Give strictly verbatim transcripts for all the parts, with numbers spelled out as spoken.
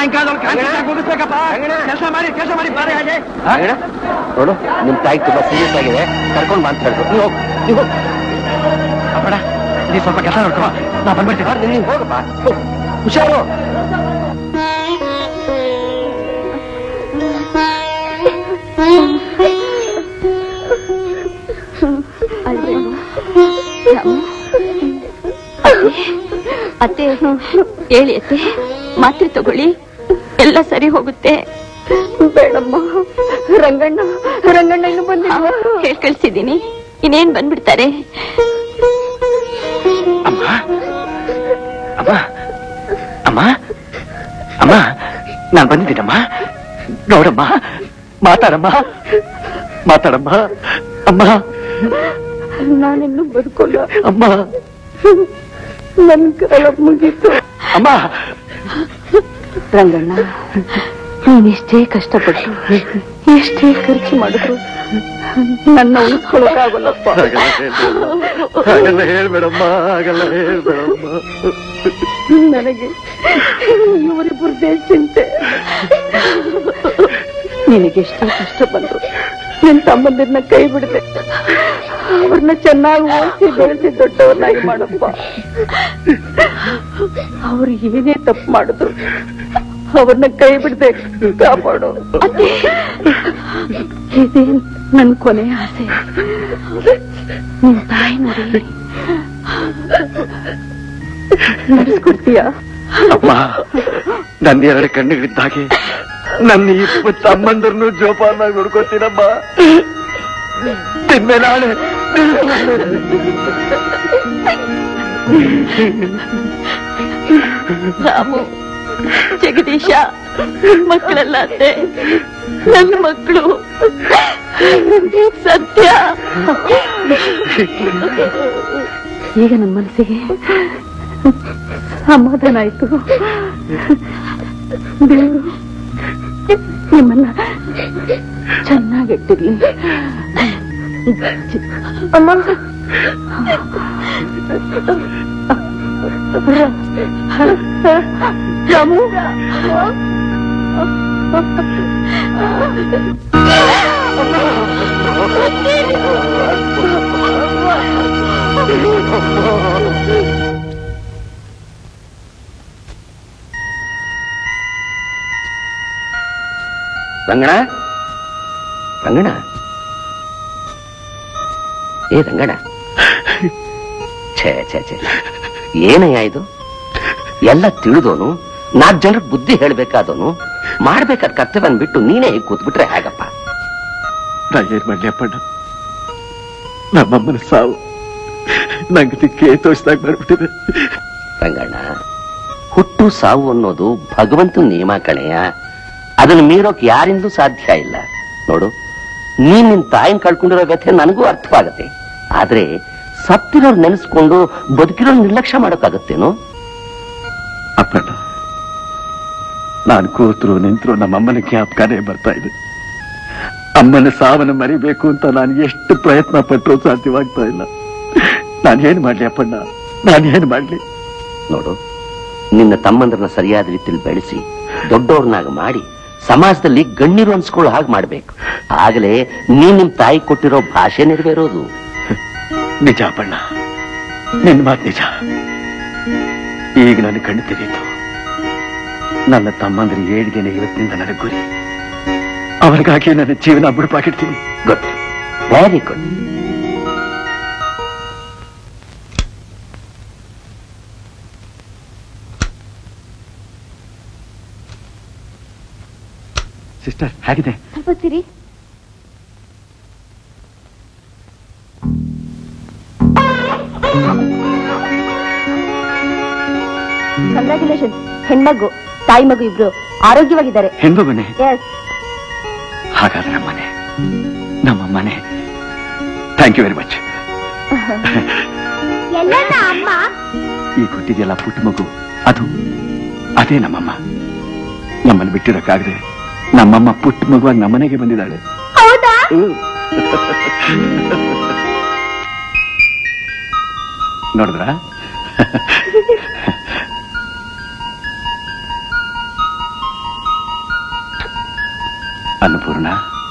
ಸಾಯಂಕಾಲ ಮುಗಿಸ್ಬೇಕಪ್ಪ. ಕೆಲಸ ಮಾಡಿ ಕೆಲಸ ಮಾಡಿ ಬಾರೆ ಹಾಗೆ ನೋಡು, ನಿಮ್ ತಾಯಿ ತುಂಬಾ ಸೀರಿಯಸ್ ಆಗಿದೆ, ಕರ್ಕೊಂಡು ಮಾತಾಡ್ಬೇಕು. ನೀವು ಹೋಗಿ, ನೀವು ಹೋಗಿ. ಅಪ್ಪಡ, ನೀ ಸ್ವಲ್ಪ ಕೆಲಸ ನೋಡ್ಕೋ, ನಾ ಬಂದ್ಬಿಡ್ತೀನಿ. ನೀನು ಹೋಗಪ್ಪ, ಹುಷಾರು. ಅತ್ತೆ ಹೇಳಿ ಅತ್ತೆ, ಮಾತ್ರೆ ತಗೊಳ್ಳಿ, ಎಲ್ಲ ಸರಿ ಹೋಗುತ್ತೆ. ಬೇಡಮ್ಮ, ರಂಗಣ್ಣ ರಂಗಣ್ಣ ಇನ್ನು ಬಂದಿಲ್ವಾ? ಹೇಳಿ ಕಳ್ಸಿದ್ದೀನಿ, ಇನ್ನೇನ್ ಬಂದ್ಬಿಡ್ತಾರೆ. ಅಮ್ಮ ಅಮ್ಮ ಅಮ್ಮ ಅಮ್ಮ ನಾನು ಬಂದಿದ್ದೀನಮ್ಮ. ನೋಡಮ್ಮ, ಮಾತಾಡಮ್ಮ ಮಾತಾಡಮ್ಮ. ಅಮ್ಮ ನಾನಿನ್ನು ಬದುಕೋಲ್ಲ ಅಮ್ಮ. ನನ್ ಕಾಲ ಮುಗೀತು. ಅಮ್ಮ ರಂಗಣ್ಣ, ನೀನೆಷ್ಟೇ ಕಷ್ಟಪಟ್ಟು ಎಷ್ಟೇ ಖರ್ಚು ಮಾಡಿದ್ರು ನನ್ನ ಉಳಿಸ್ಕೊಳಕ್ಕಾಗಲ್ಲಪ್ಪ. ಹಾಗೆಲ್ಲ ಹೇಳ್ಬೇಡಮ್ಮ, ಹಾಗೆಲ್ಲ ಹೇಳ್ಬೇಡಮ್ಮ. ನನಗೆ ಇವರಿಬ್ಬರದೇ ಚಿಂತೆ. ನಿನಗೆಷ್ಟೇ ಕಷ್ಟ ಬಂದ್ರು ನಿನ್ ತಮ್ಮಂದಿರನ್ನ ಕೈ ಬಿಡದೆ ಅವ್ರನ್ನ ಚೆನ್ನಾಗಿ ಓದಿಸಿ ಬೆಳೆಸಿ ದೊಡ್ಡವ್ರನ್ನಾಗಿ ಮಾಡಪ್ಪ. ಅವ್ರು ಏನೇ ತಪ್ಪು ಮಾಡಿದ್ರು ಅವ್ರನ್ನ ಕೈ ಬಿಡದೆ ಕಾಪಾಡು. ಇದೇ ನನ್ ಕೊನೆ ಆಸೆ. ನಿನ್ ತಾಯಿ ನೋಡಿ ನಡೆಸ್ಕೊಡ್ತೀಯ? ಅಮ್ಮ, ನನ್ನ ಎರಡು ಕಣ್ಣುಗಳಿದ್ದಾಗೆ ನನ್ನ ಇಪ್ಪತ್ತು ಅಮ್ಮಂದರ್ನು ಜೋಪಾನಾಗಿ ನೋಡ್ಕೋತೀನಮ್ಮ. ತಿನ್ಮೆ ನಾಳೆ ರಾಮು, ಜಗದೀಶ ಮಕ್ಕಳೆಲ್ಲ ಅತ್ತೆ, ನನ್ನ ಮಕ್ಕಳು. ಸತ್ಯ. ಈಗ ನನ್ನ ಮನಸ್ಸಿಗೆ ಸಮಾಧಾನ ಆಯ್ತು. ದೇವರು ನಿಮ್ಮನ್ನ ಚೆನ್ನಾಗಿಟ್ಟಿರ್ಲಿ. ಅಮ್ಮ, ರಾಮು, ರಂಗಣ, ರಂಗಣ, ಏ ರಂಗಣ, ಛೇ ಛೇ ಛೇ, ಏನಯ್ಯ ಇದು? ಎಲ್ಲ ತಿಳಿದೋನು, ನಾಲ್ಕು ಜನರಿಗೆ ಬುದ್ಧಿ ಹೇಳ್ಬೇಕಾದವನು, ಮಾಡ್ಬೇಕಾದ ಕರ್ತವ್ಯ ಬಿಟ್ಟು ನೀನೇ ಹೀಗೆ ಕೂತ್ಬಿಟ್ರೆ ಹೇಗಪ್ಪ? ನಾ ಏನ್ ಮಾಡ್ಲಿ ಅಪ್ಪಣ್ಣ, ನಮ್ಮಮ್ಮನ ಸಾವು ನಂಗೆ ದಿಕ್ಕೇ ತೋರಿಸಿದಾಗ ಬರ್ಬಿಟ್ಟಿದೆ. ರಂಗಣ್ಣ, ಹುಟ್ಟು ಸಾವು ಅನ್ನೋದು ಭಗವಂತನ ನಿಯಮ ಕಣೆಯ. ಅದನ್ನು ಮೀರೋಕ್ ಯಾರಿಂದಲೂ ಸಾಧ್ಯ ಇಲ್ಲ. ನೋಡು, ನೀನ್ ನಿನ್ ತಾಯಿನ ಕಳ್ಕೊಂಡಿರೋ ವ್ಯಥೆ ನನಗೂ ಅರ್ಥವಾಗತ್ತೆ. ಆದ್ರೆ ಸತ್ತಿರೋರು ನೆನೆಸ್ಕೊಂಡು ಬದುಕಿರೋರು ನಿರ್ಲಕ್ಷ್ಯ ಮಾಡೋಕ್ಕಾಗತ್ತೇನು? ಅಪ್ಪಣ್ಣ, ನಾನು ಕೂತರು ನಿಂತರು ನಮ್ಮಮ್ಮನ ಜ್ಞಾಪಕನೇ ಬರ್ತಾ ಇದೆ. ಅಮ್ಮನ ಸಾವನ್ನ ಮರಿಬೇಕು ಅಂತ ನಾನು ಎಷ್ಟು ಪ್ರಯತ್ನ ಪಟ್ಟರೂ ಸಾಧ್ಯವಾಗ್ತಾ ಇಲ್ಲ. ನಾನೇನ್ ಮಾಡ್ಲಿ ಅಪ್ಪಣ್ಣ, ನಾನೇನ್ ಮಾಡ್ಲಿ? ನೋಡು, ನಿನ್ನ ತಮ್ಮಂದ್ರನ್ನ ಸರಿಯಾದ ರೀತಿಯಲ್ಲಿ ಬೆಳೆಸಿ ದೊಡ್ಡವ್ರನ್ನಾಗ ಮಾಡಿ ಸಮಾಜದಲ್ಲಿ ಗಣ್ಯರು ಅನ್ಸ್ಕೊಳ್ಳೋ ಹಾಗೆ ಮಾಡ್ಬೇಕು. ಆಗಲೇ ನೀನ್ ನಿಮ್ ತಾಯಿ ಕೊಟ್ಟಿರೋ ಭಾಷೆ ನೆರವೇರೋದು. ನಿಜ ಅಪ್ಪಣ್ಣ, ನಿನ್ ಮಾತು ನಿಜ. ಈಗ ನನ್ನ ಕಣ್ಣು ತೆರೀತು. ನನ್ನ ತಮ್ಮಂದ್ರೆ ಏಳಿಗೆನೆ ಇವತ್ತಿನಿಂದ ನನಗೆ ಗುರಿ. ಅವ್ರಿಗಾಗಿ ನನ್ನ ಜೀವನ ಬುಡುಪಾಕಿಡ್ತೀನಿ. Good, very good. ಸಿಸ್ಟರ್ ಹೇಗಿದೆ? ಸ್ವಲ್ಪ ಸಿರಿ. ಕಂಗ್ರಾಚುಲೇಷನ್. ಹೆಣ್ಮಗು ತಾಯಿ ಮಗು ಇಬ್ರು ಆರೋಗ್ಯವಾಗಿದ್ದಾರೆ. ಹೆಣ್ಮಗುನೆ? ಹಾಗಾದ್ರೆ ನಮ್ಮನೆ ನಮ್ಮಮ್ಮನೆ. Thank you very much. ಈ ಕೊಟ್ಟಿದೆಯಲ್ಲ ಪುಟ್ಟ ಮಗು, ಅದು ಅದೇ ನಮ್ಮಮ್ಮ. ನಮ್ಮನ್ನು ಬಿಟ್ಟಿರಕ್ಕಾಗದೆ ನಮ್ಮಮ್ಮ ಪುಟ್ಟ ಮಗುವಾಗಿ ನಮ್ಮನೆಗೆ ಬಂದಿದ್ದಾಳೆ. ಹೌದಾ? ನೋಡಿದ್ರ? ಅನ್ನಪೂರ್ಣ,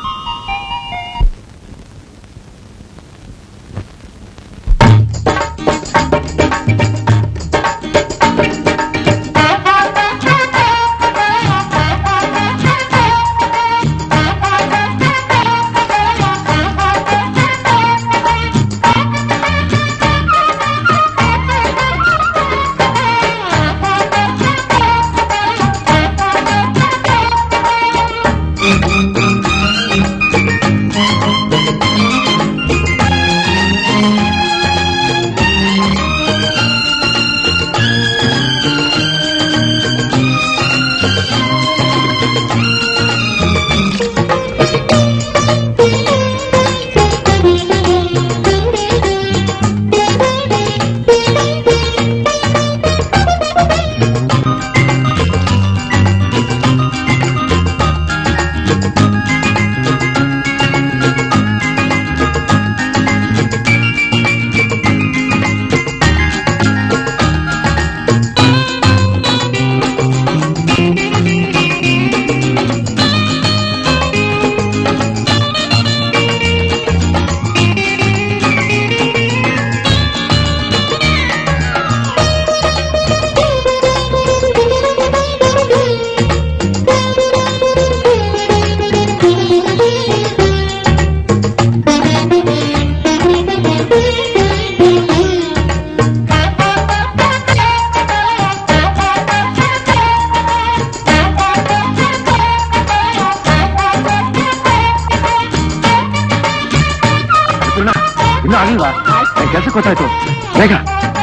ಕೆಲಸಕ್ಕೆ ಗೊತ್ತಾಯ್ತು. ಬೇಗ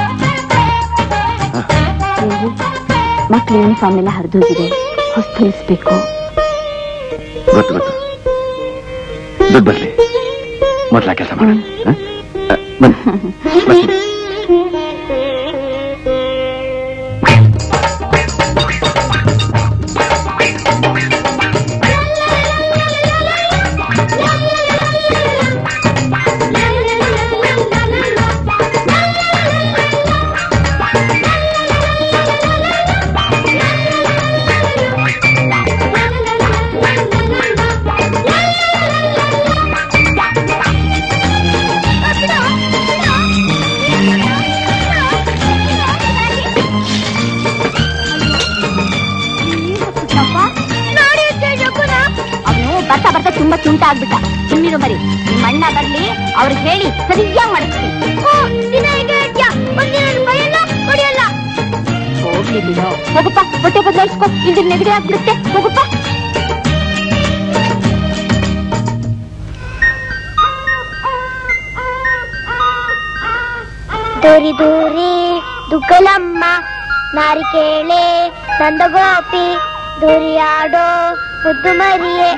ಮಕ್ಳು ಯೂನಿಫಾರ್ಮ್ ಎಲ್ಲ ಹರಿದೋಗಿದೆ, ಹೊಸ್ತಿಸ್ಬೇಕು. ಗೊತ್ತು ಗೊತ್ತು, ದುಡ್ಡು ಬರ್ಲಿ, ಮೊದಲ ಕೆಲಸ ಮಾಡ. ತುಂಬಾ ತುಂಟ ಆಗ್ಬಿಟ್ಟ. ಸುಮ್ಮನಿರು ಮರಿ, ನಿಮ್ಮ ಅಣ್ಣ ಬರ್ಲಿ, ಅವ್ರಿಗೆ ಹೇಳಿ ಸರಿಯಾಗಿ ಮಾಡಿಸ್ತೀನಿ. ಹೋಗ್ಲಿ ಬಿಡು, ಹೋಗಪ್ಪ, ಹೊಟ್ಟೆ ಬದಲಾಯಿಸ್ಕೊ, ಇಲ್ಲಿ ನೆಗಡಿ ಆಗ್ಬಿಡುತ್ತೆ. ಹೋಗಪ್ಪ. ದೂರಿ ದೂರಿ ದುಗ್ಗಲಮ್ಮ ನಾರಿಕೇಳೆ ನಂದಗೋಪಿ ದೂರಿ ಆಡೋ ಮುದ್ದು ಮರಿಯೇ.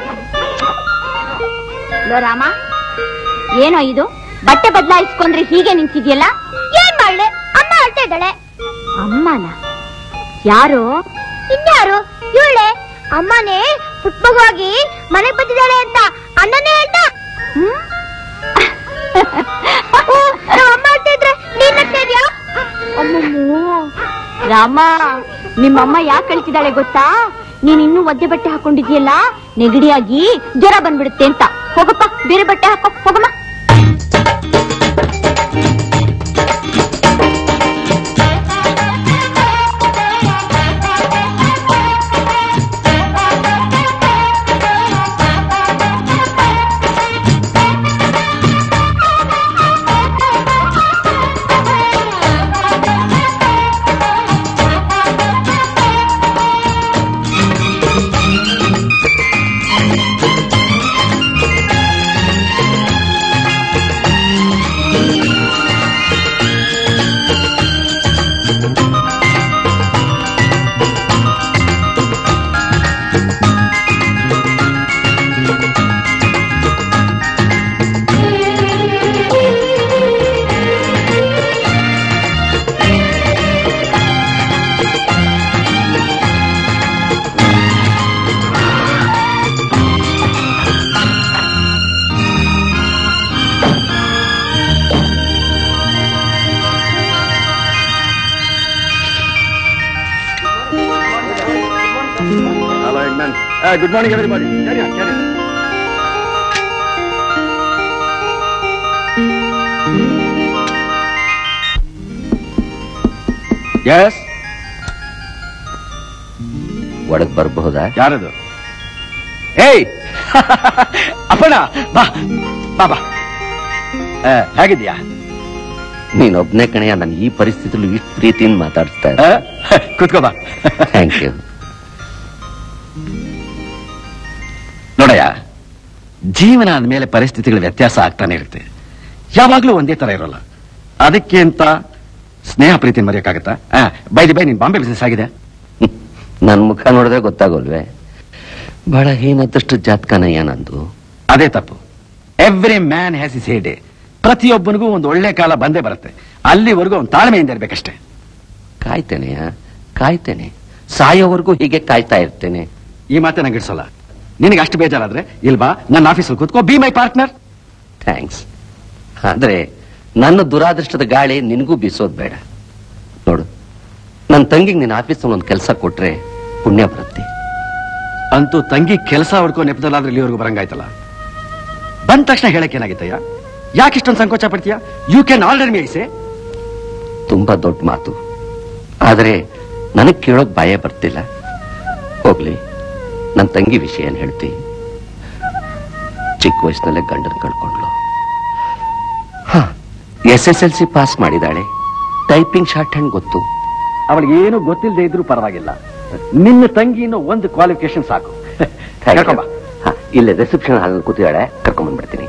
ಲೋ ರಾಮ, ಏನೋ ಇದು ಬಟ್ಟೆ ಬದಲಾಯಿಸ್ಕೊಂಡ್ರೆ ಹೀಗೆ ನಿಂತಿದ್ಯಲ್ಲ? ಏನ್ ಮಾಡ್ಲೆ, ಅಮ್ಮ ಅಳ್ತಾ ಇದ್ದಾಳೆ. ಅಮ್ಮನ? ಯಾರು? ಇನ್ಯಾರು, ಇವಳೆ. ಅಮ್ಮನೇ ಪುಟ್ಮಗಾಗಿ ಮನೆಗೆ ಬಂದಿದ್ದಾಳೆ ಅಂತ ಅಣ್ಣನೇ ಹೇಳ್ದ. ಅಮ್ಮ ಅಳ್ತಾ ಇದ್ರೆ ನೀನ್ ಅಳ್ತಾ ಇದ್ಯಾ? ರಾಮ, ನಿಮ್ಮಮ್ಮ ಯಾಕೆ ಕಳಿಸಿದಾಳೆ ಗೊತ್ತಾ? ನೀನ್ ಇನ್ನೂ ಒದ್ದೆ ಬಟ್ಟೆ ಹಾಕೊಂಡಿದ್ಯಲ್ಲ, ನೆಗಡಿಯಾಗಿ ಜ್ವರ ಬಂದ್ಬಿಡುತ್ತೆ ಅಂತ. ಹೋಗಪ್ಪ, ಬೇರೆ ಬಟ್ಟೆ ಹಾಕೋ, ಹೋಗಮ್ಮ. Hello, Eggman. Uh, good morning, everybody. Carry on, carry on. Yes. ಒಳಗ್ ಬರಬಹುದಾ? ಯಾರದು? ಏಯ್ ಅಪ್ಪಣ್ಣ, ಬಾ ಬಾ ಬಾ. ಹೇಗಿದ್ಯಾ? ನೀನೊಬ್ನೇ ಕಣೆಯ ನಾನು ಈ ಪರಿಸ್ಥಿತಿಲಿ ಇಷ್ಟು ಪ್ರೀತಿಯಿಂದ ಮಾತಾಡ್ತಾ ಇದ್ದೆ. ಕೂತ್ಕೋ ಬಾ. Thank you. ನೋಡಯ್ಯ, ಜೀವನ ಅಂದ್ಮೇಲೆ ಪರಿಸ್ಥಿತಿಗಳ ವ್ಯತ್ಯಾಸ ಆಗ್ತಾನೆ ಇರುತ್ತೆ. ಯಾವಾಗ್ಲೂ ಒಂದೇ ತರ ಇರೋಲ್ಲ. ಅದಕ್ಕೆ ಅಂತ ಸ್ನೇಹ ಪ್ರೀತಿನ ಮರೆಯಕ್ಕಾಗತ್ತಾ? ಬೈದಿ ಬೈ, ನಿನ್ ಬಾಂಬೆ ಬಿಸ್ನೆಸ್ ಆಗಿದೆ. ನನ್ ಮುಖ ನೋಡಿದ್ರೆ ಗೊತ್ತಾಗೋಲ್ವೇ? ಬಹಳ ಹೀನದಷ್ಟು ಜಾತಕನಯ್ಯ ನಂದು. ಅದೇ ತಪ್ಪು. Every man has his heyday. ಪ್ರತಿಯೊಬ್ಬನಿಗೂ ಒಂದು ಒಳ್ಳೆ ಕಾಲ ಬಂದೇ ಬರುತ್ತೆ. ಅಲ್ಲಿವರೆಗೂ ಒಂದು ತಾಳ್ಮೆಯಿಂದ ಇರ್ಬೇಕಷ್ಟೇ. ಕಾಯ್ತೇನೆಯ ಕಾಯ್ತೇನೆ, ಸಾಯೋವರೆಗೂ ಹೀಗೆ ಕಾಯ್ತಾ ಇರ್ತೇನೆ. ಈ ಮಾತೆ ನಂಗೆ ಇಡ್ಸೋಲ್ಲ. ನಿನಗೆ ಅಷ್ಟು ಬೇಜಾರಾದ್ರೆ ಇಲ್ವಾ, ನನ್ನ ಆಫೀಸಲ್ಲಿ ಕೂತ್ಕೋ, ಬಿ ಮೈ ಪಾರ್ಟ್ನರ್. ಥ್ಯಾಂಕ್ಸ್. ಆದ್ರೆ ನನ್ನ ದುರಾದೃಷ್ಟದ ಗಾಳಿ ನಿನಗೂ ಬೀಸೋದ್ ಬೇಡ. ನೋಡು, ನನ್ನ ತಂಗಿಗೆ ನಿನ್ನ ಆಫೀಸಲ್ಲಿ ಒಂದು ಕೆಲಸ ಕೊಟ್ರೆ ಪುಣ್ಯ ಬರುತ್ತೆ. ಅಂತೂ ತಂಗಿ ಕೆಲಸ ಹೊಡ್ಕೋ ನೆಪದಲ್ಲಾದ್ರೆ ಇಲ್ಲಿವರೆಗೂ ಬರಂಗಾಯ್ತಲ್ಲ. ಬಂದ ತಕ್ಷಣ ಹೇಳಕ್ ಏನಾಗಿತ್ತಯ್ಯ? ಯಾಕಿಷ್ಟೊಂದು ಸಂಕೋಚ ಪಡ್ತೀಯ? ಯು ಕ್ಯಾನ್ ಆಲ್ರೆಡಿ ಮೇಸೆ. ತುಂಬಾ ದೊಡ್ಡ ಮಾತು, ಆದ್ರೆ ನನಗ್ ಕೇಳೋಕ್ ಭಯ ಬರ್ತಿಲ್ಲ. ಹೋಗ್ಲಿ, ನನ್ನ ತಂಗಿ ವಿಷಯ ಏನ್ ಹೇಳ್ತಿ? ಚಿಕ್ಕ ವಯಸ್ಸಿನಲ್ಲೇ ಗಂಡನ್ ಕಳ್ಕೊಂಡ್ಲು. S S L C pass ಮಾಡಿದಾಳೆ. ಟೈಪಿಂಗ್ ಶಾರ್ಟ್ ಹ್ಯಾಂಡ್ ಗೊತ್ತು. ಅವಳಿಗೆ ಏನು ಗೊತ್ತಿಲ್ಲದೆ ಇದ್ರೂ ಪರವಾಗಿಲ್ಲ. ನಿನ್ನ ತಂಗಿನೂ ಒಂದು ಕ್ವಾಲಿಫಿಕೇಶನ್ ಸಾಕು. ಇಲ್ಲೇ ರಿಸೆಪ್ಷನ್ ಹಾಲ್ ಕೂತಿದ್ದಾಳೆ, ಕರ್ಕೊಂಡ್ ಬಂದ್ಬಿಡ್ತೀನಿ.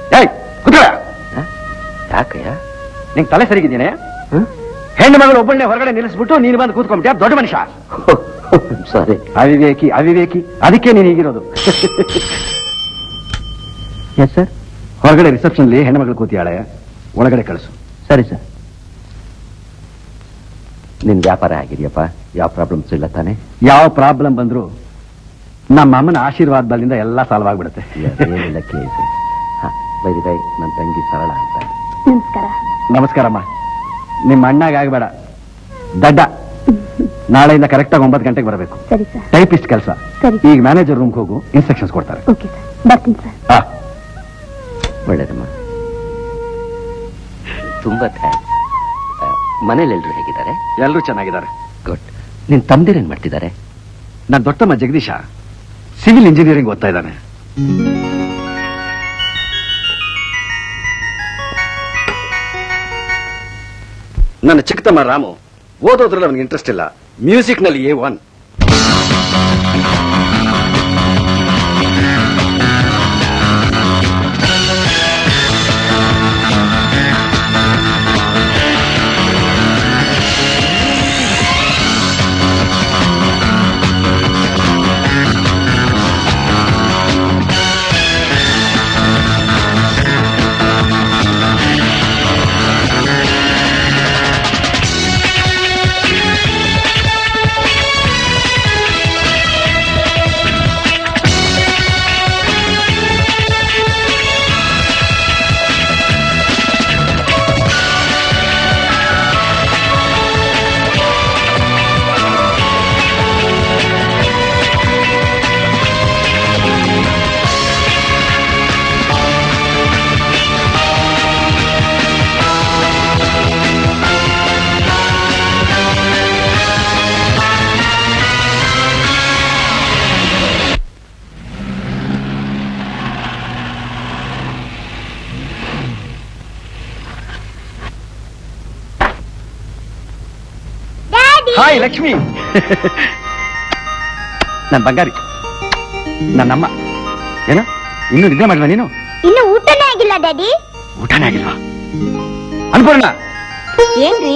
ಯಾಕಯ್ಯ? ನಿಂಗೆ ತಲೆ ಸರಿಗಿದ್ದೀನಿ? ಹೆಣ್ಣು ಮಗಳು ಒಬ್ಬಳನ್ನೇ ಹೊರಗಡೆ ನಿಲ್ಲಿಸ್ಬಿಟ್ಟು ನೀನು ಬಂದು ಕೂತ್ಕೊಂಡ್ಬಿಟ್ಟ. ದೊಡ್ಡ ಮನುಷ್ಯ. ಸಾರಿ. ಅವಿವೇಕಿ ಅವಿವೇಕಿ. ಅದಕ್ಕೆ ನೀನು ಹೀಗಿರೋದು. Yes sir. ಹೊರಗಡೆ ರಿಸೆಪ್ಷನ್ಲಿ ಹೆಣ್ಣು ಮಗಳು ಕೂತಿಯಾಳೆ, ಒಳಗಡೆ ಕಳಿಸು. ಸರಿ ಸರ್. ನಿನ್ ವ್ಯಾಪಾರ ಆಗಿದೆಯಪ್ಪ? ಯಾವ ಪ್ರಾಬ್ಲಮ್ಸ್ ಇಲ್ಲ ತಾನೆ? ಯಾವ ಪ್ರಾಬ್ಲಮ್ ಬಂದ್ರು ನಮ್ಮ ಅಮ್ಮನ ಆಶೀರ್ವಾದ ಬಲದಿಂದ ಎಲ್ಲ ಸಾಲ್ವ್ ಆಗ್ಬಿಡುತ್ತೆ. ಏನಿಲ್ಲ ಕೇಸ್. ಬೈ ಬೈ, ನನ್ನ ತಂಗಿ ಸರಳ ಅಂತ. ನಮಸ್ಕಾರ. ನಮಸ್ಕಾರಮ್ಮ. ನಿಮ್ಮ ಅಣ್ಣಾಗ ಆಗ್ಬೇಡ, ದಡ್ಡ. ನಾಳೆಯಿಂದ ಕರೆಕ್ಟ್ ಆಗಿ ಒಂಬತ್ತು ಗಂಟೆಗೆ ಬರಬೇಕು. ಸರಿ ಸರ್. ಟೈಪಿಸ್ಟ್ ಕೆಲಸ. ಸರಿ. ಈಗ ಮ್ಯಾನೇಜರ್ ರೂಮ್ಗೆ ಹೋಗು, ಇನ್ಸ್ಟ್ರಕ್ಷನ್ಸ್ ಕೊಡ್ತಾರೆ. ಓಕೆ ಸರ್, ಬರ್ತೀನಿ ಸರ್. ಹಾ, ಒಳ್ಳೇದಮ್ಮ. ತುಂಬಾ ಥ್ಯಾಂಕ್ಸ್. ಮನೇಲಿ ಎಲ್ರು ಹೇಗಿದ್ದಾರೆ? ಎಲ್ಲರೂ ಚೆನ್ನಾಗಿದ್ದಾರೆ. ಗುಡ್. ನಿನ್ ತಂದಿರೇನ್ ಮಾಡ್ತಿದ್ದಾರೆ? ನನ್ನ ದೊಡ್ಡಮ್ಮ ಜಗದೀಶ ಸಿವಿಲ್ ಇಂಜಿನಿಯರಿಂಗ್ ಓದ್ತಾ ಇದ್ದಾನೆ. ನನ್ನ ಚಿಕ್ಕತಮ್ಮ ರಾಮು ಓದೋದ್ರಲ್ಲಿ ಅವನಿಗೆ ಇಂಟ್ರೆಸ್ಟ್ ಇಲ್ಲ. ಮ್ಯೂಸಿಕ್ ನಲ್ಲಿ ಎ ಒನ್. ಹಾಯ್ ಲಕ್ಷ್ಮಿ. ನನ್ನ ಬಂಗಾರಿ, ನನ್ನಮ್ಮ. ಏನ ಇನ್ನು ನಿದ್ದೆ ಮಾಡಿಲ್ಲ ನೀನು? ಇನ್ನು ಊಟನೇ ಆಗಿಲ್ಲ ಡ್ಯಾಡಿ. ಊಟನೇ ಆಗಿಲ್ವಾ? ಅನ್ಪೂರ್ಣ. ಏನ್ರಿ?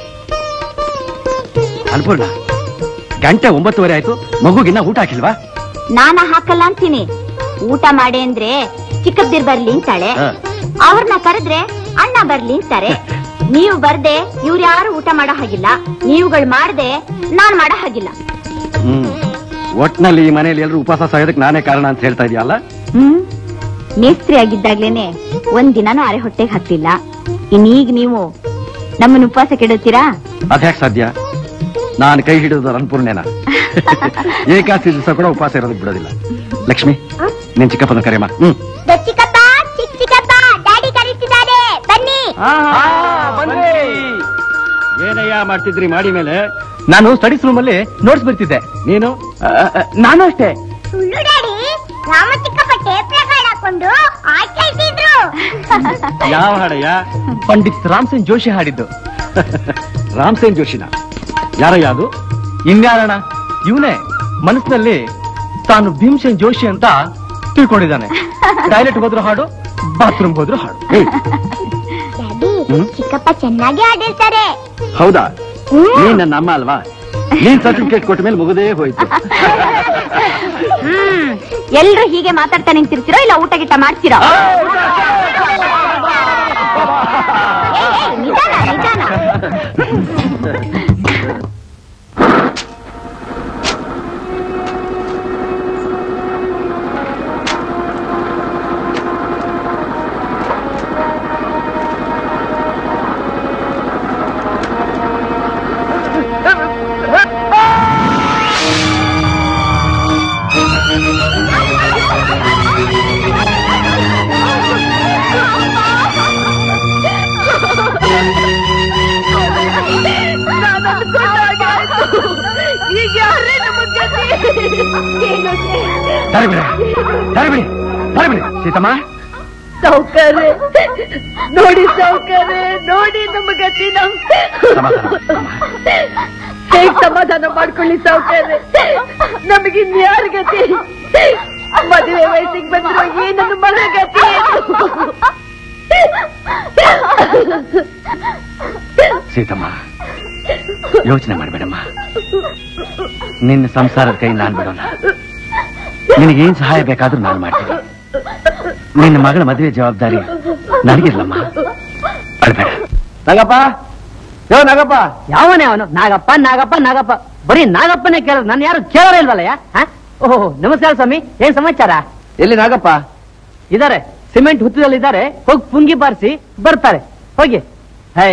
ಅನ್ಪೂರ್ಣ, ಗಂಟೆ ಒಂಬತ್ತುವರೆ ಆಯ್ತು, ಮಗುಗಿನ್ನ ಊಟ ಹಾಕಿಲ್ವಾ? ನಾನ ಹಾಕಲ್ಲ ಅಂತೀನಿ. ಊಟ ಮಾಡಿ ಅಂದ್ರೆ ಚಿಕ್ಕಬ್ದಿರ್ ಬರ್ಲಿ ಅಂತಾಳೆ. ಅವ್ರನ್ನ ಕರೆದ್ರೆ ಅಣ್ಣ ಬರ್ಲಿ ಅಂತಾರೆ. ನೀವು ಬರ್ದೆ ಇವ್ರು ಯಾರು ಊಟ ಮಾಡೋ ಹಾಗಿಲ್ಲ, ನೀವುಗಳು ಮಾಡ್ದೆ ನಾನ್ ಮಾಡೋ ಹಾಗಿಲ್ಲ. ಹ್ಮ್, ಒಟ್ನಲ್ಲಿ ಈ ಮನೆಯಲ್ಲಿ ಎಲ್ರು ಉಪವಾಸ ಸಾಯೋದಕ್ಕೆ ನಾನೇ ಕಾರಣ ಅಂತ ಹೇಳ್ತಾ ಇದೆಯಲ್ಲ? ಹ್ಮ್, ಮೇಸ್ತ್ರಿ ಆಗಿದ್ದಾಗ್ಲೇನೆ ಒಂದಿನಾನು ಅರೆ ಹೊಟ್ಟೆಗೆ ಹತ್ತಿಲ್ಲ. ಇನ್ನೀಗ ನೀವು ನಮ್ಮನ್ನ ಉಪವಾಸ ಕೆಡುತ್ತೀರಾ? ಅದ್ಯಾಕ್ ಸಾಧ್ಯ? ನಾನು ಕೈ ಹಿಡಿದ ಅನ್ಪೂರ್ಣೇನ. ಏಕಾದಶಿ ದಿವಸ ಕೂಡ ಉಪವಾಸ ಇರೋದಕ್ಕೆ ಬಿಡೋದಿಲ್ಲ. ಲಕ್ಷ್ಮಿ, ನಿನ್ ಚಿಕ್ಕಪ್ಪನ ಕರೆಯಮ್ಮ. ಹ್ಮ್, ಚಿಕ್ಕಪ್ಪ, ಚಿಕ್ಕ ಚಿಕ್ಕಪ್ಪ, ಡ್ಯಾಡಿ ಕರೀತಿದ್ದಾರೆ, ಬನ್ನಿ. ಏನಯ್ಯ ಏನಯ್ಯ ಮಾಡ್ತಿದ್ರಿ ಮಾಡಿ ಮೇಲೆ? ನಾನು ಸ್ಟಡೀಸ್ ರೂಮ್ ಅಲ್ಲಿ ನೋಟ್ಸ್ ಬರ್ತಿದ್ದೆ. ನೀನು? ನಾನು ಅಷ್ಟೇ. ಸುಳ್ಳು ಡ್ಯಾಡಿ, ರಾಮ ಚಿಕ್ಕಪ್ಪ ಟೇಪ್ ರೆಕಾರ್ಡ್ ಹಾಕೊಂಡು ಹಾಡ್ ಕೇಳ್ತಿದ್ರು. ಯಾವ ಹಾಡಯ್ಯ? ಪಂಡಿತ್ ರಾಮ್ಸೇನ್ ಜೋಶಿ ಹಾಡಿದ್ದು. ರಾಮ್ಸೇನ್ ಜೋಶಿನ? ಯಾರಯ್ಯ ಅದು? ಇನ್ಯಾರಣ, ಇವನೇ ಮನಸ್ಸಿನಲ್ಲಿ ತಾನು ಭೀಮಸೇನ್ ಜೋಶಿ ಅಂತ ತಿಳ್ಕೊಂಡಿದ್ದಾನೆ. ಟಾಯ್ಲೆಟ್ ಹೋದ್ರು ಹಾಡು, ಬಾತ್ರೂಮ್ ಹೋದ್ರು ಹಾಡು. ಡ್ಯಾಡಿ, ಚಿಕ್ಕಪ್ಪ ಚೆನ್ನಾಗಿ ಹಾಡಿರ್ತಾರೆ. ಹೌದಾ? ನೀನ್ ನನ್ನ ಅಮ್ಮ ಅಲ್ವಾ? ನೀನ್ ಸರ್ಟಿಫಿಕೇಟ್ ಕೊಟ್ಟ ಮೇಲೆ ಮುಗದೇ ಹೋಯ್ತು. ಹ್ಮ್ ಎಲ್ರು ಹೀಗೆ ಮಾತಾಡ್ತಾ ನಿಂತಿರ್ತೀರೋ ಇಲ್ಲ ಊಟ ಗಿಟ್ಟ ಮಾಡ್ತೀರೋ? ನಿಧಾನ ನಿಧಾನ. ಸೀತಮ್ಮ, ಸೌಕರ್ಯ ನೋಡಿ, ಸೌಕರ್ಯ ನೋಡಿ, ನಮ್ಮ ಗತಿ ನಮ್ ಹೇಗ್ ಸಮಾಧಾನ ಮಾಡ್ಕೊಳ್ಳಿ ಸೌಕರ್ಯ? ನಮಗಿನ್ಯಾರ ಗತಿ? ಮದುವೆ ವಯಸ್ಸಿಗೆ ಬಂದ್ರು ಏನನ್ನು ಮಗ ಗತಿ? ಸೀತಮ್ಮ, ಯೋಚನೆ ಮಾಡ್ಬೇಡಮ್ಮ. ನಿನ್ನ ಸಂಸಾರದ ಕೈ ನಾನ್ ಬಿಡೋಣ. ನಿನಗೇನ್ ಸಹಾಯ ಬೇಕಾದ್ರೂ ನಾನು ಮಾಡ್ತೀನಿ. ನಿನ್ನ ಮಗಳ ಮದುವೆ ಜವಾಬ್ದಾರಿ ನನಗಿರ್ಲಮ್ಮ. ಅಳ್ಬೇಡ. ನಾಗಪ್ಪ, ಯೋ ನಾಗಪ್ಪ. ಯಾವನೇ ಅವನು? ನಾಗಪ್ಪ ನಾಗಪ್ಪ ನಾಗಪ್ಪ, ಬರೀ ನಾಗಪ್ಪನೇ ಕೇಳೋದು, ನಾನು ಯಾರು ಕೇಳೋರೇ ಇಲ್ವಲ್ಲಯ್ಯ? ಓಹೋ, ನಮಸ್ಕಾರ ಸ್ವಾಮಿ, ಏನ್ ಸಮಾಚಾರ? ಎಲ್ಲಿ ನಾಗಪ್ಪ? ಇದಾರೆ, ಸಿಮೆಂಟ್ ಹುತ್ತದಲ್ಲಿ ಇದ್ದಾರೆ. ಹೋಗಿ ಪುಂಗಿ ಬಾರಿಸಿ ಬರ್ತಾರೆ. ಹೋಗಿ. ಹೈ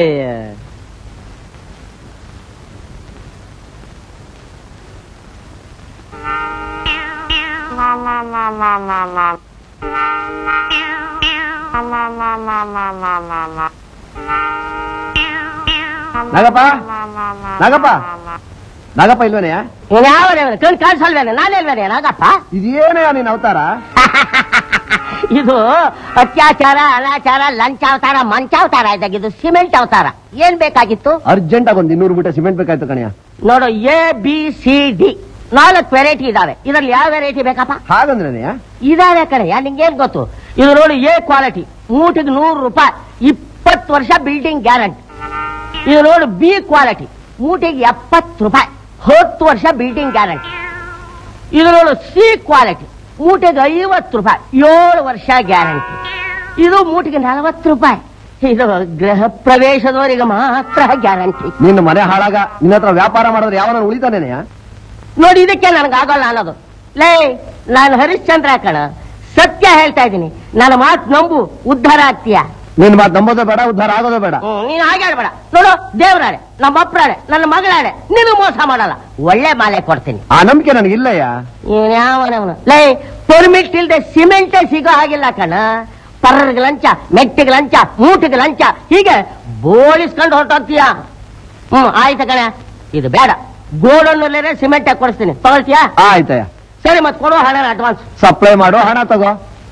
ನಾಗಪ್ಪ, ನಾಗಪ್ಪ, ನಾಗಪ್ಪ ಇಲ್ವೇನೆಯ? ಯಾವನೇ ಕಣ್ ಕಾಣಿಸಲ್ವೇನೆ? ನಾನೆಲ್ವೇನೆ ನಾಗಪ್ಪ? ಇದೇನೆಯ ನೀನ್ ಅವತಾರ? ಇದು ಅತ್ಯಾಚಾರ, ಅನಾಚಾರ, ಲಂಚಾವತಾರ, ಮಂಚಾವತಾರ ಇದ್ದಾಗ ಇದು ಸಿಮೆಂಟ್ ಅವತಾರ. ಏನ್ ಬೇಕಾಗಿತ್ತು? ಅರ್ಜೆಂಟ್ ಆಗಿ ಒಂದ್ ಇನ್ನೂರು ಮೂಟೆ ಸಿಮೆಂಟ್ ಬೇಕಾಯ್ತು ಕಣಯ್ಯ. ನೋಡು, ಎ ಬಿ ಸಿ ಡಿ ನಾಲ್ಕು ವೆರೈಟಿ ಇದಾವೆ. ಇದ್ರಲ್ಲಿ ಯಾವ ವೆರೈಟಿ ಬೇಕಪ್ಪ? ಹಾಗಂದ್ರೇನೆಯ? ಇದಾವೆ ಕಣಯ್ಯ, ನಿಂಗೇನ್ ಗೊತ್ತು? ಇದು ನೋಡಿ, ಎ ಕ್ವಾಲಿಟಿ, ಮೂಟಿಗೆ ನೂರು ರೂಪಾಯಿ, ಇಪ್ಪತ್ತು ವರ್ಷ ಬಿಲ್ಡಿಂಗ್ ಗ್ಯಾರಂಟಿ. ಇದು ನೋಡು, ಬಿ ಕ್ವಾಲಿಟಿ, ಮೂಟಿಗೆ ಎಪ್ಪತ್ತು ರೂಪಾಯಿ, ಹತ್ತು ವರ್ಷ ಬಿಲ್ಡಿಂಗ್ ಗ್ಯಾರಂಟಿ. ಇದು ನೋಡು, ಸಿ ಕ್ವಾಲಿಟಿ, ಮೂಟಿಗೆ ಐವತ್ತು ರೂಪಾಯಿ, ಏಳು ವರ್ಷ ಗ್ಯಾರಂಟಿ. ಇದು ಮೂಟಿಗೆ ನಲವತ್ತು ರೂಪಾಯಿ. ಇದು ಗೃಹ ಪ್ರವೇಶದವರಿಗೆ ಮಾತ್ರ ಗ್ಯಾರಂಟಿ. ನಿನ್ನ ಮನೆ ಹಾಳಾಗ ನಿನ್ನ ಹತ್ರ ವ್ಯಾಪಾರ ಮಾಡಿದ್ರೆ ಯಾವನ ಉಳಿತಾನೇನೆಯ? ನೋಡಿ, ಇದಕ್ಕೆ ನನಗಾಗಲ್ಲ ಅನ್ನೋದು. ಲೇ, ನಾನು ಹರಿಶ್ಚಂದ್ರ ಕಣ, ಸತ್ಯ ಹೇಳ್ತಾ ಇದ್ದೀನಿ. ನನ್ನ ಮಾತು ನಂಬು, ಉದ್ಧಾರ ಆಗ್ತೀಯ. ನಿನ್ ಮಾತು ನಂಬೋದೇ ಬೇಡ, ಉದ್ಧಾರ ಆಗೋದೇ ಬೇಡ. ನೀನು ಹಾಗೆ ಹೇಳ್ಬೇಡ. ನೋಡು, ದೇವರಾಡೆ, ನಮ್ಮ ಅಪ್ಪರಾಡೆ, ನನ್ನ ಮಗಳಾಡೆ, ನೀನು ಮೋಸ ಮಾಡಲ್ಲ. ಒಳ್ಳೆ ಮಾಲೆ ಕೊಡ್ತೀನಿ. ಆ ನಂಬಿಕೆ ನನಗಿಲ್ಲಯ್ಯ. ಯಾವನವನು? ಲೇ, ಪರ್ಮಿಟ್ ಇಲ್ದೆ ಸಿಮೆಂಟೇ ಸಿಗೋ ಹಾಗಿಲ್ಲ ಕಣ. ಪರ್ರಗ್ ಲಂಚ, ಮೆಟ್ಟಿಗೆ ಲಂಚ, ಮೂಟಿಗೆ ಲಂಚ, ಹೀಗೆ ಬೋಳಿಸ್ಕೊಂಡು ಹೊರಟೋಗ್ತೀಯ. ಹ್ಮ್ ಆಯ್ತು ಕಣ, ಇದು ಬೇಡ. ಗೋಡನ್ನಲ್ಲೇ ಸಿಮೆಂಟ್ ಹಾಕಿ ಕೊಡಿಸ್ತೀನಿ, ತಗೊಳ್ತೀಯಾ? ಆಯ್ತಯ್ಯ. ಸರಿ, ಮತ್ತೆ ಕೊಡುವ ಹಣ ಅಡ್ವಾನ್ಸ್. ಸಪ್ಲೈ ಮಾಡೋ ಹಣ ತಗೋ.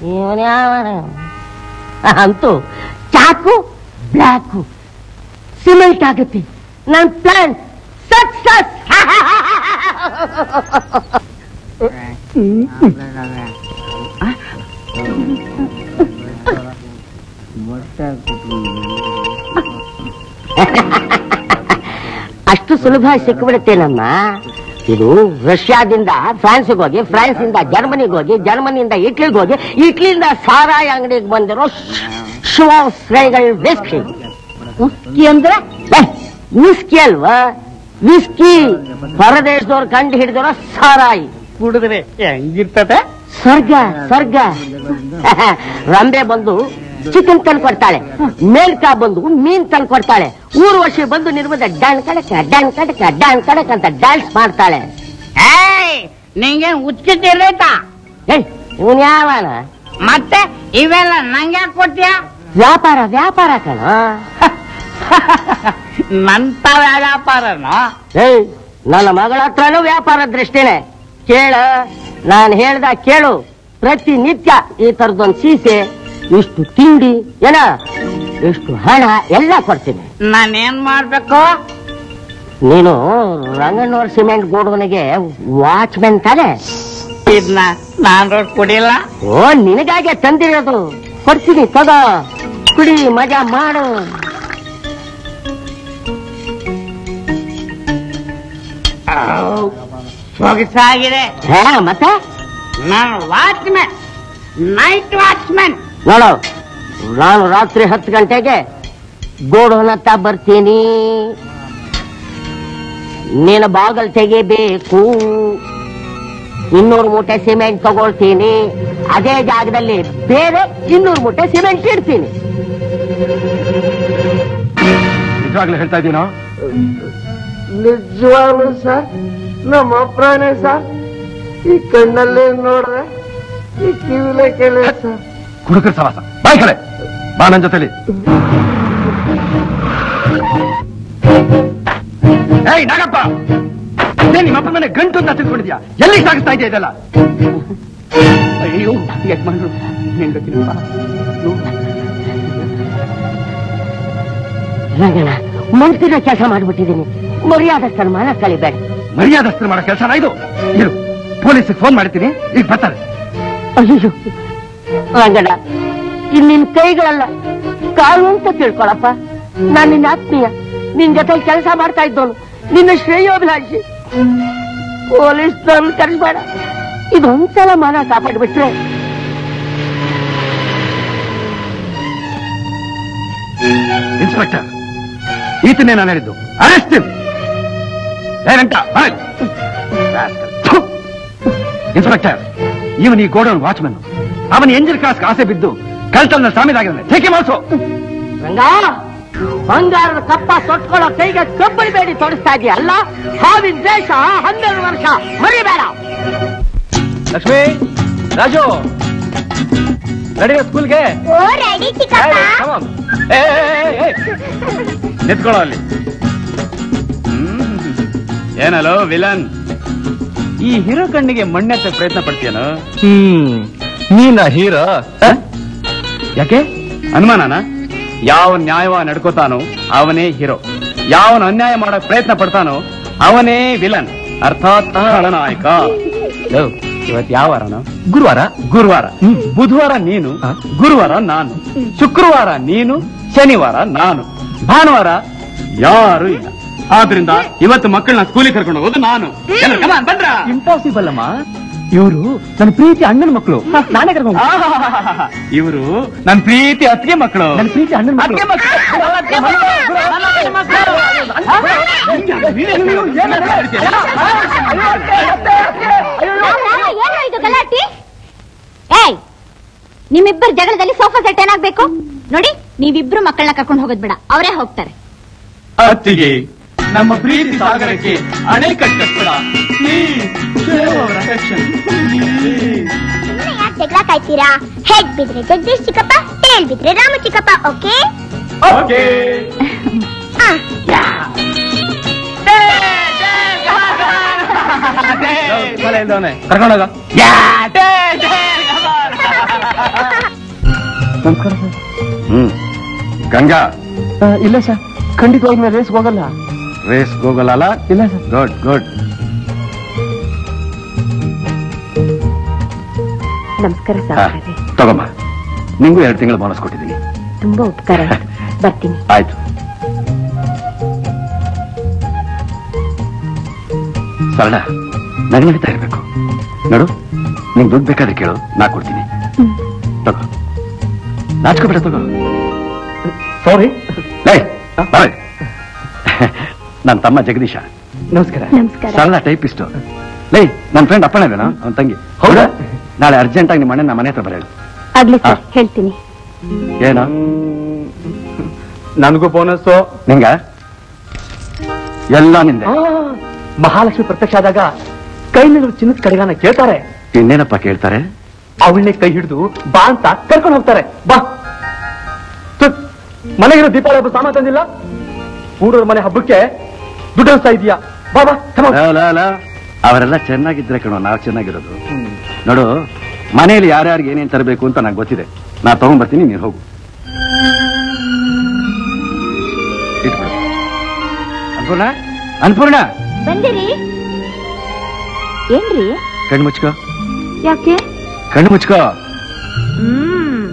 ಅಂತೂ ಚಾಕು ಬ್ಲಾಕು ಸಿಮೆಂಟ್ ಆಗುತ್ತೆ. ನನ್ನ ಪ್ಲಾನ್ ಸಕ್ಸಸ್. ಅಷ್ಟು ಸುಲಭ ಸಿಕ್ಕಿಬಿಡುತ್ತೇನಮ್ಮ. ಇದು ರಷ್ಯಾದಿಂದ ಫ್ರಾನ್ಸ್ಗೆ ಹೋಗಿ, ಫ್ರಾನ್ಸ್ ಇಂದ ಜರ್ಮನಿಗೆ ಹೋಗಿ, ಜರ್ಮನಿಯಿಂದ ಇಟ್ಲಿಗೆ ಹೋಗಿ, ಇಟ್ಲಿಯಿಂದ ಸಾರಾಯಿ ಅಂಗಡಿಗೆ ಬಂದಿರೋ ವಿಸ್ಕಿ. ವಿಸ್ಕಿ ಅಂದ್ರೆ ವಿಸ್ಕಿ ಅಲ್ವಾ? ವಿಸ್ಕಿ ಹೊರದೇಶದವ್ರು ಕಂಡು ಹಿಡಿದಿರೋ ಸಾರಾಯಿ. ಕುಡಿದ್ರೆ ಹೆಂಗಿರ್ತದೆ? ಸ್ವರ್ಗ ಸ್ವರ್ಗ. ರಂಬೆ ಬಂದು ಚಿಕನ್ ತಂದು ಕೊಡ್ತಾಳೆ, ಮೇಲ್ಕಾ ಬಂದು ಮೀನ್ ತಂದು ಕೊಡ್ತಾಳೆ, ಊರು ವರ್ಷ ಬಂದು ನಿರ್ಮದ ಡ್ಯಾನ್ ಕಡಕ ಡ್ಯಾನ್ ಕಡಕ ಡ್ಯಾನ್ ಕಡಕ್ ಅಂತ ಡ್ಯಾನ್ಸ್ ಮಾಡ್ತಾಳೆ. ನಿಂಗೇನ್ ಹುಚ್ಚಿಟ್ಟಿರೈತಾ? ಏಯ್, ಇವನ್ ಯಾವನ? ಮತ್ತೆ ಇವೆಲ್ಲ ನಂಗೆ ಕೊಡ್ತೀಯ? ವ್ಯಾಪಾರ ವ್ಯಾಪಾರ ಕಣ. ನಂತ ವ್ಯಾಪಾರನೋ? ಏಯ್ ನನ್ನ ಮಗಳ ಹತ್ರನೂ ವ್ಯಾಪಾರ ದೃಷ್ಟಿನೇ. ಕೇಳ, ನಾನು ಹೇಳ್ದ ಕೇಳು. ಪ್ರತಿನಿತ್ಯ ಈ ತರದೊಂದು ಸೀಸೆ, ಇಷ್ಟು ತಿಂಡಿ, ಏನ ಇಷ್ಟು ಹಣ ಎಲ್ಲ ಕೊಡ್ತೀನಿ. ನಾನೇನ್ ಮಾಡ್ಬೇಕು? ನೀನು ರಂಗಣ್ಣವ್ರ ಸಿಮೆಂಟ್ ಗೋಡೌನಿಗೆ ವಾಚ್ಮೆನ್ ತಾನೆ? ಇದನ್ನ ನಾನು ಕುಡಿಲ್ಲ. ಓ, ನಿನಗಾಗೆ ತಂದಿರೋದು. ಕೊಡ್ತೀನಿ, ತಗೋ, ಕುಡಿ, ಮಜಾ ಮಾಡು. ಸೊಗಸಾಗಿದೆ. ಹಾ, ಮತ್ತೆ ನಾನು ವಾಚ್ಮೆನ್, ನೈಟ್ ವಾಚ್ಮೆನ್. ನೋಡು, ನಾನು ರಾತ್ರಿ ಹತ್ತು ಗಂಟೆಗೆ ಗೋಡೌನ್ ಹತ್ತ ಬರ್ತೀನಿ. ನೀನು ಬಾಗಲ್ ತೆಗಿಬೇಕು. ಇನ್ನೂರು ಮೂಟೆ ಸಿಮೆಂಟ್ ತಗೊಳ್ತೀನಿ. ಅದೇ ಜಾಗದಲ್ಲಿ ಬೇರೆ ಇನ್ನೂರು ಮೂಟೆ ಸಿಮೆಂಟ್ ಇಡ್ತೀನಿ. ನಿಜವಾಗ್ಲೂ ಹೇಳ್ತಾ ಇದ್ದೀನೋ? ನಿಜವಾಗ್ಲು ಸರ್, ನಮ್ಮ ಅಪ್ರಾನೇ ಸರ್. ಈ ಕಣ್ಣಲ್ಲೇ ನೋಡ್ರೆ, ಈ ಕಿವಿಲೇ ಕೇಳಿ ಸರ್. ಕುಡುಕರ ಸವಾಸ, ಬಾಯ್ ಕಡೆ ಬಾ ನನ್ ಜೊತೆಲಿ. ಏಯ್ ನಾಗಪ್ಪ, ನಿಮ್ಮ ಅಪ್ಪ ಮನೆ ಗಂಟು ಅಂತ ತಿಳ್ಕೊಂಡಿದ್ಯಾ? ಎಲ್ಲಿ ಸಾಗಿಸ್ತಾ ಇದೆಯಾ ಇದೆಲ್ಲ? ಅಯ್ಯೋ ಯಜಮಾನ್ರು, ರಂಗಣ್ಣ, ಮಂತ್ರಿನ ಕೆಲಸ ಮಾಡ್ಬಿಟ್ಟಿದ್ದೀನಿ. ಮರ್ಯಾದಸ್ಥರ ಮಾನ ಕಳಿಬೇಡ. ಮರ್ಯಾದಸ್ಥರು ಮಾಡೋ ಕೆಲಸನ ಇದು? ಇರು, ಪೊಲೀಸಿಗೆ ಫೋನ್ ಮಾಡ್ತೀನಿ, ಈಗ ಬರ್ತಾರೆ. ಅಯ್ಯೋ ರಂಗಣ್ಣ, ಇನ್ ನಿನ್ ಕೈಗಳಲ್ಲ ಕಾಲು ಅಂತ ತಿಳ್ಕೊಳಪ್ಪ. ನಾನ್ ನಿನ್ನ ಆತ್ಮೀಯ, ನಿನ್ ಜೊತೆ ಕೆಲಸ ಮಾಡ್ತಾ ಇದ್ದವನು, ನಿನ್ನ ಶ್ರೇಯೋಭಿಲಾಷಿ. ಪೊಲೀಸ್ ಕರೆಸ್ಬೇಡ. ಇದೊಂದ್ಸಲ ಮಾನ ಕಾಪಾಡ್ಬಿಟ್ರೆ. ಇನ್ಸ್ಪೆಕ್ಟರ್, ಈತನೇ ನಾನು ಹೇಳಿದ್ದು. ಅರೆಸ್ಟ್ ಏನಂತ? ಇನ್ಸ್ಪೆಕ್ಟರ್, ಇವನ್ ಈ ಗೋಡೌನ್ ವಾಚ್ಮನ್. ಅವನ ಎಂಜಿನ್ ಕ್ಲಾಸ್ ಆಸೆ ಬಿದ್ದು ಕಳ್ತನ ಸಾಮಿದಾಗಿದ್ದಾನೆ. ಟೇಕೆ ಮಾಡಿಸು. ರಂಗ, ಬಂಗಾರದ ಕಪ್ಪ ತೊಟ್ಕೊಳ್ಳೋ ಕೈಗೆ ಕಬ್ಬಳಿ ಬೇಡಿ ತೋರಿಸ್ತಾ ಇದೆಯಾ ಅಲ್ಲ? ಸಾವಿನ ದೇಶ ಹನ್ನೆರಡು ವರ್ಷ ಮರಿಬೇಡ. ಲಕ್ಷ್ಮಿ, ರಾಜು, ರೆಡಿ ಸ್ಕೂಲ್ಗೆ? ಓ ರೆಡಿ ಚಿಕ್ಕಪ್ಪ. ನಿಂತ್ಕೊಳ್ಳೋ ಅಲ್ಲಿ. ಏನಲ್ಲೋ ವಿಲನ್, ಈ ಹೀರೋ ಕಣ್ಣಿಗೆ ಮಣ್ಣೆತ್ತ ಪ್ರಯತ್ನ ಪಡ್ತೀಯನೋ? ಹ್ಮ್, ನೀನ ಹೀರೋ? ಯಾಕೆ ಅನುಮಾನನ? ಯಾವ ನ್ಯಾಯವಾಗಿ ನಡ್ಕೋತಾನೋ ಅವನೇ ಹೀರೋ, ಯಾವನ ಅನ್ಯಾಯ ಮಾಡಕ್ ಪ್ರಯತ್ನ ಪಡ್ತಾನೋ ಅವನೇ ವಿಲನ್, ಅರ್ಥಾತ್ ಖಳನಾಯಕ. ಇವತ್ತು ಯಾವ ವಾರನ? ಗುರುವಾರ. ಗುರುವಾರ. ಬುಧವಾರ ನೀನು, ಗುರುವಾರ ನಾನು, ಶುಕ್ರವಾರ ನೀನು, ಶನಿವಾರ ನಾನು, ಭಾನುವಾರ ಯಾರು ಇಲ್ಲ. ಆದ್ರಿಂದ ಇವತ್ತು ಮಕ್ಕಳನ್ನ ಸ್ಕೂಲಿಗೆ ಕರ್ಕೊಂಡು ಹೋಗೋದು ನಾನು. ಬಂದ್ರ? ಇಂಪಾಸಿಬಲ್ ಅಮ್ಮ. ಇವರು ನನ್ನ ಪ್ರೀತಿ ಅಣ್ಣನ ಮಕ್ಕಳು. ನಾನೇ ಕರ್ಕೊಂಡು. ಇವರು ನನ್ನ ಪ್ರೀತಿ ಅತ್ತಿಗೆ ಮಕ್ಕಳು. ನನ್ನ ಪ್ರೀತಿ ಅಣ್ಣನ ಮಕ್ಕಳು. ಏನು ಇದು ಗಲಾಟಿ? ಏಯ್, ನಿಮ್ಮಿಬ್ಬರ ಜಗಳದಲ್ಲಿ ಸೋಫಾ ಸೆಟ್ ಏನಾಗ್ಬೇಕು ನೋಡಿ. ನೀವಿಬ್ರು ಮಕ್ಕಳನ್ನ ಕರ್ಕೊಂಡು ಹೋಗೋದ್ ಬೇಡ, ಅವರೇ ಹೋಗ್ತಾರೆ. ಅತ್ತಿಗೆ, ನಮ್ಮ ಪ್ರೀತಿ ಸಾಗರಕ್ಕೆ ಅಣೆ ಕಟ್ಟಬೇಡ. ಯಾಕೆ ಜಗಳ ಕಾಯ್ತೀರಾ? ಹೆಡ್ ಬಿದ್ರೆ ಜಗದೀಶ್ ಚಿಕ್ಕಪ್ಪ, ಟೇಲ್ ಬಿದ್ರೆ ರಾಮ ಚಿಕ್ಕಪ್ಪ. Okay okay. ಕರ್ಕೊಂಡೋಗ. ನಮಸ್ಕಾರ ಸರ್. ಹ್ಮ್, ಗಂಗಾ. ಇಲ್ಲ ಸರ್, ಖಂಡಿತವಾಗಿ ರೇಸ್ ಹೋಗಲ್ಲ. ರೇಸ್ ಹೋಗಲ್ಲ? ಇಲ್ಲ ಸರ್. Good good. ನಮಸ್ಕಾರ ಸರ್. ತಗೊಮ್ಮ, ನಿಂಗೂ ಎರಡು ತಿಂಗಳು ಬೋನಸ್ ಕೊಟ್ಟಿದ್ದೀನಿ. ತುಂಬಾ ಉಪಕಾರ, ಬರ್ತೀನಿ. ಆಯ್ತು. ಸರಳ, ನಗೆ ನಡೀತಾ ಇರ್ಬೇಕು ನೋಡು. ನಿಂಗೆ ದುಡ್ಡು ಬೇಕಾದ್ರೆ ಕೇಳು, ನಾ ಕೊಡ್ತೀನಿ. ತಗೋ, ನಾಚ್ಕೋಬೇಡ, ತಗೋ. ಸಾರಿ. ಲೈ, ಬರ. ನನ್ನ ತಮ್ಮ ಜಗದೀಶ. ನಮಸ್ಕಾರ. ನಮಸ್ಕಾರ. ಸರಳ ಟೈಪಿಸ್ಟು. ಲೈ, ನನ್ನ ಫ್ರೆಂಡ್ ಅಪ್ಪಣವೇನೋ ಅವನ ತಂಗಿ. ಹೌದಾ? ನಾಳೆ ಅರ್ಜೆಂಟ್ ಆಗಿ ನಿಮ್ಮ ಅಣ್ಣ ನಮ್ಮ ಮನೆ ಹತ್ರ ಬರೇಳು. ಆಗ್ಲಿ ಸರ್, ಹೇಳ್ತೀನಿ. ಏನೋ? ನನಗೂ ಬೋನಸ್ಸು. ನಿಂಗ ಎಲ್ಲ ನಿಂದೆ. ಮಹಾಲಕ್ಷ್ಮಿ ಪ್ರತ್ಯಕ್ಷ ಆದಾಗ ಕೈನಲ್ಲಿ ಚಿನ್ನದ ಕಡೆಗಾನ ಕೇಳ್ತಾರೆ. ಇನ್ನೇನಪ್ಪ ಕೇಳ್ತಾರೆ? ಅವಳನ್ನೇ ಕೈ ಹಿಡಿದು ಬಾ ಅಂತ ಕರ್ಕೊಂಡು ಹೋಗ್ತಾರೆ. ಬಾ, ಮನೆಗಿರೋ ದೀಪಾವಳಿ ಹಬ್ಬ ಸಾಮಾನು ತಂದಿಲ್ಲ? ಕೂಡೋರ್ ಮನೆ ಹಬ್ಬಕ್ಕೆ ದುಡ್ಡು ಹಂಚ್ತಾ ಇದೀಯಾ? ಬಾಬಾ ಅವರೆಲ್ಲ ಚೆನ್ನಾಗಿದ್ರೆ ಕಣೋ ನಾವು ಚೆನ್ನಾಗಿರೋದು. ನೋಡು, ಮನೆಯಲ್ಲಿ ಯಾರ್ಯಾರಿಗೆ ಏನೇನ್ ತರಬೇಕು ಅಂತ ನಂಗೆ ಗೊತ್ತಿದೆ. ನಾ ತಗೊಂಡ್ಬರ್ತೀನಿ, ನೀನು ಹೋಗು. ಇಟ್ಬಿಡು. ಅನ್ಪೂರ್ಣ, ಅನ್ಪೂರ್ಣ ಬಂದಿರಿ. ಏನ್ರಿ? ಕಣ್ಣು ಮುಚ್ಕೋ. ಯಾಕೆ? ಕಣ್ಣು ಮುಚ್ಕೋ. ಹ್ಮ್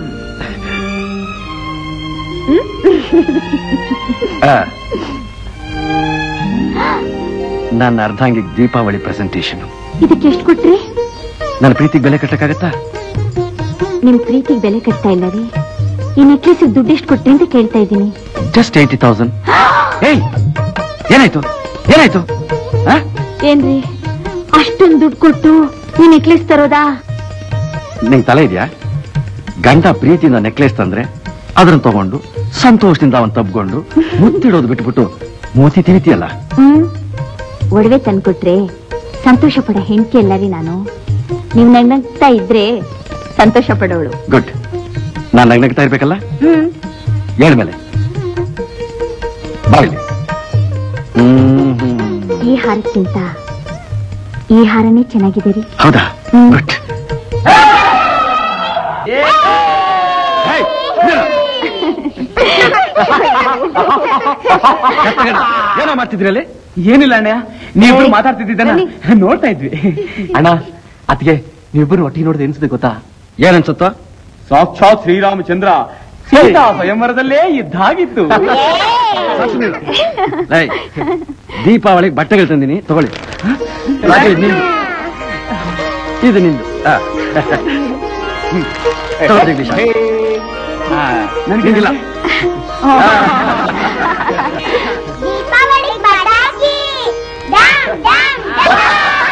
ನನ್ನ ಅರ್ಧಾಂಗಿಗೆ ದೀಪಾವಳಿ ಪ್ರೆಸೆಂಟೇಶನ್. ಇದಕ್ಕೆ ಎಷ್ಟು ಕೊಟ್ರಿ? ನನ್ನ ಪ್ರೀತಿಗೆ ಬೆಲೆ ಕಟ್ಟಕ್ಕಾಗತ್ತಾ? ನಿಮ್ ಪ್ರೀತಿಗೆ ಬೆಲೆ ಕಟ್ತಾ ಇಲ್ಲ ರೀ. ಈ ನೆಕ್ಲೆಸ್ ದುಡ್ಡು ಎಷ್ಟು ಕೊಟ್ರಿ ಅಂತ ಕೇಳ್ತಾ ಇದ್ದೀನಿ. Just eighty thousand. ಏಯ್, ಏನಾಯ್ತು ಏನಾಯ್ತು? ಏನ್ರಿ ಅಷ್ಟೊಂದು ದುಡ್ಡು ಕೊಟ್ಟು ಈ ನೆಕ್ಲೆಸ್ ತರೋದಾ? ನಿಂಗೆ ತಲೆ ಇದೆಯಾ? ಗಂಡ ಪ್ರೀತಿಯಿಂದ ನೆಕ್ಲೆಸ್ ತಂದ್ರೆ ಅದನ್ನ ತಗೊಂಡು ಸಂತೋಷದಿಂದ ಅವನ್ ತಬ್ಕೊಂಡು ಮುತ್ತಿಡೋದು ಬಿಟ್ಬಿಟ್ಟು ಮೋತಿ ತಿರಿತಿಯಲ್ಲ. ಹ್ಮ್ ಒಡವೆ ತಂದ್ಕೊಟ್ರೆ ಸಂತೋಷ ಪಡ ಹೆಂಡತಿ ಅಲ್ಲ ರೀ ನಾನು. ನೀವ್ ನಗ್ನಗ್ತಾ ಇದ್ರೆ ಸಂತೋಷ ಪಡೋಳು. ಗುಡ್. ನಾನ್ ನಗ್ನಗ್ತಾ ಇರ್ಬೇಕಲ್ಲ? ಹ್ಮ್ ಹೇಳ್ಮೇಲೆ ಬಾಗಿಲಿ. ಈ ಹಾರಕ್ಕಿಂತ ಈ ಹಾರನೇ ಚೆನ್ನಾಗಿದೆ ರೀ. ಹೌದಾ? ಗುಡ್. ಏನೋ ಮಾಡ್ತಿದ್ರಿ ಅಲ್ಲಿ? ಏನಿಲ್ಲ ಅಣ್ಣ, ನೀವಿಬ್ರು ಮಾತಾಡ್ತಿದ್ದ ನೋಡ್ತಾ ಇದ್ವಿ. ಅಣ್ಣ, ಅದಕ್ಕೆ ನೀವಿಬ್ರು ಒಟ್ಟಿಗೆ ನೋಡಿದ ಎನ್ಸಿದೆ ಗೊತ್ತಾ? ಏನನ್ಸುತ್ತೋ? ಸಾಕ್ಷಾತ್ ಶ್ರೀರಾಮಚಂದ್ರ ಸೀತಾ ಸ್ವಯಂವರದಲ್ಲೇ ಇದ್ದಾಗಿತ್ತು. ದೀಪಾವಳಿಗೆ ಬಟ್ಟೆಗಳು ತಂದಿನಿ, ತಗೊಳ್ಳಿ. ನಿಂದು ಇದು ನಿಂದು. ನನಗಿಲ್ಲ. ದೀಪಾವಳಿ ಪಟಾಕಿ ಡಾಮ್ ಡಾಮ್ ಡಾಮ್.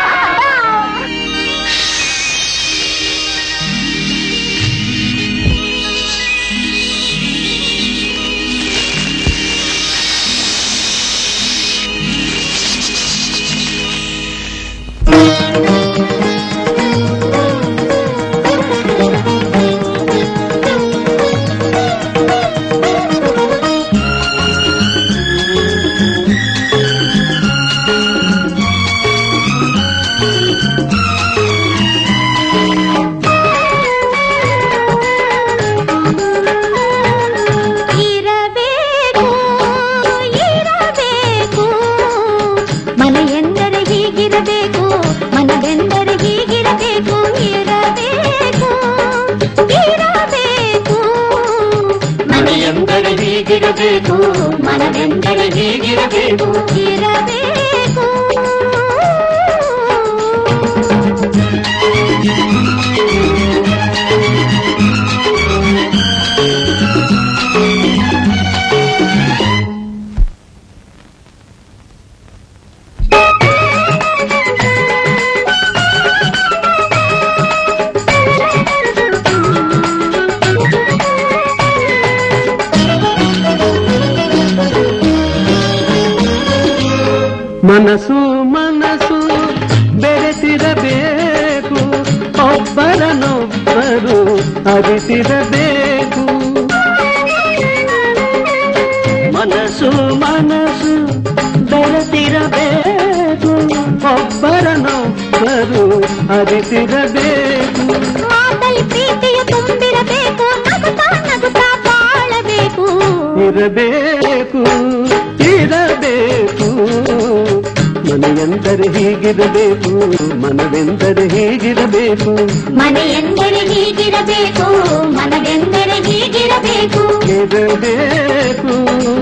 ಮನವೆಂದರೆ ಹೀಗಿರಬೇಕು ಇರಬೇಕು. ಮನಸ್ಸು ಮನಸ್ಸು ಬೆರೆತಿರಬೇಕು, ಒಬ್ಬರನೊಬ್ಬರು ಅರಿತಿರಬೇಕು. ಮನಸ್ಸು ಮನಸ್ಸು ಬೆರೆತಿರಬೇಕು, ಒಬ್ಬರನೊಬ್ಬರು ಅರಿತಿರಬೇಕು. ಮಾತಲ್ಲಿ ಪ್ರೀತಿಯು ತುಂಬಿರಬೇಕು, ನಗುತ್ತಾ ನಗುತ್ತಾ ಬಾಳಬೇಕು. ಇರಬೇಕು ಇರಬೇಕು, ಮನೆಯೆಂದರೆ ಹೀಗಿರಬೇಕು, ಮನವೆಂದರೆ ಹೀಗಿರಬೇಕು. ಮನೆಯೆಂದರೆ ಹೀಗಿರಬೇಕು, ಮನವೆಂದರೆ ಹೀಗಿರಬೇಕು. ಇರಬೇಕು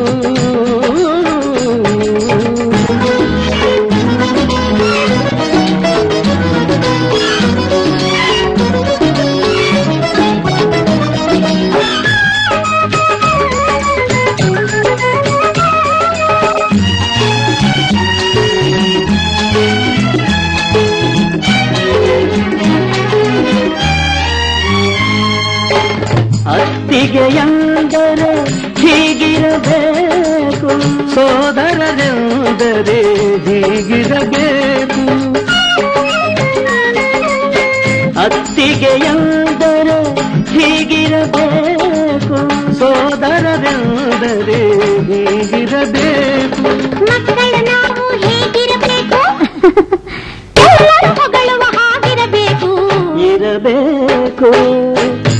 ಅತ್ತಿಗೆಯಂದರೆ ಹೀಗಿರಬೇಕು, ಸೋದರರೆಂದರೆ ಹೀಗಿರಬೇಕು. ಅತ್ತಿಗೆಯಂದರೆ ಹೀಗಿರಬೇಕು, ಸೋದರರೆಂದರೆ ಹೀಗಿರಬೇಕು.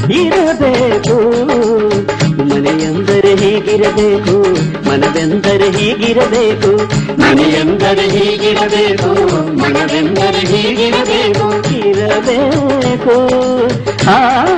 ಇರಬೇಕು ಮನೆಯೆಂದರೆ ಹೀಗಿರಬೇಕು ಮನವೆಂದರೆ ಹೀಗಿರಬೇಕು ಮನೆಯೆಂದರೆ ಹೀಗಿರಬೇಕು ಮನವೆಂದರೆ ಹೀಗಿರಬೇಕು ಇರಬೇಕು ಆ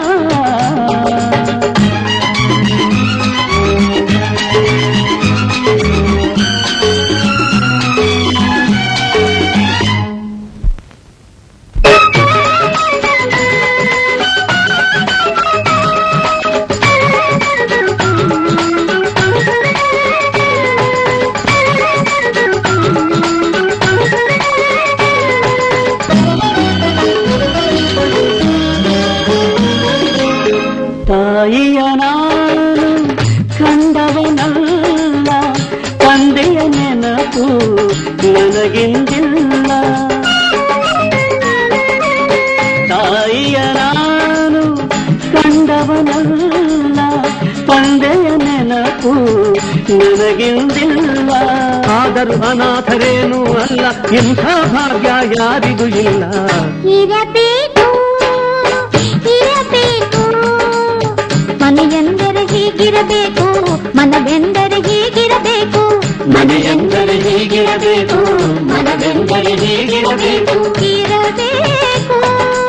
ತಾಯಿಯ ನಾನು ಕಂಡವನಲ್ಲ ತಂದೆಯ ನೆನಪು ನನಗಿಂದಿಲ್ಲ ತಾಯಿಯ ನಾನು ಕಂಡವನಲ್ಲ ತಂದೆಯ ನೆನಪು ನನಗಿಂದಿಲ್ಲ ಆದರೂ ಅನಾಥರೇನೂ ಅಲ್ಲ ಇಂಥ ಭಾಗ್ಯ ಯಾರಿಗೂ ಇಲ್ಲ ಇರಬೇಕು ಇರಬೇಕು ಮನೆಯೆಂದರೆ ಹೀಗಿರಬೇಕು ಮನವೆಂದರೆ ಹೀಗಿರಬೇಕು ಮನೆಯೆಂದರೆ ಹೀಗಿರಬೇಕು ಮನವೆಂದರೆ ಹೀಗಿರಬೇಕು ಇರಬೇಕು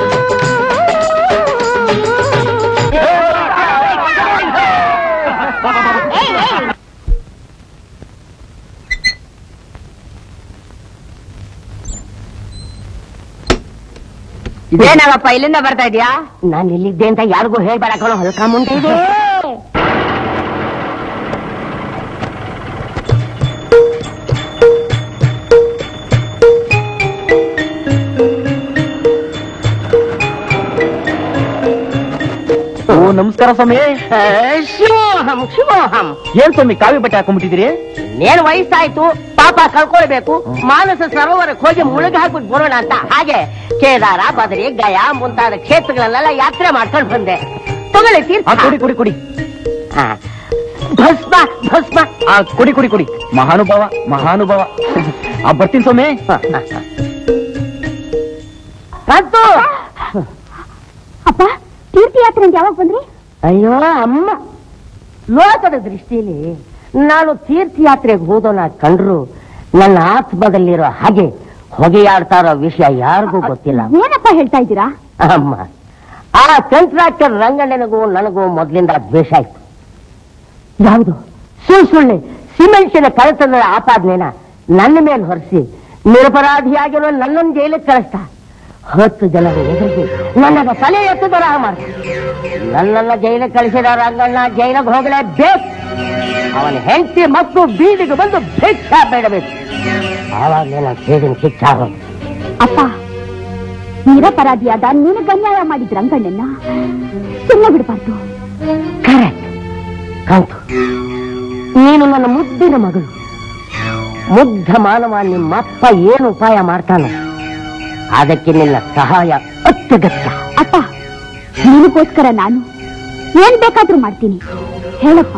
ಇದೇನಾಗಪ್ಪ ಇಲ್ಲಿಂದ ಬರ್ತಾ ಇದೀಯಾ? ನಾನು ಇಲ್ಲಿದ್ದೆ ಅಂತ ಯಾರಿಗೂ ಹೇಳ್ಬೇಡ ಕಣೋ, ಹೊಲ್ಕ ಮುಂದೆ ಇದೆ. ಓ ನಮಸ್ಕಾರ ಸ್ವಾಮಿ. ಶಿವೋಹಂ ಶಿವೋಹಂ. ಏನ್ ಸ್ವಾಮಿ ಕಾವಿ ಬಟ್ಟೆ ಹಾಕೊಂಡ್ಬಿಟ್ಟಿದ್ದೀರಿ? ನೇನು ವಯಸ್ಸಾಯ್ತು, ಪಾಪ ಕಳ್ಕೊಳ್ಬೇಕು, ಮಾನಸ ಸರೋವರಕ್ಕೆ ಹೋಗಿ ಮುಳುಗಿ ಹಾಕ್ಬಿಟ್ಟು ಬರೋಣ ಅಂತ. ಹಾಗೆ ಕೇದಾರ ಬದರಿ ಗಯಾ ಮುಂತಾದ ಕ್ಷೇತ್ರಗಳನ್ನೆಲ್ಲ ಯಾತ್ರೆ ಮಾಡ್ಕೊಂಡು ಬಂದೆ. ತಗೊಳ್ಳಿ ತೀರ್ಥ. ಕುಡಿ ಕುಡಿ ಕುಡಿ. ಭಸ್ಮ ಭಸ್ಮ. ಆ ಕುಡಿ ಕುಡಿ ಕುಡಿ. ಮಹಾನುಭಾವ ಮಹಾನುಭಾವ. ಆ ಬರ್ತೀನಿ ಸ್ವಾಮಿ. ಬಂತು. ಅಪ್ಪ ತೀರ್ಥಯಾತ್ರೆ ಅಂತ ಯಾವಾಗ ಬಂದ್ರಿ? ಅಯ್ಯೋ ಅಮ್ಮ, ಲೋಕದ ದೃಷ್ಟಿಯಲ್ಲಿ ನಾನು ತೀರ್ಥಯಾತ್ರೆಗೆ ಹೋದೋನ ಕಂಡ್ರು ನನ್ನ ಆತ್ಮದಲ್ಲಿರೋ ಹಾಗೆ ಹೊಗೆಯಾಡ್ತಾ ಇರೋ ವಿಷಯ ಯಾರಿಗೂ ಗೊತ್ತಿಲ್ಲ. ಏನಪ್ಪ ಹೇಳ್ತಾ ಇದ್ದೀರಾ? ಅಮ್ಮ, ಆ ಕಾಂಟ್ರಾಕ್ಟರ್ ರಂಗಣ್ಣನಿಗೂ ನನಗೂ ಮೊದಲಿಂದ ದ್ವೇಷ ಆಯ್ತು. ಯಾವುದು ಸುಳ್ಳು ಸುಳ್ಳೆ ಸಿಮೆಂಟಿನ ಕಳತನದ ಆಪಾದನೆನ ನನ್ನ ಮೇಲೆ ಹೊರಿಸಿ ನಿರಪರಾಧಿಯಾಗಿರೋ ನನ್ನನ್ನು ಜೈಲಿಗೆ ಕಳಿಸ್ತಾ ಹತ್ತು ಜನರು ಎದುರಿಗೆ ನನ್ನ ತಲೆ ಎತ್ತು ಬರಹ ಮಾಡ್ತಾರೆ. ನನ್ನನ್ನ ಜೈಲಿಗೆ ಕಳಿಸಿದ ರಂಗಣ್ಣ ಜೈಲಿಗೆ ಹೋಗಲೇಬೇಕು. ಅವನ ಹೆಂಡತಿ ಮತ್ತು ಬೀದಿಗೆ ಬಂದು ಭಿಕ್ಷಾ ಬೇಡಬೇಕು. ಆವಾಗಲೇ ನಾನು ಸೇದಿನ ಶಿಕ್ಷಾಗ. ಅಪ್ಪ, ನಿರಪರಾಧಿಯಾದ ನಿನಗೆ ಅನ್ಯಾಯ ಮಾಡಿದ ರಂಗಣ್ಣನ್ನ ಸುಮ್ಮನೆ ಬಿಡಬಾರ್ದು. ಕರೆಕ್ಟ್ ಕಾಂತು, ನೀನು ನನ್ನ ಮುದ್ದಿನ ಮಗಳು. ಮುಗ್ಧ ಮಾನವ ನಿಮ್ಮಪ್ಪ ಏನು ಉಪಾಯ ಮಾಡ್ತಾನೋ ಅದಕ್ಕೆ ನಿನ್ನ ಸಹಾಯ ಅತ್ಯಗತ್ಯ. ಅಪ್ಪ, ನಿನಗೋಸ್ಕರ ನಾನು ಏನ್ ಬೇಕಾದ್ರೂ ಮಾಡ್ತೀನಿ, ಹೇಳಪ್ಪ.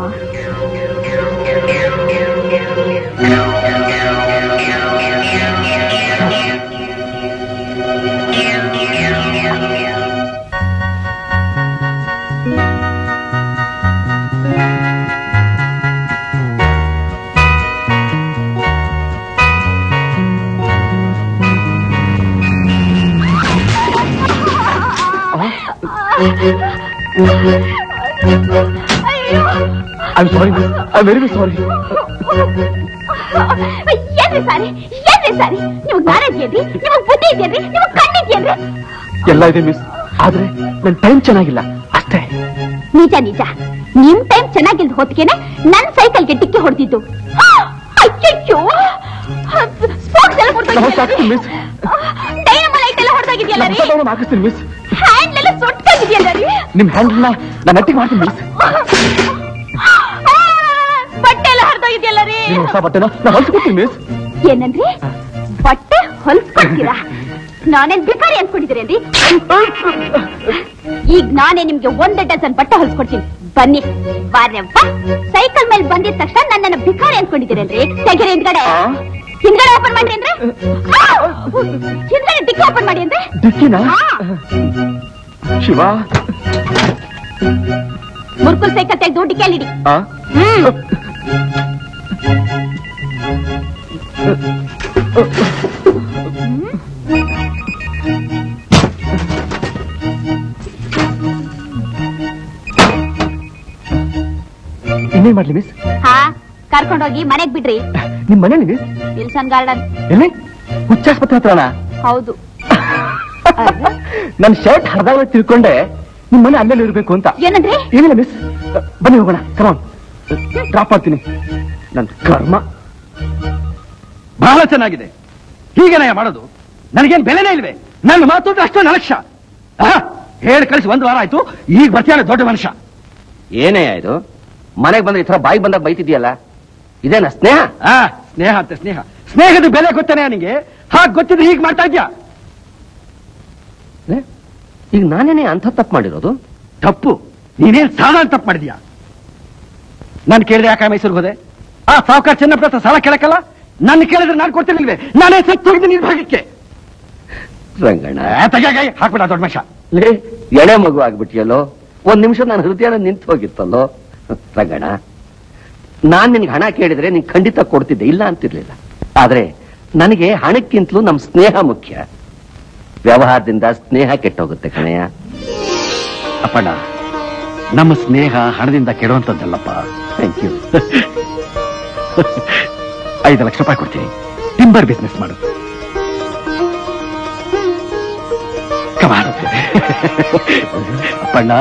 I'm sorry, miss. I'm very sorry. ಏನ್ರಿ ಸಾರಿ ಏನ್ರಿ ಸಾರಿ? ನಿಮಗ್ ನಾರದಿಯೇನ್ರಿ? ನಿಮಗ್ ಬುದ್ಧಿ ಇದೆಯೇನ್ರಿ? ನಿಮಗ್ ಕಣ್ಣಿದ್ಯೇನ್ರಿ? ಎಲ್ಲ ಇದೆ ಮಿಸ್, ಆದ್ರೆ ನನ್ ಟೈಮ್ ಚೆನ್ನಾಗಿಲ್ಲ ಅಷ್ಟೇ. ನಿಜ ನಿಜ, ನಿಮ್ ಟೈಮ್ ಚೆನ್ನಾಗಿಲ್ದ ಹೊತ್ತಿಗೆನೆ ನನ್ ಸೈಕಲ್ಗೆ ಟಿಕ್ಕಿ ಹೊಡೆದಿದ್ದು. ಅಯ್ಯೋ, ಸ್ಪೋರ್ಟ್ಸ್ ಎಲ್ಲ ಮಿಸ್, ಡೈನಮೈಟ್ ಎಲ್ಲ ಹೊಡೆದಾಗಿದೆಯಲ್ಲ ರೀ. ಹಾಕಿಸ್ತೀನಿ ಮಿಸ್. ಹ್ಯಾಂಡ್ ಎಲ್ಲ ಸುಟ್ಟಾಗಿದೆಯಲ್ಲ ರೀ. ನಿಮ್ ಹ್ಯಾಂಡ್ನ ನಾನು ಅಟ್ಟಿಗೆ ಮಾಡ್ತೀನಿ ಮಿಸ್. ಬಟ್ಟೆ ಎಲ್ಲ ಹರಿದೋಗಿದೆಯಲ್ಲ ರೀ. ಹೊಸ ಬಟ್ಟೆನ ನಾನು ಹೊಲ್ಸ್ಕೊಡ್ತೀನಿ ಮಿಸ್. ಏನಂದ್ರಿ? ಬಟ್ಟೆ ಹೊಲ್ಸ್ಕೊಡ್ತೀರಾ? ನಾನೇನ್ ಭಿಕಾರಿ ಅನ್ಕೊಂಡಿದ್ದೀರೇನ್ರಿ? ಈಗ ನಾನೇ ನಿಮ್ಗೆ ಒಂದೇ ಡಜನ್ ಬಟ್ಟೆ ಹೊಲ್ಸ್ಕೊಡ್ತೀನಿ, ಬನ್ನಿ. ಬಾರ್ಯವ್ವ, ಸೈಕಲ್ ಮೇಲೆ ಬಂದಿದ ತಕ್ಷಣ ನನ್ನನ್ನು ಭಿಕಾರಿ ಅನ್ಕೊಂಡಿದ್ದೀರೇನ್ರಿ? ತೆಗೀರಿ ಹಿಂದ್ಗಡೆ. ಹಿಂದ್ಗಡೆ ಓಪನ್ ಮಾಡ್ರಿ ಅಂದ್ರೆ, ಹಿಂದ್ಗಡೆ ಡಿಕ್ಕಿ ಓಪನ್ ಮಾಡಿ ಅಂದ್ರೆ. ಡಿಕ್ಕಿನ ಶಿವ ಮುರ್ಕುಲ್ ಸೈಕಲ್ ತೆಗೆದು ದುಡ್ಡು ಕೇಳಿಡಿ. ಹ್ಮ್ ಇನ್ನೇನ್ ಮಾಡ್ಲಿ ಮಿಸ್? ಹಾ, ಕರ್ಕೊಂಡೋಗಿ ಮನೆಗ್ ಬಿಡ್ರಿ. ನಿಮ್ ಮನೇಲಿ ಮಿಸ್? Wilson garden. ಎಲ್ಲಿ? ಹುಚ್ಚಾಸ್ಪತ್ರೆ ಹತ್ರನಾ? ಹೌದು. ನನ್ ಶರ್ಟ್ ಹರಿದಾಗ ತಿಳ್ಕೊಂಡೆ ನಿಮ್ ಮನೆ ಅಲ್ಲೆಲ್ಲ ಇರ್ಬೇಕು ಅಂತ. ಏನಂದ್ರೆ? ಏನಿಲ್ಲ ಮಿಸ್, ಬನ್ನಿ ಹೋಗೋಣ. ಕಮಾನ್, ಡ್ರಾಪ್ ಮಾಡ್ತೀನಿ. ನನ್ ಕರ್ಮ. ಬಹಳ ಚೆನ್ನಾಗಿದೆ. ಹೀಗೇನಯ್ಯ ಮಾಡೋದು? ನನಗೇನ್ ಬೆಲೆನೇ ಇಲ್ವೇ? ನನ್ನ ಮಾತು ಅಷ್ಟೊಂದು ಅಲಕ್ಷ್ಯ. ಹೇಳಿ ಕಳಿಸಿ ಒಂದು ವಾರ ಆಯ್ತು, ಈಗ ಬರ್ತೀಯಾನೆ ದೊಡ್ಡ ಮನುಷ್ಯ. ಏನೇ ಇದು? ಮನೆಗೆ ಬಂದ್ರೆ ಈ ತರ ಬಾಯಿ ಬಂದಾಗ ಬೈತಿದ್ಯಲ್ಲ, ಇದೇನ ಸ್ನೇಹ? ಆ ಸ್ನೇಹ ಅಂತ ಸ್ನೇಹ. ಸ್ನೇಹದ ಬೆಲೆ ಗೊತ್ತೇನೆ ನಿಂಗೆ? ಹಾಗೆ ಗೊತ್ತಿದ್ರೆ ಹೀಗೆ ಮಾಡ್ತಾ ಇದ್ಯಾ? ಈಗ ನಾನೇನೆ ಅಂಥ ತಪ್ಪು ಮಾಡಿರೋದು? ತಪ್ಪು? ನೀನೇನ್ ಸಾಧಾರಣ ತಪ್ಪು ಮಾಡಿದ್ಯಾ? ನಾನು ಕೇಳಿದ್ರೆ ಯಾಕೆ ಮೈಸೂರಿಗೆ ಹೋದೆ? ಆ ಸಾವುಕಾರ ಚೆನ್ನಪ್ಪ ಹತ್ರ ಸಾಲ ಕೇಳಕ್ಕಲ್ಲ? ನನ್ನ ಕೇಳಿದ್ರೆ ನಾನು ಕೊಡ್ತಿರ್ಲಿಲ್ವೇ? ನಾನೇ ಸತ್ತು ಹೋಗಿದ್ದೆ ನಿನ್ ಭಾಗಕ್ಕೆ. ರಂಗಣ್ಣ ತೆಗಾಗಿ ಹಾಕ್ಬಿಡ ದೊಡ್ಡ ಮನುಷ್ಯ. ಲೇ, ಎಳೆ ಮಗು ಆಗ್ಬಿಟ್ಟಿಯಲ್ಲೋ. ಒಂದ್ ನಿಮಿಷ ನನ್ನ ಹೃದಯನ ನಿಂತು ಹೋಗಿತ್ತಲ್ಲೋ. ರಂಗಣ್ಣ, ನಾನ್ ನಿನ್ಗೆ ಹಣ ಕೇಳಿದ್ರೆ ನೀನ್ ಖಂಡಿತ ಕೊಡ್ತಿದ್ದೆ, ಇಲ್ಲ ಅಂತಿರ್ಲಿಲ್ಲ. ಆದ್ರೆ ನನಗೆ ಹಣಕ್ಕಿಂತಲೂ ನಮ್ ಸ್ನೇಹ ಮುಖ್ಯ. ವ್ಯವಹಾರದಿಂದ ಸ್ನೇಹ ಕೆಟ್ಟೋಗುತ್ತೆ ಕಣಯ್ಯ. ಅಪ್ಪಣ್ಣ, ನಮ್ಮ ಸ್ನೇಹ ಹಣದಿಂದ ಕೆಡುವಂತದ್ದಲ್ಲಪ್ಪ. Thank you. ಐದು ಲಕ್ಷ ರೂಪಾಯಿ ಕೊಡ್ತೀನಿ, ಟಿಂಬರ್ ಬಿಸ್ನೆಸ್ ಮಾಡು. ಕಮಾನ್ ಅಪ್ಪಣ್ಣ.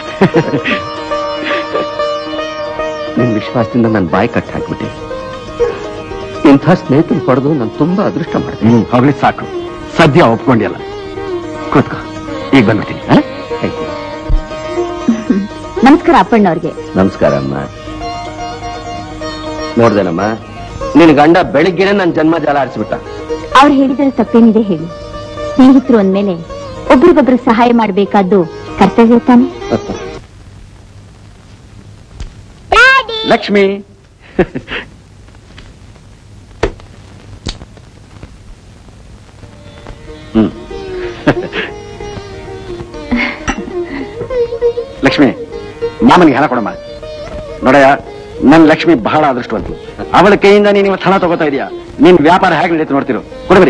ನಿನ್ ವಿಶ್ವಾಸದಿಂದ ನನ್ನ ಬಾಯಿ ಕಟ್ಟಿ ಹಾಕ್ಬಿಟ್ಟೆ. ಇಂಥ ಸ್ನೇಹಿತರು ಪಡೆದು ನಾನು ತುಂಬಾ ಅದೃಷ್ಟ ಮಾಡ್ತೀನಿ. ಹ್ಮ್ ಹೋಗ್ಲಿ ಸಾಕು, ಸದ್ಯ ಒಪ್ಕೊಂಡಿಯಲ್ಲ. ಕೂತ್ಕೋ, ಈಗ ಬಂದ್ಬಿಡ್ತೀನಿ. ನಮಸ್ಕಾರ ಅಪ್ಪಣ್ಣವ್ರಿಗೆ. ನಮಸ್ಕಾರ ಅಮ್ಮ. ನೋಡ್ದೇನಮ್ಮ, ನಿನ್ ಗಂಡ ಬೆಳಿಗ್ಗೆನೆ ನನ್ನ ಜನ್ಮ ಜಾಲ ಆರಿಸ್ಬಿಟ್ಟ. ಅವ್ರು ಹೇಳಿದ್ರೆ ತಪ್ಪೇನಿದೆ ಹೇಳಿ? ಸ್ನೇಹಿತರು ಅಂದ್ಮೇಲೆ ಒಬ್ರಿಗೊಬ್ರು ಸಹಾಯ ಮಾಡಬೇಕಾದ್ದು ಕರ್ತವ್ಯ ತಾನೆ. ಲಕ್ಷ್ಮಿ, ಹ್ಮ್ ಲಕ್ಷ್ಮಿ, ಮಾಮನಿಗೆ ಹಣ ಕೊಡಮ್ಮ. ನೋಡಯ್ಯ, ನನ್ ಲಕ್ಷ್ಮಿ ಬಹಳ ಅದೃಷ್ಟವಂತು. ಅವಳ ಕೈಯಿಂದ ನೀನು ಇವತ್ತು ಹಣ ತಗೋತಾ ಇದೀಯಾ. ನಿನ್ ವ್ಯಾಪಾರ ಹೇಗೆ ನಡೆಯುತ್ತೆ ನೋಡ್ತಿರು. ಕೊಡಬೇಡಿ.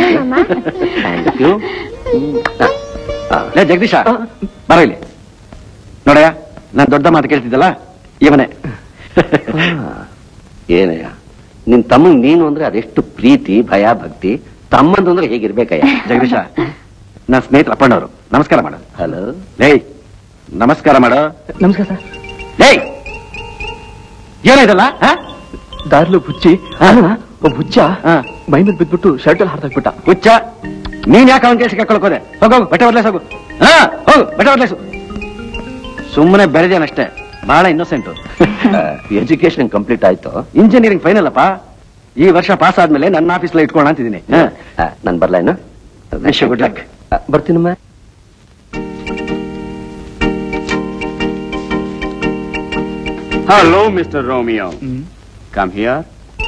ಲೇ ಜಗದೀಶ, ಬರೋ ಇಲ್ಲಿ. ನೋಡಯ್ಯ, ನಾನ್ ದೊಡ್ಡ ಮಾತು ಕೇಳ್ತಿದ್ದಲ್ಲ, ಇವನೇ. ಏನಯ್ಯ, ನಿನ್ ತಮ್ಮ ನೀನು ಅಂದ್ರೆ ಅದೆಷ್ಟು ಪ್ರೀತಿ, ಭಯ, ಭಕ್ತಿ. ತಮ್ಮಂದು ಅಂದ್ರೆ ಹೇಗಿರ್ಬೇಕಯ್ಯ? ಜಗದೀಶ, ನನ್ನ ಸ್ನೇಹಿತರ ಅಪ್ಪಣ್ಣವರು. ನಮಸ್ಕಾರ ಮಾಡು. ಹಲೋ. ಲೇ, ನಮಸ್ಕಾರ ಮಾಡು. ನಮಸ್ಕಾರ ಸರ್. ಲೇ, ಏನಾಯ್ತಲ್ಲ? ದಾರ್ಲು ಹುಚ್ಚಿ ಒಬ್ಬ ಹುಚ್ಚ ಮೈ ಮೇಲೆ ಬಿದ್ಬಿಟ್ಟು ಶರ್ಟ್ ಅಲ್ಲಿ ಹಾರ್ದಾಕ್ಬಿಟ್ಟ. ಹುಚ್ಚ? ನೀನ್ ಯಾಕೆ ಅವನ ಕೇಳಿಸಿ ಕಳ್ಕೊಳ್ಳೋದೆ? ಹೋಗೋಗು, ಬಟ್ಟೆ ಬದಲಾಯಿಸ ಹೋಗು. ಹಾ ಹೋಗು, ಬಟ್ಟೆ ಬದಲಾಯಿಸು. ಸುಮ್ಮನೆ ಬೆಳೆದೇನಷ್ಟೇ, ಬಹಳ ಇನ್ನೋಸೆಂಟು. ಎಜುಕೇಶನ್ ಕಂಪ್ಲೀಟ್ ಆಯ್ತು? ಇಂಜಿನಿಯರಿಂಗ್ ಫೈನಲ್ ಅಪ್ಪ. ಈ ವರ್ಷ ಪಾಸ್ ಆದ್ಮೇಲೆ ನನ್ನ ಆಫೀಸ್లో ಇಟ್ಕೊಳ್ಳೋಣ ಅಂತಿದ್ದೀನಿ. ನಾನು ಬರ್ಲೇನು? Wish you good luck. ಬರ್ತೀನಮ್ಮ. Hello mister Romeo, come here.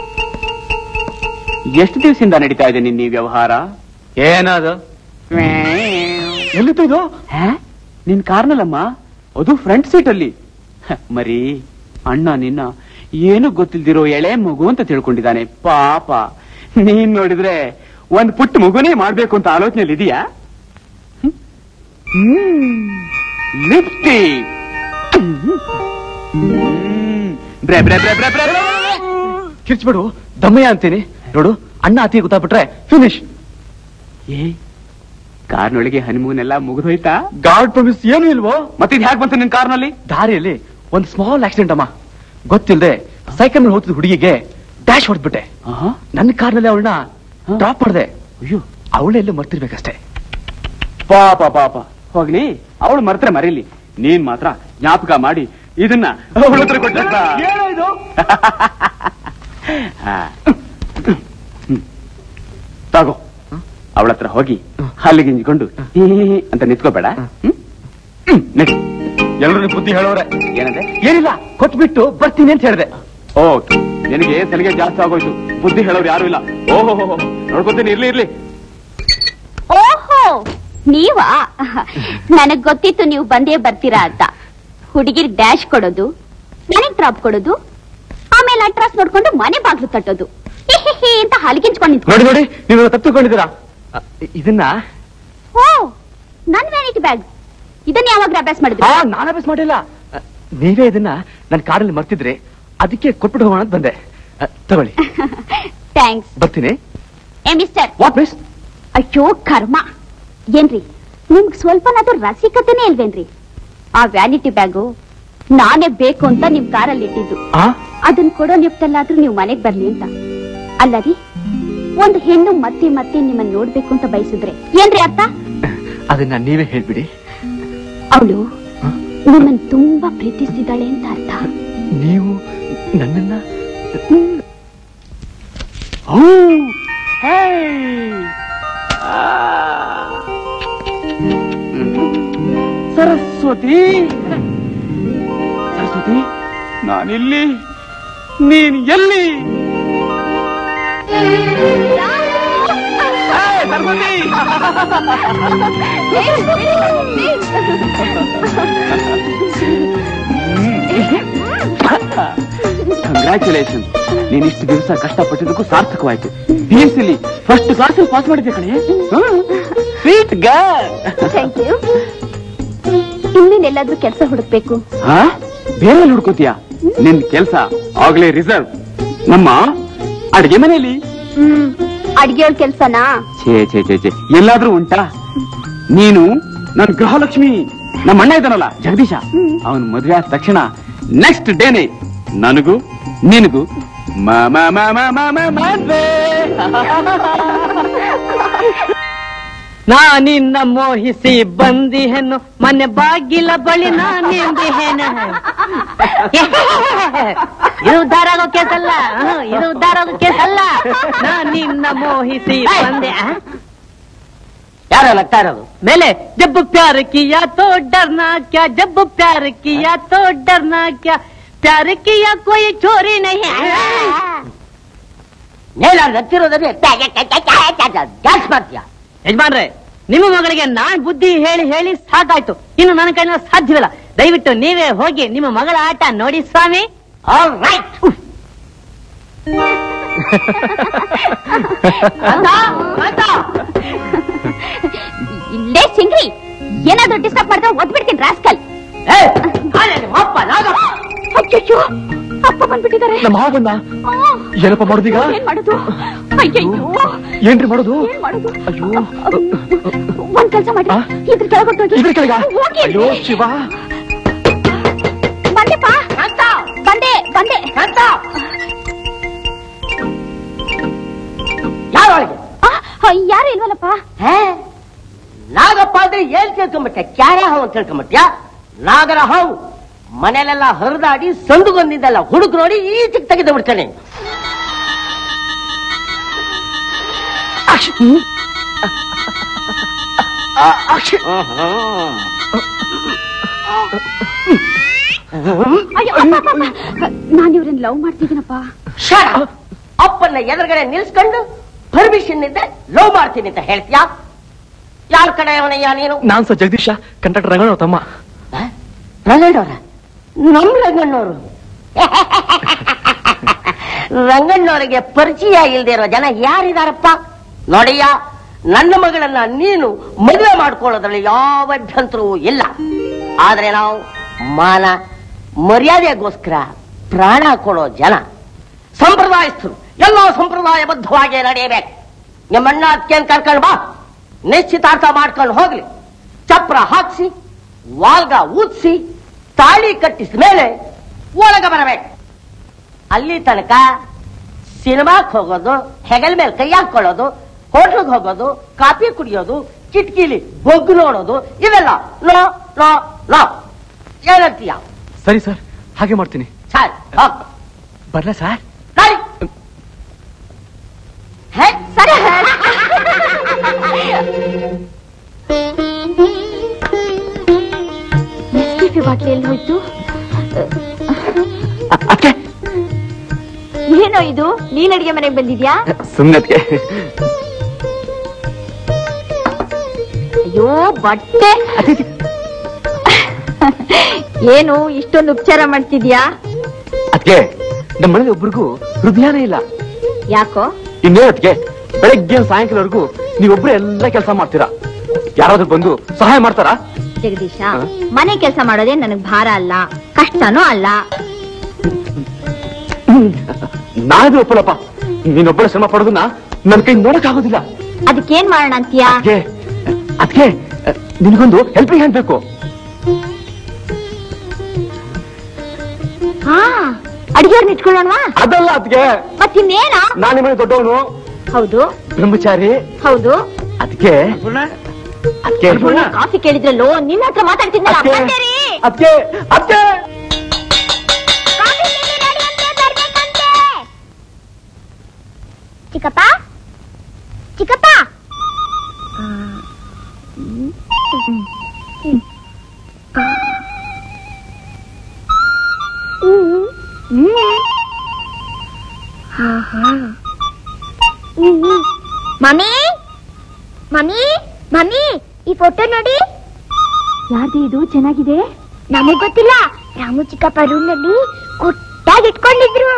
ಎಷ್ಟು ದಿವಸದಿಂದ ನಡೀತಾ ಇದೆ ನಿನ್ನ ಈ ವ್ಯವಹಾರ? ಏನದು? ಎಲ್ಲಿತ್ತು ಇದು? ನಿನ್ ಕಾರ್ನಲ್ಲಮ್ಮ, ಅದು ಫ್ರಂಟ್ ಸೀಟ್ ಅಲ್ಲಿ. ಮರಿ ಅಣ್ಣ ನಿನ್ನ ಏನು ಗೊತ್ತಿಲ್ದಿರೋ ಎಳೆ ಮಗು ಅಂತ ತಿಳ್ಕೊಂಡಿದ್ದಾನೆ. ಪಾಪ, ನೀನ್ ನೋಡಿದ್ರೆ ಒಂದ್ ಪುಟ್ಟ ಮಗುನೇ ಮಾಡ್ಬೇಕು ಅಂತ ಆಲೋಚನೆಯಲ್ಲಿ ಇದೆಯಾ? ಲಿಪ್ಸ್ಟಿಕ್. ಬ್ರೆ ಬ್ರೆ ಬ್ರೆ ಬ್ರೆ ಬ್ರೆ ಕಿರ್ಚ್ಬಿಡು, ದಮ್ಮಯ್ಯ ಅಂತೀನಿ. ನೋಡು, ಅಣ್ಣ ಅತಿ ಗೊತ್ತಾಗ್ಬಿಟ್ರೆ ಫಿನಿಶ್. ಏ, ಕಾರ್ನೊಳಗೆ ಹನಿಮೂನ್ ಎಲ್ಲ ಮುಗಿದೋಯ್ತಾ? ಗಾರ್ಡ್ ಪ್ರಾಮಿಸ್ ಏನು ಇಲ್ವೋ? ಮತ್ತೆ ಇದು ಹೇಗೆ ಬಂತು ನಿನ್ ಕಾರ್ನಲ್ಲಿ? ದಾರಿಯಲ್ಲಿ ಒಂದು ಸ್ಮಾಲ್ ಆಕ್ಸಿಡೆಂಟ್ ಅಮ್ಮ. ಗೊತ್ತಿಲ್ಲದೆ ಸೈಕಲ್ ಮೇಲೆ ಹೋಗ್ತಿದ್ದ ಹುಡುಗಿಗೆ ಡ್ಯಾಶ್ ಹೊಡೆದ್ಬಿಟ್ಟೆ. ನನ್ನ ಕಾರ್ನಲ್ಲಿ ಅವಳನ್ನ ಡ್ರಾಪ್ ಮಾಡಿದೆ. ಅಯ್ಯೋ, ಅವಳೆಲ್ಲ ಮರ್ತಿರ್ಬೇಕಷ್ಟೇ. ಪಾಪ ಪಾಪ, ಹೋಗ್ಲಿ, ಅವಳು ಮರ್ತ್ರೆ ಮರೀಲಿ. ನೀನ್ ಮಾತ್ರ ಜ್ಞಾಪಕ ಮಾಡಿ ಇದನ್ನ ಅವಳ ಹತ್ರ ಕೊಟ್ಟ. ತಗೋ, ಅವಳ ಹತ್ರ ಹೋಗಿ ಹಲ್ಲಿಗಿಂಜಿಕೊಂಡು ಅಂತ ನಿಂತ್ಕೋಬೇಡ. ಎಲ್ಲರೂ ಬುದ್ಧಿ ಹೇಳೋರೆ. ಏನಂದ್ರೆ? ಏನಿಲ್ಲ, ಕೊಟ್ಬಿಟ್ಟು ಬರ್ತೀನಿ ಅಂತ ಹೇಳಿದೆ. ಓಕೆ, ನಿನಗೆ ಸಲಿಗೆ ಜಾಸ್ತಿ ಆಗೋಯ್ತು. ಬುದ್ಧಿ ಹೇಳೋರು ಯಾರು ಇಲ್ಲ. ಓಹೋ, ನೋಡ್ಕೊತೀನಿ, ಇರ್ಲಿ ಇರ್ಲಿ. ಓಹೋ, ನೀವಾ? ನನಗ್ ಗೊತ್ತಿತ್ತು ನೀವು ಬಂದೇ ಬರ್ತೀರಾ ಅಂತ. ಹುಡುಗಿರ್ ಡ್ಯಾಶ್ ಕೊಡೋದು, ನನಗ್ ಡ್ರಾಪ್ ಕೊಡೋದು, ಆಮೇಲೆ ಅಟ್ರಾಸ್ ನೋಡ್ಕೊಂಡು ಮನೆ ಬಾಗ್ಲು ತಟ್ಟೋದು ಅಂತ ಹಲಿಗಿಂಚ್ಕೊಂಡು ನಿಂತ್ಕೊಂಡು. ನೋಡಿ ನೋಡಿ ನೀವು ತಪ್ಪು ತಿಳ್ಕೊಂಡಿದ್ದೀರಾ. ಇದನ್ನ ಓ ನನ್ ವ್ಯಾನಿಟಿ ಬ್ಯಾಗ್, ಇದನ್ನ ಯಾವಾಗ ಅಭ್ಯಾಸ ಮಾಡಿದ್ರಿ? ನಾನು ಅಭ್ಯಾಸ ಮಾಡಿಲ್ಲ. ನೀವೇ ಇದನ್ನ ನನ್ನ ಕಾರಲ್ಲಿ ಮರ್ತಿದ್ರೆ ಅದಕ್ಕೆ ಕೊಟ್ಬಿಟ್ಟು ಹೋಗೋಣ ಅಂತ ಬಂದೆ. ತಗೊಳ್ಳಿ. ಥ್ಯಾಂಕ್ಸ್. ಬರ್ತೀನಿ. ಏ ಮಿಸ್ಟರ್. What miss? ಅಯ್ಯೋ ಕರ್ಮ. ಏನ್ರಿ ನಿಮ್ಗ್ ಸ್ವಲ್ಪನಾದ್ರೂ ರಸಿಕತೆನೇ ಇಲ್ವೇನ್ರಿ? ಆ ವ್ಯಾನಿಟಿ ಬ್ಯಾಗು ನಾನೇ ಬೇಕು ಅಂತ ನಿಮ್ ಕಾರಲ್ಲಿ ಇಟ್ಟಿದ್ದು. ಅದನ್ನ ಕೊಡೋ ನಿಪ್ಟಲ್ಲಾದ್ರೂ ನೀವು ಮನೆಗ್ ಬರ್ಲಿ ಅಂತ. ಅಲ್ಲರಿ ಒಂದು ಹೆಣ್ಣು ಮತ್ತೆ ಮತ್ತೆ ನಿಮ್ಮನ್ನ ನೋಡ್ಬೇಕು ಅಂತ ಬಯಸಿದ್ರೆ ಏನ್ರಿ ಅರ್ಥ? ಅದನ್ನ ನೀವೇ ಹೇಳ್ಬಿಡಿ. ಅವಳು ನಿಮ್ಮನ್ನ ತುಂಬಾ ಪ್ರೀತಿಸ್ತಿದ್ದಾಳೆ ಅಂತ ಅರ್ಥ. ನೀವು ನನ್ನನ್ನ ಸರಸ್ವತಿ, ಸರಸ್ವತಿ, ನಾನಿಲ್ಲಿ, ನೀನ್ ಎಲ್ಲಿ? ಸರಸ್ವತಿ, ಕಂಗ್ರ್ಯಾಚುಲೇಷನ್. ನೀನ್ ಇಷ್ಟು ದಿವಸ ಕಷ್ಟಪಟ್ಟಿದ್ದಕ್ಕೂ ಸಾರ್ಥಕವಾಯ್ತು. P S C first class pass ಮಾಡಿದ್ದೆ ಕಣೆ. Sweet girl. Thank you. ಇನ್ನೇನೆಲ್ಲಾದ್ರೂ ಕೆಲಸ ಹುಡುಕ್ಬೇಕು? ಹಾ, ಬೇರೆ ಹುಡ್ಕೋತೀಯ? ನಿನ್ ಕೆಲ್ಸ ಆಗ್ಲೇ ರಿಸರ್ವ್ ನಮ್ಮ ಅಡಿಗೆ ಮನೆಯಲ್ಲಿ. ಹ್ಮ್, ಅಡ್ಗೆಯವ್ರ ಕೆಲ್ಸನಾ? ಛೇ ಛೇ ಛೇ ಛೇ ಎಲ್ಲಾದ್ರೂ ಉಂಟಾ? ನೀನು ನನ್ ಗೃಹಲಕ್ಷ್ಮಿ. ನಮ್ಮ ಅಣ್ಣ ಇದ್ದಾನಲ್ಲ ಜಗದೀಶ, ಅವನ್ ಮದುವೆ ಆದ ತಕ್ಷಣ ನೆಕ್ಸ್ಟ್ ಡೇನೆ ನನಗೂ ನಿನಗೂ ನಾನಿನ್ನ ಮೋಹಿಸಿ ಬಂದಿಹೆನು ಮನೆ ಬಾಗಿಲ ಬಳಿ ನಾನಿಂದಿಹೆನು. ಇದು ಉದ್ಧಾರ ಆಗೋ ಕೇಸಲ್ಲ, ಇದು ಉದ್ಧಾರ ಆಗೋ ಕೇಸಲ್ಲ. ನಾನಿನ್ನ ಮೋಹಿಸಿ ಬಂದೆ. ಯಾರೋ ಲಗ್ತಾ ಇರೋದು ಮೇಲೆ ಜಬ್ ಪ್ಯಾರ್ ಕಿಯಾ ತೋ ಡರ್ನಾ ಕ್ಯಾ, ಜಬ್ ಪ್ಯಾರ್ ಕಿಯಾ ತೋ ಡರ್ನಾ ಕ್ಯಾ, ಪ್ಯಾರ್ ಕಿಯಾ ಕೋಯಿ ಚೋರಿ ನಹಿ. ಮೇಲ ನತ್ತಿರೋದ್ರೆ ಗ್ಯಾಸ್ ಮಾಡ್ತೀಯಾ? ಯಜಮಾನ್ರೆ, ನಿಮ್ಮ ಮಗಳಿಗೆ ನಾನ್ ಬುದ್ಧಿ ಹೇಳಿ ಹೇಳಿ ಸಾಕಾಯ್ತು. ಇನ್ನು ನನ್ನ ಕೈನ ಸಾಧ್ಯವಿಲ್ಲ. ದಯವಿಟ್ಟು ನೀವೇ ಹೋಗಿ ನಿಮ್ಮ ಮಗಳ ಆಟ ನೋಡಿ ಸ್ವಾಮಿ. All right. ಇಲ್ಲೇ ಸಿಂಗ್ರಿ, ಏನಾದ್ರೂ ಡಿಸ್ಟರ್ಬ್ ಮಾಡಿದ್ರೆ ಒದ್ಬಿಡ್ತೀನಿ ರಾಸ್ಕಲ್. ಅಯ್ಯೋ, ಅಪ್ಪ ಬಂದ್ಬಿಟ್ಟಿದ್ದಾರೆ. ನಮ್ಮ ಮಾವ ಬಂದ. ಏನಪ್ಪ ಮಾಡೋದೀಗ? ಏನ್ ಮಾಡುದು? ಅಯ್ಯೋ, ಏನ್ರಿ ಮಾಡೋದು? ಏನ್ ಮಾಡುದು? ಅಯ್ಯೋ, ಒಂದ್ ಕೆಲಸ ಮಾಡಿ, ಇದ್ರ ಕೆಳಗೊಟ್ಟೋಗಿ. ಇದ್ರ ಕೆಳಗ? ಅಯ್ಯೋ ಶಿವ. ಬಂದೆಪ್ಪ, ಬಂದೆ ಬಂದೆ. ಯಾರೊಳಗೆ? ಯಾರು ಇಲ್ವಲ್ಲಪ್ಪ. ನಾಗಪ್ಪ ಅಂದ್ರೆ ಏನ್ ತಿಳ್ಕೊಂಬಿಟ್ಟೆ? ಕ್ಯಾರ ಹಾವು ಅಂತ ತಿಳ್ಕೊಂಬಿಟ್ಯಾ? ನಾಗರ ಹಾವು ಮನೆಯಲ್ಲೆಲ್ಲ ಹರಿದಾಡಿ ಸಂದುಗೊಂದಿದ್ದೆಲ್ಲ ಹುಡುಗ ನೋಡಿ ಈಚೆಗೆ ತೆಗೆದು ಬಿಡ್ತಾನೆ. ನಾನು ಇವ್ರನ್ನ ಲವ್ ಮಾಡ್ತಿದ್ದೀನಪ್ಪ. ಅಪ್ಪನ್ನ ಎದುರುಗಡೆ ನಿಲ್ಸ್ಕೊಂಡು ಪರ್ಮಿಷನ್ ಇದ್ದೆ ಲವ್ ಮಾಡ್ತೀನಿ ಅಂತ ಹೇಳ್ತೀಯಾ? ಯಾರ ಕಡೆ ಅವನಯ್ಯ ನೀನು? ನಾನ್ ಸ ಜಗದೀಶ, ಕಂಡಕ್ಟರ್ ರಂಗಣ್ಣ ತಮ್ಮ. ರಂಗಣ್ಣವ್ರ? ನಮ್ ರಂಗಣ್ಣವರು? ರಂಗಣ್ಣವರಿಗೆ ಪರಿಚಯ ಇಲ್ದೇ ಇರೋ ಜನ ಯಾರಿದಾರಪ್ಪ? ನೋಡಿಯ, ನನ್ನ ಮಗಳನ್ನ ನೀನು ಮದುವೆ ಮಾಡ್ಕೊಳ್ಳೋದ್ರಲ್ಲಿ ಯಾವ ಅಭ್ಯಂತರವೂ ಇಲ್ಲ. ಆದ್ರೆ ನಾವು ಮಾನ ಮರ್ಯಾದೆಗೋಸ್ಕರ ಪ್ರಾಣ ಕೊಡೋ ಜನ, ಸಂಪ್ರದಾಯಸ್ಥರು. ಎಲ್ಲ ಸಂಪ್ರದಾಯಬದ್ಧವಾಗಿ ನಡೆಯಬೇಕು. ನಿಮ್ಮಣ್ಣ ಅದಕ್ಕೇನ್ ಕರ್ಕೊಂಡು ಬಾ, ನಿಶ್ಚಿತಾರ್ಥ ಮಾಡ್ಕೊಂಡು ಹೋಗ್ಲಿ. ಚಪ್ರ ಹಾಕ್ಸಿ ವಾಲ್ಗ ಊದ್ಸಿ ತಾಳಿ ಕಟ್ಟಿಸಿದ ಮೇಲೆ ಒಳಗ ಬರಬೇಕು. ಅಲ್ಲಿ ತನಕ ಸಿನಿಮಾಕ್ ಹೋಗೋದು, ಹೆಗಲ್ ಮೇಲೆ ಕೈ ಹಾಕೊಳ್ಳೋದು, ಹೋಟ್ಲಿಗೆ ಹೋಗೋದು, ಕಾಫಿ ಕುಡಿಯೋದು, ಕಿಟಕಿಲಿ ಬೊಗ್ಗು ನೋಡೋದು, ಇವೆಲ್ಲ ನೋ ನೋ ನೋ. ಏನಂತೀಯ? ಸರಿ ಸರ್, ಹಾಗೆ ಮಾಡ್ತೀನಿ. ಸರಿ, ಬರ್ಲಾ ಸರ್? ಸರಿ. ಬಾಟ್ಲಿ ಎಲ್ಲಿ ಹೋಯ್ತು? ಏನೋ ಇದು, ನೀನ್ ಅಡಿಗೆ ಮನೆಗೆ ಬಂದಿದ್ಯಾ? ಸುಮ್ಮನೆ. ಅಯ್ಯೋ ಬಟ್ಟೆ. ಏನು ಇಷ್ಟೊಂದು ಉಪಚಾರ ಮಾಡ್ತಿದ್ಯಾ? ಅದಕ್ಕೆ ನಮ್ಮ ಮನೇಲಿ ಒಬ್ರಿಗೂ ಹೃದಯನೇ ಇಲ್ಲ. ಯಾಕೋ? ಇನ್ನೇ ಅದಕ್ಕೆ ಬೆಳಗ್ಗೆ ಸಾಯಂಕಾಲವರೆಗೂ ನೀವೊಬ್ರು ಎಲ್ಲ ಕೆಲಸ ಮಾಡ್ತೀರಾ. ಯಾರಾದ್ರೂ ಬಂದು ಸಹಾಯ ಮಾಡ್ತಾರಾ? ಜಗದೀಶ, ಮನೆ ಕೆಲಸ ಮಾಡೋದೇ ನನಗ್ ಭಾರ ಅಲ್ಲ, ಕಷ್ಟನೂ ಅಲ್ಲ. ನಾನದು ಒಪ್ಪಲಪ್ಪ. ನೀನೊಬ್ಬಳ ಶ್ರಮ ಪಡೋದನ್ನ ನನ್ ಕೈ ನೋಡಕ್ ಆಗೋದಿಲ್ಲ. ಅದಕ್ಕೇನ್ ಮಾಡೋಣ ಅಂತೀಯಾ? ಅದಕ್ಕೆ ನಿನ್ಗೊಂದು ಹೆಲ್ಪಿಂಗ್ ಹ್ಯಾಂಡ್ ಬೇಕು. ಹಾ, ಅಡಿಗೆಯವ್ರನ್ನ ಇಟ್ಕೊಳ್ಳೋಣವಾ? ಅದಲ್ಲ ಅದಕ್ಕೆ. ಮತ್ತಿನ್ನೇನ? ನಾನು ನಿಮ್ಮನೆ ದೊಡ್ಡವನು. ಹೌದು. ಬ್ರಹ್ಮಚಾರಿ. ಹೌದು. ಅದಕ್ಕೆ ಅದಕ್ಕೆ ಕಾಫಿ ಕೇಳಿದ್ರಲ್ಲೋ, ನಿನ್ನ ಹತ್ರ ಮಾತಾಡ್ತಿದ್ನಲ್ಲ. ಅದಕ್ಕೆ ಅದಕ್ಕೆ ಚಿಕ್ಕಪ್ಪ ಚಿಕ್ಕಪ್ಪ ಮಮ್ಮಿ ಮಮ್ಮಿ ಮಮ್ಮಿ ಈ ಫೋಟೋ ನೋಡಿ. ಯಾರ್ದು ಇದು? ಚೆನ್ನಾಗಿದೆ. ನಮಗ್ ಗೊತ್ತಿಲ್ಲ, ರಾಮು ಚಿಕ್ಕಪ್ಪ ರೂಮ್ ನಲ್ಲಿ ಕುಟ್ಟಾಗಿ ಇಟ್ಕೊಂಡಿದ್ರು.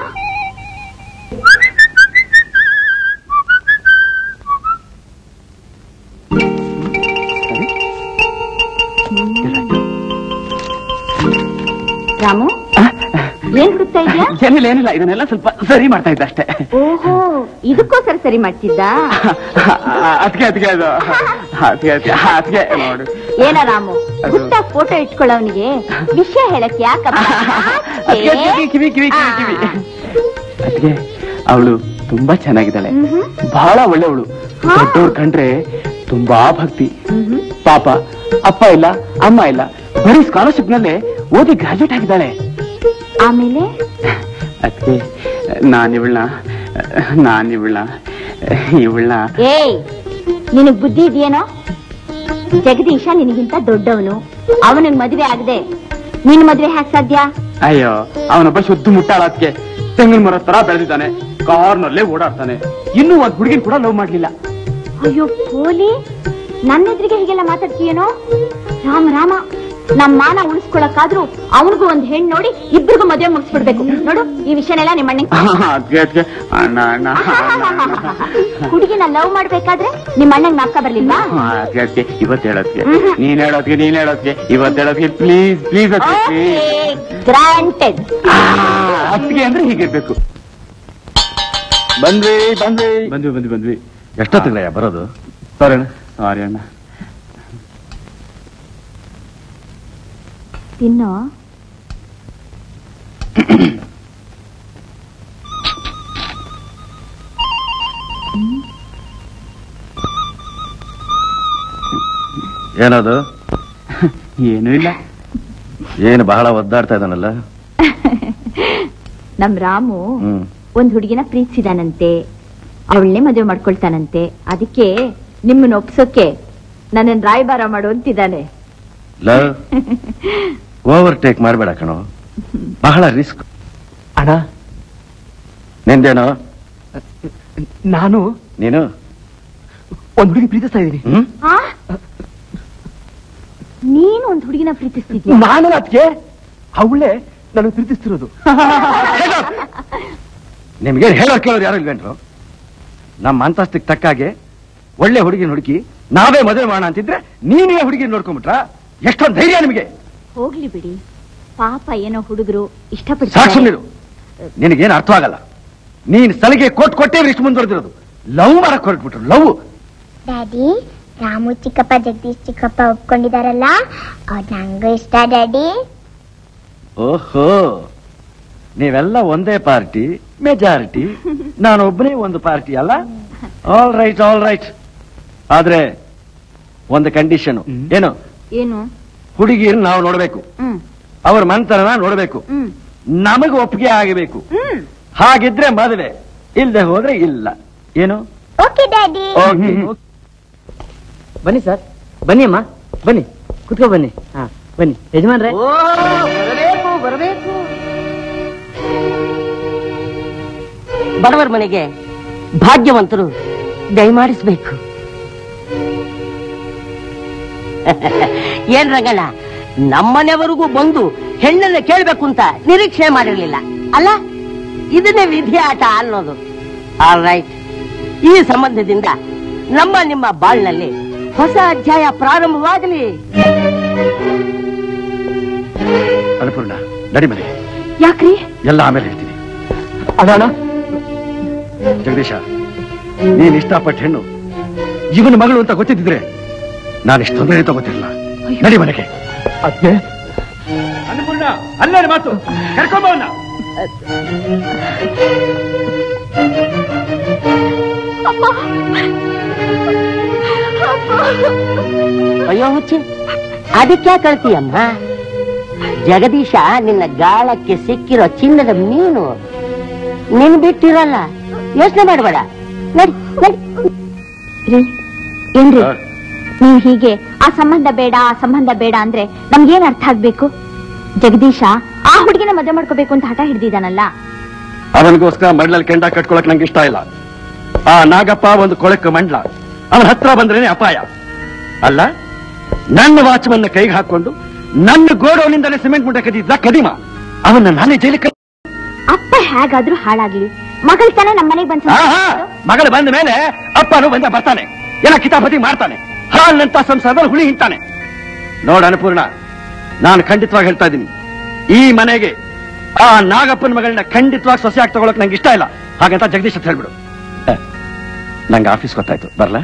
ರಾಮು, ಏನ್ ಹುಡುಕ್ತಾ ಇದ್ಯಾ? ಏನಿಲ್ಲ ಏನಿಲ್ಲ, ಇದನ್ನೆಲ್ಲ ಸ್ವಲ್ಪ ಸರಿ ಮಾಡ್ತಾ ಇದ್ದ ಅಷ್ಟೇ. ಓಹೋ, ಇದಕ್ಕೋಸ್ಕರ ಸರಿ ಮಾಡ್ತಿದ್ದ? ಅದಕ್ಕೆ ಅದಕ್ಕೆ ಅದು ಅದಕ್ಕೆ ಅದಕ್ಕೆ ಅದಕ್ಕೆ ನೋಡು. ಏನ ರಾಮು, ಪುಟ್ಟ ಫೋಟೋ ಇಟ್ಕೊಳ್ಳೋನಿಗೆ ವಿಷಯ ಹೇಳಕ್ ಯಾಕಪ್ಪ? ಕಿವಿ ಕಿವಿ ಕಿವಿ ಕಿವಿ ಅದಕ್ಕೆ ಅವಳು ತುಂಬಾ ಚೆನ್ನಾಗಿದ್ದಾಳೆ, ಬಹಳ ಒಳ್ಳೆವಳು. ದೊಡ್ಡವ್ರು ಕಂಡ್ರೆ ತುಂಬಾ ಭಕ್ತಿ. ಪಾಪ ಅಪ್ಪ ಇಲ್ಲ ಅಮ್ಮ ಇಲ್ಲ, ಬರೀ ಸ್ಕಾಲರ್ಶಿಪ್ ನಲ್ಲೇ ಓದಿ ಗ್ರಾಜುಯೇಟ್ ಆಗಿದ್ದಾಳೆ. ಆಮೇಲೆ ಅದಕ್ಕೆ ನಾನಿವಳನ್ನ ನಾನಿವಳನ್ನ ಇವಳನ್ನ ಏಯ್, ನಿನಗ್ ಬುದ್ಧಿ ಇದೆಯೇನೋ? ಜಗದೀಶ ನಿನಗಿಂತ ದೊಡ್ಡವನು, ಅವನಿಗೆ ಮದುವೆ ಆಗದೆ ನಿನ್ ಮದುವೆ ಹ್ಯಾಕ್ ಸಾಧ್ಯ? ಅಯ್ಯೋ, ಅವನೊಬ್ಬ ಶುದ್ಧ ಮುಟ್ಟಾಳ. ಅದಕ್ಕೆ ತೆಂಗಿನ ಮರ ತರ ಬೆಳೆದಿದ್ದಾನೆ, ಕಾರ್ನಲ್ಲೇ ಓಡಾಡ್ತಾನೆ, ಇನ್ನೂ ಒಂದ್ ಹುಡುಗಿನ ಕೂಡ ಲವ್ ಮಾಡ್ಲಿಲ್ಲ. ಅಯ್ಯೋ ಪೋಲಿ, ನನ್ನ ಎದುರಿಗೆ ಹೀಗೆಲ್ಲ ಮಾತಾಡ್ತೀಯೇನೋ? ರಾಮ ರಾಮ, ನಮ್ ಮಾನ ಉಳಿಸ್ಕೊಳಕ್ಕಾದ್ರೂ ಅವನಿಗೂ ಒಂದ್ ಹೆಣ್ಣು ನೋಡಿ ಇಬ್ಬರಿಗೂ ಮದುವೆ ಮುಗಿಸ್ಬಿಡ್ಬೇಕು. ನೋಡು, ಈ ವಿಷಯನೆಲ್ಲ ನಿಮ್ಮ ಅಣ್ಣ ಹುಡುಗಿನ ಲವ್ ಮಾಡ್ಬೇಕಾದ್ರೆ ನಿಮ್ಮ ಅಣ್ಣಂಗ್ ನಾಕ ಬರ್ಲಿಲ್ಲ. ಇವತ್ತು ಹೇಳೋದ್ಗೆ ನೀನ್ ಹೇಳೋದ್ಗೆ ನೀನ್ ಹೇಳೋದ್ಗೆ ಇವತ್ತು ಹೇಳೋದ್ಗೆ ಪ್ಲೀಸ್ ಪ್ಲೀಸ್ ಗ್ರಾಂಟೆಡ್. ಅತ್ತಿಗೆ ಅಂದ್ರೆ ಹೀಗಿರ್ಬೇಕು. ಬಂದ್ವಿ ಬಂದ್ವಿ ಬಂದ್ವಿ ಬಂದ್ವಿ ಬಂದ್ವಿ ಎಷ್ಟೊತ್ತಿಗೆ ಬರೋದು? ಸಾರಿ ಅಣ್ಣ, ಸಾರಿ ಅಣ್ಣ. ತಿನ್ನೋ. ಏನದು? ಏನೂ ಇಲ್ಲ. ಏನು ಬಹಳ ಒದ್ದಾಡ್ತಾ ಇದ್ದಾನಲ್ಲ? ನಮ್ ರಾಮು ಒಂದ್ ಹುಡುಗಿನ ಪ್ರೀತಿಸಿದಾನಂತೆ, ಅವಳನ್ನೇ ಮದುವೆ ಮಾಡ್ಕೊಳ್ತಾನಂತೆ. ಅದಕ್ಕೆ ನಿಮ್ಮನ್ನ ಒಪ್ಸೋಕೆ ನನ್ನನ್ ರಾಯಭಾರ ಮಾಡು ಅಂತಿದ್ದಾನೆ. ಓವರ್ಟೇಕ್ ಮಾಡ್ಬೇಡ ಕಣೋ, ಬಹಳ ರಿಸ್ಕ್. ಅಣ್ಣ ನಿಂದೇನೋ? ನಾನು ನೀನು ಒಂದ್ ಹುಡುಗಿ ಪ್ರೀತಿಸ್ತಾ ಇದ್ದೀನಿ. ನೀನು ಒಂದ್ ಹುಡುಗಿನ ಪ್ರೀತಿಸ್ತಿದ್ಯಾ? ನಾನು ಅದಕ್ಕೆ ಅವಳೇ ನನಗೆ ಪ್ರೀತಿಸ್ತಿರೋದು. ನಿಮ್ಗೆ ಹೇಳೋರ್ ಕೇಳೋರು ಯಾರು ಇಲ್ವೇನ್ರು? ನಮ್ಮ ಅಂತಸ್ತಿಗೆ ತಕ್ಕಾಗೆ ಒಳ್ಳೆ ಹುಡುಗಿನ ಹುಡುಕಿ ನಾವೇ ಮದುವೆ ಮಾಡೋಣ ಅಂತಿದ್ರೆ ನೀನೇ ಹುಡುಗಿನ ನೋಡ್ಕೊಂಡ್ಬಿಟ್ರ? ಎಷ್ಟೊಂದು ಧೈರ್ಯ ನಿಮಗೆ? ಹೋಗ್ಲಿ ಬಿಡಿ, ಪಾಪ ಏನೋ ಹುಡುಗರು ಇಷ್ಟಪಟ್ಟು. ಸಾಕ್ಷಿರು, ನಿನಗೇನು ಅರ್ಥ ಆಗಲ್ಲ. ನೀನ್ ಸಲಿಗೆ ಕೊಟ್ಟು ಕೊಟ್ಟೇ ಇಷ್ಟು ಮುಂದುವರೆದಿರೋದು. ಲವ್ ಮಾಡಕ್ ಹೊರಟ್ಬಿಟ್ರು. ಲವ್. ಡ್ಯಾಡಿ, ರಾಮು ಚಿಕ್ಕಪ್ಪ ಜಗದೀಶ್ ಚಿಕ್ಕಪ್ಪ ಒಪ್ಕೊಂಡಿದಾರಲ್ಲ, ಅವ್ರು ನಂಗೂ ಇಷ್ಟ ಡ್ಯಾಡಿ. ಓಹೋ, ನೀವೆಲ್ಲ ಒಂದೇ ಪಾರ್ಟಿ, ಮೆಜಾರಿಟಿ, ನಾನೊಬ್ಬನೇ ಒಂದು ಪಾರ್ಟಿ ಅಲ್ಲ? All right all right. ಆದ್ರೆ ಒಂದು ಕಂಡೀಷನ್. ಏನು? ಏನು? ಹುಡುಗಿರ್ ನಾವು ನೋಡ್ಬೇಕು, ಅವ್ರ ಮಂತರನ ನೋಡ್ಬೇಕು, ನಮಗೆ ಒಪ್ಪಿಗೆ ಆಗಬೇಕು. ಹಾಗಿದ್ರೆ ಮದುವೆ, ಇಲ್ಲದೆ ಹೋದ್ರೆ ಇಲ್ಲ. ಏನು? Okay daddy. ಬನ್ನಿ ಸರ್, ಬನ್ನಿ ಅಮ್ಮ, ಬನ್ನಿ ಕುತ್ಕೋ ಬನ್ನಿ. ಹಾ ಬನ್ನಿ ಯಜಮಾನ್ರೆ. ಬರಬೇಕು ಬರಬೇಕು. ಬಡವರ ಮನೆಗೆ ಭಾಗ್ಯವಂತರು ದಯಮಾಡಿಸ್ಬೇಕು. ಏನ್ ರಂಗಣ್ಣ, ನಮ್ಮನೆವರೆಗೂ ಬಂದು ಹೆಣ್ಣನ್ನ ಕೇಳ್ಬೇಕು ಅಂತ ನಿರೀಕ್ಷೆ ಮಾಡಿರ್ಲಿಲ್ಲ ಅಲ್ಲ. ಇದನ್ನೇ ವಿಧಿ ಆಟ ಅನ್ನೋದು. ಆಲ್ ರೈಟ್, ಈ ಸಂಬಂಧದಿಂದ ನಮ್ಮ ನಿಮ್ಮ ಬಾಳ್ನಲ್ಲಿ ಹೊಸ ಅಧ್ಯಾಯ ಪ್ರಾರಂಭವಾಗಲಿ. ಅನ್ನಪೂರ್ಣ, ನಡಿ ಮನೆ. ಯಾಕ್ರಿ? ಎಲ್ಲ ಆಮೇಲೆ ಹೇಳ್ತೀನಿ. ಅಣ್ಣ, ಜಗದೀಶ, ನೀನ್ ಇಷ್ಟಪಟ್ಟ ಹೆಣ್ಣು ಇವನ ಮಗಳು ಅಂತ ಗೊತ್ತಿದ್ರೆ ನಾನು ಇಷ್ಟು ತೊಂದರೆ ತಗೋತಿರಲ್ಲ. ನಡಿ ಮನೆಗೆ. ಅದ್ಕೆ ಅನ್ನಪೂರ್ಣ, ಅಲ್ಲೇ ಮಾತು ಕರ್ಕೊಂಬವನ್ನ. ಅಯ್ಯೋ ಹುಚ್ಚಿ, ಅದಕ್ಕೆ ಕಳ್ತೀಯಮ್ಮ? ಜಗದೀಶ ನಿನ್ನ ಗಾಳಕ್ಕೆ ಸಿಕ್ಕಿರೋ ಚಿನ್ನದ ಮೀನು, ನಿನ್ ಬಿಟ್ಟಿರಲ್ಲ. ಯೋಚನೆ ಮಾಡಬೇಡ, ನಡಿ ನಡಿ. ಏನ್ರಿ ನೀವು ಹೀಗೆ ಆ ಸಂಬಂಧ ಬೇಡ ಆ ಸಂಬಂಧ ಬೇಡ ಅಂದ್ರೆ ನಮ್ಗೇನ್ ಅರ್ಥ ಆಗ್ಬೇಕು? ಜಗದೀಶ ಆ ಹುಡುಗಿನ ಮದುವೆ ಮಾಡ್ಕೋಬೇಕು ಅಂತ ಹಠ ಹಿಡ್ದಿದ್ದಾನಲ್ಲ. ಅವನಿಗೋಸ್ಕರ ಮಂಡ್ಲಲ್ಲಿ ಕೆಂಡ ಕಟ್ಕೊಳಕ್ ನಂಗೆ ಇಷ್ಟ ಇಲ್ಲ. ಆ ನಾಗಪ್ಪ ಒಂದು ಕೊಳಕ್ ಮಂಡ್ಲ, ಅವನ ಹತ್ರ ಬಂದ್ರೇನೆ ಅಪಾಯ. ಅಲ್ಲ, ನನ್ನ ವಾಚ್ಮನ್ನ ಕೈಗೆ ಹಾಕೊಂಡು ನನ್ನ ಗೋಡೌನಿಂದಲೇ ಸಿಮೆಂಟ್ ಮುಟ್ಟ ಕದಿದ್ದ ಕದಿಮ, ಅವನ್ನ ನಾನೇ ಜೈಲಿಗೆ. ಅಪ್ಪ ಹೇಗಾದ್ರೂ ಹಾಳಾಗ್ಲಿ, ಮಗಳ ತಾನೇ ನಮ್ಮ ಮನೆಗೆ ಬಂದ. ಮಗಳು ಬಂದ ಮೇಲೆ ಅಪ್ಪನು ಬಂದ ಬರ್ತಾನೆ, ಎಲ್ಲ ಕಿತಾಪತಿ ಮಾಡ್ತಾನೆ, ಹಾಲ್ನಂತ ಸಂಸಾರದಲ್ಲಿ ಹುಳಿ ಹಿಂತಾನೆ. ನೋಡ ಅನ್ನಪೂರ್ಣ, ನಾನು ಖಂಡಿತವಾಗಿ ಹೇಳ್ತಾ ಇದ್ದೀನಿ, ಈ ಮನೆಗೆ ಆ ನಾಗಪ್ಪನ ಮಗಳನ್ನ ಖಂಡಿತವಾಗಿ ಸೊಸೆಯಾಗಿ ತಗೊಳಕ್ ನಂಗೆ ಇಷ್ಟ ಇಲ್ಲ. ಹಾಗಂತ ಜಗದೀಶ್ ಅಂತ ಹೇಳ್ಬಿಡು. ನಂಗೆ ಆಫೀಸ್ ಗೊತ್ತಾಯ್ತು, ಬರ್ಲಾ?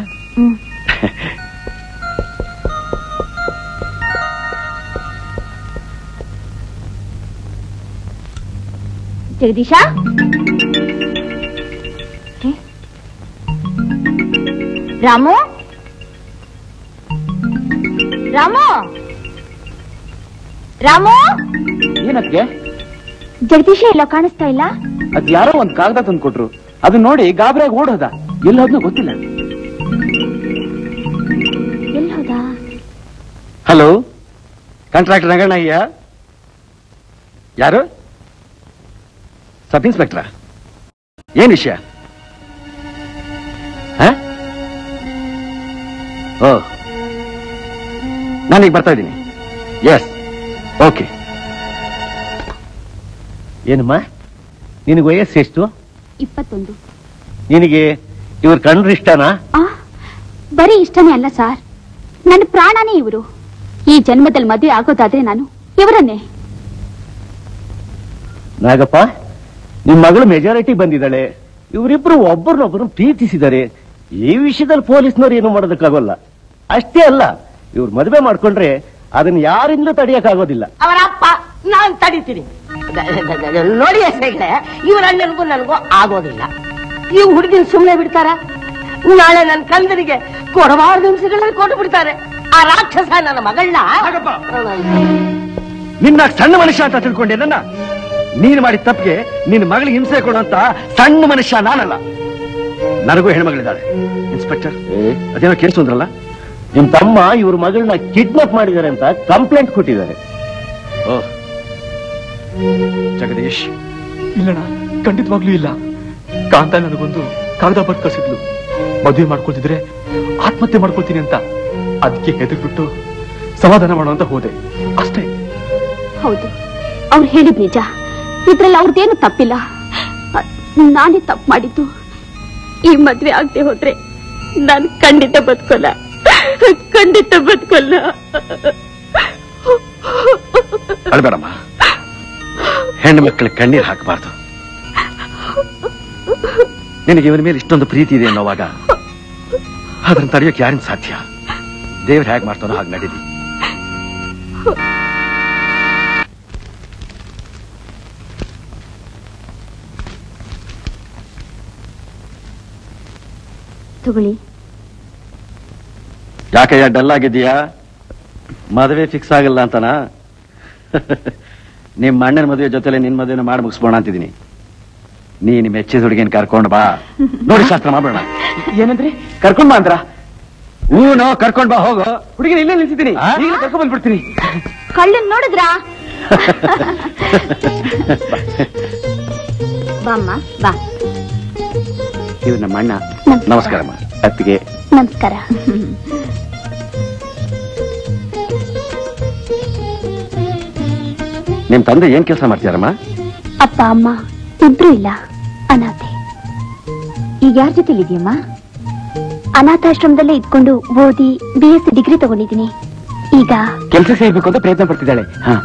ಜಗದೀಶ, ರಾಮು, ರಾಮು, ರಾಮು. ಏನಕ್ಕೆ? ಜಗದೀಶ ಎಲ್ಲೋ ಕಾಣಿಸ್ತಾ ಇಲ್ಲ. ಅದ್ ಯಾರೋ ಒಂದ್ ಕಾಗದ ತಂದು ಕೊಟ್ರು, ಅದನ್ನ ನೋಡಿ ಗಾಬರಿಯಾಗಿ ಓಡೋದ. ಎಲ್ಲಿ ಹೋದ್ನೋ ಗೊತ್ತಿಲ್ಲ. ಎಲ್ಲಿ ಹೋದ? Hello, contractor Rangannayya. ಯಾರು? ಸಬ್ ಇನ್ಸ್ಪೆಕ್ಟ್ರಾ? ಏನ್ ವಿಷಯ? ಓ, ನಾನೀಗ ಬರ್ತಾ ಇದ್ದೀನಿ. Yes, okay. ಏನಮ್ಮ, ನಿನಗೆ ವಯಸ್ಸು ಎಷ್ಟು? ಇಪ್ಪತ್ತೊಂದು. ನಿನಗೆ ಇವ್ರ ಕಂಡ್ರೆ ಇಷ್ಟನಾ? ಬರೀ ಇಷ್ಟನೇ ಅಲ್ಲ ಸರ್, ನನ್ನ ಪ್ರಾಣನೇ ಇವರು. ಈ ಜನ್ಮದಲ್ಲಿ ಮದುವೆ ಆಗೋದಾದ್ರೆ ನಾನು ಇವರನ್ನೇ. ನಾಗಪ್ಪ, ನಿಮ್ ಮಗಳು ಮೆಜಾರಿಟಿ ಬಂದಿದ್ದಾಳೆ. ಇವರಿಬ್ರು ಒಬ್ಬರನ್ನೊಬ್ಬರು ಪ್ರೀತಿಸಿದ್ದಾರೆ. ಈ ವಿಷಯದಲ್ಲಿ ಪೊಲೀಸ್ನವ್ರು ಏನು ಮಾಡೋದಕ್ಕಾಗೋಲ್ಲ. ಅಷ್ಟೇ ಅಲ್ಲ, ಇವ್ರು ಮದುವೆ ಮಾಡ್ಕೊಂಡ್ರೆ ಅದನ್ನ ಯಾರಿಂದಲೂ ತಡೆಯಕ್ಕಾಗೋದಿಲ್ಲ. ಅವರ ಅಪ್ಪ ನಾನ್ ತಡಿತೀನಿ. ನೋಡಿ ಹೆಸರೇ, ಇವ್ರ ಅಣ್ಣನಿಗೂ ನನಗೂ ಆಗೋದಿಲ್ಲ. ಈ ಹುಡುಗಿನ ಸುಮ್ಮನೆ ಬಿಡ್ತಾರ? ನಾಳೆ ನನ್ನ ಕಂದನಿಗೆ ಕೊಡಬಾರ್ದು ಹಿಂಸೆಗಳಲ್ಲಿ ಕೊಟ್ಟು ಬಿಡ್ತಾರೆ. ಆ ರಾಕ್ಷಸ ನನ್ನ ಮಗಳನ್ನ. ನಿನ್ನ ಸಣ್ಣ ಮನುಷ್ಯ ಅಂತ ತಿಳ್ಕೊಂಡೆ ನನ್ನ? ನೀನು ಮಾಡಿದ ತಪ್ಪಿಗೆ ನಿನ್ನ ಮಗಳಿಗೆ ಹಿಂಸೆ ಕೊಡುವಂತ ಸಣ್ಣ ಮನುಷ್ಯ ನಾನಲ್ಲ. ನನಗೂ ಹೆಣ್ಮಗಳಿದ್ದಾಳೆ. ಇನ್ಸ್ಪೆಕ್ಟರ್, ಅದೇನೋ ಕೇಸ್ ಅಂದ್ರಲ್ಲ, ನಿಮ್ ತಮ್ಮ ಇವ್ರ ಮಗಳನ್ನ ಕಿಡ್ನಾಪ್ ಮಾಡಿದ್ದಾರೆ ಅಂತ ಕಂಪ್ಲೇಂಟ್ ಕೊಟ್ಟಿದ್ದಾರೆ. ಓ ಜಗದೀಶ್, ಇಲ್ಲಣ್ಣ, ಖಂಡಿತವಾಗ್ಲೂ ಇಲ್ಲ. ಕಾಂತ ನನಗೊಂದು ಕಾಗದ ಬರ್ದು ಕಳಿಸಿದ್ಲು, ಮದುವೆ ಮಾಡ್ಕೊಳ್ತಿದ್ರೆ ಆತ್ಮಹತ್ಯೆ ಮಾಡ್ಕೊಳ್ತೀನಿ ಅಂತ. ಅದಕ್ಕೆ ಹೆದರ್ಬಿಟ್ಟು ಸಮಾಧಾನ ಮಾಡುವಂತ ಹೋದೆ, ಅಷ್ಟೇ. ಹೌದು, ಅವ್ರು ಹೇಳಿದ್ ನಿಜ. ಇದ್ರಲ್ಲಿ ಅವ್ರದ್ದೇನು ತಪ್ಪಿಲ್ಲ. ನಾನೇ ತಪ್ಪು ಮಾಡಿದ್ದು. ಈ ಮದ್ವೆ ಆಗದೆ ಹೋದ್ರೆ ನಾನು ಖಂಡಿತ ಬದುಕೋಲ್ಲ, ಖಂಡಿತ ಬದುಕೋಲ್ಲ. ಅಳ್ಬೇಡಮ್ಮ, ಹೆಣ್ಣು ಮಕ್ಕಳಿಗೆ ಕಣ್ಣೀರು ಹಾಕಬಾರ್ದು. ನಿನಗೆ ಇವನ ಮೇಲೆ ಇಷ್ಟೊಂದು ಪ್ರೀತಿ ಇದೆ ಅನ್ನೋವಾಗ ಅದನ್ನ ತಡೆಯೋಕೆ ಯಾರಿನ ಸಾಧ್ಯ? ದೇವ್ರು ಹೇಗೆ ಮಾಡ್ತಾನೋ ಹಾಗೆ ನಡೀಲಿ. ತಗೊಳ್ಳಿ. ಯಾಕಯ್ಯ ಡಲ್ ಆಗಿದ್ದೀಯಾ? ಮದುವೆ ಫಿಕ್ಸ್ ಆಗಲ್ಲ ಅಂತನಾ? ನಿಮ್ಮ ಅಣ್ಣನ ಮದುವೆ ಜೊತೆಲೆ ನಿನ್ ಮದುವೆನ ಮಾಡಿ ಮುಗಿಸ್ಬೋಣ ಅಂತಿದ್ದೀನಿ. ನೀನ್ ಮೆಚ್ಚಿದ ಹುಡುಗಿನ ಕರ್ಕೊಂಡ್ ಬಾ, ನೋಡಿ ಶಾಸ್ತ್ರ ಮಾಡೋಣ. ಏನಂದ್ರೆ ಕರ್ಕೊಂಡ್ ಬಾ ಅಂದ್ರ? ಹೂನೋ, ಕರ್ಕೊಂಡ್ ಬಾ, ಹೋಗು. ಹುಡುಗಿನ ಇಲ್ಲೇ ನಿಲ್ಸಿದ್ದೀನಿ, ಈಗಲೇ ಕರ್ಕೊಂಡ್ ಬಂದ್ಬಿಡ್ತೀನಿ. ಕಳ್ಳನ್ ನೋಡಿದ್ರಾ? ಬಾಮ್ಮ ಬಾ. ಇವ್ ನಮ್ಮ ಅಣ್ಣ. ನಮಸ್ಕಾರಮ್ಮ. ಅತ್ತಿಗೆ ನಮಸ್ಕಾರ. ನಿಮ್ ತಂದೆ ಏನ್ ಕೆಲಸ ಮಾಡ್ತೀರಮ್ಮ? ಅಪ್ಪ ಅಮ್ಮ ಇಬ್ರು ಇಲ್ಲ, ಅನಾಥೆ. ಈಗ ಯಾರ ಜೊತೆಲಿದ್ಯಮ್ಮ? ಅನಾಥಾಶ್ರಮದಲ್ಲೇ ಇದ್ಕೊಂಡು ಓದಿ ಬಿ ಎಸ್ ಸಿ ಡಿಗ್ರಿ ತಗೊಂಡಿದ್ದೀನಿ. ಈಗ ಕೆಲಸ ಸೇರ್ಬೇಕು ಅಂತ ಪ್ರಯತ್ನ ಪಡ್ತಿದ್ದಾಳೆ. ಹಾ,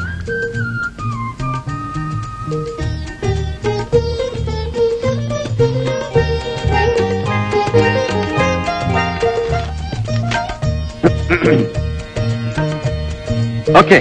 ಓಕೆ.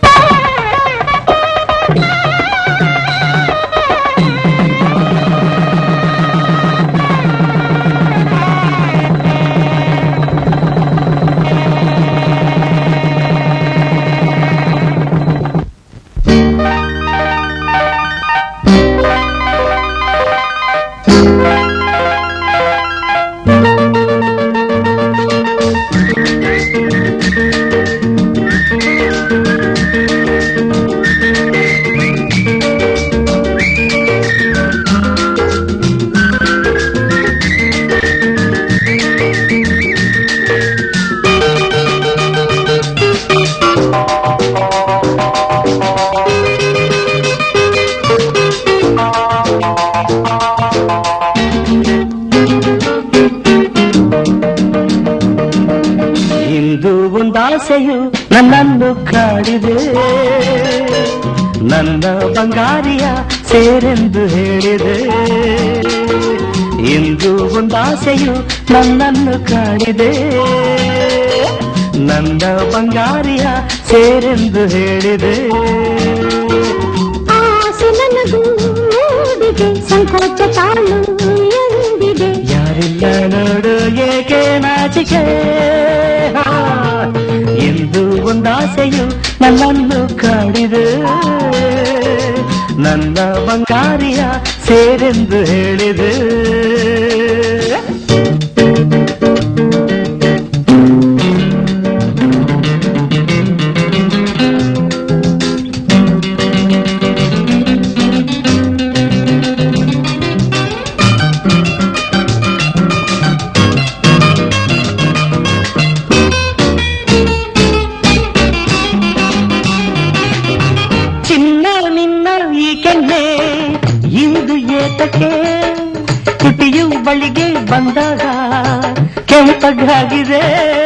ಆಸೆಯು ನನ್ನನ್ನು ಕಾಡಿದೆ, ನನ್ನ ಬಂಗಾರಿಯ ಸೇರೆಂದು ಹೇಳಿದೆ. ಇಂದು ಒಂದಾಸೆಯು ನನ್ನನ್ನು ಕಾಡಿದೆ, ನನ್ನ ಬಂಗಾರಿಯ ಸೇರೆಂದು ಹೇಳಿದೆ. ಆಸೆ ನನಗೂ ಮೂಡಿದೆ, ಸಂಕೋಚ ತಾಳು ಎಂದಿದೆ. ಯಾರಿಲ್ಲ ನೋಡು ಏಕೆ ನಾಚಿಕೆ, ಎಂದು ಒಂದಾಸೆಯು ನನ್ನನ್ನು ಕಾಡಿದೆ, ನನ್ನ ಬಂಗಾರಿಯ ಸೇರೆಂದು ಹೇಳಿದೆ. ತುಟಿಯು ಬಳಿಗೆ ಬಂದಾಗ ಕೆಂಪಗಾಗಿದೆ,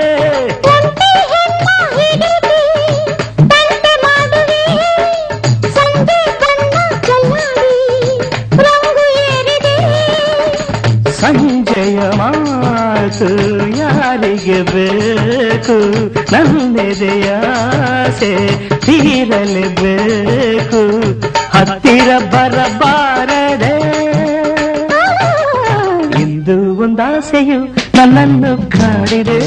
ಸಂಜೆಯ ಮಾತು ಯಾರಿಗೆ ಬೇಕು, ನನ್ನೆದೆಯಾಸೆ ತೀರಲೇಬೇಕು, ಹತ್ತಿರ ಬರಬಾರದೆ. ಇಂದು ಒಂದಾಸೆಯು ನನ್ನನ್ನು ಕಾಡಿದೆ,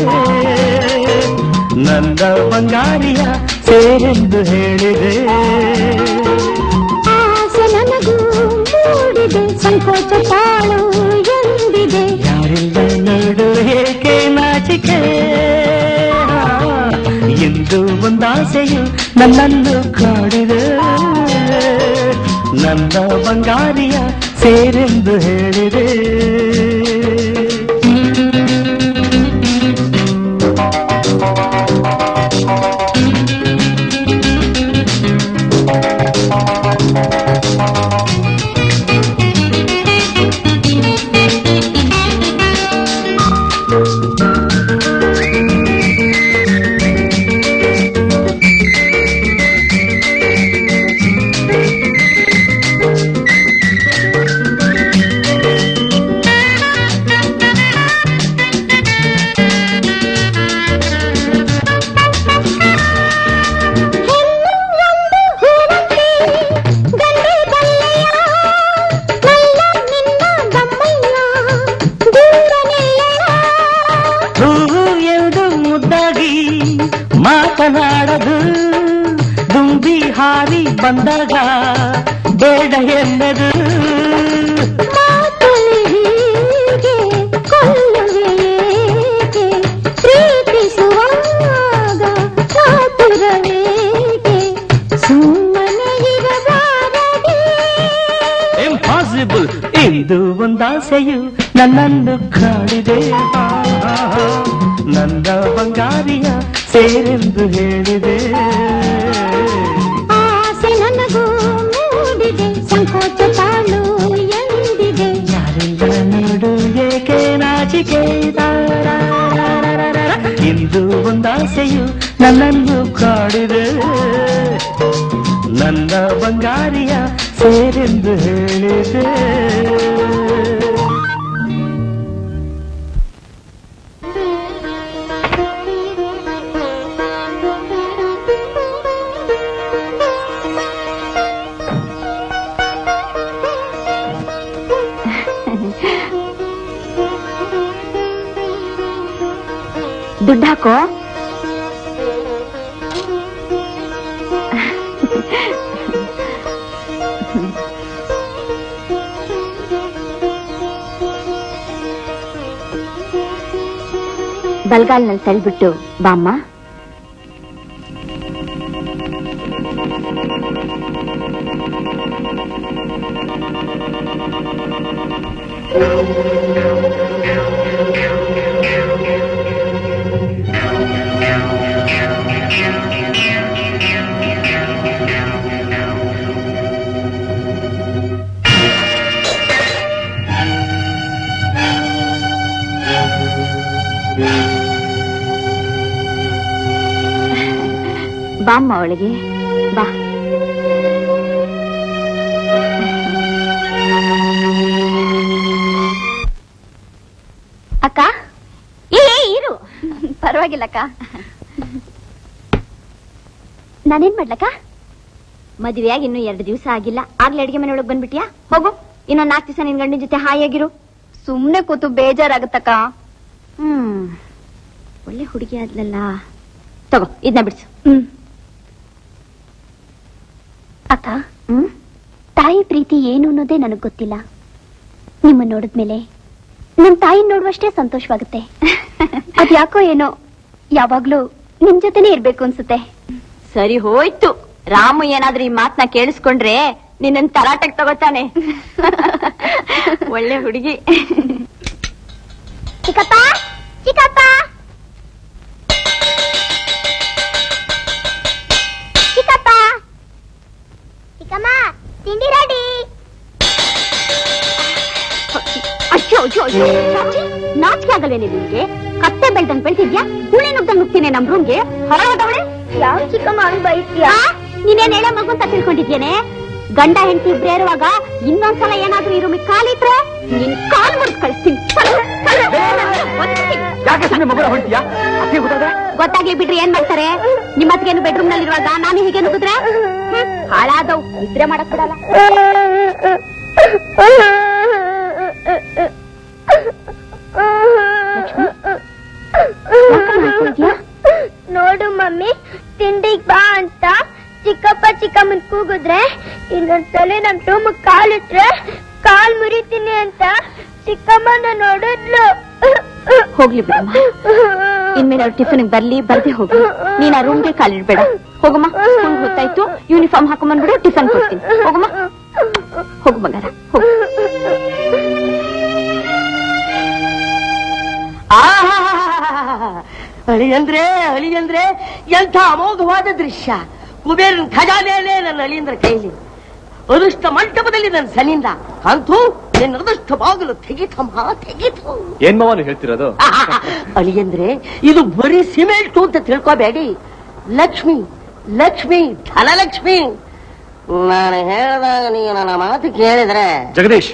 ನನ್ನ ಬಂಗಾರಿಯ ಸೇರೆಂದು ಹೇಳಿದೆ. ಆಸೆ ನನಗೂ ಮೂಡಿದೆ, ಸಂಕೋಚ ತಾಳು ಎಂದಿದೆ. ಯಾರಿಲ್ಲ ನೋಡು ಏಕೆ ನಾಚಿಕೆ, ಇಂದು ಒಂದಾಸೆಯು ನನ್ನನ್ನು ಕಾಡಿದೆ, ನನ್ನ ಬಂಗಾರಿಯ ಸೇರೆಂದು ಹೇಳಿದೆ. ಮಾತನಾಡದು ದುಂಬಿ ಹಾರಿ ಬಂದಾಗ ಬೇಡ ಎನ್ನದು, ಪ್ರೀತಿಸುವಾಗ ಚಾತುರವೇಕೆ, ಸುಮ್ಮನೆ ಇರಬಾರದೆ. ಇಂಪಾಸಿಬಲ್. ಇಂದು ಒಂದಾಸೆಯು ನನ್ನನ್ನು ಕಾಡಿದೆ, ನನ್ನ ಬಂಗಾರಿಯ ಸೇರೆಂದು ಹೇಳಿದೆ. ಆಸೆ ನನಗೂ ಇಂದು ಒಂದಾಸೆಯು ನನ್ನನ್ನು ಕಾಡಿದೆ, ನನ್ನ ಬಂಗಾರಿಯ ಸೇರೆಂದು ಹೇಳಿದೆ. ದುಡ್ಡು ಹಾಕೋ. ಬಲ್ಗಾಲ್ನಲ್ಲಿ ತಳ್ಬಿಟ್ಟು ಬಾಮ್ಮ. ಬಾಮ್ಮ ಒಳಗೆ ಬಾ. ಅಕ್ಕ ಏ ಇರು, ಪರವಾಗಿಲ್ಲ ಅಕ್ಕ. ನಾನೇನ್ ಮಾಡ್ಲಕ್ಕ? ಮದುವೆಯಾಗಿ ಇನ್ನು ಎರಡು ದಿವಸ ಆಗಿಲ್ಲ, ಆಗ್ಲೇ ಅಡಿಗೆ ಮನೆ ಒಳಗ್ ಬಂದ್ಬಿಟ್ಯಾ? ಹೋಗು, ಇನ್ನೊಂದ್ ನಾಲ್ಕು ದಿವಸ ನಿನ್ ಗಂಡಿನ ಜೊತೆ ಹಾಯಾಗಿರು. ಸುಮ್ನೆ ಕೂತು ಬೇಜಾರಾಗತ್ತಕ್ಕ. ಹ್ಮ್ ಒಳ್ಳೆ ಹುಡುಗಿ ಆದ್ಲಲ್ಲ. ತಗೋ ಇದನ್ನ ಬಿಡ್ಸು. ಹ್ಮ್ ಅಕ್ಕ, ಹ್ಮ್ ತಾಯಿ ಪ್ರೀತಿ ಏನು ಅನ್ನೋದೇ ನನಗ್ ಗೊತ್ತಿಲ್ಲ. ನಿಮ್ಮ ನೋಡಿದ್ಮೇಲೆ ನನ್ ತಾಯಿ ನೋಡುವಷ್ಟೇ ಸಂತೋಷವಾಗುತ್ತೆ. ಅದ್ಯಾಕೋ ಏನೋ ಯಾವಾಗ್ಲೂ ನಿಮ್ ಜೊತೆನೆ ಇರ್ಬೇಕು ಅನ್ಸುತ್ತೆ. ಸರಿ ಹೋಯ್ತು. ರಾಮು ಏನಾದ್ರೂ ಈ ಮಾತ್ನ ಕೇಳಿಸ್ಕೊಂಡ್ರೆ ನಿನ್ನ ತರಾಟಕ್ ತಗೋತಾನೆ. ಒಳ್ಳೆ ಹುಡುಗಿ. ಚಿಕ್ಕಪ್ಪ ಚಿಕ್ಕಪ್ಪ ಚಿಕ್ಕಪ್ಪ ಚಿಕ್ಕಮ್ಮ ತಿಂಡಿ ರೆಡಿ. ಅಯ್ಯೋ ಅಯ್ಯೋ ಅಯ್ಯೋ, ನಾಚಿಕೆ ಆಗಲ್ವೇ ನಿಮ್ಗೆ? ಕತ್ತೆ ಬೆಳ್ದಂಗ್ ಬೆಳ್ತಿದ್ಯಾ, ಹುಳಿ ನುಗ್ದಂಗ್ ನುಗ್ತೀನಿ ನಮ್ ರೂಮ್ಗೆ. ಹೊರಗಡೆ ಯಾವ ಚಿಕ್ಕಮ್ಮ ಹಂಗ್ ಬೈತ್ಯಾ? ನೀನೇನ್ ಹೇಳೋ ಮಗು ಅಂತ ತಿಳ್ಕೊಂಡಿದ್ಯೇನೆ? ಗಂಡ ಹೆಂಡತಿ ಇಬ್ರೇ ಇರುವಾಗ ಇನ್ನೊಂದ್ಸಲ ಏನಾದ್ರೂ ಈ ರೂಮಿಗೆ ಕಾಲಿಟ್ರೆ ನಿನ್ ಕಾಲ್ ಮುರಿದ್ ಕಳಿಸ್ತೀನಿ. ಗೊತ್ತಾಗ್ಲಿ ಬಿಡ್ರಿ, ಏನ್ ಮಾಡ್ತಾರೆ? ನಿಮ್ಮ ಅತ್ತಿಗೇನು ಬೆಡ್ರೂಮ್ ನಲ್ಲಿ ಇರುವಾಗ ನಾನು ಹೀಗೆ ನುಗ್ಗಿದ್ರೆ ಹಾಳಾದವ್ ನಿದ್ರೆ ಮಾಡಕ್ ಬಿಡಲ್ಲ. ನೋಡು ಮಮ್ಮಿ, ತಿಂಡಿಗ್ ಬಾ ಅಂತ ಚಿಕ್ಕಪ್ಪ ಚಿಕ್ಕಮ್ಮನ್ ಕೂಗಿದ್ರೆ ಇನ್ನೊಂದ್ಸಲ ನಮ್ ರೂಮ್ ಕಾಲಿಟ್ರೆ ಕಾಲ್ ಮುರಿತೀನಿ ಅಂತ ಚಿಕ್ಕಮ್ಮನ ನೋಡಿದ್ಲು. ಹೋಗ್ಲಿ ಬಿಡಮ್ಮ, ಇನ್ಮೇಲೆ ಅವ್ರು ಟಿಫನ್ ಬರ್ಲಿ ಬರ್ದೆ ಹೋಗ್ಲಿ, ನೀನ್ ಆ ರೂಮ್ಗೆ ಕಾಲಿಡ್ಬೇಡ. ಹೋಗಮ್ಮ, ಸ್ಕೂಲ್ ಗೊತ್ತಾಯ್ತು, ಯೂನಿಫಾರ್ಮ್ ಹಾಕೊಂಡ್ಬಂದ್ಬಿಡು, ಟಿಫನ್ ಕೊಡ್ತೀನಿ. ಹೋಗಮ್ಮ, ಹೋಗು ಬಂಗಾರ ಹೋಗು. ಅಳಿಯಂದ್ರೆ ಅಳಿಯಂದ್ರೆ ಎಂಥ ಅಮೋಘವಾದ ದೃಶ್ಯ. ಕುಬೇರನ ಖಜಾನೆಯಲ್ಲೇ ನನ್ನ ಅಳಿಯಂದ್ರ ಕೈಲಿ, ಅದೃಷ್ಟ ಮಂಟಪದಲ್ಲಿ ನನ್ನ ಸನಿಂದ ಅಂತೂ ನಿನ್ನ ಅದೃಷ್ಟ ಬಾಗಿಲು ತೆಗಿತಮ್ಮ ತೆಗಿತು. ಏನ್ ಮಾವನು ಹೇಳ್ತಿರೋದು? ಅಳಿಯಂದ್ರೆ ಇದು ಬರೀ ಸಿಮೆಂಟು ಅಂತ ತಿಳ್ಕೋಬೇಡಿ. ಲಕ್ಷ್ಮಿ ಲಕ್ಷ್ಮಿ ಧನಲಕ್ಷ್ಮಿ. ನಾನು ಹೇಳಿದಾಗ ನೀವು ನನ್ನ ಮಾತು ಕೇಳಿದ್ರೆ. ಜಗದೀಶ್,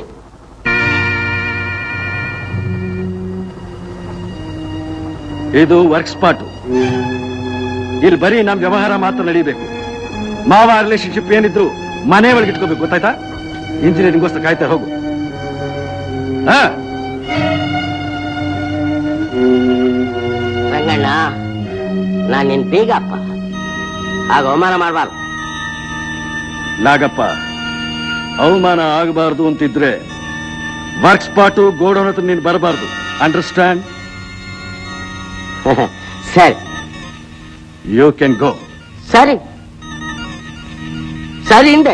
ಇದು ವರ್ಕ್ ಸ್ಪಾಟ್. ಇಲ್ಲಿ ಬರೀ ನಮ್ ವ್ಯವಹಾರ ಮಾತ್ರ ನಡೀಬೇಕು. ಮಾವ ರಿಲೇಶನ್ಶಿಪ್ ಏನಿದ್ರು ಮನೆ ಒಳಗೆ ಇಟ್ಕೋಬೇಕು, ಗೊತ್ತಾಯ್ತಾ? ಇಂಜಿನಿಯರಿಂಗ್ಗೋಸ್ಕರ ಕಾಯ್ತಾ ಹೋಗು. ಹಾ ರಂಗಣ್ಣ, ನಾನ್ ನಿನ್ ಬೀಗಪ್ಪ, ಆಗ ಅವಮಾನ ಮಾಡಬಾರ್ದು. ನಾಗಪ್ಪ, ಅವಮಾನ ಆಗಬಾರ್ದು ಅಂತಿದ್ರೆ ವರ್ಕ್ ಸ್ಪಾಟು ಗೋಡೌನ್ ಹತ್ರ ನೀನ್ ಬರಬಾರ್ದು. ಅಂಡರ್ಸ್ಟ್ಯಾಂಡ್? ಸರಿ, ಯು ಕ್ಯಾನ್ ಗೋ. ಸರಿ ಸರಿ ಹಿಂದೆ.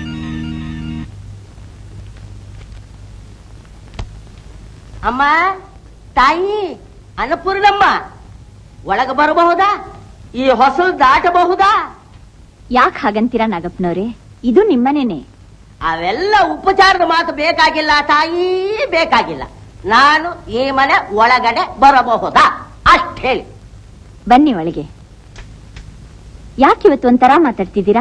ಅಮ್ಮ, ತಾಯಿ ಅನ್ನಪೂರ್ಣಮ್ಮ, ಒಳಗೆ ಬರಬಹುದಾ? ಈ ಹೊಸಲು ದಾಟಬಹುದಾ? ಯಾಕೆ ಹಾಗಂತೀರಾ ನಾಗಪ್ಪನವ್ರೆ? ಇದು ನಿಮ್ಮನೇನೆ. ಅವೆಲ್ಲ ಉಪಚಾರದ ಮಾತು ಬೇಕಾಗಿಲ್ಲ ತಾಯಿ, ಬೇಕಾಗಿಲ್ಲ. ನಾನು ಈ ಮನೆ ಒಳಗಡೆ ಬರಬಹುದಾ ಅಷ್ಟ್ ಹೇಳಿ. ಬನ್ನಿ ಒಳಗೆ. ಯಾಕೆ ಇವತ್ತು ಒಂಥರ ಮಾತಾಡ್ತಿದ್ದೀರಾ?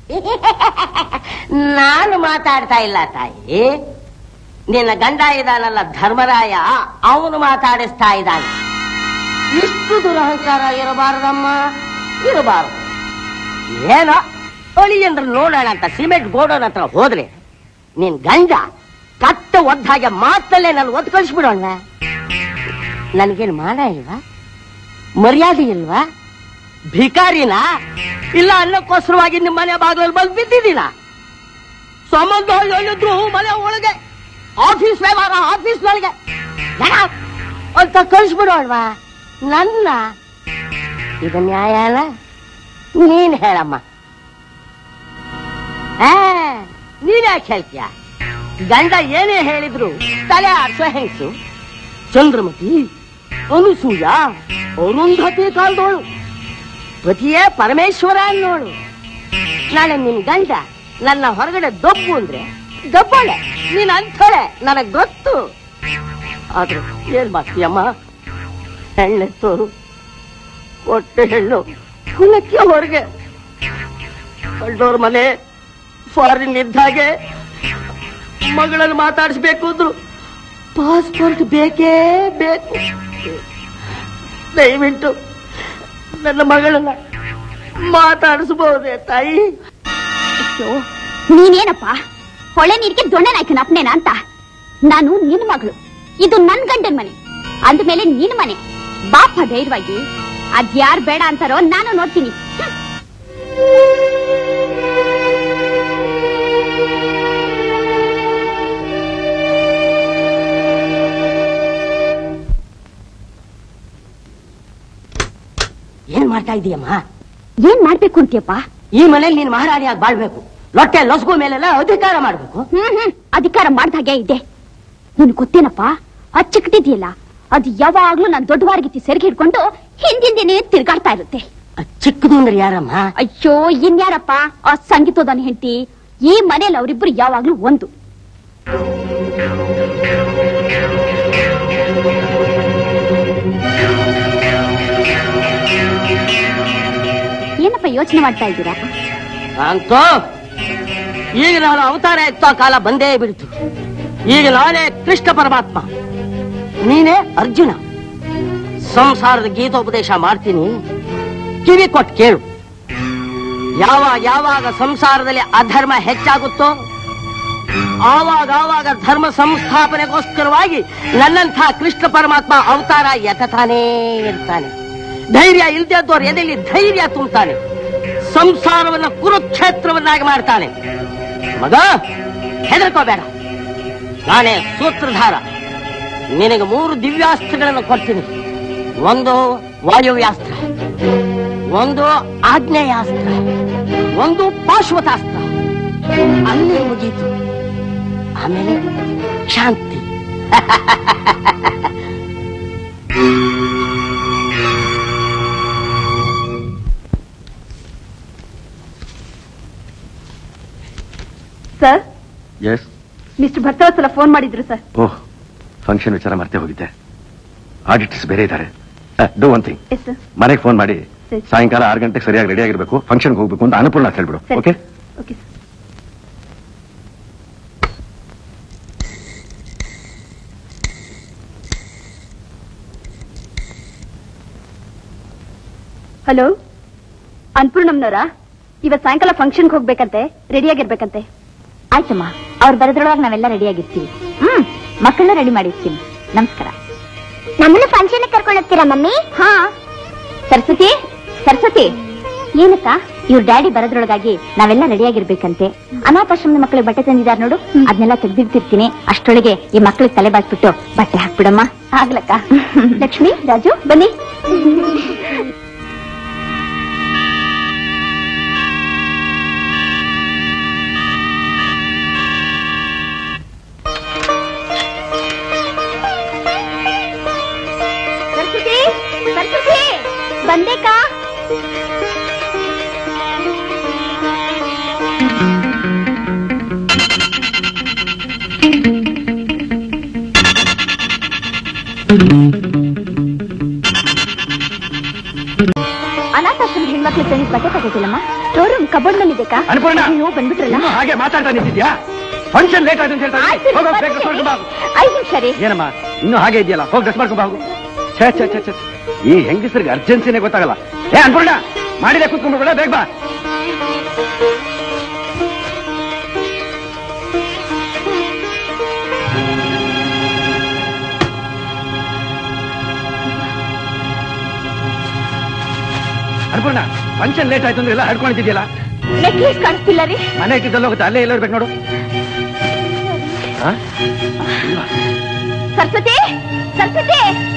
ನಾನು ಮಾತಾಡ್ತಾ ಇಲ್ಲ ತಾಯಿ, ನಿನ್ನ ಗಂಡ ಇದಾನಲ್ಲ ಧರ್ಮರಾಯ, ಅವನು ಮಾತಾಡಿಸ್ತಾ ಇದ್ದಾನೆ. ಇಷ್ಟು ದುರಹಂಕಾರ ಇರಬಾರದಮ್ಮ, ಇರಬಾರದು. ಏನೋ ಅಳಿಯಂದ್ರ ನೋಡೋಣ ಅಂತ ಸಿಮೆಂಟ್ ಗೋಡೋನ್ ಹತ್ರ ಹೋದ್ರೆ ನಿನ್ ಗಂಡ ಕತ್ತ ಒದ್ದ ಹಾಗೆ ಮಾತಲ್ಲೇ ನಾನು ಒದ್ದು ಕಳಿಸ್ಬಿಡೋಣ. ನನ್ಗೇನು ಮಾನ ಇಲ್ವಾ? ಮರ್ಯಾದೆ ಇಲ್ವಾ? ಭಿಕಾರಿನ ಇಲ್ಲ ಅನ್ನಕ್ಕೋಸ್ಕರವಾಗಿ ನಿಮ್ಮ ಮನೆ ಬಾಗಿಲಲ್ಲಿ ಬಂದು ಬಿದ್ದಿದ್ದೀನ? ಸಂಬಂಧ ಹೇಳಿದ್ರು ಮನೆ ಒಳಗೆ, ಆಫೀಸ್ ವ್ಯವಹಾರ ಆಫೀಸ್ನೊಳಗೆ ಅಂತ ಕಳಿಸ್ಬಿಡೋಲ್ವಾ ನನ್ನ? ಇದು ನ್ಯಾಯನ? ನೀನ್ ಹೇಳಮ್ಮ. ನೀನ್ ಯಾಕೆ ಹೇಳ್ತೀಯ? ಗಂಡ ಏನೇ ಹೇಳಿದ್ರು ತಲೆ ಆಡ್ಸೋ ಹೆಂಗಸು ಚಂದ್ರಮತಿ, ಅನುಸೂಯ, ಅರುಂಧತಿ ಕಾಲ್ದೋಳು, ಪತಿಯೇ ಪರಮೇಶ್ವರ ಅನ್ನೋಳು. ನಾಳೆ ನಿನ್ ಗಂಡ ನನ್ನ ಹೊರಗಡೆ ದಬ್ಬು ಅಂದ್ರೆ ದಬ್ಬಳೆ, ನೀನ್ ಅಂಥಳೆ ನನಗ್ ಗೊತ್ತು. ಆದ್ರೂ ಏನ್ ಮಾಡ್ತೀಯಮ್ಮ? ಹೆಣ್ಣೆತ್ತೋರು ಹೊಟ್ಟೆ ಹೆಣ್ಣು ಕುಲಕ್ಕೆ ಹೊರಗೆ, ಕಂಡೋರ್ ಮನೆ ಫಾರಿನ್ ಇದ್ದಾಗೆ ಮಗಳನ್ನು ಮಾತಾಡಿಸ್ಬೇಕು ಅಂದ್ರು ಪಾಸ್ಪೋರ್ಟ್ ಬೇಕೇ ಬೇಕು. ದಯವಿಟ್ಟು ನನ್ನ ಮಗಳನ್ನ ಮಾತಾಡಿಸಬಹುದೇ ತಾಯಿ? ಅಯ್ಯೋ, ನೀನೇನಪ್ಪ ಹೊಳೆ ನೀರಿಗೆ ದೊಣ್ಣೆ ನಾಯ್ಕನ ಅಪ್ನೇನ ಅಂತ? ನಾನು ನಿನ್ ಮಗಳು, ಇದು ನನ್ ಗಂಡನ್ ಮನೆ, ಅಂದ್ಮೇಲೆ ನಿನ್ ಮನೆ. ಬಾಪ ಧೈರ್ಯವಾಗಿ, ಅದ್ಯಾರು ಬೇಡ ಅಂತಾರೋ ನಾನು ನೋಡ್ತೀನಿ. ಏನ್ ಮಾಡ್ತಾ ಇದೀಯಮ್ಮ? ಏನ್ ಮಾಡ್ಬೇಕು ಅಂತೀಯಪ್ಪ? ಈ ಮನೇಲಿ ನೀನ್ ಮಹಾರಾಣಿಯಾಗಿ ಬಾಳ್ಬೇಕು, ಲೊಟ್ಟೆ ಲೊಸಗು ಮೇಲೆಲ್ಲ ಅಧಿಕಾರ ಮಾಡ್ಬೇಕು. ಹ್ಮ್ ಹ್ಮ್ ಅಧಿಕಾರ ಮಾಡ್ದಾಗೆ ಇದೆ. ನಿನ್ ಗೊತ್ತೇನಪ್ಪ, ಅಚ್ಚಿಕ್ತಿದ್ಯಲ್ಲ ಅದು ಯಾವಾಗ್ಲೂ ನಾನ್ ದೊಡ್ಡವಾರ್ಗಿತಿ ಸೆರಗಿ ಹಿಡ್ಕೊಂಡು ಹಿಂದಿಂದಿನೇ ತಿರ್ಗಾಡ್ತಾ ಇರುತ್ತೆ. ಚಿಕ್ಕದು ಅಂದ್ರೆ ಯಾರಮ್ಮ? ಅಯ್ಯೋ ಇನ್ಯಾರಪ್ಪ, ಆ ಸಂಗೀತೋದನ್ ಹೆಂಡತಿ. ಈ ಮನೇಲಿ ಅವರಿಬ್ರು ಯಾವಾಗ್ಲೂ ಒಂದು. ಏನಪ್ಪ ಯೋಚನೆ ಮಾಡ್ತಾ ಇದ್ದೀರಾ? ಅಂತೂ ಈಗ ನಾನು ಅವತಾರ ಎತ್ತೋ ಕಾಲ ಬಂದೇ ಬಿಡ್ತು. ಈಗ ನಾನೇ ಕೃಷ್ಣ ಪರಮಾತ್ಮ, ನೀನೇ ಅರ್ಜುನ. ಸಂಸಾರದ ಗೀತೋಪದೇಶ ಮಾಡ್ತೀನಿ, ಕಿವಿ ಕೊಟ್ಟು ಕೇಳು. ಯಾವಾಗ ಯಾವಾಗ ಸಂಸಾರದಲ್ಲಿ ಅಧರ್ಮ ಹೆಚ್ಚಾಗುತ್ತೋ ಆವಾಗ ಆವಾಗ ಧರ್ಮ ಸಂಸ್ಥಾಪನೆಗೋಸ್ಕರವಾಗಿ ನನ್ನಂಥ ಕೃಷ್ಣ ಪರಮಾತ್ಮ ಅವತಾರ ಎತ್ತಾನೇ ಇರ್ತಾನೆ. ಧೈರ್ಯ ಇಲ್ದೆದ್ದವ್ರ ಎದೆಯಲ್ಲಿ ಧೈರ್ಯ ತುಂಬುತ್ತಾನೆ, ಸಂಸಾರವನ್ನ ಕುರುಕ್ಷೇತ್ರವನ್ನಾಗಿ ಮಾಡ್ತಾನೆ. ಮಗ ಹೆದರ್ಕೋಬೇಡ, ನಾನೇ ಸೂತ್ರಧಾರ. ನಿನಗೆ ಮೂರು ದಿವ್ಯಾಸ್ತ್ರಗಳನ್ನು ಕೊಡ್ತೀನಿ. ಒಂದು ವಾಯುವ್ಯಾಸ್ತ್ರ, ಒಂದು ಆಗ್ನೇಯಾಸ್ತ್ರ, ಒಂದು ಪಾಶ್ವತಾಸ್ತ್ರ. ಅಲ್ಲಿ ಮುಗೀತು, ಆಮೇಲೆ ಶಾಂತಿ. Sir, yes mister Bhattavatsala phone ಮಾಡಿದ್ರು ಸರ್. ಓಹ್, ಫಂಕ್ಷನ್ ವಿಚಾರ ಮರ್ತೇ ಹೋಗಿದ್ದೆ. ಆಡಿಟರ್ಸ್ ಬೇರೆ ಇದ್ದಾರೆ. Do one thing, yes sir. ಮನೆಗೆ ಫೋನ್ ಮಾಡಿ ಸಾಯಂಕಾಲ ಆರು ಗಂಟೆಗೆ ಸರಿಯಾಗಿ ರೆಡಿ ಆಗಿರ್ಬೇಕು, ಫಂಕ್ಷನ್ಗೆ ಹೋಗ್ಬೇಕು ಅಂತ ಅನುಪೂರ್ಣ ಹೇಳ್ಬಿಡು. Okay okay sir. ಹಲೋ, ಅನ್ಪೂರ್ಣಮ್ನವರಾ? ಇವತ್ ಸಾಯಂಕಾಲ ಫಂಕ್ಷನ್ಗೆ ಹೋಗ್ಬೇಕಂತೆ, ರೆಡಿಯಾಗಿರ್ಬೇಕಂತೆ. ಆಯ್ತಮ್ಮ, ಅವ್ರು ಬರೋದ್ರೊಳಗೆ ನಾವೆಲ್ಲ ರೆಡಿ ಆಗಿರ್ತೀವಿ. ಹ್ಮ್, ಮಕ್ಕಳನ್ನ ರೆಡಿ ಮಾಡಿರ್ತೀನಿ. ನಮಸ್ಕಾರ. ನಮ್ಮನ್ನು ಫಂಕ್ಷನ್ ಕರ್ಕೊಂಡು ಹೋಗ್ತೀರಾ ಮಮ್ಮಿ? ಹಾ. ಸರಸ್ವತಿ, ಸರಸ್ವತಿ, ಏನಕ್ಕ? ಇವ್ರ ಡ್ಯಾಡಿ ಬರೋದ್ರೊಳಗಾಗಿ ನಾವೆಲ್ಲ ರೆಡಿ ಆಗಿರ್ಬೇಕಂತೆ. ಅನಾಥಾಶ್ರಮದ ಮಕ್ಕಳಿಗೆ ಬಟ್ಟೆ ತಂದಿದ್ದಾರೆ ನೋಡು, ಅದನ್ನೆಲ್ಲ ತೆಗ್ದಿರ್ತಿರ್ತೀನಿ. ಅಷ್ಟೊಳಗೆ ಈ ಮಕ್ಕಳಿಗೆ ತಲೆ ಬಾಚ್ಬಿಟ್ಟು ಬಟ್ಟೆ ಹಾಕ್ಬಿಡಮ್ಮ. ಆಗ್ಲಕ್ಕ. ಲಕ್ಷ್ಮಿ, ರಾಜು ಬನ್ನಿ. ಬಂದೇಕಾ? ಬಟ್ಟೆ ತಗೋತಿಲ್ಲಮ್ಮ ಸ್ಟೋರ್ ರೂಮ್ ಕಬೋರ್ಡ್ ನಲ್ಲಿ ಇದೆಕಾ ಅನ್ಪೂರ್ಣ ನೀವು ಬಂದ್ಬಿಟ್ರಲ್ಲ ಹಾಗೆ ಮಾತಾಡ್ತಾ ನಿಂತಿದ್ಯಾ ಫಂಕ್ಷನ್ ಲೇಟ್ ಆಯ್ತು ಅಂತ ಹೇಳ್ತಾ ಐದು ನಿಮಿಷ ರೀ ಏನಮ್ಮ ಇನ್ನು ಹಾಗೆ ಇದೆಯಲ್ಲ ಹೋಗಿ ಡ್ರೆಸ್ ಮಾಡ್ಕೊಂಡ್ ಬಾಗು ಛೇ ಛೇ ಛೇ ಛೇ ಈ ಹೆಂಗಸರಿಗೆ ಅರ್ಜೆನ್ಸಿನೇ ಗೊತ್ತಾಗಲ್ಲ ಏ ಅನ್ಪೂರ್ಣ ಮಾಡಿದೆ ಕೂತ್ಕೊಂಡ್ಬಿಡ ಬೇಗ ಬಾ ಅನ್ಪೂರ್ಣ ಫಂಕ್ಷನ್ ಲೇಟ್ ಆಯ್ತು ಅಂದ್ರೆ ಎಲ್ಲ ಹಡ್ಕೊಂಡಿದ್ಯಲ್ಲ ನೆಕ್ಲೆಸ್ ಕಾಣಿಸ್ತಿಲ್ಲ ರೀ ಮನೆ ಇಟ್ಟಿದ್ದಲ್ಲ ಹೋಗುತ್ತೆ ಅಲ್ಲೇ ಎಲ್ಲ ಇರ್ಬೇಕು ನೋಡು ಸರಸ್ವತಿ ಸರಸ್ವತಿ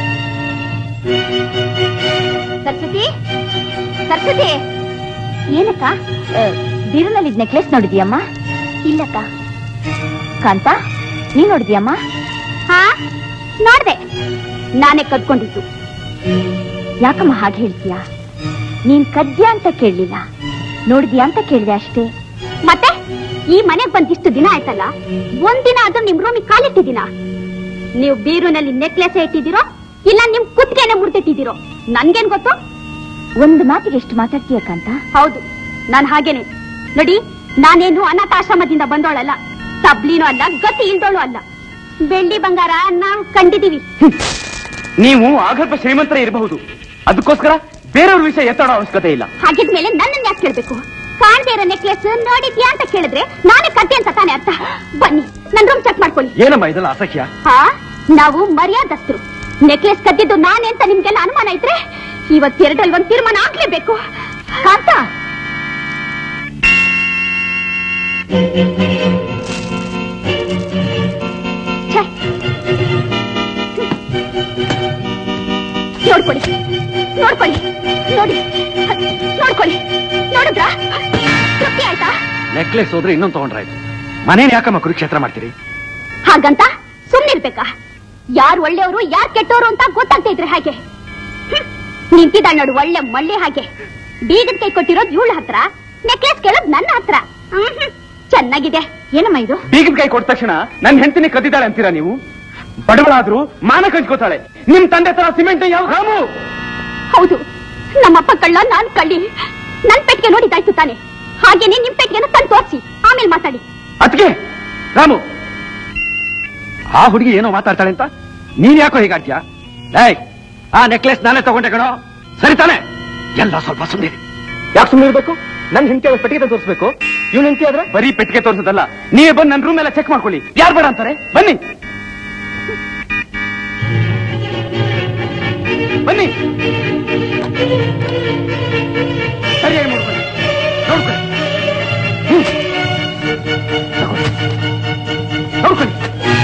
ಸರಸ್ವತಿ ಸರಸ್ವತಿ ಏನಕ್ಕ ಬೀರುನಲ್ಲಿ ನೆಕ್ಲೆಸ್ ನೋಡಿದ್ಯಮ್ಮ ಇಲ್ಲಕ್ಕ ಕಾಂತ ನೀ ನೋಡಿದ್ಯಮ್ಮ ಹಾ ನೋಡ್ದೆ ನಾನೇ ಕದ್ಕೊಂಡಿದ್ದು ಯಾಕಮ್ಮ ಹಾಗೆ ಹೇಳ್ತೀಯಾ ನೀನ್ ಕದ್ಯಾ ಅಂತ ಕೇಳಲಿಲ್ಲ ನೋಡಿದ್ಯಾ ಅಂತ ಕೇಳಿದೆ ಅಷ್ಟೇ ಮತ್ತೆ ಈ ಮನೆಗ್ ಬಂದಿಷ್ಟು ದಿನ ಆಯ್ತಲ್ಲ ಒಂದಿನ ಅದು ನಿಮ್ ರೂಮಿಗೆ ಕಾಲಿಟ್ಟಿದ್ದೀನ ನೀವು ಬೀರುನಲ್ಲಿ ನೆಕ್ಲೆಸ್ ಇಟ್ಟಿದ್ದೀರೋ ಇಲ್ಲ ನಿಮ್ ಕುತ್ತಿಗೆನೆ ಮುಡ್ದಿಟ್ಟಿದ್ದೀರೋ ನನ್ಗೇನ್ ಗೊತ್ತು ಒಂದು ಮಾತಿಗೆ ಎಷ್ಟು ಮಾತಾಡ್ತೀಯಕ್ಕಂತ ಹೌದು ನಾನ್ ಹಾಗೇನೆ ನೋಡಿ ನಾನೇನು ಅನಾಥಾಶ್ರಮದಿಂದ ಬಂದೋಳಲ್ಲ ತಬ್ಲಿನೂ ಅಲ್ಲ ಗತಿ ಇಲ್ದೋಳು ಅಲ್ಲ ಬೆಳ್ಳಿ ಬಂಗಾರ ನಾವು ಕಂಡಿದೀವಿ ನೀವು ಆಗಲ್ಪ ಶ್ರೀಮಂತರ ಇರಬಹುದು ಅದಕ್ಕೋಸ್ಕರ ಬೇರೆಯವ್ರ ವಿಷಯ ಎತ್ತಾಡೋ ಅವಶ್ಯಕತೆ ಇಲ್ಲ ಹಾಗಿದ್ಮೇಲೆ ನನ್ನನ್ನ ಯಾಕೆ ಕೇಳ್ಬೇಕು ಕಾಣ್ದೇ ಇರೋ ನೆಕ್ಲೆಸ್ ನೋಡಿದ್ಯಾ ಅಂತ ಕೇಳಿದ್ರೆ ನಾನೇ ಕದ್ದೆ ಅಂತ ತಾನೇ ಅರ್ಥ ಬನ್ನಿ ನನ್ ರೂಮ್ ಚೆಕ್ ಮಾಡ್ಕೊಳ್ಳಿ ಏನಮ್ಮ ಇದೆಲ್ಲ ಅಸಹ್ಯ ಹಾ ನಾವು ಮರ್ಯಾದಸ್ಥರು ನೆಕ್ಲೆಸ್ ಕದ್ದಿದ್ದು ನಾನೇ ಅಂತ ನಿಮ್ಗೆಲ್ಲ ಅನುಮಾನ ಇದ್ರೆ ಇವತ್ತೆರಡಲ್ಲಿ ಒಂದ್ ತೀರ್ಮಾನ ಆಗ್ಲೇಬೇಕು ಕಾಂತ ನೋಡ್ಕೊಳ್ಳಿ ನೋಡ್ಕೊಳ್ಳಿ ನೋಡಿ ನೋಡ್ಕೊಳ್ಳಿ ನೋಡಿದ್ರಾ ತೃಪ್ತಿ ಆಯ್ತಾ ನೆಕ್ಲೆಸ್ ಹೋದ್ರೆ ಇನ್ನೊಂದು ತಗೊಂಡ್ರಾಯ್ತು ಮನೇನ್ ಯಾಕಮ್ಮ ಕುರುಕ್ಷೇತ್ರ ಮಾಡ್ತೀರಿ ಹಾಗಂತ ಸುಮ್ನಿರ್ಬೇಕಾ ಯಾರು ಒಳ್ಳೆಯವರು ಯಾರು ಕೆಟ್ಟವರು ಅಂತ ಗೊತ್ತಾಗ್ತಾ ಇದ್ರೆ ಹಾಗೆ ನಿಂತಿದ್ದಾಳ ನೋಡು ಒಳ್ಳೆ ಮಳ್ಳಿ ಹಾಗೆ ಬೀಗದ ಕೈ ಕೊಟ್ಟಿರೋದು ಇವಳ ಹತ್ರ ನೆಕ್ಲೆಸ್ ಕೇಳೋದು ನನ್ನ ಹತ್ರ ಚೆನ್ನಾಗಿದೆ ಏನಮ್ಮ ಇದು ಬೀಗದ ಕೈ ಕೊಟ್ಟ ತಕ್ಷಣ ನನ್ನ ಹೆಂಡತಿನಿ ಕದ್ದಿದ್ದಾಳೆ ಅಂತೀರಾ ನೀವು ಬಡವಳಾದ್ರೂ ಮಾನ ಕಳ್ಕೋತಾಳೆ ನಿಮ್ ತಂದೆ ತರ ಸಿಮೆಂಟ್ ಯಾವ ರಾಮು ಹೌದು ನಮ್ಮಪ್ಪ ಕಳ್ಳ ನಾನ್ ಕಳ್ಳಿ ನನ್ ಪೆಟ್ಟಿಗೆ ನೋಡಿದಾಯ್ತು ತಾನೆ ಹಾಗೇನೆ ನಿಮ್ ಪೆಟ್ಟಿಗೆನ ತಂದು ತೋರಿಸಿ ಆಮೇಲೆ ಮಾತಾಡಿ ಅದಕ್ಕೆ ರಾಮು ಆ ಹುಡುಗಿ ಏನೋ ಮಾತಾಡ್ತಾಳೆ ಅಂತ ನೀನ್ ಯಾಕೋ ಹೀಗಾಡ್ತೀಯ ಏಯ್ ಆ ನೆಕ್ಲೆಸ್ ನಾನೇ ತಗೊಂಡೆ ಕಣೋ ಸರಿ ತಾನೆ ಎಲ್ಲ ಸ್ವಲ್ಪ ಸುಮ್ಮನೆ ಯಾಕೆ ಸುಮ್ಮನೆ ಇರ್ಬೇಕು ನನ್ ಹೆಂಡತಿ ಅವ್ರ ಪೆಟ್ಟಿಗೆ ತೋರಿಸ್ಬೇಕು ಇವ್ನ ಹೆಂಡತಿ ಆದ್ರೆ ಬರೀ ಪೆಟ್ಟಿಗೆ ತೋರಿಸೋದಲ್ಲ ನೀವೇ ಬಂದು ನನ್ನ ರೂಮ್ ಎಲ್ಲ ಚೆಕ್ ಮಾಡ್ಕೊಳ್ಳಿ ಯಾರು ಬೇಡ ಅಂತಾರೆ ಬನ್ನಿ ಬನ್ನಿ ಸರಿಯಾಗಿ ನೋಡ್ಕೊಳ್ಳಿ ನೋಡ್ಕೊಳ್ಳಿ ನೋಡ್ಕೊಳ್ಳಿ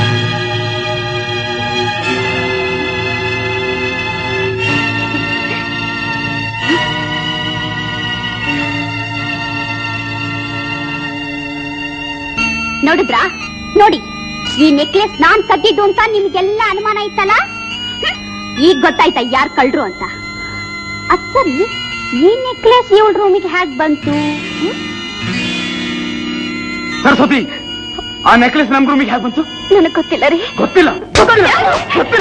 ನೋಡಿದ್ರಾ ನೋಡಿ ಈ ನೆಕ್ಲೆಸ್ ನಾನ್ ಕದ್ದಿದ್ದು ಅಂತ ನಿಮ್ಗೆಲ್ಲ ಅನುಮಾನ ಇತ್ತಲ್ಲ ಈಗ ಗೊತ್ತಾಯ್ತಾ ಯಾರ್ ಕಳ್ರು ಅಂತ ಅಸರಿ ಈ ನೆಕ್ಲೆಸ್ ಇವಳ ರೂಮಿಗೆ ಹ್ಯಾಕ್ ಬಂತು ಸರಸ್ವತಿ ಆ ನೆಕ್ಲೆಸ್ ನಮ್ ರೂಮಿಗೆ ಹ್ಯಾಕ್ ಬಂತು ನನಗ್ ಗೊತ್ತಿಲ್ಲ ರೀ ಗೊತ್ತಿಲ್ಲ ಗೊತ್ತಿಲ್ಲ ಗೊತ್ತಿಲ್ಲ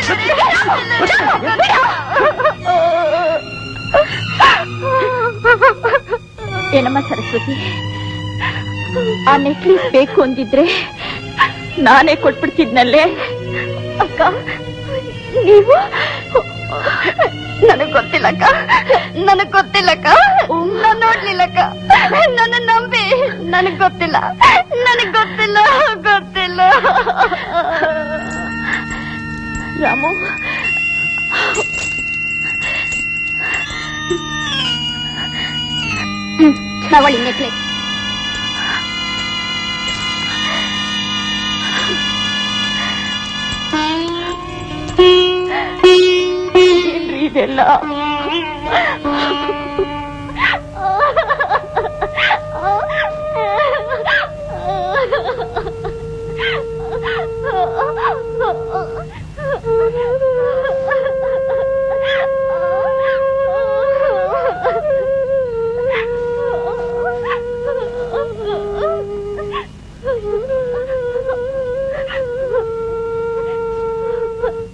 ಏನಮ್ಮ ಸರಸ್ವತಿ ಆ ನೆಕ್ಲೆಸ್ ಬೇಕು ಅಂದಿದ್ರೆ ನಾನೇ ಕೊಟ್ಬಿಡ್ತಿದ್ನಲ್ಲೇ ಅಕ್ಕ ನೀವು ನನಗ್ ಗೊತ್ತಿಲ್ಲಕ್ಕ ನನಗ್ ಗೊತ್ತಿಲ್ಲಕ್ಕ ನಾನು ನೋಡ್ಲಿಲ್ಲಕ್ಕ ನನ್ನ ನಂಬಿ ನನಗ್ ಗೊತ್ತಿಲ್ಲ ನನಗ್ ಗೊತ್ತಿಲ್ಲ ಗೊತ್ತಿಲ್ಲ ರಾಮು ತಗೊಳ್ಳಿ ನೆಕ್ಲೆಸ್ ಏನ್ರಿ ಇದೆಲ್ಲ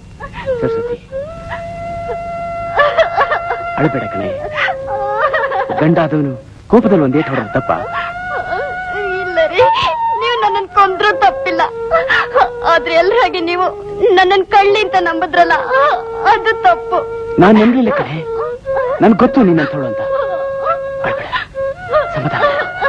ಅಳಬೇಡ ಕಣೆ ಗಂಡ ಆದವನು ಕೋಪದಲ್ಲಿ ಒಂದೇಟ್ ಹೊಡೆದ ತಪ್ಪ? ಇಲ್ಲ ರೀ, ನೀವು ನನ್ನನ್ ಕೊಂದ್ರೂ ತಪ್ಪಿಲ್ಲ. ಆದ್ರೆ ಎಲ್ರಾಗಿ ನೀವು ನನ್ನನ್ ಕಳ್ಳಿ ಅಂತ ನಂಬುದ್ರಲ್ಲ, ಅದು ತಪ್ಪು. ನಾನ್ ನಂಬಲಿಲ್ಲ ಕಣೆ, ನನ್ ಗೊತ್ತು ನೀನಂತವಳು ಅಂತ. ಅಳ್ಬೇಡ, ಸಮಾಧಾನ.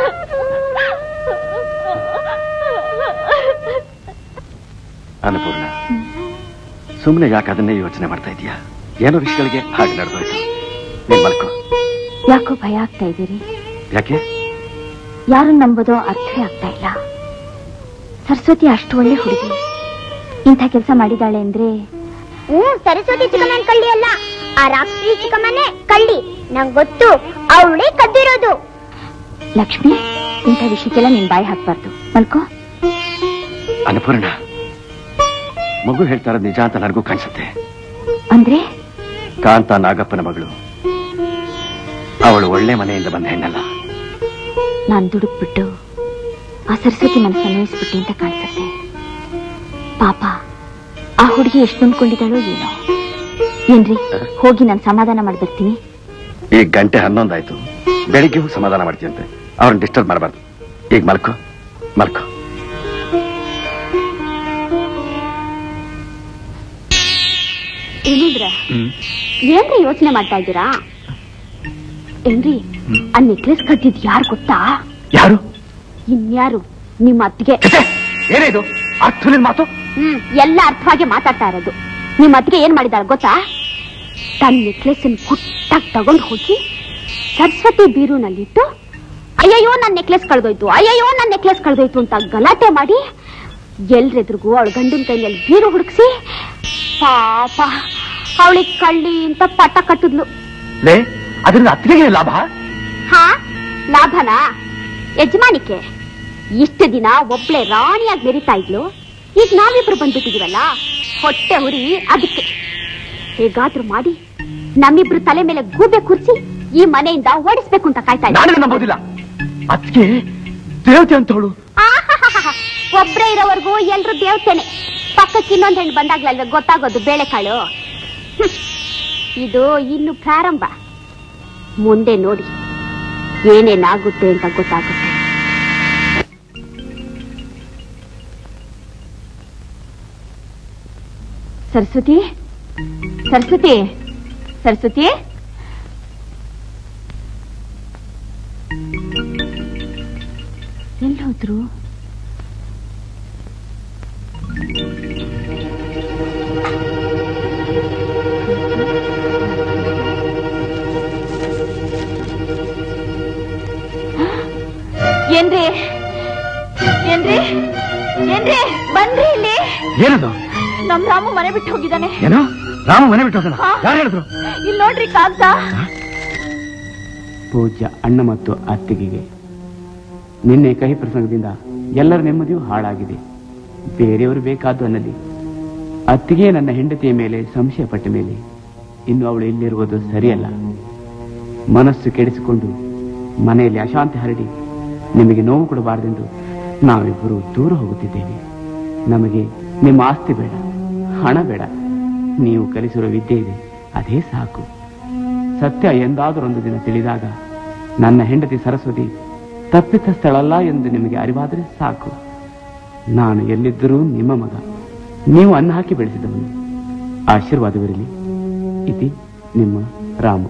ಅನ್ನಪೂರ್ಣ, ಸುಮ್ಮನೆ ಯಾಕೆ ಅದನ್ನೇ ಯೋಚನೆ ಮಾಡ್ತಾ ಇದೀಯಾ? ಏನೋ ವಿಷಯಗಳಿಗೆ ಹಾಗೆ ನಡೆದೋಯ್ತು. ನೀನ್ ಮಲ್ಕೋ. ಯಾಕೋ ಭಯ ಆಗ್ತಾ ಇದ್ದೀರಿ? ಯಾಕೆ? ಯಾರನ್ನ ನಂಬೋದೋ ಅರ್ಥವೇ ಆಗ್ತಾ ಇಲ್ಲ. ಸರಸ್ವತಿ ಅಷ್ಟು ಒಳ್ಳೆ ಹುಡುಗಿ, ಇಂಥ ಕೆಲಸ ಮಾಡಿದಾಳೆ ಅಂದ್ರೆ. ಹ್ಮ್, ಸರಸ್ವತಿ ಚಿಕ್ಕಮ್ಮನ ಕಳ್ಳಿ ಅಲ್ಲ, ಆ ರಾಕ್ಷಸಿ ಚಿಕ್ಕಮ್ಮನೇ ಕಳ್ಳಿ. ನಂಗೆ ಗೊತ್ತು, ಅವಳೇ ಕದ್ದಿರೋದು. ಲಕ್ಷ್ಮಿ, ಇಂಥ ವಿಷಯಕ್ಕೆಲ್ಲ ನಿನ್ ಬಾಯಿ ಹಾಕ್ಬಾರ್ದು. ಮಲ್ಕೋ. ಅನ್ನಪೂರ್ಣ, ಮಗು ಹೇಳ್ತಾ ಇರೋದು ನಿಜ ಅಂತ ನನಗೂ ಕಾಣಿಸುತ್ತೆ. ಅಂದ್ರೆ ಕಾಂತ ನಾಗಪ್ಪನ ಮಗಳು, ಅವಳು ಒಳ್ಳೆ ಮನೆಯಿಂದ ಬಂದ ಹೆಣ್ಣಲ್ಲ. ನಾನ್ ದುಡುಕ್ಬಿಟ್ಟು ಆ ಸರಸ್ವತಿ ಮನಸ್ಸನ್ನು ನೋಯಿಸ್ಬಿಟ್ಟೆ ಅಂತ ಕಾಣಿಸುತ್ತೆ. ಪಾಪ, ಆ ಹುಡುಗಿ ಎಷ್ಟು ನೊಂದ್ಕೊಂಡಿದ್ದಾಳೋ ಏನೋ. ಏನ್ರಿ, ಹೋಗಿ ನಾನು ಸಮಾಧಾನ ಮಾಡ್ಬರ್ತೀನಿ. ಈಗ ಗಂಟೆ ಹನ್ನೊಂದಾಯ್ತು, ಬೆಳಿಗ್ಗೆಗೂ ಸಮಾಧಾನ ಮಾಡ್ತೀಯಂತೆ. ಅವ್ರನ್ನ ಡಿಸ್ಟರ್ಬ್ ಮಾಡಬಾರ್ದು. ಈಗ ಮಲ್ಕೋ, ಮಲ್ಕೋ. ಏನಿದ್ರ ಏನ್ರಿ ಯೋಚನೆ ಮಾಡ್ತಾ ಇದ್ದೀರಾ? ಏನ್ರಿ, ಆ ನೆಕ್ಲೆಸ್ ಕಟ್ಟಿದ್ ಯಾರು ಗೊತ್ತಾ? ಯಾರು? ಇನ್ಯಾರು, ನಿಮ್ಮ ಅತ್ತಿಗೆ. ಏನಿದು ಅರ್ಥಲಿನ ಮಾತು? ಹ್ಮ್, ಎಲ್ಲ ಅರ್ಥವಾಗಿ ಮಾತಾಡ್ತಾ ಇರೋದು. ನಿಮ್ಮ ಅತ್ತಿಗೆ ಏನ್ ಮಾಡಿದಾಳೆ ಗೊತ್ತಾ? ತನ್ನ ನೆಕ್ಲೆಸ್ ಗುಟ್ಟಾಗಿ ತಗೊಂಡು ಹೋಗಿ ಸರಸ್ವತಿ ಬೀರುನಲ್ಲಿಟ್ಟು, ಅಯ್ಯಯ್ಯೋ ನನ್ ನೆಕ್ಲೆಸ್ ಕಳೆದೋಯ್ತು, ಅಯ್ಯಯ್ಯೋ ನನ್ ನೆಕ್ಲೆಸ್ ಕಳೆದೋಯ್ತು ಅಂತ ಗಲಾಟೆ ಮಾಡಿ ಎಲ್ರೆದ್ರಿಗೂ ಅವಳ ಗಂಡನ ಕೈಯಲ್ಲಿ ಬೀರು ಹುಡುಕ್ಸಿ ಪಾಪ ಅವಳಿಗೆ ಕಳ್ಳಿ ಅಂತ ಪಟ್ಟ ಕಟ್ಟಿದ್ಲು. ಅದರಿಂದ ಅತ್ತಿಗೆ ಲಾಭ? ಹಾ, ಲಾಭನಾ? ಯಜಮಾನಿಕೆ ಇಷ್ಟು ದಿನ ಒಬ್ಳೆ ರಾಣಿಯಾಗಿ ಮೆರಿತಾ ಇದ್ಲು, ಈಗ ನಾವಿಬ್ರು ಬಂದ್ಬಿಟ್ಟಿದೀವಲ್ಲ, ಹೊಟ್ಟೆ ಉರಿ ಅದಕ್ಕೆ. ಹೇಗಾದ್ರೂ ಮಾಡಿ ನಮ್ಮಿಬ್ರು ತಲೆ ಮೇಲೆ ಗೂಬೆ ಕೂರಿಸಿ ಈ ಮನೆಯಿಂದ ಓಡಿಸ್ಬೇಕು ಅಂತ ಕಾಯ್ತಾ ಇದ್ದೆ. ನಂಬೋದಿಲ್ಲ, ಅದಕ್ಕೆ ದೇವತೆ ಅಂತವಳು. ಒಬ್ರೇ ಇರೋವರೆಗೂ ಎಲ್ರು ದೇವತೆನೆ. ಪಕ್ಕಕ್ಕೆ ಇನ್ನೊಂದ್ ಹೆಣ್ಣು ಬಂದಾಗ್ಲಲ್ವೇ ಗೊತ್ತಾಗೋದು ಬೇಳೆಕಾಳು. ಇದು ಇನ್ನು ಪ್ರಾರಂಭ. ಮುಂದೆ ನೋಡಿ ಏನೇನಾಗುತ್ತೆ ಅಂತ ಗೊತ್ತಾಗುತ್ತೆ. ಸರಸ್ವತಿ, ಸರಸ್ವತಿ, ಸರಸ್ವತಿ, ಎಲ್ಲಿ ಹೋದ್ರು? ಏನ್ರಿ, ಏನ್ರಿ, ಏನ್ರಿ, ಬನ್ರಿ ಇಲ್ಲಿ. ಏನದು? ನಮ್ ರಾಮು ಮನೆ ಬಿಟ್ಟು ಹೋಗಿದ್ದಾನೆ. ಏನು? ರಾಮ ಮನೆ ಬಿಟ್ಟು ಹೋಗೋಣ? ಯಾರು ಹೇಳಿದ್ರು? ಇಲ್ಲಿ ನೋಡ್ರಿ ಕಾಗ್ದ. ಪೂಜ್ಯ ಅಣ್ಣ ಮತ್ತು ಅತ್ತಿಗೆಗೆ, ನಿನ್ನೆ ಕಹಿ ಪ್ರಸಂಗದಿಂದ ಎಲ್ಲರ ನೆಮ್ಮದಿಯೂ ಹಾಳಾಗಿದೆ. ಬೇರೆಯವರು ಬೇಕಾದ್ದು ಅನ್ನಲಿ. ಅತ್ತಿಗೆ ನನ್ನ ಹೆಂಡತಿಯ ಮೇಲೆ ಸಂಶಯ ಪಟ್ಟ ಮೇಲೆ ಇನ್ನು ಅವಳು ಇಲ್ಲಿರುವುದು ಸರಿಯಲ್ಲ. ಮನಸ್ಸು ಕೆಡಿಸಿಕೊಂಡು ಮನೆಯಲ್ಲಿ ಅಶಾಂತಿ ಹರಡಿ ನಿಮಗೆ ನೋವು ಕೊಡಬಾರದೆಂದು ನಾವಿಬ್ಬರು ದೂರ ಹೋಗುತ್ತಿದ್ದೇವೆ. ನಮಗೆ ನಿಮ್ಮ ಆಸ್ತಿ ಬೇಡ, ಹಣ ಬೇಡ, ನೀವು ಕಲಿಸಿರುವ ವಿದ್ಯೆ ಇದೆ, ಅದೇ ಸಾಕು. ಸತ್ಯ ಎಂದಾದರೊಂದು ದಿನ ತಿಳಿದಾಗ ನನ್ನ ಹೆಂಡತಿ ಸರಸ್ವತಿ ತಪ್ಪಿತಸ್ಥಳಲ್ಲ ಎಂದು ನಿಮಗೆ ಅರಿವಾದರೆ ಸಾಕು. ನಾನು ಎಲ್ಲಿದ್ದರೂ ನಿಮ್ಮ ಮಗ, ನೀವು ಅನ್ನ ಹಾಕಿ ಬೆಳೆಸಿದವನು. ಆಶೀರ್ವಾದವಿರಲಿ. ಇತಿ ನಿಮ್ಮ ರಾಮು.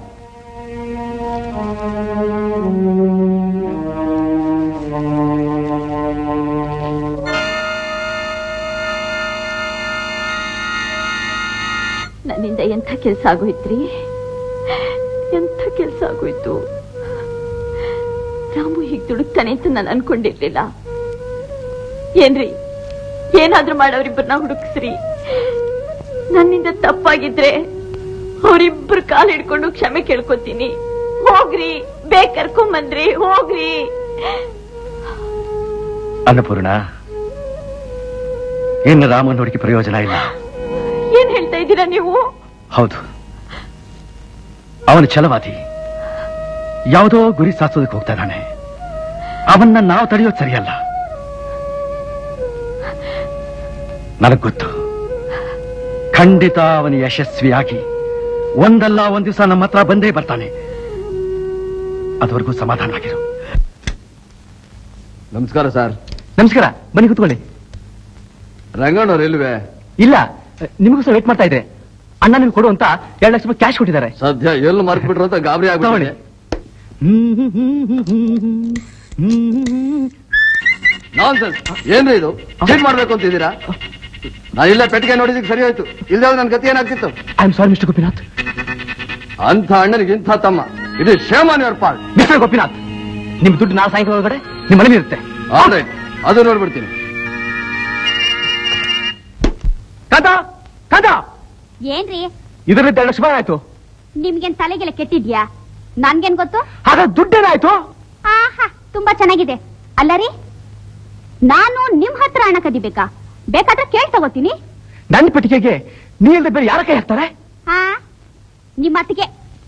ನನ್ನಿಂದ ಎಂಥ ಕೆಲಸ ಆಗೋಯ್ತ್ರಿ, ಎಂಥ ಕೆಲಸ ಆಗೋಯ್ತು. ರಾಮು ಹೀಗೆ ದುಡುಕ್ತಾನೆ ಅಂತ ನಾನು ಅನ್ಕೊಂಡಿರ್ಲಿಲ್ಲ. ಏನ್ರಿ, ಏನಾದ್ರೂ ಮಾಡೋರಿಬ್ಬರನ್ನ ಹುಡುಕ್ಸ್ರಿ. ನನ್ನಿಂದ ತಪ್ಪಾಗಿದ್ರೆ ಅವರಿಬ್ರು ಕಾಲು ಹಿಡ್ಕೊಂಡು ಕ್ಷಮೆ ಕೇಳ್ಕೊತೀನಿ. ಹೋಗ್ರಿ, ಬೇಗ ಕರ್ಕೊಂಬಂದ್ರಿ, ಹೋಗ್ರಿ. ಅನ್ನಪೂರ್ಣ, ಇನ್ನು ರಾಮನ್ ಹುಡುಕಿ ಪ್ರಯೋಜನ ಇಲ್ಲ. ಏನ್ ಹೇಳ್ತಾ ಇದ್ದೀರಾ ನೀವು? ಹೌದು, ಅವನು ಛಲವಾದಿ. ಯಾವುದೋ ಗುರಿ ಸಾಧಿಸೋದಕ್ಕೆ ಹೋಗ್ತಾ ಇದ್ದಾನೆ. ಅವನ್ನ ನಾವು ತಡೆಯೋದು ಸರಿಯಲ್ಲ. ನನಗ್ ಗೊತ್ತು, ಖಂಡಿತ ಅವನು ಯಶಸ್ವಿಯಾಗಿ ಒಂದಲ್ಲ ಒಂದ್ ದಿವಸ ನಮ್ಮ ಹತ್ರ ಬಂದೇ ಬರ್ತಾನೆ. ಅದುವರೆಗೂ ಸಮಾಧಾನ ಆಗಿರು. ನಮಸ್ಕಾರ ಸರ್. ನಮಸ್ಕಾರ, ಬನ್ನಿ ಕೂತ್ಕೊಳ್ಳಿ. ರಂಗಣ್ಣವ್ರು ಇಲ್ವೇ? ಇಲ್ಲ, ನಿಮಗೋಸ್ಕರ ವೇಟ್ ಮಾಡ್ತಾ ಇದ್ರೆ. ಅಣ್ಣ ನಿಮ್ಗೆ ಕೊಡು ಅಂತ ಎರಡು ಲಕ್ಷ ರೂಪಾಯಿ ಕ್ಯಾಶ್ ಕೊಟ್ಟಿದ್ದಾರೆ. ಸದ್ಯ ಎಲ್ಲಿ ಮಾರ್ಕ್ಬಿಟ್ರು ಅಂತ ಗಾಬರಿ ಆಗ್ಬಿಡಿ. ನಾನ್ಸೆನ್ಸ್, ಏನ್ರಿ ಇದು? ಚೇಂಜ್ ಮಾಡ್ಬೇಕು ಅಂತಿದ್ದೀರಾ? ನಾ ಇಲ್ಲೇ ಪೆಟ್ಟಿಗೆ ನೋಡಿದಕ್ಕೆ ಸರಿ ಹೋಯ್ತು, ಇಲ್ದೇ ನನ್ನ ಗತಿ ಏನಾಗ್ತಿತ್ತು? I am sorry mister Gopinath. ಅಂಥ ಅಣ್ಣನಿಗೆ ಇಂಥ ತಮ್ಮ, ಇದು shame on your part. Mister Gopinath, ನಿಮ್ ದುಡ್ಡು ನಾಳೆ ಸಾಯಂಕಾಲ ಒಳಗಡೆ ನಿಮ್ಮ ಮನೇಲಿ ಇರುತ್ತೆ. ಆಲ್ ರೈಟ್, ಅದು ನೋಡ್ಬಿಡ್ತೀನಿ. ಕಾಂತ ಕಾಂತ, ಏನ್ರಿ ಇದರಲ್ಲಿ ಎರಡು ಲಕ್ಷ ರೂಪಾಯಿ ಆಯ್ತು. ನಿಮ್ಗೇನ್ ತಲೆಗೆಲ್ಲ ಕೆಟ್ಟಿದ್ಯಾ? ನನ್ಗೇನ್ ಗೊತ್ತು? ಹಾಗಾದ್ರೆ ದುಡ್ಡೇನಾಯ್ತು? ಆಹಾ, ತುಂಬಾ ಚೆನ್ನಾಗಿದೆ. ಅಲ್ಲ ರೀ, ನಾನು ನಿಮ್ ಹತ್ರ ಹಣ ಕದಿಬೇಕಾ? ಬೇಕಾದ್ರೆ ಕೇಳ್ ತಗೋತೀನಿ. ನನ್ನ ಪೆಟ್ಟಿಗೆಗೆ ನೀ ಇಲ್ಲದೆ ಬೇರೆ ಯಾರ ಕೈ ಹಾಕ್ತಾರೆ? ಹಾ, ನಿಮ್ಮ ಅತ್ತಿಗೆ.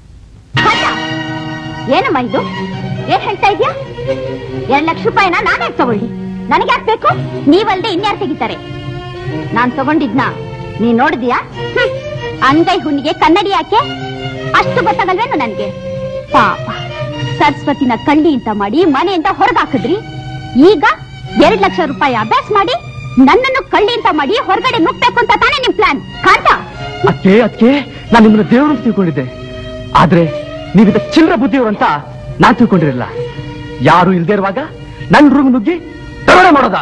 ಏನಮ್ಮ ಇದು? ಏನ್ ಹೇಳ್ತಾ ಇದ್ಯಾ? ಎರಡ್ ಲಕ್ಷ ರೂಪಾಯಿನ ನಾನೇ ತಗೊಳ್ಳಿ, ನನಗೆ ಯಾಕೆ ಬೇಕು? ನೀವಲ್ದೆ ಇನ್ಯಾರು ತೆಗಿತಾರೆ? ನಾನ್ ತಗೊಂಡಿದ್ನ ನೀ ನೋಡಿದ್ಯಾ? ಅಂಗೈ ಹುಣ್ಣಿಗೆ ಕನ್ನಡಿ ಯಾಕೆ? ಅಷ್ಟು ಗೊತ್ತಾಗಲ್ವೇನು ನನ್ಗೆ? ಪಾಪ, ಸರಸ್ವತಿನ ಕಳ್ಳಿ ಅಂತ ಮಾಡಿ ಮನೆಯಿಂದ ಹೊರಗಾಕಿದ್ರಿ. ಈಗ ಎರಡ್ ಲಕ್ಷ ರೂಪಾಯಿ ಅಭ್ಯಾಸ ಮಾಡಿ ನನ್ನನ್ನು ಕಳ್ಳಿ ಅಂತ ಮಾಡಿ ಹೊರಗಡೆ ನುಗ್ಬೇಕು ಅಂತ ತಾನೇ ನಿಮ್ ಪ್ಲಾನ್? ಕಾಂತ, ಅದಕ್ಕೆ ಅದಕ್ಕೆ ನಾನು ನಿಮ್ಮನ್ನ ದೇವರು ಅಂತ ತಿಳ್ಕೊಂಡಿದ್ದೆ. ಆದ್ರೆ ನೀವಿದ ಚಿಲ್ಲರ ಬುದ್ಧಿಯವರು ಅಂತ ನಾನ್ ತಿಳ್ಕೊಂಡಿರಲಿಲ್ಲ. ಯಾರು ಇಲ್ದೇ ಇರುವಾಗ ನನ್ ರೂಮ್ ನುಗ್ಗಿ ದರೋಡೆ ಮಾಡೋದ?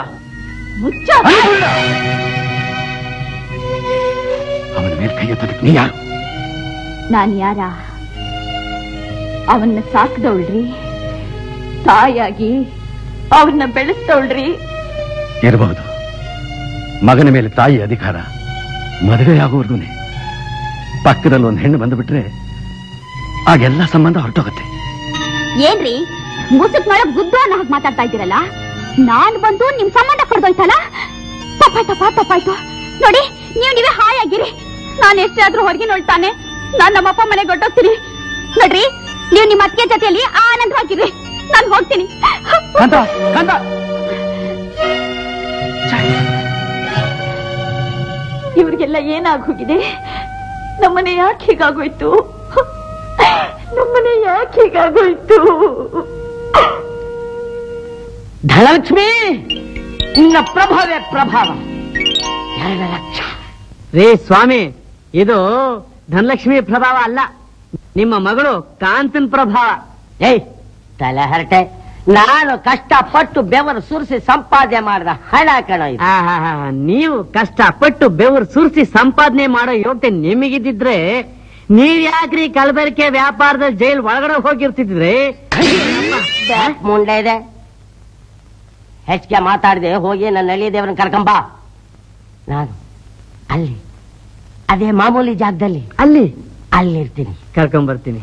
ಅವನ ಮೇಲೆ ಕೈ ಎತ್ತೋದಕ್ಕೆ ನೀ ಯಾರು? ನಾನ್ ಯಾರ? ಅವನ್ನ ಸಾಕ್ದವಳ್ರಿ, ತಾಯಾಗಿ ಅವನ್ನ ಬೆಳೆಸ್ತವಳ್ರಿ. ಇರಬಹುದು. ಮಗನ ಮೇಲೆ ತಾಯಿ ಅಧಿಕಾರ ಮದುವೆ ಆಗುವವರೆಗೂನೆ. ಪಕ್ಕದಲ್ಲಿ ಒಂದು ಹೆಣ್ಣು ಬಂದುಬಿಟ್ರೆ ಆಗೆಲ್ಲ ಸಂಬಂಧ ಹೊರಟೋಗುತ್ತೆ. ಏನ್ರಿ ಮುಸುಕ್ನೊಳಗ್ ಗುದ್ದು ಅನ್ನೋ ಹಾಗೆ ಮಾತಾಡ್ತಾ ಇದ್ದೀರಲ್ಲ? ನಾನ್ ಬಂದು ನಿಮ್ ಸಂಬಂಧ ಕೊಡ್ದೋಯ್ತಲ್ಲ? ತಪ್ಪಾಯ್ತಪ್ಪ, ತಪ್ಪಾಯ್ತು. ನೋಡಿ, ನೀವು ನೀವೇ ಹಾಯಾಗಿರಿ. ನಾನು ಎಷ್ಟೇ ಆದ್ರೂ ಹೊರಗೆ ನೋಡ್ತಾನೆ. ನಾನ್ ನಮ್ಮಪ್ಪ ಮನೆಗೆ ಹೊಟ್ಟೋಗ್ತೀನಿ. ನೋಡ್ರಿ, ನೀವು ನಿಮ್ಮ ಅತ್ತಿಗೆ ಜೊತೆಯಲ್ಲಿ ಆನಂದವಾಗಿರ್ರಿ. ನಾನು ಹೋಗ್ತೀನಿ. ಇವ್ರಿಗೆಲ್ಲ ಏನಾಗ್ ಹೋಗಿದೆ? ನಮ್ಮನೆ ಯಾಕೆ ಹೀಗಾಗೋಯ್ತು? ನಮ್ಮನೆ ಯಾಕೆ ಹೀಗಾಗೋಯ್ತು? ಧನಲಕ್ಷ್ಮಿ, ನಿನ್ನ ಪ್ರಭಾವೇ ಪ್ರಭಾವ. ಎರಡು ಲಕ್ಷ ರೇ ಸ್ವಾಮಿ, ಇದು ಧನಲಕ್ಷ್ಮಿ ಪ್ರಭಾವ ಅಲ್ಲ, ನಿಮ್ಮ ಮಗಳು ಕಾಂತನ್ ಪ್ರಭಾವ. ಏಯ್ ತಲೆ ಹರಟೆ, ನಾನು ಕಷ್ಟಪಟ್ಟು ಬೆವರು ಸುರಿಸಿ ಸಂಪಾದನೆ ಮಾಡಿದ ಹಣ ಕಣ. ನೀವು ಕಷ್ಟಪಟ್ಟು ಬೆವರು ಸುರಿಸಿ ಸಂಪಾದನೆ ಮಾಡೋ ಯೋಗ್ಯತೆ ನಿಮಗಿದ್ದಿದ್ರೆ ನೀವ್ ಯಾಕ್ರಿ ಕಲಬೆರಕೆ ವ್ಯಾಪಾರದಲ್ಲಿ ಜೈಲ್ ಒಳಗಡೆ ಹೋಗಿರ್ತಿದ್ರಿ? ಮುಂಡೆ ಇದೆ, ಹೆಚ್ಚಿಗೆ ಮಾತಾಡಿದೆ. ಹೋಗಿ ನನ್ನ ನಳ್ಳಿ ದೇವರನ್ನ ಕರ್ಕೊಂಬ. ನಾನು ಅಲ್ಲಿ ಅದೇ ಮಾಮೂಲಿ ಜಾಗದಲ್ಲಿ ಅಲ್ಲಿ ಅಲ್ಲಿರ್ತೀನಿ. ಕರ್ಕೊಂಡ್ ಬರ್ತೀನಿ.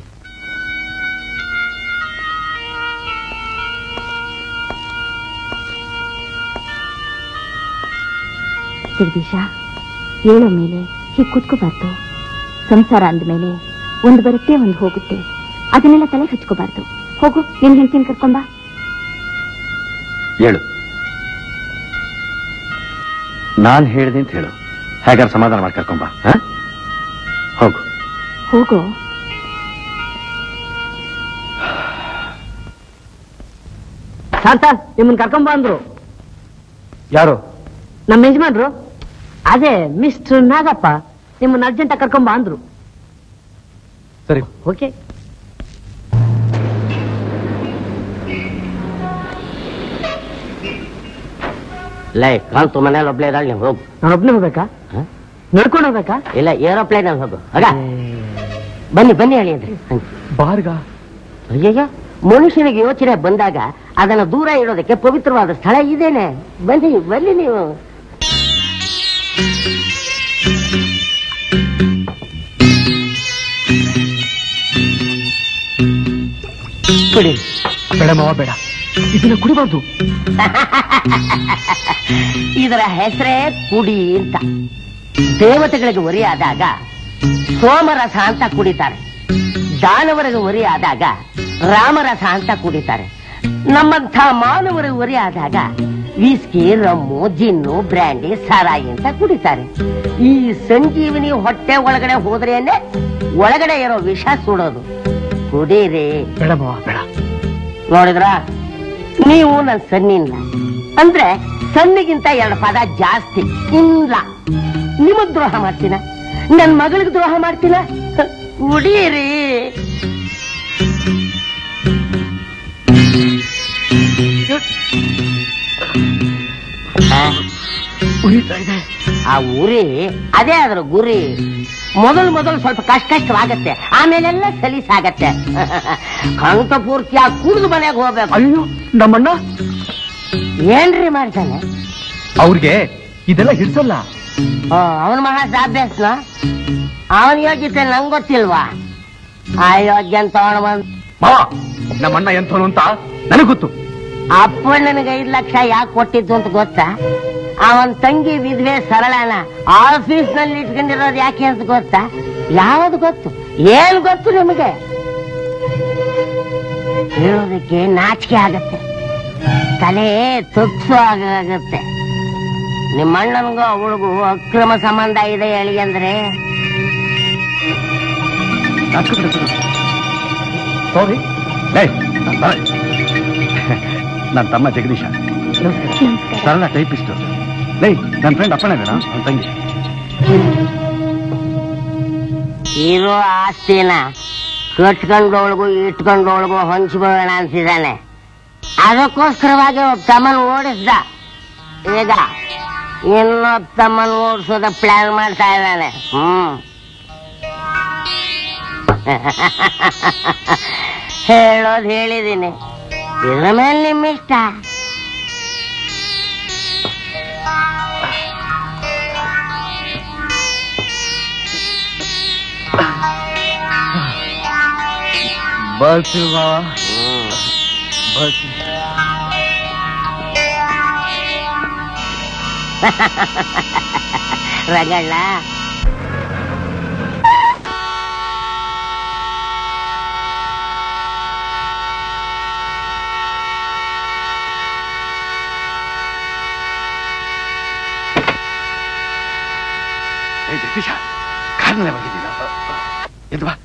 ಜಗದೀಶ, ಹೇಳೋ ಮೇಲೆ ಹೀಗೆ ಕೂತ್ಕೋಬಾರ್ದು. ಸಂಸಾರ ಅಂದ್ಮೇಲೆ ಒಂದು ಬರುತ್ತೆ, ಒಂದು ಹೋಗುತ್ತೆ. ಅದನ್ನೆಲ್ಲ ತಲೆ ಹಚ್ಕೋಬಾರ್ದು. ಹೋಗು, ನಿನ್ ಹೆಂಡತಿನ ಕರ್ಕೊಂಬ. ಹೇಳು, ನಾನ್ ಹೇಳಿದೆ ಅಂತ ಹೇಳು. ಹೇಗಾರು ಸಮಾಧಾನ ಮಾಡಿ ಕರ್ಕೊಂಬ. ಹೋಗು ಹೋಗು. ಶಾಂತ, ನಿಮ್ಮನ್ ಕರ್ಕೊಂಬ ಅಂದ್ರು. ಯಾರು? ನಮ್ಮ ಯಜಮಾನ್ರು. ಅದೇ ಮಿಸ್ಟರ್ ನಾಗಪ್ಪ ನಿಮ್ಮನ್ನ ಅರ್ಜೆಂಟ್ ಕರ್ಕೊಂಬ ಅಂದ್ರು. ಸರಿ, ಓಕೆ. ಲೈ ಕಾಂತು ಮನೇಲಿ ಒಬ್ಳೆ ಇದ್ದಾಳೆ, ನೀವು ಹೋಗು. ನಾನು ಒಬ್ನೇ ಹೋಗ್ಬೇಕಾ? ನಡ್ಕೊಂಡು ಹೋಗ್ಬೇಕಾ? ಇಲ್ಲ, ಏರೋಪ್ಲೇನ್ ಅಲ್ಲಿ ಹೋಗು. ಆಗ ಬನ್ನಿ ಬನ್ನಿ ಹೇಳಿ ಅಂದ್ರೆ ಬಾರ್ಗ. ಅಯ್ಯಯ್ಯ, ಮನುಷ್ಯನಿಗೆ ಯೋಚನೆ ಬಂದಾಗ ಅದನ್ನ ದೂರ ಇಡೋದಕ್ಕೆ ಪವಿತ್ರವಾದ ಸ್ಥಳ ಇದೇನೆ. ಬನ್ನಿ ಬನ್ನಿ ನೀವು. ಕುಡಿ. ಬೇಡ ಮಾವ, ಬೇಡ, ಇದನ್ನ ಕುಡಿಬಾರ್ದು. ಇದರ ಹೆಸರೇ ಕುಡಿ ಅಂತ. ದೇವತೆಗಳಿಗೆ ಒರಿ ಆದಾಗ ಸೋಮರಸ ಅಂತ ಕುಡಿತಾರೆ, ದಾನವರಿಗೆ ಒರಿ ಆದಾಗ ರಾಮರಸ ಅಂತ ಕುಡಿತಾರೆ. ನಮ್ಮಂಥ ಮಾನವರಿಗೆ ಒರಿ ಆದಾಗ ವಿಸ್ಕಿ, ರಮ್ಮು, ಜಿನ್ನು, ಬ್ರ್ಯಾಂಡಿ, ಸಾರಾಯಿ ಅಂತ ಕುಡಿತಾರೆ. ಈ ಸಂಜೀವಿನಿ ಹೊಟ್ಟೆ ಒಳಗಡೆ ಹೋದ್ರೇನೆ ಒಳಗಡೆ ಇರೋ ವಿಷ ಸುಡೋದು. ಕುಡೀರಿ. ಬೇಡ ಮಾವ, ಬೇಡ. ನೋಡಿದ್ರ ನೀವು ನನ್ ಸನ್ನಿಲ್ಲ ಅಂದ್ರೆ ಸನ್ನಿಗಿಂತ ಎರಡು ಪದ ಜಾಸ್ತಿ ಇಲ್ಲ. ನಿಮಗ್ ದ್ರೋಹ ಮಾಡ್ತೀನ, ನನ್ ಮಗಳಿಗೆ ದ್ರೋಹ ಮಾಡ್ತೀನ? ಕುಡೀರಿ. ಆ ಉರಿ ಅದೇ ಅದ್ರ ಗುರಿ. ಮೊದಲು ಮೊದಲು ಸ್ವಲ್ಪ ಕಷ್ಟ ಕಷ್ಟವಾಗತ್ತೆ, ಆಮೇಲೆಲ್ಲ ಸಲೀಸಾಗತ್ತೆ. ಕಂಠ ಪೂರ್ತಿಯಾಗಿ ಕುಡಿದು ಮನೆಗೆ ಹೋಗ್ಬೇಕು. ಅಯ್ಯೋ ನಮ್ಮಣ್ಣ ಏನ್ರಿ ಮಾಡ್ತಾನೆ? ಅವ್ರಿಗೆ ಇದೆಲ್ಲ ಹಿಡ್ಸಲ್ಲ. ಅವನ ಮಹಾ ಅಭ್ಯಾಸನ ಅವನ್ ಯೋಗ್ಯತೆ ನಂಗ್ ಗೊತ್ತಿಲ್ವಾ? ಆ ಯೋಗ್ಯ ಅಂತ ಬಂದ್ ನಮ್ಮಣ್ಣ ಎಂಥವನು ಅಂತ ನನಗ್ ಗೊತ್ತು. ಅಪ್ಪಣ್ಣನಿಗೆ ಐದ್ ಲಕ್ಷ ಯಾಕೆ ಕೊಟ್ಟಿದ್ದು ಅಂತ ಗೊತ್ತಾ? ಅವನ್ ತಂಗಿ ವಿಧವೆ ಸರಳನ ಆಫೀಸ್ ನಲ್ಲಿ ಇಟ್ಕೊಂಡಿರೋದು ಯಾಕೆ ಅಂತ ಗೊತ್ತಾ? ಯಾವ್ದು ಗೊತ್ತು? ಏನ್ ಗೊತ್ತು ನಿಮಗೆ? ಹೇಳೋದಕ್ಕೆ ನಾಚಿಕೆ ಆಗತ್ತೆ, ತಲೆ ತುಕ್ಸು ಆಗತ್ತೆ. ನಿಮ್ಮ ಅಣ್ಣನಿಗೂ ಅವಳಿಗೂ ಅಕ್ರಮ ಸಂಬಂಧ ಇದೆ ಹೇಳಿ ಅಂದ್ರೆ ಸಾರಿ. ನನ್ನ ತಮ್ಮ ಜಗದೀಶ, ಸರಳ ಟೈಪಿಸ್ಟು. ಲೈ ನನ್ನ ಫ್ರೆಂಡ್ ಅಪ್ಪಣ್ಣ ಬೇಡ ನನ್ನ ತಂಗಿ. ಇರೋ ಆಸ್ತಿನ ಕಟ್ಕೊಂಡವಳಿಗೂ ಇಟ್ಕೊಂಡವಳಿಗೂ ಹೊಂಚ್ಬೋಣ ಅಂತಿದ್ದಾನೆ. ಅದಕ್ಕೋಸ್ಕರವಾಗಿ ಒಬ್ಬ ತಮ್ಮನ ಓಡಿಸ್ದ. ಈಗ ಇನ್ನೊಬ್ಬ ತಮ್ಮನ ಓಡಿಸೋದ ಪ್ಲಾನ್ ಮಾಡ್ತಾ ಇದ್ದಾನೆ. ಹ್ಮ್ ಹೇಳೋದು ಹೇಳಿದ್ದೀನಿ, ಇದ್ರ ಮೇಲೆ ನಿಮ್ಮಿಷ್ಟ. ಬರ್ತೀವಿ ಮಾವ, ಬರ್ತೀವಿ. ರಂಗಣ್ಣ ಜಗದೀಶ, ಕಾರಣನೇ ಬಂದಿದ್ದೀನ. ಎದ್ದು ಬಾ,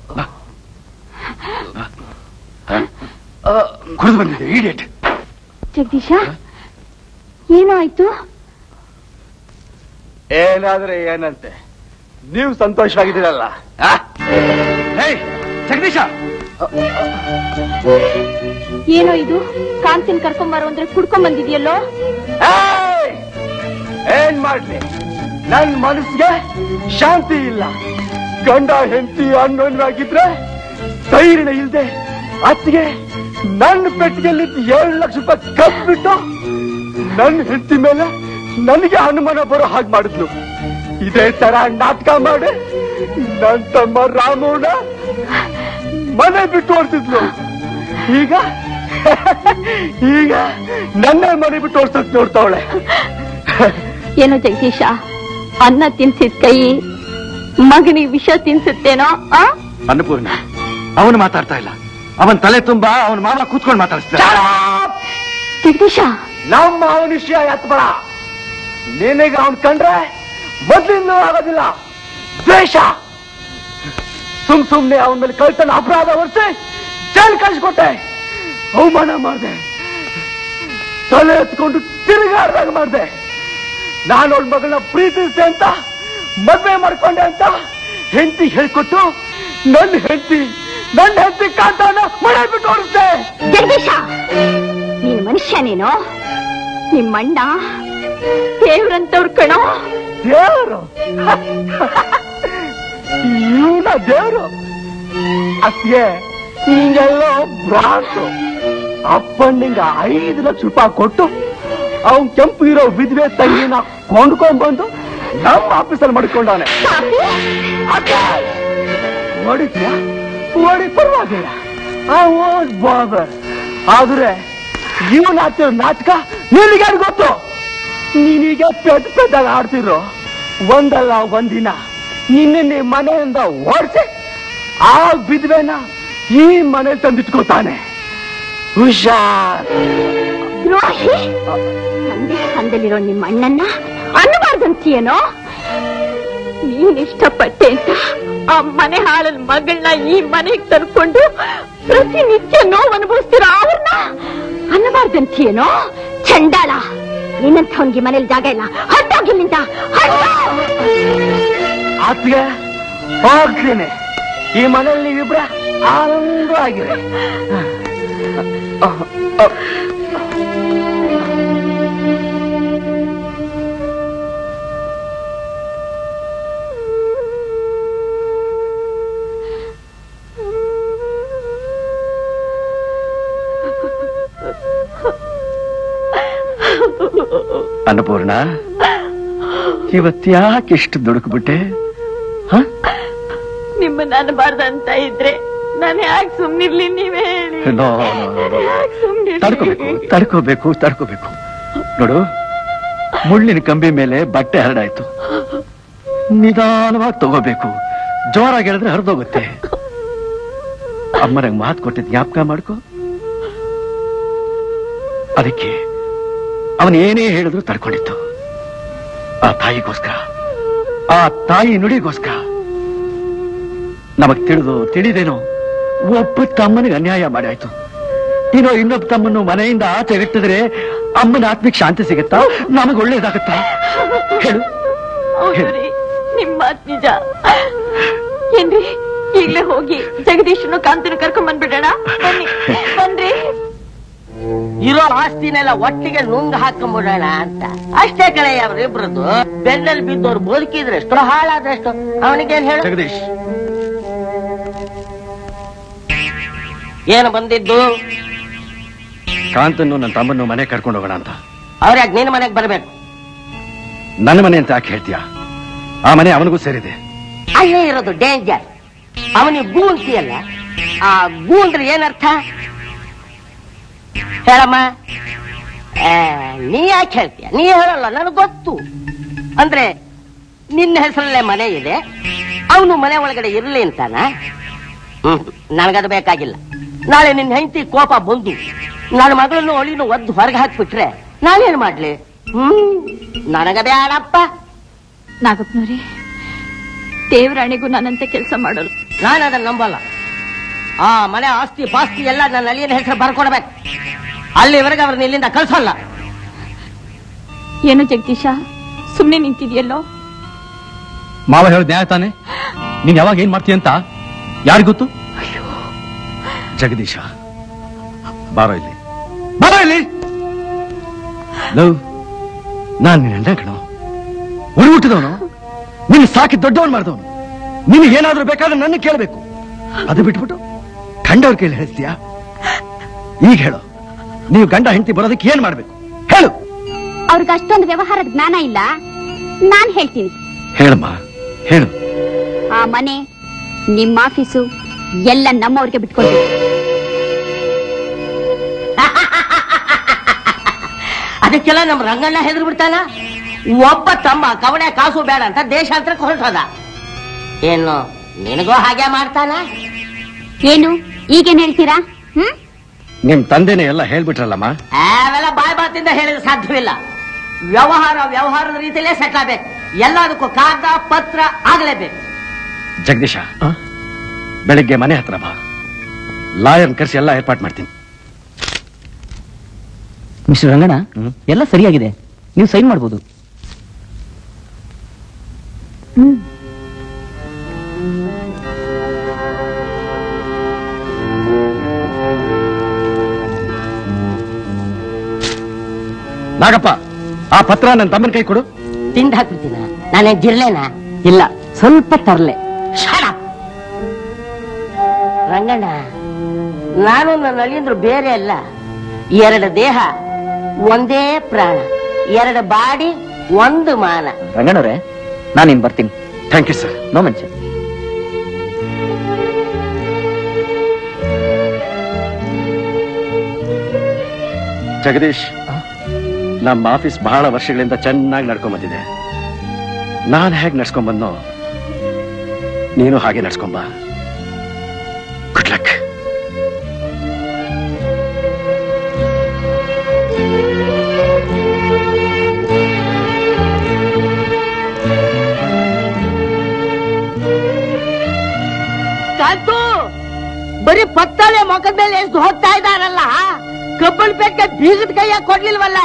ಕುಡಿದು ಬಂದಿದ್ದೆ ಈಡಿಯಟ್. ಜಗದೀಶ, ಏನೋ ಆಯ್ತು? ಏನಾದ್ರೆ ಏನಂತೆ, ನೀವು ಸಂತೋಷವಾಗಿದ್ದೀರಲ್ಲ? ಜಗದೀಶ, ಏನೋ ಇದು? ಕಾಂತಿನ ಕರ್ಕೊಂಬಾರೋ ಅಂದ್ರೆ ಕುಡ್ಕೊಂಡ್ ಬಂದಿದ್ಯಲ್ಲೋ? ಏನ್ ಮಾಡ್ಲಿ, ನನ್ ಮನಸ್ಸಿಗೆ ಶಾಂತಿ ಇಲ್ಲ. ಗಂಡ ಹೆಂಡತಿ ಅನ್ನೋನ್ವಾಗಿದ್ರೆ ಧೈರ್ಯ ಇಲ್ದೆ ಅತ್ತಿಗೆ ನನ್ನ ಪೆಟ್ಟಿಗೆಯಲ್ಲಿ ಏಳು ಲಕ್ಷ ರೂಪಾಯಿ ಕದ್ಬಿಟ್ಟು ನನ್ನ ಹೆಂಡತಿ ಮೇಲೆ ನನಗೆ ಅನುಮಾನ ಬರೋ ಹಾಗೆ ಮಾಡಿದ್ಲು. ಇದೇ ತರ ನಾಟಕ ಮಾಡಿ ನನ್ ತಮ್ಮ ರಾಮುನ ಮನೆ ಬಿಟ್ಟು ಓಡಿಸಿದ್ಲು. ಈಗ ಈಗ ನನ್ನ ಮನೆ ಬಿಟ್ಟು ಓಡಿಸಕ್ ನೋಡ್ತಾವಳೆ. ಏನೋ ಜಗದೀಶ, ಅನ್ನ ತಿನ್ಸಿದ ಕೈ ಮಗನಿಗೆ ವಿಷ ತಿನ್ಸುತ್ತೇನೋ? ಅನ್ನಪೂರ್ಣ, ಅವನು ಮಾತಾಡ್ತಾ ಇಲ್ಲ. ಅವನ್ ತಲೆ ತುಂಬಾ ಅವನ ಮಾಮ ಕೂತ್ಕೊಂಡು ಮಾತಾಡಿಸ್ತಾನೆ. ಜಗದೀಶ, ನಮ್ಮ ಅವನ ವಿಷಯ ಎತ್ಬೇಡ. ನಿನಗೆ ಅವನ್ ಕಂಡ್ರೆ ಮೊದ್ಲಿಂದ ಆಗೋದಿಲ್ಲ ದ್ವೇಷ. ಸುಮ್ ಸುಮ್ನೆ ಅವನ ಮೇಲೆ ಕಳ್ತನ ಅಪರಾಧ ಹೊರಿಸಿ ಜೈಲ್ ಕಳ್ಸಿಕೊಟ್ಟೆ, ಅವಮಾನ ಮಾಡಿದೆ, ತಲೆ ಎತ್ಕೊಂಡು ತಿರುಗಾಡ್ದಾಗ ಮಾಡಿದೆ. ನಾನು ಅವಳ ಮಗಳನ್ನ ಪ್ರೀತಿಸಿದೆ ಅಂತ ಮದ್ವೆ ಮಾಡ್ಕೊಂಡೆ ಅಂತ ಹೆಂಡತಿ ಹೇಳ್ಕೊಟ್ಟು ನನ್ನ ಹೆಂಡತಿ ನನ್ನ ಹೆಂಡತಿ ಕಾಂತಾನ ಮನೆ ಬಿಟ್ಟು ಓಡಿಸ್ದೆ. ಜಗದೀಶ, ನೀನು ಮನುಷ್ಯ, ನೀನು ನಿಮ್ಮಣ್ಣ ದೇವ್ರಂತವ್ರ ಕಣೋ. ದೇವರು ಇವನ ದೇವರು ಅತ್ತಿಗೆ ಹಿಂಗೆಲ್ಲೋ ಭ್ರಾಂತು. ಅಪ್ಪಣ್ಣಿಂಗ ಐದು ಲಕ್ಷ ರೂಪಾಯಿ ಕೊಟ್ಟು ಅವನ್ ಕೆಂಪು ಇರೋ ವಿಧವೆ ತಂಗಿನ ಕೊಂಡ್ಕೊಂಡ್ ಬಂದು ನಮ್ಮ ಆಫೀಸಲ್ಲಿ ಮಾಡ್ಕೊಂಡಾನೆ. ಹೊಡಿದ್ಯಾ? ಹೊಡಿ, ಪರವಾಗಿಲ್ಲ. ಆದ್ರೆ ಇವನ್ ಆಗ್ತಿರೋ ನಾಟಕ ನಿನಗೆ ಗೊತ್ತು. ನೀನೀಗ ಪೆದ್ ಪೆದ್ದಾಗ ಆಡ್ತಿರೋ ಒಂದಲ್ಲ ಒಂದಿನ ನಿನ್ನೆ ಮನೆಯಿಂದ ಓಡಿಸಿ ಆ ವಿಧವೆನ ಈ ಮನೆ ತಂದಿಟ್ಕೋತಾನೆ. ಹುಷಾರ್. ದ್ರೋಹಿ, ತಂದೆ ಸ್ಥಾನದಲ್ಲಿರೋ ನಿಮ್ಮ ಅಣ್ಣನ್ನ ಅನ್ನಬಾರ್ದಂತೀಯನೋ? ನೀನ್ ಇಷ್ಟಪಟ್ಟೆ ಅಂತ ಆ ಮನೆ ಹಾಳಲ್ ಮಗಳನ್ನ ಈ ಮನೆಗೆ ತಂದ್ಕೊಂಡು ಪ್ರತಿನಿತ್ಯ ನೋವು ಅನುಭವಿಸ್ತೀರ ಅವ್ರನ್ನ ಅನ್ನಬಾರ್ದಂತೀಯೇನೋ ಚಂಡಾಳ. ನಿನ್ನಂತ ಅವನಿಗೆ ಮನೇಲಿ ಜಾಗ ಇಲ್ಲ. ಹೊಟ್ಟೋಗಿಲ್ಲಿಂದ ಆತ್ಗೆ ಹೋಗ್ತೀನಿ. ಈ ಮನೇಲಿ ನೀವಿಬ್ರ ಆನಂದ ಆಗಿದೆ. ಅನ್ನಪೂರ್ಣ, ಇವತ್ತ್ಯಾಕಿಷ್ಟು ದುಡುಕ್ಬಿಟ್ಟೆ? ನಿಮ್ಮನ್ನ ಅನ್ನಬಾರ್ದಂತ ಇದ್ರೆ ನಾನು ಯಾಕೆ ಸುಮ್ನಿರ್ಲಿ? ನೀವೇ ಹೇಳಿ. ನೋ, ತಡ್ಕೋಬೇಕು ತಡ್ಕೋಬೇಕು ತಡ್ಕೋಬೇಕು. ನೋಡು, ಮುಳ್ಳಿನ ಕಂಬಿ ಮೇಲೆ ಬಟ್ಟೆ ಹರಡಾಯ್ತು. ನಿಧಾನವಾಗಿ ತಗೋಬೇಕು. ಜೋರಾಗಿ ಹೇಳಿದ್ರೆ ಹರಿದೋಗುತ್ತೆ. ಅಮ್ಮನಿಗೆ ಮಾತು ಕೊಟ್ಟಿದ್ ಜ್ಞಾಪಕ ಮಾಡ್ಕೋ. ಅದಕ್ಕೆ ಅವನ್ ಏನೇ ಹೇಳಿದ್ರು ತಡ್ಕೊಂಡಿತ್ತು. ಆ ತಾಯಿಗೋಸ್ಕರ, ಆ ತಾಯಿ ನುಡಿಗೋಸ್ಕರ. ನಮಗ್ ತಿಳಿದು ತಿಳಿದೇನೋ ಒಬ್ಬ ತಮ್ಮನಿಗೆ ಅನ್ಯಾಯ ಮಾಡಾಯ್ತು. ಇನ್ನು ಇನ್ನೊಬ್ಬ ತಮ್ಮನ್ನು ಮನೆಯಿಂದ ಆಚೆ ಇಟ್ಟಿದ್ರೆ ಅಮ್ಮನ ಆತ್ಮಿಕ ಶಾಂತಿ ಸಿಗುತ್ತಾ? ನಮಗ್ ಒಳ್ಳೇದಾಗತ್ತಾ? ಹೇಳು. ನಿಮ್ಮ ಮಾತ್ ನಿಜ ಏನ್ರಿ? ಈಗ್ಲೇ ಹೋಗಿ ಜಗದೀಶನು ಕಾಂತನು ಕರ್ಕೊಂಡ್ ಬಂದ್ಬಿಡೋಣ. ಬನ್ನಿ ಬನ್ರಿ. ಇರೋ ಆಸ್ತಿನೆಲ್ಲ ಒಟ್ಟಿಗೆ ನುಂಗ್ ಹಾಕೊಂಡ್ಬಿಡೋಣ ಅಂತ ಅಷ್ಟೇ ಕಡೆ ಅವ್ರಿಬ್ರದ್ದು. ಬೆನ್ನಲ್ಲಿ ಬಿದ್ದವ್ರು ಬದುಕಿದ್ರೆಷ್ಟು ಹಾಳಾದ್ರೆಷ್ಟು. ಅವನಿಗೇನ್ ಹೇಳು? ಜಗದೀಶ್, ಏನು ಬಂದಿದ್ದು? ಕಾಂತನ್ನು ನನ್ನ ತಮ್ಮನ್ನು ಮನೆ ಕರ್ಕೊಂಡು ಹೋಗೋಣ ಅಂತ. ಅವ್ರ್ಯಾಗ ನಿನ್ನ ಮನೆಗೆ ಬರ್ಬೇಕು? ನನ್ನ ಮನೆ ಅಂತ ಯಾಕೆ ಹೇಳ್ತೀಯ? ಆ ಮನೆ ಅವನಿಗೂ ಸೇರಿದೆ. ಅಲ್ಲೇ ಇರೋದು ಡೇಂಜರ್. ಅವನಿಗೆ ಗೂ ಅಂತೀಯಲ್ಲ, ಆ ಗೂ ಅಂದ್ರೆ ಏನರ್ಥ ಹೇಳಮ್ಮ? ನೀ ಯಾಕೆ ಹೇಳ್ತೀಯ? ನೀ ಹೇಳಲ್ಲ, ನನಗೆ ಗೊತ್ತು. ಅಂದ್ರೆ ನಿನ್ನ ಹೆಸರಲ್ಲೇ ಮನೆ ಇದೆ, ಅವನು ಮನೆ ಒಳಗಡೆ ಇರ್ಲಿ ಅಂತಾನ? ಹ್ಮ್, ನನಗದು ಬೇಕಾಗಿಲ್ಲ. ನಾಳೆ ನಿನ್ನ ಹೆಂಡತಿ ಕೋಪ ಬಂದು ನನ್ನ ಮಗಳನ್ನು ಒಳಿನು ಒದ್ದು ಹೊರಗೆ ಹಾಕ್ಬಿಟ್ರೆ ನಾನೇನ್ ಮಾಡ್ಲಿ? ಹ್ಮ್, ನನಗ ಬೇಡಪ್ಪ. ನಾಗಪ್ಪನವ್ರೆ, ದೇವರಾಣಿಗೂ ನಾನಂತೆ ಕೆಲಸ ಮಾಡಲು. ನಾನು ಅದನ್ನ ನಂಬಲ್ಲ. ಆ ಮನೆ ಆಸ್ತಿ ಪಾಸ್ತಿ ಎಲ್ಲ ನನ್ನ ಅಳಿಯನ ಹೆಸರು ಬರ್ಕೊಡ್ಬೇಕು. ಅಲ್ಲಿವರೆಗೆ ಅವ್ರನ್ನ ಇಲ್ಲಿಂದ ಕಳ್ಸಲ್ಲ. ಏನು ಜಗದೀಶ, ಸುಮ್ನೆ ನಿಂತಿದೆಯಲ್ಲೋ? ಮಾವ ಹೇಳೋದು ನ್ಯಾಯ ತಾನೆ? ನೀನ್ ಯಾವಾಗ ಏನ್ ಮಾಡ್ತೀಯ ಅಂತ ಯಾರಿಗೊತ್ತು? ಜಗದೀಶ, ಬಾರೋ ಇಲ್ಲಿ, ಬಾರೋ ಇಲ್ಲಿ. ಲವ್, ನಾನ್ ನಿನ್ನ ಅಣ್ಣ ಕಣೋ, ಉಳಿ ಹುಟ್ಟಿದವನು, ನಿನ್ನ ಸಾಕಿ ದೊಡ್ಡವನ್ ಮಾಡಿದವನು. ನಿನಗೆ ಏನಾದ್ರೂ ಬೇಕಾದ್ರೆ ನನ್ನ ಕೇಳಬೇಕು. ಅದು ಬಿಟ್ಬಿಟ್ಟು ಗಂಡವ್ರ ಕೇಳಿ ಹೇಳ್ತೀಯಾ? ಈಗ ಹೇಳು, ನೀವು ಗಂಡ ಹೆಂಡತಿ ಬರೋದಕ್ಕೆ ಏನ್ ಮಾಡ್ಬೇಕು ಹೇಳು. ಅವ್ರಿಗೆ ಅಷ್ಟೊಂದು ವ್ಯವಹಾರದ ಜ್ಞಾನ ಇಲ್ಲ. ನಾನ್ ಹೇಳ್ತೀನಿ. ಹೇಳಮ್ಮ, ಹೇಳು. ಆ ಮನೆ, ನಿಮ್ಮ ಆಫೀಸು ಎಲ್ಲ ನಮ್ಮವ್ರಿಗೆ ಬಿಟ್ಕೊಂಡು. ಅದಕ್ಕೆಲ್ಲ ನಮ್ ರಂಗಣ್ಣ ಹೆದರ್ ಬಿಡ್ತಾನ. ಒಬ್ಬ ತಮ್ಮ ಕವಡೆ ಕಾಸು ಬೇಡ ಅಂತ ದೇಶಾಂತರಕ್ಕೆ ಹೊರಟೋದ. ಏನು ನಿನಗೋ ಹಾಗೆ ಮಾಡ್ತಾನ? ಏನು ಈಗೇನ್ ಹೇಳ್ತೀರಾ? ಹ್ಮ್, ನಿಮ್ ತಂದೆನೇ ಎಲ್ಲ ಹೇಳ್ಬಿಟ್ರಲ್ಲಮ್ಮ. ಅವೆಲ್ಲ ಬಾಯ್ ಮಾತಿಂದ ಹೇಳಿದ್ರೆ ಸಾಧ್ಯವಿಲ್ಲ. ವ್ಯವಹಾರ ವ್ಯವಹಾರದ ರೀತಿಯಲ್ಲೇ ಸೆಟ್ ಆಗ್ಬೇಕು. ಎಲ್ಲದಕ್ಕೂ ಕಾಗದ ಪತ್ರ ಆಗ್ಲೇಬೇಕು. ಜಗದೀಶ, ಬೆಳಿಗ್ಗೆ ಮನೆ ಹತ್ರ ಬಾ. ಲಾಯರ್ ಕರೆಸಿ ಎಲ್ಲ ಏರ್ಪಾಟ್ ಮಾಡ್ತೀನಿ. ಮಿಸ್ಟರ್ ರಂಗಣ್ಣ, ಎಲ್ಲ ಸರಿಯಾಗಿದೆ, ನೀವು ಸೈನ್ ಮಾಡ್ಬೋದು. ಹ್ಮ್, ನಾಗಪ್ಪ, ಆ ಪತ್ರ ನನ್ನ ತಮ್ಮನ ಕೈ ಕೊಡು. ತಿಂದು ಹಾಕ್ಬಿಡ್ತೀನ? ನಾನೇ ಜಿರ್ಲೆನಾ? ಇಲ್ಲ, ಸ್ವಲ್ಪ ತರ್ಲೆ. ರಂಗಣ್ಣ, ನಾನು ನನ್ನ ಅಳಿಯಂದ್ರು ಬೇರೆ ಅಲ್ಲ. ಎರಡು ದೇಹ, ಒಂದೇ ಪ್ರಾಣ, ಎರಡು ಬಾಡಿ, ಒಂದು ಮಾನ. ರಂಗಣ್ಣವ್ರೆ, ನಾನಿನ್ ಬರ್ತೀನಿ. Thank you sir. No mention. Jagadish, ನಮ್ಮ ಆಫೀಸ್ ಬಹಳ ವರ್ಷಗಳಿಂದ ಚೆನ್ನಾಗಿ ನಡ್ಕೊಂಡ್ ಬಂದಿದೆ. ನಾನು ಹೇಗೆ ನಡ್ಸ್ಕೊಂಡ್ ಬಂದೋ ನೀನು ಹಾಗೆ ನಡ್ಸ್ಕೊಂಬ. Good luck. ಕಾಂತು, ಬರೀ ಪತ್ತಲೆ ಮುಖದ ಮೇಲೆ ಎಷ್ಟು ಹೋಗ್ತಾ ಇದ್ದಾರಲ್ಲ, ಕಬ್ಬಲ್ ಪೇಟೆ ಬೀಗದ ಕೈಯ ಕೊಡ್ಲಿಲ್ವಲ್ಲ.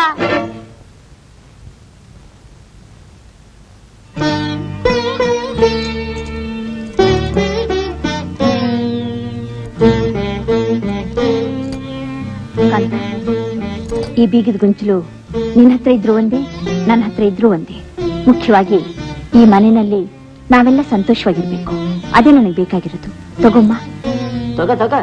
ಈ ಬೀಗದ ಗುಂಚಲು ನಿನ್ನ ಹತ್ರ ಇದ್ರು ಒಂದೇ, ನನ್ನ ಹತ್ರ ಇದ್ರು ಒಂದೇ. ಮುಖ್ಯವಾಗಿ ಈ ಮನೆಯಲ್ಲಿ ನಾವೆಲ್ಲ ಸಂತೋಷವಾಗಿರ್ಬೇಕು, ಅದೇ ನನಗೆ ಬೇಕಾಗಿರೋದು. ತಗೊಮ್ಮ. ತಗೋ ತಗೋ.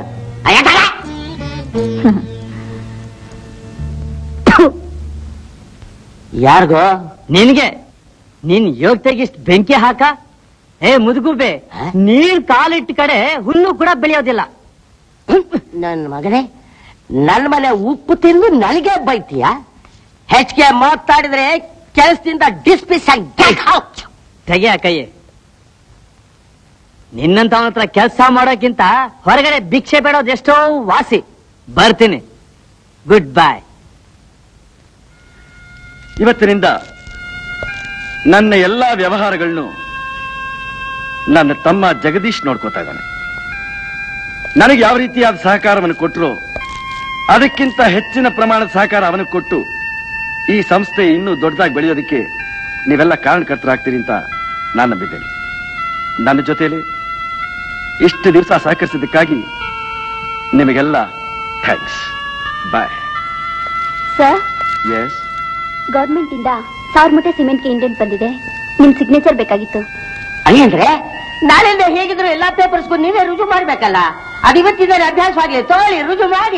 ಯಾರಿಗೋ? ನಿನ್ಗೆ. ನೀನ್ ಯೋಗ್ತೆಗಿಷ್ಟು ಬೆಂಕಿ ಹಾಕ. ಏ ಮುದುಗುಬೆ, ನೀರ್ ಕಾಲಿಟ್ಟ ಕಡೆ ಹುಲ್ಲು ಕೂಡ ಬೆಳೆಯೋದಿಲ್ಲ. ನನ್ನ ಮಗನೇ, ನನ್ನ ಮನೆ ಉಪ್ಪು ತಿಂದು ನನಗೆ ಬೈತೀಯ? ಹೆಚ್ಚಿಗೆ ಮಾತಾಡಿದ್ರೆ ಕೆಲಸದಿಂದ ಡಿಸ್ಮಿಸ್ ಆಗಿ ತೆಗೆಯ ಕೈ. ನಿನ್ನಂತವನ ಹತ್ರ ಕೆಲಸ ಮಾಡೋಕ್ಕಿಂತ ಹೊರಗಡೆ ಭಿಕ್ಷೆ ಬೇಡೋದು ಎಷ್ಟೋ ವಾಸಿ. ಬರ್ತೀನಿ. Good bye. ಇವತ್ತಿನಿಂದ ನನ್ನ ಎಲ್ಲಾ ವ್ಯವಹಾರಗಳನ್ನು ನನ್ನ ತಮ್ಮ ಜಗದೀಶ್ ನೋಡ್ಕೋತಾ ಇದ್ದಾನೆ. ನನಗೆ ಯಾವ ರೀತಿಯಾದ ಸಹಕಾರವನ್ನು ಕೊಟ್ಟರು ಅದಕ್ಕಿಂತ ಹೆಚ್ಚಿನ ಪ್ರಮಾಣದ ಸಹಕಾರ ಅವನಿಗೆ ಕೊಟ್ಟು ಈ ಸಂಸ್ಥೆ ಇನ್ನೂ ದೊಡ್ಡದಾಗಿ ಬೆಳೆಯೋದಕ್ಕೆ ನೀವೆಲ್ಲ ಕಾರಣಕರ್ತರಾಗ್ತೀರಿ ಅಂತ ನಾನು ನಂಬಿದ್ದೇನೆ. ನನ್ನ ಜೊತೆಯಲ್ಲಿ ಇಷ್ಟು ದಿವಸ ಸಹಕರಿಸಿದ್ದಕ್ಕಾಗಿ ನಿಮಗೆಲ್ಲ thanks. Bye. Sir, yes, government ಇಂದ ಸಾವಿರ ಮೂಟೆ ಸಿಮೆಂಟ್ಗೆ ಇಂಡೆಂಟ್ ಬಂದಿದೆ. ನಿಮ್ ಸಿಗ್ನೇಚರ್ ಬೇಕಾಗಿತ್ತು. ಅಂದ್ರೆ ನಾಳೆಯಿಂದ ಹೇಗಿದ್ರು ಎಲ್ಲಾ ಪೇಪರ್ಸ್ಗೂ ನೀವೇ ರುಜು ಮಾಡ್ಬೇಕಲ್ಲ. ಅದು ಇವತ್ತಿನ ಅಭ್ಯಾಸವಾಗಲಿ. ತೋಳಿ ರುಜು ಮಾಡಿ.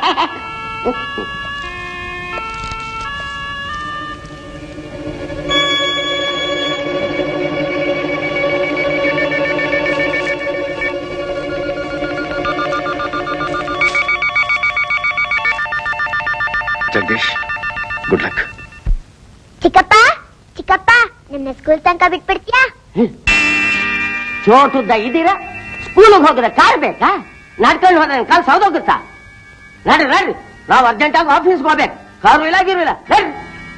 Jagadish, good luck. ಚಿಕ್ಕಪ್ಪ ಚಿಕ್ಕಪ್ಪ ನನ್ನ ಸ್ಕೂಲ್ ತನಕ ಬಿಟ್ಬಿಡ್ತೀಯಾ? ಚೋಟುದ್ದ ಇದೀರ, ಸ್ಕೂಲಿಗೆ ಹೋಗಿದ್ರೆ ಕಾರ್ ಬೇಕಾ? ನಡ್ಕೊಂಡು ಹೋದ್ರೆ ಕಾಲ್ ಸೌದೋಗುತ್ತಾ? ನಡ್ರಿ ನಡ್ರಿ, ನಾವು ಅರ್ಜೆಂಟ್ ಆಗಿ ಆಫೀಸ್ಗೆ ಹೋಗ್ಬೇಕು. ಕಾರು ಇಲ್ಲ ಗಿರುವಿಲ್ಲ. ನಡ್ರಿ.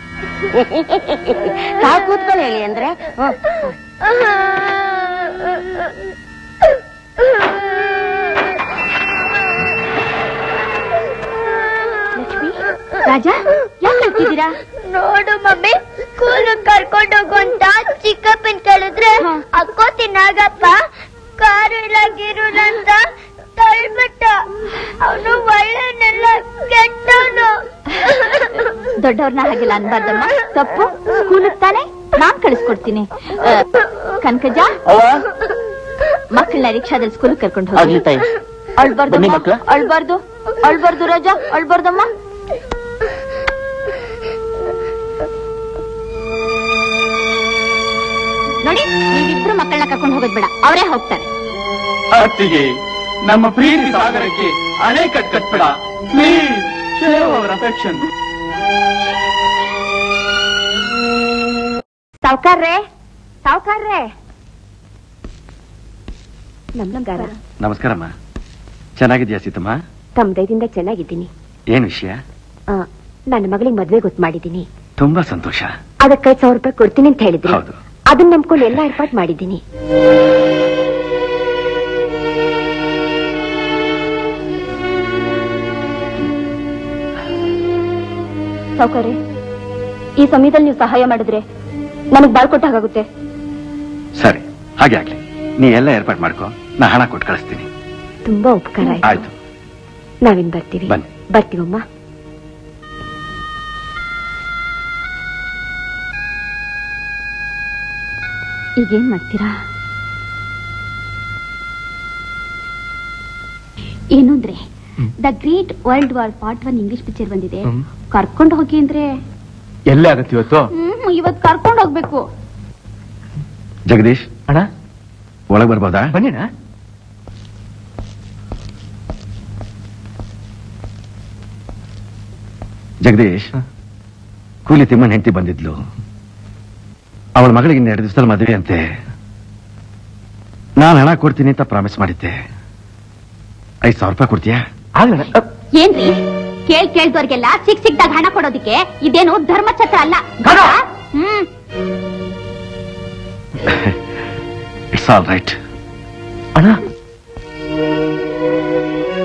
ಕಾ ಕೂತ್ಕೊಳ್ಳಿ ಹೇಳಿ ಅಂದ್ರೆ. ರಾಜಾ, ಯಾಕೆ ಹೇಳ್ತಿದ್ದೀರಾ? ನೋಡು ಮಮ್ಮಿ, ಸ್ಕೂಲ್ ಕರ್ಕೊಂಡು ಹೋಗು ಅಂತ ಚಿಕ್ಕಪ್ಪನ್ ಕೇಳಿದ್ರೆ ಅಕ್ಕೋತಿ ನಾಗಪ್ಪ ಕಾರು ಇಲ್ಲ ಗಿರುಲ್ಲ ಅಂತ ತಳ್ಬಿಟ್ಟ. ಅವನು ಒಳ್ಳೆನೆಲ್ಲ ಕೆಟ್ಟವನು. ದೊಡ್ಡವ್ರನ್ನ ಹಾಗೆಲ್ಲ ಅನ್ಬಾರ್ದಮ್ಮ, ತಪ್ಪು. ಸ್ಕೂಲಿಗೆ ತಾನೆ ನಾನ್ ಕಳಿಸ್ಕೊಡ್ತೀನಿ. ಕನಕಜ, ಮಕ್ಕಳನ್ನ ರಿಕ್ಷಾದಲ್ಲಿ ಸ್ಕೂಲಿಗೆ ಕರ್ಕೊಂಡು ಹೋಗಿ. ಅಳ್ಬಾರ್ದು ಅಳ್ಬಾರ್ದು ಅಳ್ಬಾರ್ದು ರಾಜಾ, ಅಳ್ಬಾರ್ದಮ್ಮ. ನೋಡಿ, ನೀವಿಬ್ರು ಮಕ್ಕಳನ್ನ ಕರ್ಕೊಂಡು ಹೋಗೋದ್ ಬೇಡ, ಅವರೇ ಹೋಗ್ತಾರೆ. ಅತ್ತಿಗೆ, ನಮ್ಮ ಪ್ರೀತಿ ಸಾಗರಕ್ಕೆ ಅಣೆ ಕಟ್ ಕಟ್ಬೇಡ ಪ್ಲೀಸ್. Save our affection. ಸಾವ್ಕಾರ್ರೆ, ಸಾವ್ಕಾರ್ರೆ. ನಮಸ್ಕಾರ. ನಮಸ್ಕಾರಮ್ಮ. ಚೆನ್ನಾಗಿದ್ಯಾ ಸೀತಮ್ಮ? ತಮ್ಮ ದಯದಿಂದ ಚೆನ್ನಾಗಿದ್ದೀನಿ. ಏನ್ ವಿಷಯ? ನನ್ನ ಮಗಳಿಗೆ ಮದ್ವೆ ಗೊತ್ತು ಮಾಡಿದ್ದೀನಿ. ತುಂಬಾ ಸಂತೋಷ. ಅದಕ್ಕೆ ಐದು ಸಾವಿರ ರೂಪಾಯಿ ಕೊಡ್ತೀನಿ ಅಂತ ಹೇಳಿದ್ರು. ಹೌದು. ಅದನ್ನ ನಂಬ್ಕೊಂಡು ಎಲ್ಲ ಏರ್ಪಾಟ್ ಮಾಡಿದ್ದೀನಿ. ಸಾವ್ಕಾರ್ರೆ, ಈ ಸಮಯದಲ್ಲಿ ನೀವು ಸಹಾಯ ಮಾಡಿದ್ರೆ ನನಗ್ ಬಾಳ್ಕೊಟ್ಟ ಹಾಗಾಗುತ್ತೆ. ಸರಿ, ಹಾಗೆ ಆಗ್ಲಿ. ನೀ ಎಲ್ಲ ಏರ್ಪಾಟ್ ಮಾಡ್ಕೋ, ನಾ ಹಣ ಕೊಟ್ಟು ಕಳಿಸ್ತೀನಿ. ತುಂಬಾ ಉಪಕಾರ ಆಯ್ತು. ಆಯ್ತು, ನಾವಿನ್ ಬರ್ತೀವಿ. ಬನ್ನಿ. ಬರ್ತೀವಮ್ಮ. ಈಗೇನ್ ಮಾಡ್ತೀರಾ? ಏನು ಅಂದ್ರೆ, the great world war part one English picture ಬಂದಿದೆ. ಕರ್ಕೊಂಡು ಹೋಗಿ ಅಂದ್ರೆ ಎಲ್ಲೇ ಆಗತ್ತೆ ಇವತ್ತು? ಹ್ಮ್, ಇವತ್ತು ಕರ್ಕೊಂಡು ಹೋಗ್ಬೇಕು. ಜಗದೀಶ್ ಅಣ್ಣ, ಒಳಗ್ ಬರ್ಬೋದಾ? ಬನ್ನಿಣ್ಣ. ಜಗದೀಶ್, ಕೂಲಿ ತಿಮ್ಮನ್ ಹೆಂಡತಿ ಬಂದಿದ್ಲು. ಅವಳ ಮಗಳಿಗೆ ಇನ್ನು ಎರಡು ದಿವಸದಲ್ಲಿ ಮದುವೆ ಅಂತೆ. ನಾನು ಹಣ ಕೊಡ್ತೀನಿ ಅಂತ ಪ್ರಾಮಿಸ್ ಮಾಡಿದ್ದೆ. ಐದು ಸಾವಿರ ರೂಪಾಯಿ ಕೊಡ್ತೀಯಾ? ಏನ್ರಿ, ಕೇಳ್ ಕೇಳ್ದವ್ರಿಗೆಲ್ಲ ಸಿಕ್ ಸಿಕ್ದಾಗ ಹಣ ಕೊಡೋದಿಕ್ಕೆ ಇದೇನು ಧರ್ಮಛತ್ರ ಅಲ್ಲ. ಹ್ಮ್, ಇಟ್ಸ್ ಆಲ್ ರೈಟ್. ಅಣ್ಣ,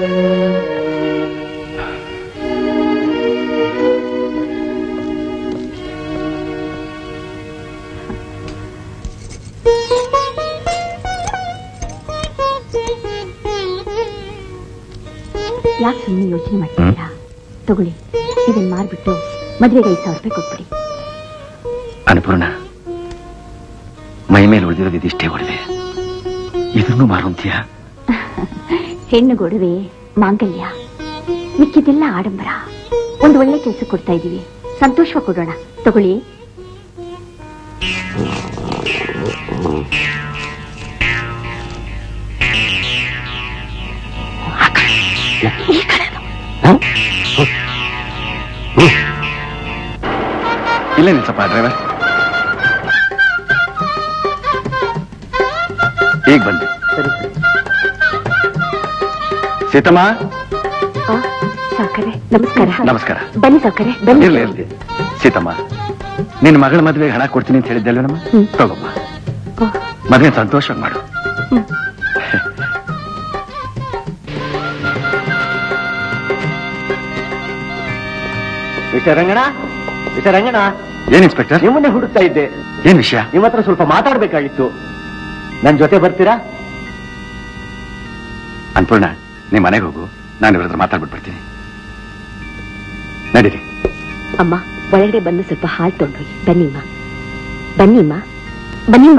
ಯಾಕೆ ಸುಮ್ಮನೆ ಯೋಚನೆ ಮಾಡ್ತೀರಾ? ತಗೊಳ್ಳಿ, ಇದನ್ನ ಮಾರ್ಬಿಟ್ಟು ಮದ್ವೆಗೆ ಐದು ಸಾವಿರ ರೂಪಾಯಿ ಕೊಟ್ಬಿಡಿ. ಅನ್ನಪೂರ್ಣ, ಮೈ ಮೇಲೆ ಉಳಿದಿರೋದು ಇದಿಷ್ಟೇ ಒಡವೆ, ಇದನ್ನು ಮಾರುಂತೀಯ? ಹೆಣ್ಣು ಗೊಡವೆ ಮಾಂಗಲ್ಯ, ಮಿಕ್ಕಿದೆಲ್ಲ ಆಡಂಬರ. ಒಂದು ಒಳ್ಳೆ ಕೆಲಸ ಕೊಡ್ತಾ ಇದೀವಿ, ಸಂತೋಷವಾಗಿ ಕೊಡೋಣ. ತಗೊಳ್ಳಿ. ಇಲ್ಲ ನಿಲ್ಸಪ್ಪ ಡ್ರೈವರ್, ಈಗ ಬಂದೆ. ಸೀತಮ್ಮ, ಸಾಕರೆ ನಮಸ್ಕಾರ. ನಮಸ್ಕಾರ. ಬನ್ನಿ ಸಾಕರೆ, ಬನ್ನಿ. ಇರ್ಲಿ ಇರ್ಲಿ. ಸೀತಮ್ಮ, ನಿನ್ನ ಮಗಳ ಮದುವೆಗೆ ಹಣ ಕೊಡ್ತೀನಿ ಅಂತ ಹೇಳಿದ್ದಲ್ಲ ನಮ್ಮ, ತಗೋಮ್ಮ. ಮದುವೆ ಸಂತೋಷವಾಗಿ ಮಾಡು. Mister Rangana, mister Rangana. ಏನ್ ಇನ್ಸ್ಪೆಕ್ಟರ್? ನಿಮ್ಮನ್ನೇ ಹುಡುಕ್ತಾ ಇದ್ದೆ. ಏನ್ ವಿಷಯ? ನಿಮ್ಮ ಹತ್ರ ಸ್ವಲ್ಪ ಮಾತಾಡ್ಬೇಕಾಗಿತ್ತು. ನನ್ ಜೊತೆ ಬರ್ತೀರಾ? ಅನ್ಪೂರ್ಣ, ನೀ ಮನೆಗೆ ಹೋಗು, ನಾನು ಇವ್ರ ಹತ್ರ ಮಾತಾಡ್ಬಿಟ್ಟು ಬರ್ತೀನಿ. ನಡೀರಿ. ಅಮ್ಮ, ಒಳಗಡೆ ಬಂದು ಸ್ವಲ್ಪ ಹಾಲು ತೊಗೊಂಡೋಗಿ. ಬನ್ನಿಮ್ಮ, ಬನ್ನಿಮ್ಮ, ಬನ್ನಿಮ್ಮ.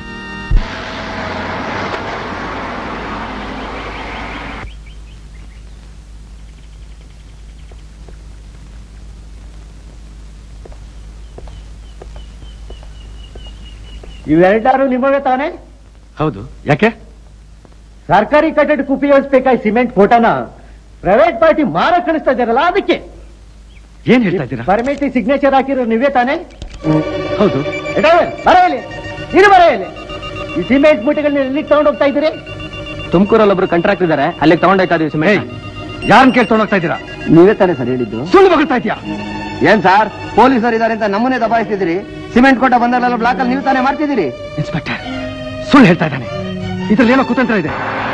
ಇವೆರಡಾರು ನಿಮ್ಮವೇ ತಾನೆ? ಹೌದು. ಯಾಕೆ? ಸರ್ಕಾರಿ ಕಟ್ಟಡಕ್ಕೆ ಉಪಯೋಗಿಸಬೇಕಾಗಿ ಸಿಮೆಂಟ್ ಫೋಟೋನ ಪ್ರೈವೇಟ್ ಪಾರ್ಟಿ ಮಾರ ಕಳಿಸ್ತಾ ಇದ್ದಾರಲ್ಲ, ಅದಕ್ಕೆ. ಏನ್ ಹೇಳ್ತಾ ಇದ್ದೀರಾ? ಪರ್ಮಿಟಿ ಸಿಗ್ನೇಚರ್ ಹಾಕಿರೋ ನೀವೇ ತಾನೆ? ಹೌದು. ಬರೆಯಲಿ, ನೀನು ಬರೆಯಲಿ. ಈ ಸಿಮೆಂಟ್ ಮೂಟೆಗಳನ್ನ ಎಲ್ಲಿಗೆ ತಗೊಂಡು ಹೋಗ್ತಾ ಇದ್ದೀರಿ? ತುಮಕೂರಲ್ಲಿ ಒಬ್ರು ಕಾಂಟ್ರಾಕ್ಟ್ ಇದ್ದಾರೆ, ಅಲ್ಲಿಗೆ ತಗೊಂಡೋಗ್ತಾ ಇದೀವಿ ಸಿಮೆಂಟ್. ಯಾರನ್ನ ಕೇಳಿ ತಗೊಂಡೋಗ್ತಾ ಇದ್ದೀರಾ? ನೀವೇ ತಾನೆ ಸರ್ ಹೇಳಿದ್ದು? ಸುಳ್ಳು ಬಗ್ತಾ ಇದೆಯಾ? ಏನ್ ಸಾರ್, ಪೊಲೀಸರು ಇದಾರೆ ಅಂತ ನಮ್ಮನ್ನೇ ದಬಾಯಿಸ್ತಿದ್ದೀರಿ? ಸಿಮೆಂಟ್ ಕೊಟ್ಟ ಬಂದಲ್ಲ ಬ್ಲಾಕ್ ಅಲ್ಲಿ ನೀವು ತಾನೇ ಮಾಡ್ತಿದ್ದೀರಿ? ಇನ್ಸ್ಪೆಕ್ಟರ್ ಸುಳ್ಳು ಹೇಳ್ತಾ ಇದ್ದಾನೆ, ಇದ್ರಲ್ಲಿ ಏನೋ ಕುತಂತ್ರ ಇದೆ.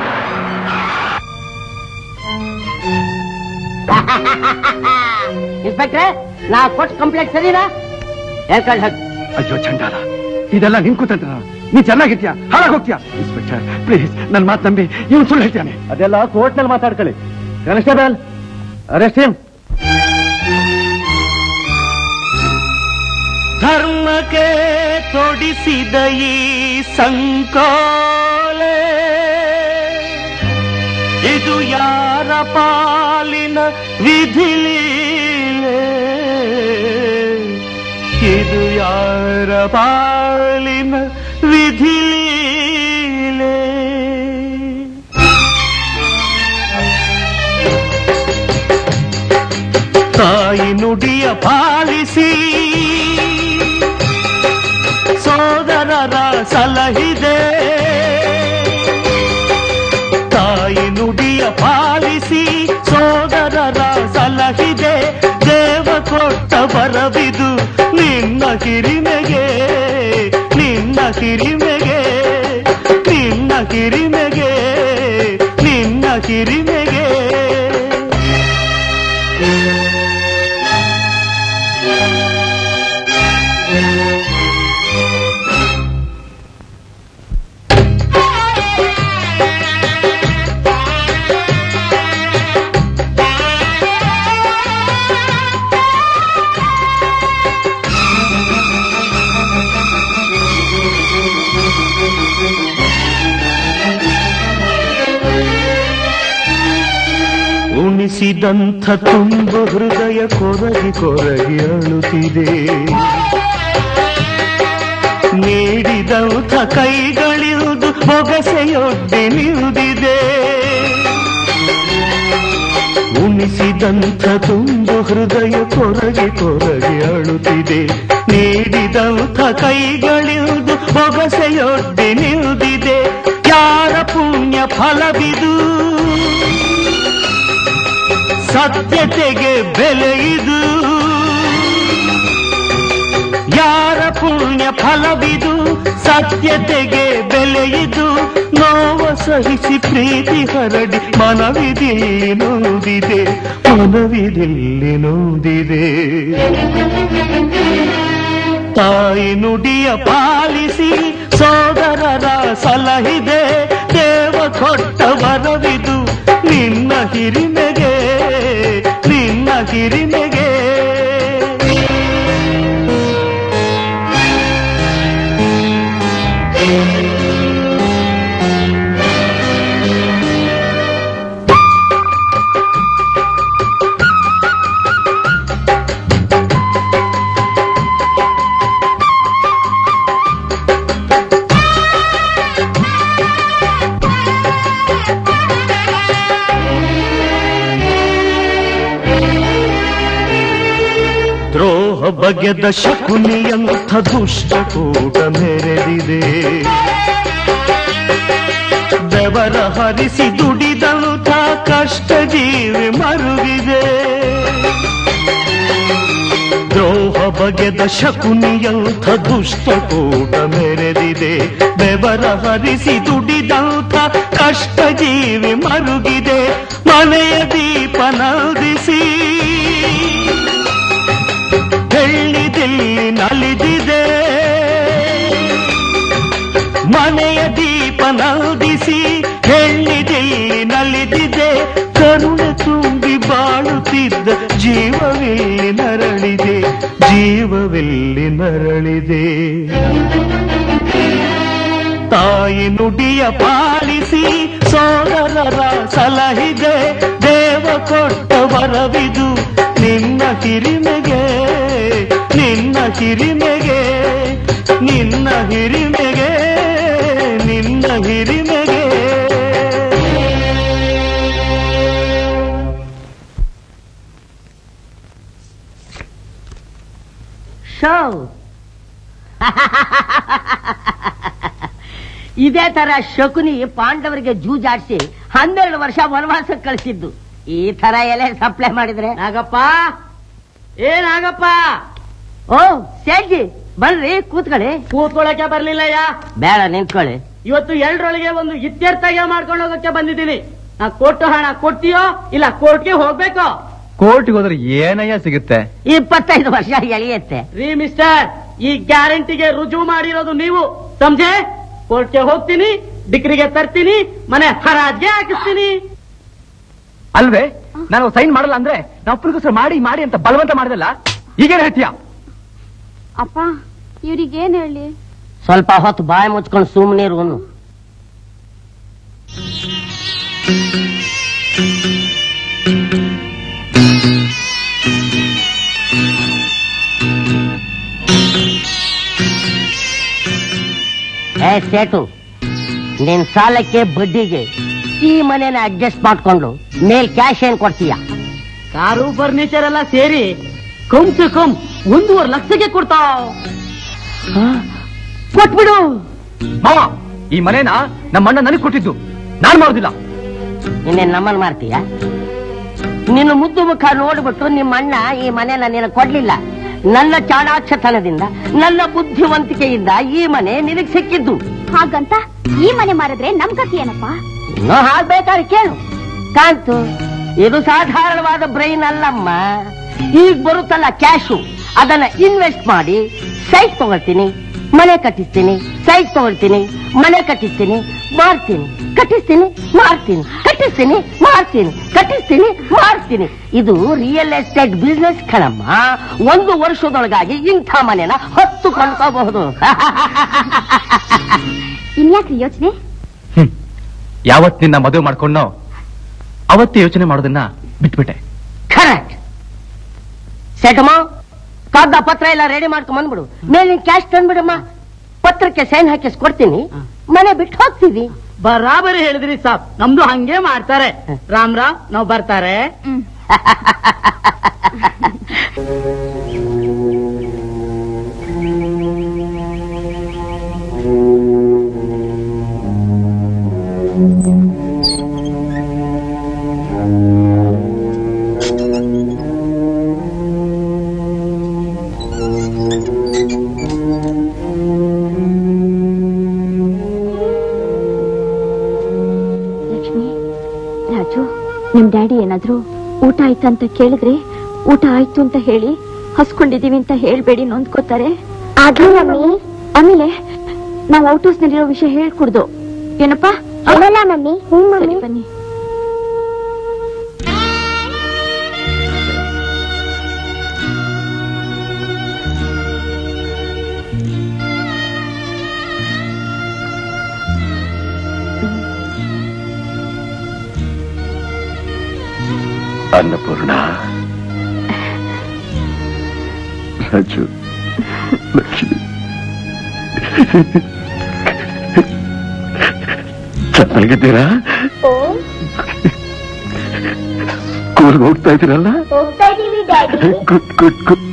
ಇನ್ಸ್ಪೆಕ್ಟ್ರೆ, ನಾ ಕೊಟ್ಟು ಕಂಪ್ಲೇಂಟ್ ಸರಿನಾ? ಅಯ್ಯೋ ಚಂಡಾಲ, ಇದೆಲ್ಲ ನಿನ್ ಕುತಂತ್ರ. ನೀ ಚೆನ್ನಾಗಿದ್ಯಾ, ಹಾಳಾಗಿ ಹೋಗ್ತೀಯಾ? ಇನ್ಸ್ಪೆಕ್ಟರ್ ಪ್ಲೀಸ್, ನನ್ನ ಮಾತು ನಂಬಿ, ಇವನು ಸುಳ್ಳು ಹೇಳ್ತಾನೆ. ಅದೆಲ್ಲ ಕೋರ್ಟ್ ನಲ್ಲಿ ಮಾತಾಡ್ಕೊಳ್ಳಿ. Constable, arrest him. ಧರ್ಮಕ್ಕೆ ತೊಡಿಸಿದ ಈ ಸಂಕೋಲೆ, ಇದು ಯಾರ ಪಾಲಿನ ವಿಧಿಲೀಲೆ, ಇದು ಯಾರ ಪಾಲಿನ ವಿಧಿಲೀಲೆ. ತಾಯಿ ನುಡಿಯ ಪಾಲಿಸಿ ಸೋದರರ ಸಲಹಿದೆ, ತಾಯಿ ನುಡಿಯ ಪಾಲಿಸಿ ಸೋದರರ ಸಲಹಿದೆ. ದೇವ ಕೊಟ್ಟ ಬರವಿದು ನಿನ್ನ ಹಿರಿಮೆಗೆ, ನಿನ್ನ ಹಿರಿಮೆಗೆ, ನಿನ್ನ ಹಿರಿಮೆಗೆ, ನಿನ್ನ ಹಿರಿಮೆಗೆ. ಉಣಿಸಿದಂಥ ತುಂಬು ಹೃದಯ ಕೊರಗಿ ಕೊರಗಿ ಅಳುತ್ತಿದೆ, ನೀಡಿದಂಥ ಕೈಗಳಿರುವುದು ಬೊಗಸೆಯೊಡ್ಡಿ ನಿರುದಿದೆ. ಉಣಿಸಿದಂಥ ತುಂಬು ಹೃದಯ ಕೊರಗಿ ಕೊರಗಿ ಅಳುತ್ತಿದೆ, ನೀಡಿದಂಥ ಕೈಗಳಿರುವುದು ಬೊಗಸೆಯೊಡ್ಡಿ ನಿರುದಿದೆ. ಯಾರ ಪುಣ್ಯ ಫಲವಿದು, ಸತ್ಯತೆಗೆ ಬೆಲೆಯಿದು. ಯಾರ ಪುಣ್ಯ ಫಲವಿದು, ಸತ್ಯತೆಗೆ ಬೆಲೆಯಿದು. ನೋವ ಸಹಿಸಿ ಪ್ರೀತಿ ಹರಡಿ ಮನವಿದಿಲ್ಲಿ ನೋದಿದೆ, ಮನವಿದಿಲ್ಲಿ ನೋದಿದೆ. ತಾಯಿ ನುಡಿಯ ಪಾಲಿಸಿ ಸೋದರರ ಸಲಹಿದೆ. ದೇವ ಕೊಟ್ಟ ವರವಿದು ನಿನ್ನ ಹಿರಿಮೆಗೆ, ಹಿರಿಮೆಗೆ ದ್ರೋಹ ಬಗೆದ ಶಕುನಿಯಂಥ ದುಷ್ಟಕೂಟ ಮೆರೆದಿದೆ ಬೆವರ ಹರಿಸಿ ದುಡಿದಂಥ ಕಷ್ಟ ಜೀವಿ ಮರುಗಿದೆ ದ್ರೋಹ ಬಗೆದ ಶಕುನಿಯಂಥ ದುಷ್ಟಕೂಟ ಮೆರೆದಿದೆ ಬೆವರ ಹರಿಸಿ ದುಡಿದಂಥ ಕಷ್ಟ ಜೀವಿ ಮರುಗಿದೆ ಮನೆಯ ದೀಪ ನಲ್ದಿಸಿ ಬೆಳ್ಳಿದಿಲ್ಲಿ ನಲಿದಿದೆ ಮನೆಯ ದೀಪ ನಲ್ದಿಸಿ ಬೆಳ್ಳಿದಿಲ್ಲಿ ನಲಿದಿದೆ ಕರುಣೆ ತುಂಬಿ ಬಾಳುತ್ತಿದ್ದ ಜೀವವಿಲ್ಲಿ ನರಳಿದೆ ಜೀವವಿಲ್ಲಿ ನರಳಿದೆ ತಾಯಿ ನುಡಿಯ ಪಾಲಿಸಿ ಸೋದರರ ಸಲಹಿದೆ ದೇವ ಕೊಟ್ಟ ವರವಿದು ನಿನ್ನ ಹಿರಿಮೆಗೆ ನಿನ್ನ ಹಿರಿಮೆಗೆ ನಿನ್ನ ಹಿರಿಮೆಗೆ ನಿನ್ನ ಹಿರಿಮೆಗೆ ಶೋ ಇದೇ ತರ ಶಕುನಿ ಪಾಂಡವರಿಗೆ ಜೂಜಾಡಿಸಿ ಹನ್ನೆರಡು ವರ್ಷ ವನವಾಸಕ್ಕೆ ಕಳಿಸಿದ್ದು ಈ ತರ ಎಲೆ ಸಪ್ಲೈ ಮಾಡಿದ್ರೆ ನಾಗಪ್ಪ ಏ ನಾಗಪ್ಪ ಓ ಸೇಠಿ ಬನ್ರಿ ಕೂತ್ಕೊಳ್ಳಿ ಕೂತ್ಕೊಳ್ಳಕ್ಕೆ ಬರ್ಲಿಲ್ಲಯ್ಯ ಬೇಡ ನಿಂತ್ಕೊಳ್ಳಿ ಇವತ್ತು ಎರಡರೊಳಗೆ ಒಂದು ಇತ್ಯರ್ಥಗೆ ಮಾಡ್ಕೊಂಡು ಹೋಗಕ್ಕೆ ಬಂದಿದ್ದೀನಿ ನಾ ಕೊಟ್ಟು ಹಣ ಕೊಟ್ಟಿಯೋ ಇಲ್ಲ ಕೋರ್ಟ್ಗೆ ಹೋಗ್ಬೇಕೋ ಕೋರ್ಟ್ಗೆ ಹೋದ್ರೆ ಏನಯ್ಯ ಸಿಗುತ್ತೆ ಇಪ್ಪತ್ತೈದು ವರ್ಷ ಎಳೆಯುತ್ತೆ ರೀ ಮಿಸ್ಟರ್ ಈ ಗ್ಯಾರಂಟಿಗೆ ರುಜು ಮಾಡಿರೋದು ನೀವು ಸಮझे ಕೋರ್ಟ್ಗೆ ಹೋಗ್ತೀನಿ ಡಿಗ್ರಿಗೆ ತರ್ತೀನಿ ಮನೆ ಹರಾಜ್ಗೆ ಹಾಕಿಸ್ತೀನಿ ಅಲ್ವೇ ನಾನು ಸೈನ್ ಮಾಡಲ್ಲ ಅಂದ್ರೆ ನಾವು ಮಾಡಿ ಮಾಡಿ ಅಂತ ಬಲವಂತ ಮಾಡಿದಲ್ಲ ಈಗೇನ್ ಹೇಳ್ತೀಯ ಅಪ್ಪ ಇವ್ರಿಗೇನ್ ಹೇಳಿ ಸ್ವಲ್ಪ ಹೊತ್ತು ಬಾಯಿ ಮುಚ್ಕೊಂಡು ಸುಮ್ಮನೆ ಇರುವನು ಏ ಸೇಟು ನಿನ್ ಸಾಲಕ್ಕೆ ಬಡ್ಡಿಗೆ ಈ ಮನೇನ ಅಡ್ಜಸ್ಟ್ ಮಾಡ್ಕೊಂಡು ಮೇಲ್ ಕ್ಯಾಶ್ ಏನ್ ಕೊಡ್ತೀಯ ಕಾರು ಫರ್ನಿಚರ್ ಎಲ್ಲ ಸೇರಿ ಕಮ್ ಸೆ ಕಮ್ ಒಂದೂವರೆ ಲಕ್ಷಕ್ಕೆ ಕೊಡ್ತಾವ್ ಕೊಟ್ಬಿಡು ಮಾವ ಈ ಮನೇನ ನಮ್ಮ ಅಣ್ಣ ನನಗೆ ಕೊಟ್ಟಿದ್ದು ನಾನ್ ಮಾಡೋದಿಲ್ಲ ಇನ್ನೇನ್ ನಮ್ಮನ್ ಮಾಡ್ತೀಯ ನಿನ್ನ ಮುದ್ದು ಮುಖ ನೋಡ್ಬಿಟ್ಟು ನಿಮ್ಮ ಅಣ್ಣ ಈ ಮನೇನ ನಿನಗೆ ಕೊಡ್ಲಿಲ್ಲ ನನ್ನ ಚಾಣಾಕ್ಷತನದಿಂದ ನನ್ನ ಬುದ್ಧಿವಂತಿಕೆಯಿಂದ ಈ ಮನೆ ನಿನಗೆ ಸಿಕ್ಕಿದ್ದು ಹಾಗಂತ ಈ ಮನೆ ಮಾರಿದ್ರೆ ನಮ್ ಗತಿ ಏನಪ್ಪ ನೋ ಹಾಕ್ಬೇಕಾದ್ರೆ ಕೇಳು ಕಾಂತು ಇದು ಸಾಧಾರಣವಾದ ಬ್ರೈನ್ ಅಲ್ಲಮ್ಮ ಈಗ ಬರುತ್ತಲ್ಲ ಕ್ಯಾಶು ಅದನ್ನ ಇನ್ವೆಸ್ಟ್ ಮಾಡಿ ಸೈಟ್ ತಗೊಳ್ತೀನಿ ಮನೆ ಕಟ್ಟಿಸ್ತೀನಿ ಸೈಟ್ ತಗೊಳ್ತೀನಿ ಮನೆ ಕಟ್ಟಿಸ್ತೀನಿ ಮಾರ್ತೀನಿ ಕಟ್ಟಿಸ್ತೀನಿ ಮಾರ್ತೀನಿ ಕಟ್ಟಿಸ್ತೀನಿ ಮಾರ್ತೀನಿ ಕಟ್ಟಿಸ್ತೀನಿ ಮಾರ್ತೀನಿ ಇದು ರಿಯಲ್ ಎಸ್ಟೇಟ್ ಬಿಸ್ನೆಸ್ ಕಣಮ್ಮ ಒಂದು ವರ್ಷದೊಳಗಾಗಿ ಇಂಥ ಮನೆನ ಹೊತ್ತು ಕೊಂಡ್ಕೋಬಹುದು ಇನ್ಯಾಕ್ರಿ ಯೋಚನೆ ಯಾವತ್ ನಿನ್ನ ಮದುವೆ ಮಾಡ್ಕೊಂಡೋ ಅವತ್ತೇ ಯೋಚನೆ ಮಾಡೋದನ್ನ ಬಿಟ್ಬಿಟ್ಟೆ ಕರೆಕ್ಟ್ ಸೆಟಮ್ಮ ಕಾಗದ ಪತ್ರ ಎಲ್ಲ ರೆಡಿ ಮಾಡ್ಕೊಂಡ್ ಬಂದ್ಬಿಡು ಮೇಲಿನ ಕ್ಯಾಶ್ ತಂದ್ಬಿಡಮ್ಮ ಪತ್ರಕ್ಕೆ ಸೈನ್ ಹಾಕಿಸ್ ಕೊಡ್ತೀನಿ ಮನೆ ಬಿಟ್ಟು ಹೋಗ್ತೀವಿ ಬರಾಬರಿ ಹೇಳಿದ್ರಿ ಸಾಬ್ ನಮ್ದು ಹಂಗೆ ಮಾಡ್ತಾರೆ ರಾಮ್ ರಾಮ್ ನಾವ್ ಬರ್ತಾರೆ ನಿಮ್ ಡ್ಯಾಡಿ ಏನಾದ್ರು ಊಟ ಆಯ್ತು ಅಂತ ಕೇಳಿದ್ರೆ ಊಟ ಆಯ್ತು ಅಂತ ಹೇಳಿ ಹಸ್ಕೊಂಡಿದೀವಿ ಅಂತ ಹೇಳ್ಬೇಡಿ ನೊಂದ್ಕೋತಾರೆ ಆಮೇಲೆ ನಾವ್ ಔಟ್ ಹೌಸ್ ನಲ್ಲಿರೋ ವಿಷಯ ಹೇಳ್ಕೊಡ್ದು ಏನಪ್ಪಾ ಹೇಳಲ್ಲ ಮಮ್ಮಿ ಹ್ಞೂ ಮಮ್ಮಿ ಬನ್ನಿ ಅನ್ನಪೂರ್ಣ, ರಾಜು, ಲಕ್ಷ್ಮಿ, ಚೆನ್ನಾಗಿದ್ದೀರಾ? ಸ್ಕೂಲ್ಗೆ ಹೋಗ್ತಾ ಇದ್ದೀರಲ್ಲ? ಹೋಗ್ತಾ ಇದೀವಿ ಡ್ಯಾಡಿ. Good good good.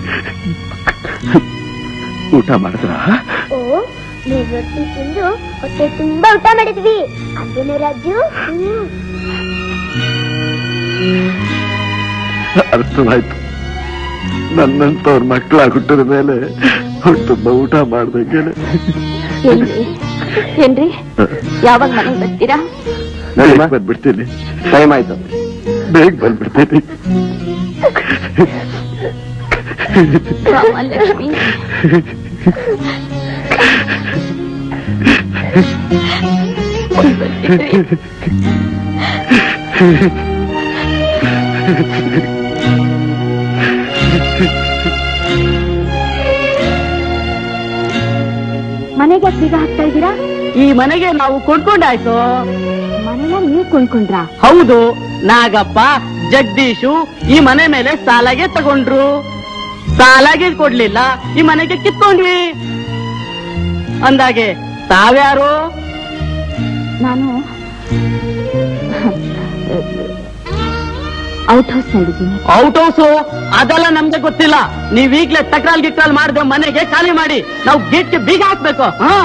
ಊಟ ಮಾಡಿದ್ರ? ಓ, ನೀವು ರೊಟ್ಟಿ ತಿಂದು ಹೊಟ್ಟೆ ತುಂಬಾ ಊಟ ಮಾಡಿದ್ವಿ. ಅದೇನು ರಾಜು? ಹ್ಮ್. ಅರ್ಥವಾಯ್ತು. ನನ್ನಂತವ್ರ ಮಕ್ಕಳ ಹುಟ್ಟಿದ ಮೇಲೆ ಹೊಟ್ಟೆ ತುಂಬಾ ಊಟ ಮಾಡ್ದಂಗೆ. ಏನ್ರಿ ಏನ್ರಿ ಯಾವಾಗ ಮನೆಗೆ ಬರ್ತೀರಾ? ಬಂದ್ಬಿಡ್ತೀನಿ. ಟೈಮ್ ಆಯ್ತು, ಬೇಗ ಬಂದ್ಬಿಡ್ತೀನಿ. ಲಕ್ಷ್ಮಿ, ಮನೆಗೆ ಬೀಗ ಹಾಕ್ತಾ ಇದ್ದೀರಾ? ಈ ಮನೆಗೆ ನಾವು ಕೊಂಡ್ಕೊಂಡಾಯ್ತು. ಮನೆಯ ನೀವು ಕೊಂಡ್ಕೊಂಡ್ರಾ? ಹೌದು, ನಾಗಪ್ಪ ಜಗದೀಶು ಈ ಮನೆ ಮೇಲೆ ಸಾಲಾಗೆ ತಗೊಂಡ್ರು. ಸಾಲಾಗೆ ಕೊಡ್ಲಿಲ್ಲ, ಈ ಮನೆಗೆ ಕಿತ್ಕೊಂಡ್ವಿ. ಅಂದಾಗೆ ತಾವ್ಯಾರು? ನಾನು ಔಟ್ ಹೌಸ್ ನಲ್ಲಿದ್ದೀನಿ. ಔಟ್ ಹೌಸು ಅದೆಲ್ಲ ನಮ್ಗೆ ಗೊತ್ತಿಲ್ಲ. ನೀವ್ ಈಗ್ಲೇ ತಕ್ರಾಲ್ ಗಿಕ್ರಾಲ್ ಮಾಡಿದ ಮನೆಗೆ ಖಾಲಿ ಮಾಡಿ ನಾವು ಗೇಟ್ಗೆ ಬೀಗ ಹಾಕ್ಬೇಕು. ಹಾ,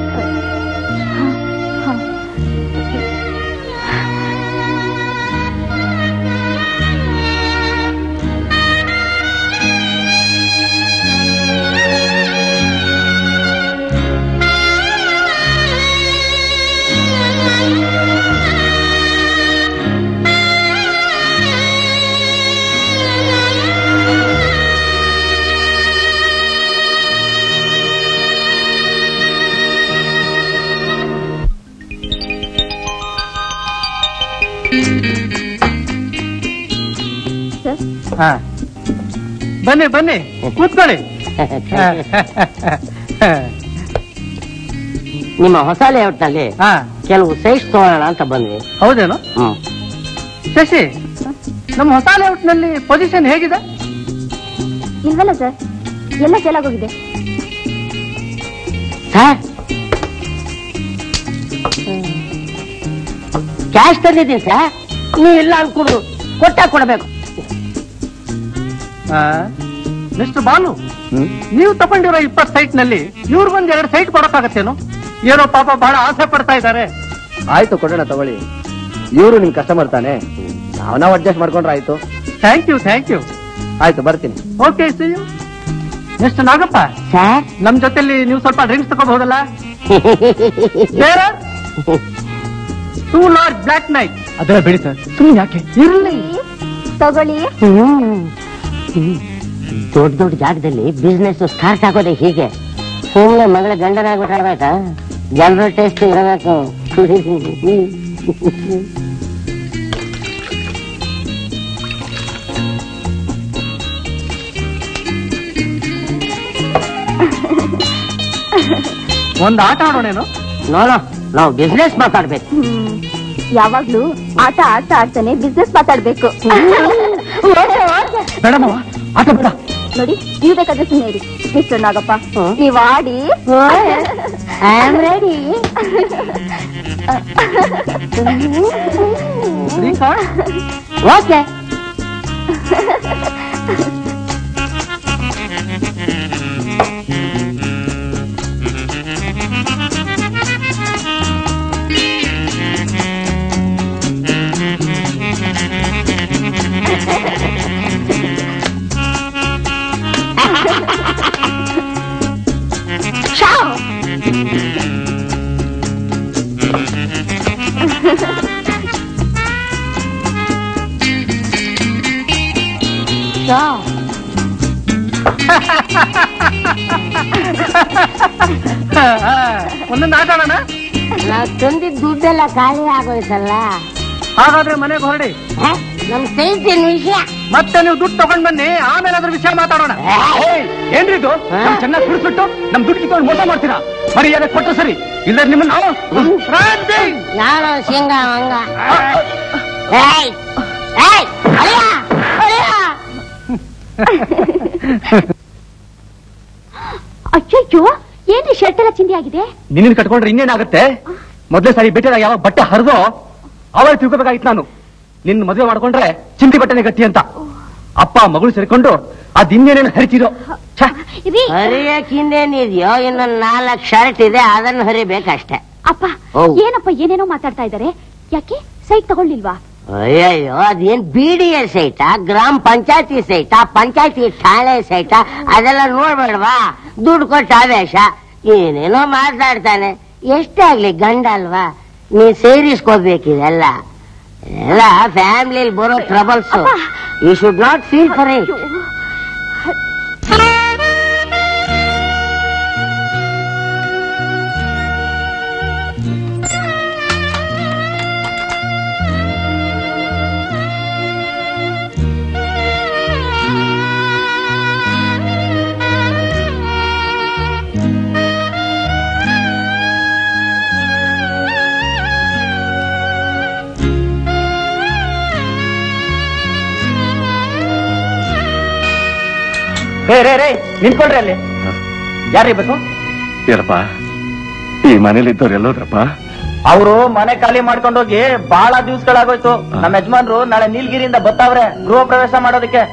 ಬನ್ನಿ ಬನ್ನಿ ಕೂತ್ಕೊಳ್ಳಿ. ನಿಮ್ಮ ಹೊಸ ಲೇಔಟ್ ನಲ್ಲಿ ಕೆಲವು ಸೈಟ್ಸ್ ತಗೊಳ್ಳೋಣ ಅಂತ ಬಂದ್ವಿ. ಹೌದೇನು? ಶಶಿ, ನಮ್ಮ ಹೊಸ ಲೇಔಟ್ ನಲ್ಲಿ ಪೊಸಿಷನ್ ಹೇಗಿದೆ? ಇಲ್ವಲ್ಲ ಸರ್, ಎಲ್ಲ ಸೇಲಾಗೋಗಿದೆ. ಸರ್, ಕ್ಯಾಶ್ ತಂದಿದ್ದೀನಿ ಸರ್. ನೀವು ಇಲ್ಲ ಅನ್ಕೊಡು, ಕೊಟ್ಟ ಕೊಡಬೇಕು. ಮಿಸ್ಟರ್ ಬಾಲು, ನೀವು ತಗೊಂಡಿರೋ ಇಪ್ಪತ್ತು ಸೈಟ್ ನಲ್ಲಿ ಇವ್ರಿಗೊಂದ್ ಎರಡು ಸೈಟ್ ಕೊಡಕ್ಕಾಗತ್ತೇನು? ಏನೋ ಪಾಪ ಬಹಳ ಆಸೆ ಪಡ್ತಾ ಇದ್ದಾರೆ. ಆಯ್ತು, ಕೊಡೋಣ ತಗೊಳ್ಳಿ. ಇವರು ನಿಮ್ ಕಸ್ಟಮರ್ ತಾನೆ, ನಾವು ನಾವು ಅಡ್ಜಸ್ಟ್ ಮಾಡ್ಕೊಂಡ್ರೆ ಆಯ್ತು. Thank you thank you. ಆಯ್ತು, ಬರ್ತೀನಿ. Okay, see you. Mister Nagappa, ನಮ್ ಜೊತೆಲಿ ನೀವು ಸ್ವಲ್ಪ ಡ್ರಿಂಕ್ಸ್ ತಗೋಬಹುದಲ್ಲ? Two large Black Knight. ಅದೆಲ್ಲ ಬೇಡಿ ಸರ್, ಸುಮ್ಮನೆ ಯಾಕೆ? ಇರ್ಲಿ, ತಗೊಳ್ಳಿ. ದೊಡ್ಡ ದೊಡ್ಡ ಜಾಗದಲ್ಲಿ ಬಿಸ್ನೆಸ್ ಸ್ಟಾರ್ಟ್ ಆಗೋದೇ ಹೀಗೆ. ಸುಮ್ಮನೆ ಮಗಳ ಗಂಡನಾಗ್ಬಿಟ್ಟು ಆಡ್ಬೇಕಾ? ಜನರ ಟೇಸ್ಟ್ ಇರಬೇಕು. ಒಂದ್ ಆಟ ಆಡೋಣೇನು? ನೋಡೋ, ನಾವು ಬಿಸ್ನೆಸ್ ಮಾತಾಡ್ಬೇಕು. ಯಾವಾಗ್ಲೂ ಆಟ ಆಡ್ತಾ ಆಡ್ತಾನೆ ಬಿಸ್ನೆಸ್ ಮಾತಾಡ್ಬೇಕು. ಮೇಡಮ್, ಆಟ ಬೇಡ. ನೋಡಿ, ನೀವು ಬೇಕಾದ್ರೆ ಸುಮ್ಮನೆ ಇರಿ. ಮಿಸ್ಟರ್ ನಾಗಪ್ಪ, ನೀವ್ ಆಡಿ. I am ready. ಓಕೆ. ಒಂದೊಂದು ಆಟ ಆಡೋಣ. ನಾವು ತಂದಿದ್ದ ದುಡ್ಡೆಲ್ಲ ಖಾಲಿ ಆಗೋಯ್ತಲ್ಲ. ಹಾಗಾದ್ರೆ ಮನೆಗೆ ಹೊರಡಿ. ನಮ್ ಸೈನ್ಸಿನ ವಿಷಯ ಮತ್ತೆ ನೀವು ದುಡ್ಡು ತಗೊಂಡ್ ಬನ್ನಿ, ಆಮೇಲೆ ಅದ್ರ ವಿಷಯ ಮಾತಾಡೋಣ. ಏನ್ರಿ ಇದು? ನಮ್ ಚೆನ್ನಾಗಿ ಕುಡಿಸ್ಬಿಟ್ಟು ನಮ್ ದುಡ್ಡು ಕಿತ್ಕೊಂಡು ಮೋಸ ಮಾಡ್ತೀರಾ? ಮರ್ಯಾದೆ ಕೊಟ್ಟು ಸರಿ, ಇಲ್ಲ ನಿಮ್ಮನ್ನ ನಾವು ನಾನು ಶೇಂಗಾ ಹಂಗ. ಅಯ್ಯಯ್ಯೋ ಏನ್ರಿ ಶರ್ಟ್ ಎಲ್ಲ ಚಿಂದಿ ಆಗಿದೆ? ನಿನ್ನ ಕಟ್ಕೊಂಡ್ರೆ ಇನ್ನೇನಾಗುತ್ತೆ? ಮೊದಲೇ ಸಾರಿ ಬೆಟ್ಟದಾಗ ಯಾವ ಬಟ್ಟೆ ಹರಿದೋ ಅವಾಗ ತಿಳ್ಕೋಬೇಕಾಗಿತ್ತು ನಾನು. ನಿನ್ನ ಮದುವೆ ಮಾಡ್ಕೊಂಡ್ರೆ ಚಿಂದಿ ಬಟ್ಟೆನೆ ಗಟ್ಟಿ ಅಂತ. ಅಪ್ಪ ಮಗಳು ಸೇರ್ಕೊಂಡು ಅದ್ ಇನ್ನೇನೇನು ಹರಿತಿರೋ. ಹರಿಯಕ್ಕಿಂದೇನಿದೆಯೋ ಇನ್ನೊಂದು ನಾಲ್ಕು ಶರ್ಟ್ ಇದೆ, ಅದನ್ನು ಹರಿಬೇಕಷ್ಟೇ. ಅಪ್ಪ ಏನಪ್ಪ ಏನೇನೋ ಮಾತಾಡ್ತಾ ಇದಾರೆ, ಯಾಕೆ ಸೈಟ್ ತಗೊಳ್ಳಿಲ್ವಾ? ಅಯ್ಯಯ್ಯೋ ಅದೇನ್ ಬಿ ಡಿ ಎ ಸೈಟಾ, ಗ್ರಾಮ ಪಂಚಾಯತಿ ಸೈಟಾ, ಪಂಚಾಯತಿ ಠಾಣೆ ಸೈಟಾ, ಅದೆಲ್ಲ ನೋಡ್ಬೇಡವಾ? ದುಡ್ಡು ಕೊಟ್ಟು ಆವೇಶ ಏನೇನೋ ಮಾತಾಡ್ತಾನೆ. ಎಷ್ಟೇ ಆಗ್ಲಿ ಗಂಡ ಅಲ್ವಾ, ನೀ ಸೇರಿಸ್ಕೋಬೇಕಿದೆಲ್ಲ. ಎಲ್ಲ ಫ್ಯಾಮಿಲಿಯಲ್ಲಿ ಬರೋ troubles. You should not feel for it. ರೇ ರೇ ರೇ ನಿಂತ್ಕೊಳ್ರಿ ಅಲ್ಲಿ. ಯಾರಿರ್ಬೇಕು? ಏನಪ್ಪ ಈ ಮನೇಲಿ ಇದ್ದವ್ರು ಎಲ್ಲೋದ್ರಪ್ಪ? ಅವರು ಮನೆ ಖಾಲಿ ಮಾಡ್ಕೊಂಡೋಗಿ ಬಹಳ ದಿವ್ಸಗಳಾಗೋಯ್ತು. ನಮ್ಮ ಯಜಮಾನ್ರು ನಾಳೆ ನೀಲಗಿರಿಯಿಂದ ಬತ್ತಾವ್ರೆ ಗೃಹ ಪ್ರವೇಶ ಮಾಡೋದಕ್ಕೆ.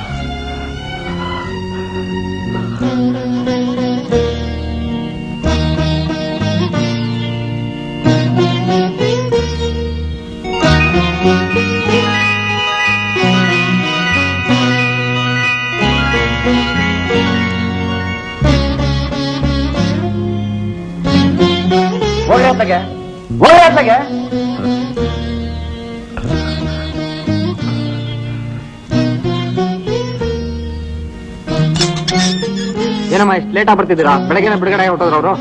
ಹೋಗ್ರಿ ಅತ್ತಗೆ, ಹೋಗ್ರಿ ಅತ್ತಗೆ. ಏನಮ್ಮ ಇಷ್ಟು ಲೇಟ್ ಆಗಿ ಬರ್ತಿದ್ದೀರಾ? ಬೆಳಗ್ಗೆ ಬಿಡುಗಡೆ ಹೊಟ್ಟೋದ್ರು ಅವರು.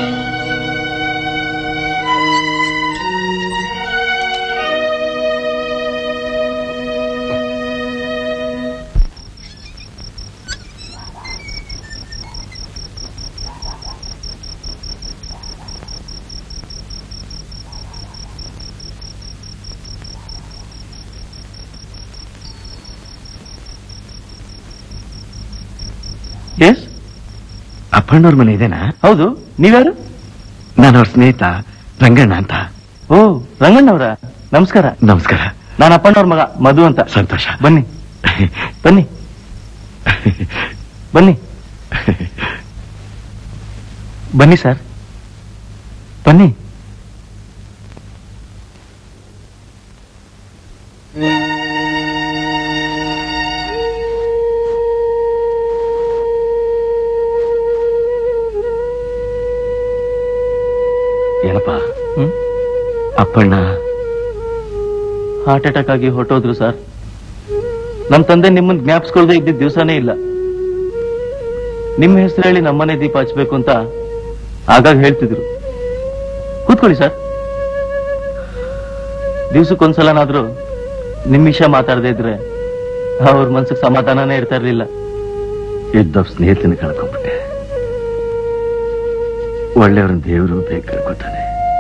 ಎಸ್ ಅಪ್ಪಣ್ಣವ್ರ ಮನೆ ಇದೇನಾ? ಹೌದು. ನೀವ್ಯಾರು? ನಾನು ಅವ್ರ ಸ್ನೇಹಿತ ರಂಗಣ್ಣ ಅಂತ. ಓ ರಂಗಣ್ಣವ್ರ, ನಮಸ್ಕಾರ. ನಮಸ್ಕಾರ. ನಾನು ಅಪ್ಪಣ್ಣವ್ರ ಮಗ ಮಧು ಅಂತ. ಸಂತೋಷ. ಬನ್ನಿ ಬನ್ನಿ ಬನ್ನಿ ಬನ್ನಿ ಸರ್, ಬನ್ನಿ. ಏನಪ್ಪ ಅಪ್ಪಣ್ಣ ಹಾರ್ಟ್ ಅಟ್ಯಾಕ್ ಆಗಿ ಹೊರಟೋದ್ರು ಸರ್. ನಮ್ ತಂದೆ ನಿಮ್ಮನ್ನ ಜ್ಞಾಪಿಸ್ಕೊಳ್ದೆ ಇದ್ದಿದ್ದ ದಿವಸನೇ ಇಲ್ಲ. ನಿಮ್ಮ ಹೆಸರು ಹೇಳಿ ನಮ್ಮನೆ ದೀಪ ಹಚ್ಬೇಕು ಅಂತ ಆಗಾಗ ಹೇಳ್ತಿದ್ರು. ಕೂತ್ಕೊಳ್ಳಿ ಸರ್. ದಿವ್ಸಕ್ಕೊಂದ್ಸಲನಾದ್ರೂ ನಿಮ್ ವಿಷಯ ಮಾತಾಡದೆ ಇದ್ರೆ ಅವ್ರ ಮನ್ಸಿಗೆ ಸಮಾಧಾನನೇ ಇರ್ತಾ ಇರ್ಲಿಲ್ಲ. ಇದ್ದ ಸ್ನೇಹಿತನ ಕಳ್ಕೊಂಡ್ಬಿಟ್ಟೆ. ಒಳ್ಳೆಯವ್ರನ್ನ ದೇವರು ಬೇಗ ಕರ್ಕೋತಾನೆ.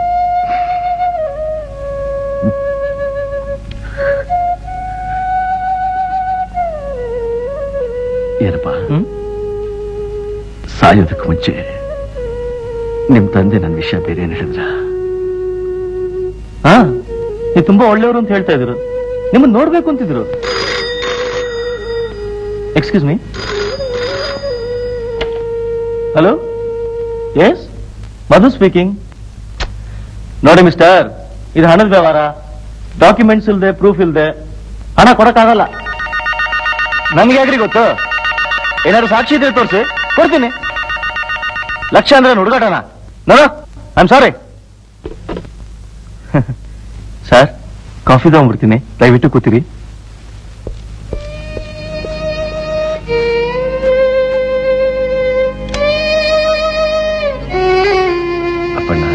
ಏನಪ್ಪ ಸಾಯೋದಕ್ಕೆ ಮುಂಚೆ ನಿಮ್ ತಂದೆ ನನ್ನ ವಿಷಯ ಬೇರೆ ಏನ್ ಹೇಳಿದ್ರ? ಹಾ, ನೀವು ತುಂಬಾ ಒಳ್ಳೆಯವರು ಅಂತ ಹೇಳ್ತಾ ಇದ್ರು. ನಿಮ್ಮನ್ನ ನೋಡ್ಬೇಕು ಅಂತಿದ್ರು. Excuse me. Hello, yes Madhu speaking. ನೋಡಿ ಮಿಸ್ಟರ್, ಇದು ಹಣದ ವ್ಯವಹಾರ. ಡಾಕ್ಯುಮೆಂಟ್ಸ್ ಇಲ್ದೆ, ಪ್ರೂಫ್ ಇಲ್ದೆ ಹಣ ಕೊಡಕ್ಕಾಗಲ್ಲ. ನಮ್ಗೆ ಯಾಕ್ರಿ ಗೊತ್ತು? ಏನಾದ್ರು ಸಾಕ್ಷಿ ಇದ್ರೆ ತೋರಿಸಿ, ಕೊಡ್ತೀನಿ. ಲಕ್ಷ ಅಂದ್ರೆ ಹುಡುಗಾಟನ? No, I am sorry. Sir, coffee ತಗೊಂಡ್ಬಿಡ್ತೀನಿ, ದಯವಿಟ್ಟು ಕೂತಿರಿ. ಅಪ್ಪಣ್ಣ,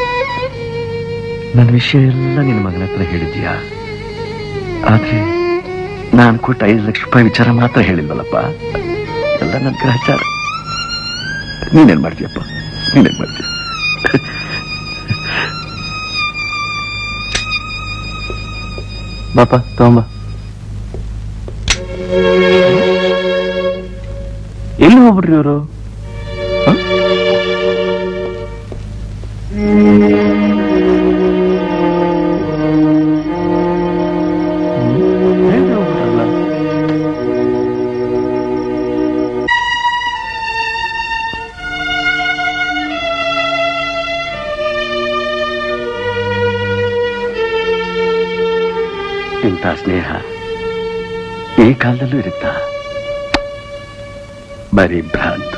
ನನ್ನ ವಿಷಯ ಎಲ್ಲ ನಿನ್ನ ಮಗನ ಹತ್ರ ಹೇಳಿದ್ಯಾ? ಆದ್ರೆ ನಾನು ಕೊಟ್ಟ ಐದು ಲಕ್ಷ ರೂಪಾಯಿ ವಿಚಾರ ಮಾತ್ರ ಹೇಳಿಲ್ವಲ್ಲಪ್ಪ. ಎಲ್ಲ ನನ್ನ ಗ್ರಹಚಾರ. ನೀನೇನ್ ಮಾಡ್ತೀಯಪ್ಪ? ನೀನೇನ್ ಮಾಡ್ತೀಯ? ಬಾಪ ತಗೊಂಬ. ಎಲ್ಲಿ ಹೋಗ್ಬಿಟ್ರಿ ಇವರು? ಇಂಥ ಸ್ನೇಹ ಈ ಕಾಲದಲ್ಲೂ ಇರುತ್ತಾ? ಬರೀ ಭ್ರಾಂತು.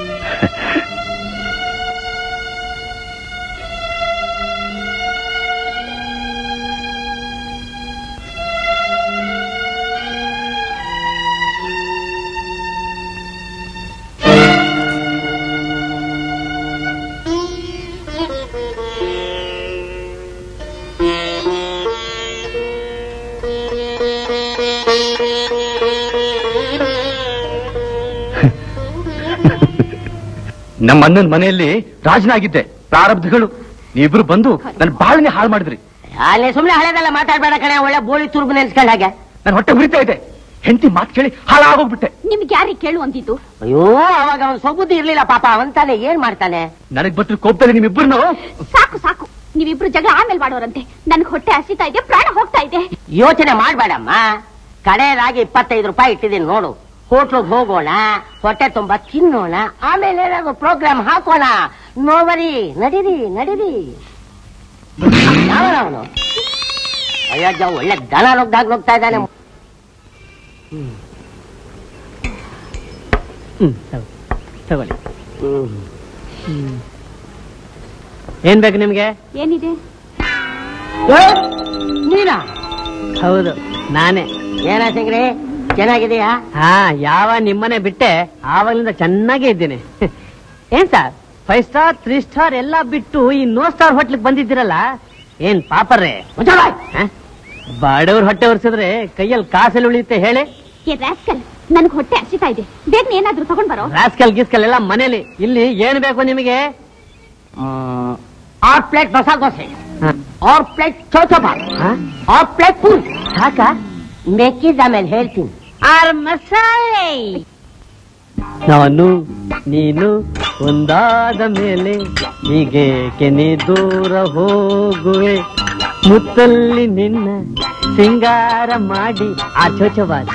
ನಮ್ಮ ಅಣ್ಣನ ಮನೆಯಲ್ಲಿ ರಾಜನಾಗಿದ್ದೆ. ಪ್ರಾರಬ್ಧಗಳು ನೀವಿಬ್ರು ಬಂದು ನನ್ನ ಬಾಳನೆ ಹಾಳು ಮಾಡಿದ್ರಿ. ಅಲ್ಲೇ ಸುಮ್ನೆ ಹಳೆದೆಲ್ಲ ಮಾತಾಡ್ಬೇಡ ಕಣೆ, ಒಳ್ಳೆ ಬೋಳಿ ತುರ್ಬು ನೆನ್ಸ್ಕೊಂಡ ಹಾಗೆ. ನನ್ನ ಹೊಟ್ಟೆ ಉರಿತಾ ಇದೆ. ಹೆಂಡತಿ ಮಾತು ಕೇಳಿ ಹಾಳಾಗೋಗ್ಬಿಟ್ಟೆ. ನಿಮ್ಗೆ ಯಾರಿಗೆ ಕೇಳು ಅಂದಿದ್ದು? ಅಯ್ಯೋ, ಅವಾಗ ಅವನ್ ಸೊಬುದ್ದಿ ಇರ್ಲಿಲ್ಲ ಪಾಪ, ಅವಂತಾನೆ ಏನ್ ಮಾಡ್ತಾನೆ. ನನಗ್ ಬಟ್ರು ಕೋಪದಲ್ಲಿ ನಿಮ್ಮಿಬ್ರು ಸಾಕು ಸಾಕು, ನೀವಿಬ್ರು ಜಗಳ ಆಮೇಲೆ ಮಾಡೋರಂತೆ. ನನ್ಗೆ ಹೊಟ್ಟೆ ಹಸಿತಾ ಇದೆ, ಪ್ರಾಣ ಹೋಗ್ತಾ ಇದೆ. ಯೋಚನೆ ಮಾಡ್ಬೇಡಮ್ಮ, ಕಡೆಯದಾಗಿ ಇಪ್ಪತ್ತೈದು ರೂಪಾಯಿ ಇಟ್ಟಿದ್ದೀನಿ ನೋಡು. ಹೋಟ್ಲಿಗೆ ಹೋಗೋಣ, ಹೊಟ್ಟೆ ತುಂಬಾ ತಿನ್ನೋಣ, ಆಮೇಲೆ ಏನಾದ್ರು ಪ್ರೋಗ್ರಾಮ್ ಹಾಕೋಣ. ನೋವರಿ, ನಡೀರಿ ನಡೀರಿ. ಯಾವನವನು? ಅಯ್ಯಜ್ಜ ಒಳ್ಳೆ ದನ ನುಗ್ದಾಗ ನುಗ್ತಾ ಇದ್ದಾನೆ. ತಗೊಳ್ಳಿ. ಏನ್ ಬೇಕು ನಿಮ್ಗೆ? ಏನಿದೆ? ನೀನಾ? ಹೌದು, ನಾನೇ. ಏನ ಸಿಂಗ್ರಿ, ಚೆನ್ನಾಗಿದೆಯಾ? ಹಾ, ಯಾವ ನಿಮ್ಮನೆ ಬಿಟ್ಟೆ ಆವಾಗಲಿಂದ ಚೆನ್ನಾಗೇ ಇದ್ದೇನೆ. ಏನ್ sir, five star three star ಎಲ್ಲ ಬಿಟ್ಟು ಈ ನೋ ಸ್ಟಾರ್ ಹೋಟ್ಲಿಗೆ ಬಂದಿದ್ದೀರಲ್ಲ, ಏನ್ ಪಾಪರ್ರೆ? ಬಡವ್ರ ಹೊಟ್ಟೆ ಒರೆಸಿದ್ರೆ ಕೈಯಲ್ಲಿ ಕಾಸಲ್ಲಿ ಉಳಿಯುತ್ತೆ ಹೇಳಿ. ನನ್ಗೆ ಹೊಟ್ಟೆ ಹಸಿತಾ ಇದೆ, ಬೇಗ ಏನಾದ್ರೂ ತಗೊಂಡ್ ಬರೋ. ರಾಸ್ಕಲ್ ಗೀಸ್ಕಲ್ ಎಲ್ಲ ಮನೇಲಿ. ಇಲ್ಲಿ ಏನ್ ಬೇಕು ನಿಮಗೆ? ಆರ್ ಪ್ಲೇಟ್ ಮಸಾಲ ದೋಸೆ, ಆರ್ ಪ್ಲೇಟ್ ಚೌಚೌಬಾತ್, ಆರ್ ಪ್ಲೇಟ್ ಪೂರಿ. ಸಾಕ? ಮೆಕ್ಕಿದ ಆಮೇಲೆ ಹೇಳ್ತೀನಿ. ಆರ್ ಮಸಾಲೆ. ನಾನು ನೀನು ಒಂದಾದ ಮೇಲೆ ಹೀಗೇಕೆ ನೀ ದೂರ ಹೋಗುವೆ, ಮುತ್ತಲ್ಲಿ ನಿನ್ನ ಸಿಂಗಾರ ಮಾಡಿ ಆ ಚೌಚೌಬಾತ್.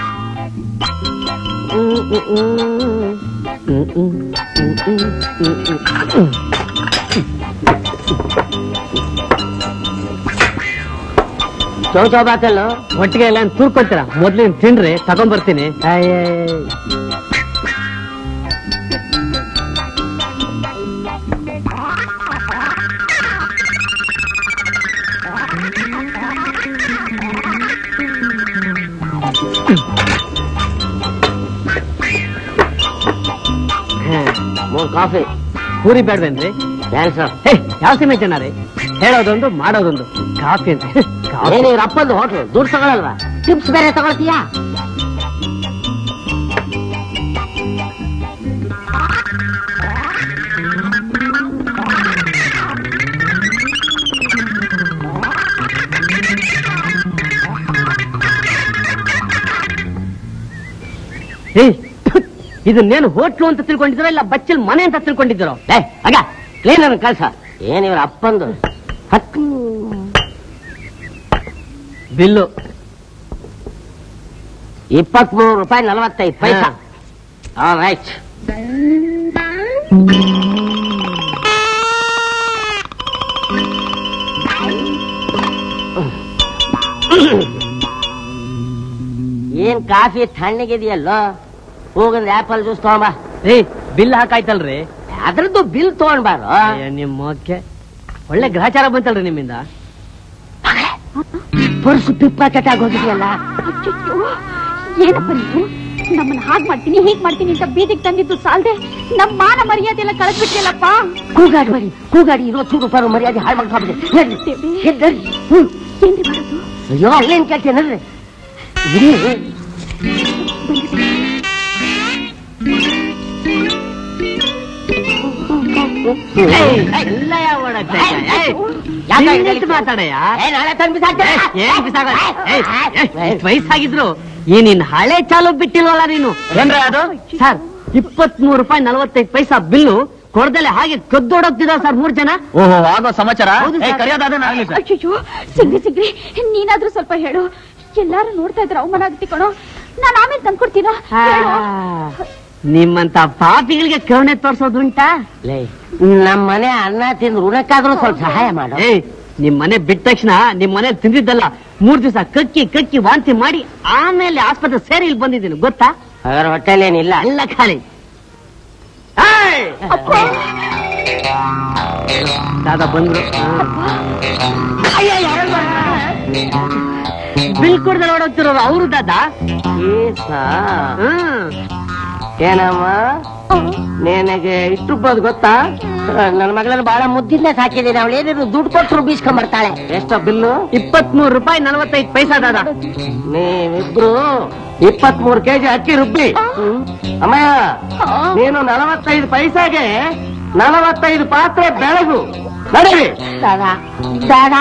ಚೌಚೌಬಾತಲ್ಲ ಒಟ್ಟಿಗೆ ಎಲ್ಲ ತೂರ್ಕೊತೀರ? ಮೊದ್ಲಿನ ತಿನ್ರಿ, ತಗೊಂಡ್ಬರ್ತೀನಿ. ಮೂರ್ ಕಾಫಿ. ಪೂರಿ ಬೇಡ್ವೇನ್ರಿ? ಯಾವ ಸಿಮೆ ಜನ ರೀ, ಹೇಳೋದೊಂದು ಮಾಡೋದೊಂದು. ಕಾಫಿ ಅಂತ ಏನಿವ್ರ ಅಪ್ಪಂದು ಹೋಟ್ಲು, ದುಡ್ಡು ತಗೊಳಲ್ವಾ? ಟಿಪ್ಸ್ ಬೇರೆ ತಗೊಳ್ತೀಯಾ? ಇದನ್ನೇನು ಹೋಟ್ಲು ಅಂತ ತಿಳ್ಕೊಂಡಿದ್ದೀರೋ ಇಲ್ಲ ಬಚ್ಚಲ್ ಮನೆ ಅಂತ ತಿಳ್ಕೊಂಡಿದ್ದೀರೋ? ಆಗ ಕ್ಲೀನರ್ ಕಳ್ಸ. ಏನಿವ್ರ ಅಪ್ಪಂದು ಹತ್ತು ಬಿಲ್ಲು ಇಪ್ಪತ್ಮೂರು ರೂಪಾಯಿ ನಲವತ್ತೈದು ಪೈಸಾ. ರೈಟ್. ಏನ್ ಕಾಫಿ ತಣ್ಣಗಿದೆಯಲ್ಲೋ, ಹೋಗಂದ್ ಆಪಲ್ ಜ್ಯೂಸ್ ತಗೊಂಬ. ರೀ, ಬಿಲ್ ಹಾಕಾಯ್ತಲ್ರಿ? ಅದ್ರದ್ದು ಬಿಲ್ ತಗೊಂಡ್ಬಾರು. ನಿಮ್ಮ ಒಳ್ಳೆ ಗ್ರಹಚಾರ ಬಂತಲ್ರಿ ನಿಮ್ಮಿಂದ. ಪರ್ಸು ಪಿಪ್ಪ ಕೆಟ್ಟಾಗೋಗಿದೆಯಲ್ಲ. ಏನಪ್ಪ ನೀವು ನಮ್ಮನ್ನ ಹಾಗ್ ಮಾಡ್ತೀನಿ ಹೀಗ್ ಮಾಡ್ತೀನಿ ಅಂತ ಬೀದಿಗೆ ತಂದಿದ್ದು ಸಾಲದೆ ನಮ್ಮ ಮಾನ ಮರ್ಯಾದೆ ಎಲ್ಲ ಕಳೆದ್ಬಿಟ್ಟಿಲ್ಲಪ್ಪ. ಕೂಗಾಡಿ ಬರಿ, ಕೂಗಾಡಿ ಇರೋ ಚೂರು ರೂಪಾಯಿ ಮರ್ಯಾದೆ ಹಾಳು ಮಾಡ್ಕೊಂಡ್ಬಿಟ್ಟೆ. ಏನ್ರಿ ಮಾಡೋದು? ಅಯ್ಯೋ, ಅಲ್ಲೇನ್ ಕೇಳ್ತೇನಲ್ರಿ? ಎಲ್ಲ ಯಾವ ಮಾತಾಡಯ್ಯ ವಯಸ್ಸಾಗಿದ್ರು ಈ ನಿನ್ ಹಳೆ ಚಾಲು ಬಿಟ್ಟಿಲ್ವಲ್ಲ ನೀನು ಏನ್ರ ಅದು ಸರ್ ಇಪ್ಪತ್ತ್ ಮೂರು ರೂಪಾಯಿ ನಲವತ್ತೈದು ಪೈಸಾ ಬಿಲ್ಲು ಕೊಡದಲೆ ಹಾಗೆ ಕದ್ದೋಡೋಗ್ತಿದ ಸರ್ ಮೂರ್ ಜನ. ಓಹೋ ಆಗೋ ಸಮಾಚಾರ ಅಯ್ಯೋ ಸಿಂಗ್ರಿ ಸಿಂಗ್ರಿ ನೀನಾದ್ರೂ ಸ್ವಲ್ಪ ಹೇಳು. ಎಲ್ಲಾರು ನೋಡ್ತಾ ಇದ್ರ ಅವಮಾನ ಆಗುತ್ತೆ ಕಣೋ. ನಾನ್ ಆಮೇಲೆ ತಂದ್ಕೊಡ್ತೀನೋ. ನಿಮ್ಮಂತ ಪಾಪಿಗಳಿಗೆ ಕರುಣೆ ತೋರ್ಸೋದುಂಟಾ? ನಮ್ಮ ಮನೆ ಅನ್ನ ತಿಂದು ಋಣಕ್ಕಾದ್ರೂ ಸ್ವಲ್ಪ ಸಹಾಯ ಮಾಡು. ಏ ನಿಮ್ ಮನೆ ಬಿಟ್ಟ ತಕ್ಷಣ ನಿಮ್ ಮನೆ ತಿಂದಿದ್ದಲ್ಲ ಮೂರ್ ದಿವಸ ಕಕ್ಕಿ ಕಕ್ಕಿ ವಾಂತಿ ಮಾಡಿ ಆಮೇಲೆ ಆಸ್ಪತ್ರೆ ಸೇರಿ ಇಲ್ಲಿ ಬಂದಿದ್ದೀನಿ ಗೊತ್ತಾ? ಅದರ ಹೊಟ್ಟೆಲೇನಿಲ್ಲ ಎಲ್ಲ ಖಾಲಿ. ದಾದಾ ಬಂದ್ರು. ಬಿಲ್ ಕೊಡ್ದೆ ನೋಡೋಗ್ತಿರೋರು ಅವರು ದಾದಾ. ಏನಮ್ಮ ನಿನಗೆ ಇಷ್ಟು ರೂಪಾಯಿ ಗೊತ್ತಾ? ನನ್ನ ಮಗಳನ್ನು ಬಹಳ ಮುದ್ದಿನ ಸಾಕಿದ್ದೀನಿ. ಅವಳು ಏನಿದ್ರು ದುಡ್ಡು ಕೊಟ್ಟರು ಬೀಸ್ಕೊಂಡ್ ಬರ್ತಾಳೆ. ಎಷ್ಟೋ ಬಿಲ್ಲು? ಇಪ್ಪತ್ತ್ ಮೂರು ರೂಪಾಯಿ ನಲವತ್ತೈದು ಪೈಸಾ ದಾದಾ. ನೀವಿಬ್ರು ಇಪ್ಪತ್ತ್ ಮೂರು ಕೆಜಿ ಅಕ್ಕಿ ರುಬ್ಬಿ. ಅಮ್ಮಯ್ಯ ನೀನು ನಲವತ್ತೈದು ಪೈಸಾಗೆ ನಲವತ್ತೈದು ಪಾತ್ರೆ ಬೆಳಗು. ನಡೀರಿ ದಾದಾ ದಾದಾ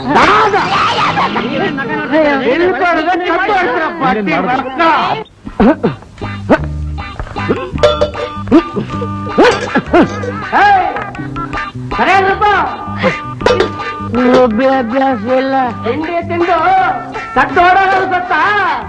ರುಬ್ಬಿ ಅಭ್ಯಾಸ ಇಲ್ಲ. ತಿಂಡಿ ತಿಂದು ಕಟ್ಟೋಡೋದು ಗೊತ್ತಾ?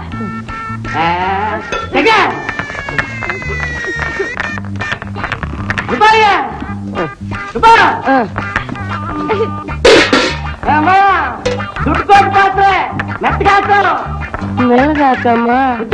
ದುಡ್ಡು ಕೊಟ್ಟು ಪಾತ್ರೆ ಮೆತ್ತಗಾಕು ಮೆಳಗಾಕಮ್ಮ.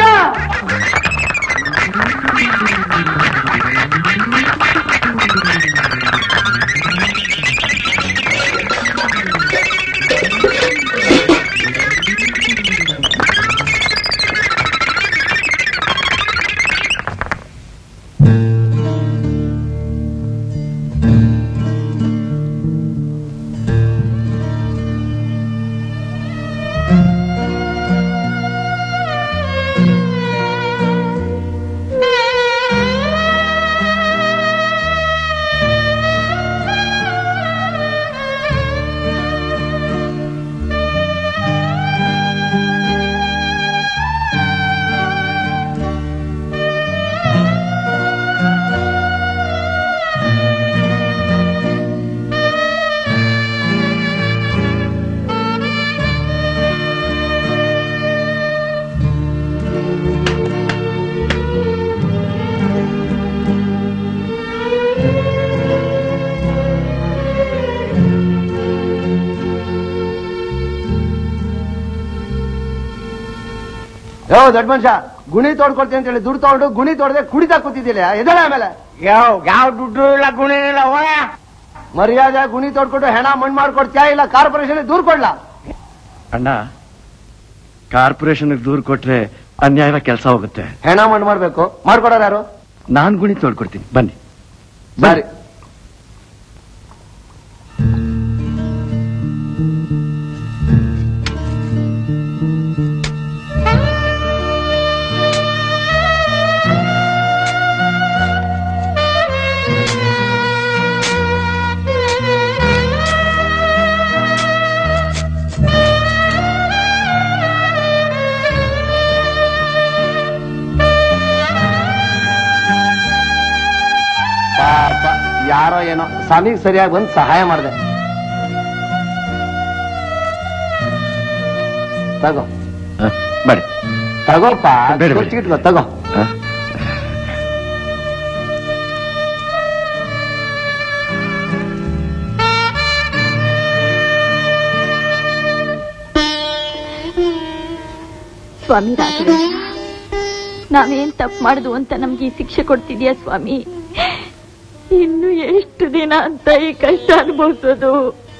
ಯೋ ದೊಡ್ಡ ಮನುಷ್ಯ ಗುಣಿ ತೋಡ್ಕೊಳ್ತೀನಿ ಅಂತ ಹೇಳಿ ದುಡ್ಡು ತಗೊಂಡು ಗುಣಿ ತೋಡದೆ ಕುಡಿತಾ ಕೂತಿದ್ದಿಲ್ಲ. ಎದಳ ಆಮೇಲೆ ಯಾವ ಯಾವ ದುಡ್ಡು ಇಲ್ಲ ಗುಣ ಇಲ್ಲ. ಮರ್ಯಾದೆ ಗುಣಿ ತೋಡ್ಕೊಂಡು ಹೆಣ ಮಣ್ಣು ಮಾಡ್ಕೊಡ್ತೀಯಾ ಇಲ್ಲ ಕಾರ್ಪೊರೇಷನ್ ದೂರ್ ಕೊಡ್ಲಾ? ಅಣ್ಣ ಕಾರ್ಪೊರೇಷನ್ ದೂರ್ ಕೊಟ್ರೆ ಅನ್ಯಾಯವಾಗಿ ಕೆಲಸ ಹೋಗುತ್ತೆ. ಹೆಣ ಮಣ್ಣು ಮಾಡ್ಬೇಕು, ಮಾಡ್ಕೊಡೋರು ಯಾರು? ನಾನ್ ಗುಣಿ ತೋಡ್ಕೊಡ್ತೀನಿ ಬನ್ನಿ. ಸರಿ ಯಾರೋ ಏನೋ ಸಮೀಗ್ ಸರಿಯಾಗಿ ಬಂದು ಸಹಾಯ ಮಾಡಿದೆ. ತಗೋ ಬಡಿ ತಗೋಪ್ಪ, ಇಟ್ಕೋ ತಗೋ. ಸ್ವಾಮಿ ರಾಘವೇಂದ್ರ, ನಾವೇನ್ ತಪ್ಪು ಮಾಡುದು ಅಂತ ನಮ್ಗೆ ಈ ಶಿಕ್ಷೆ ಕೊಡ್ತಿದ್ಯಾ ಸ್ವಾಮಿ? ಇನ್ನು ಎಷ್ಟು ದಿನ ಅಂತ ಈ ಕಷ್ಟ ಅನುಭವಿಸೋದು?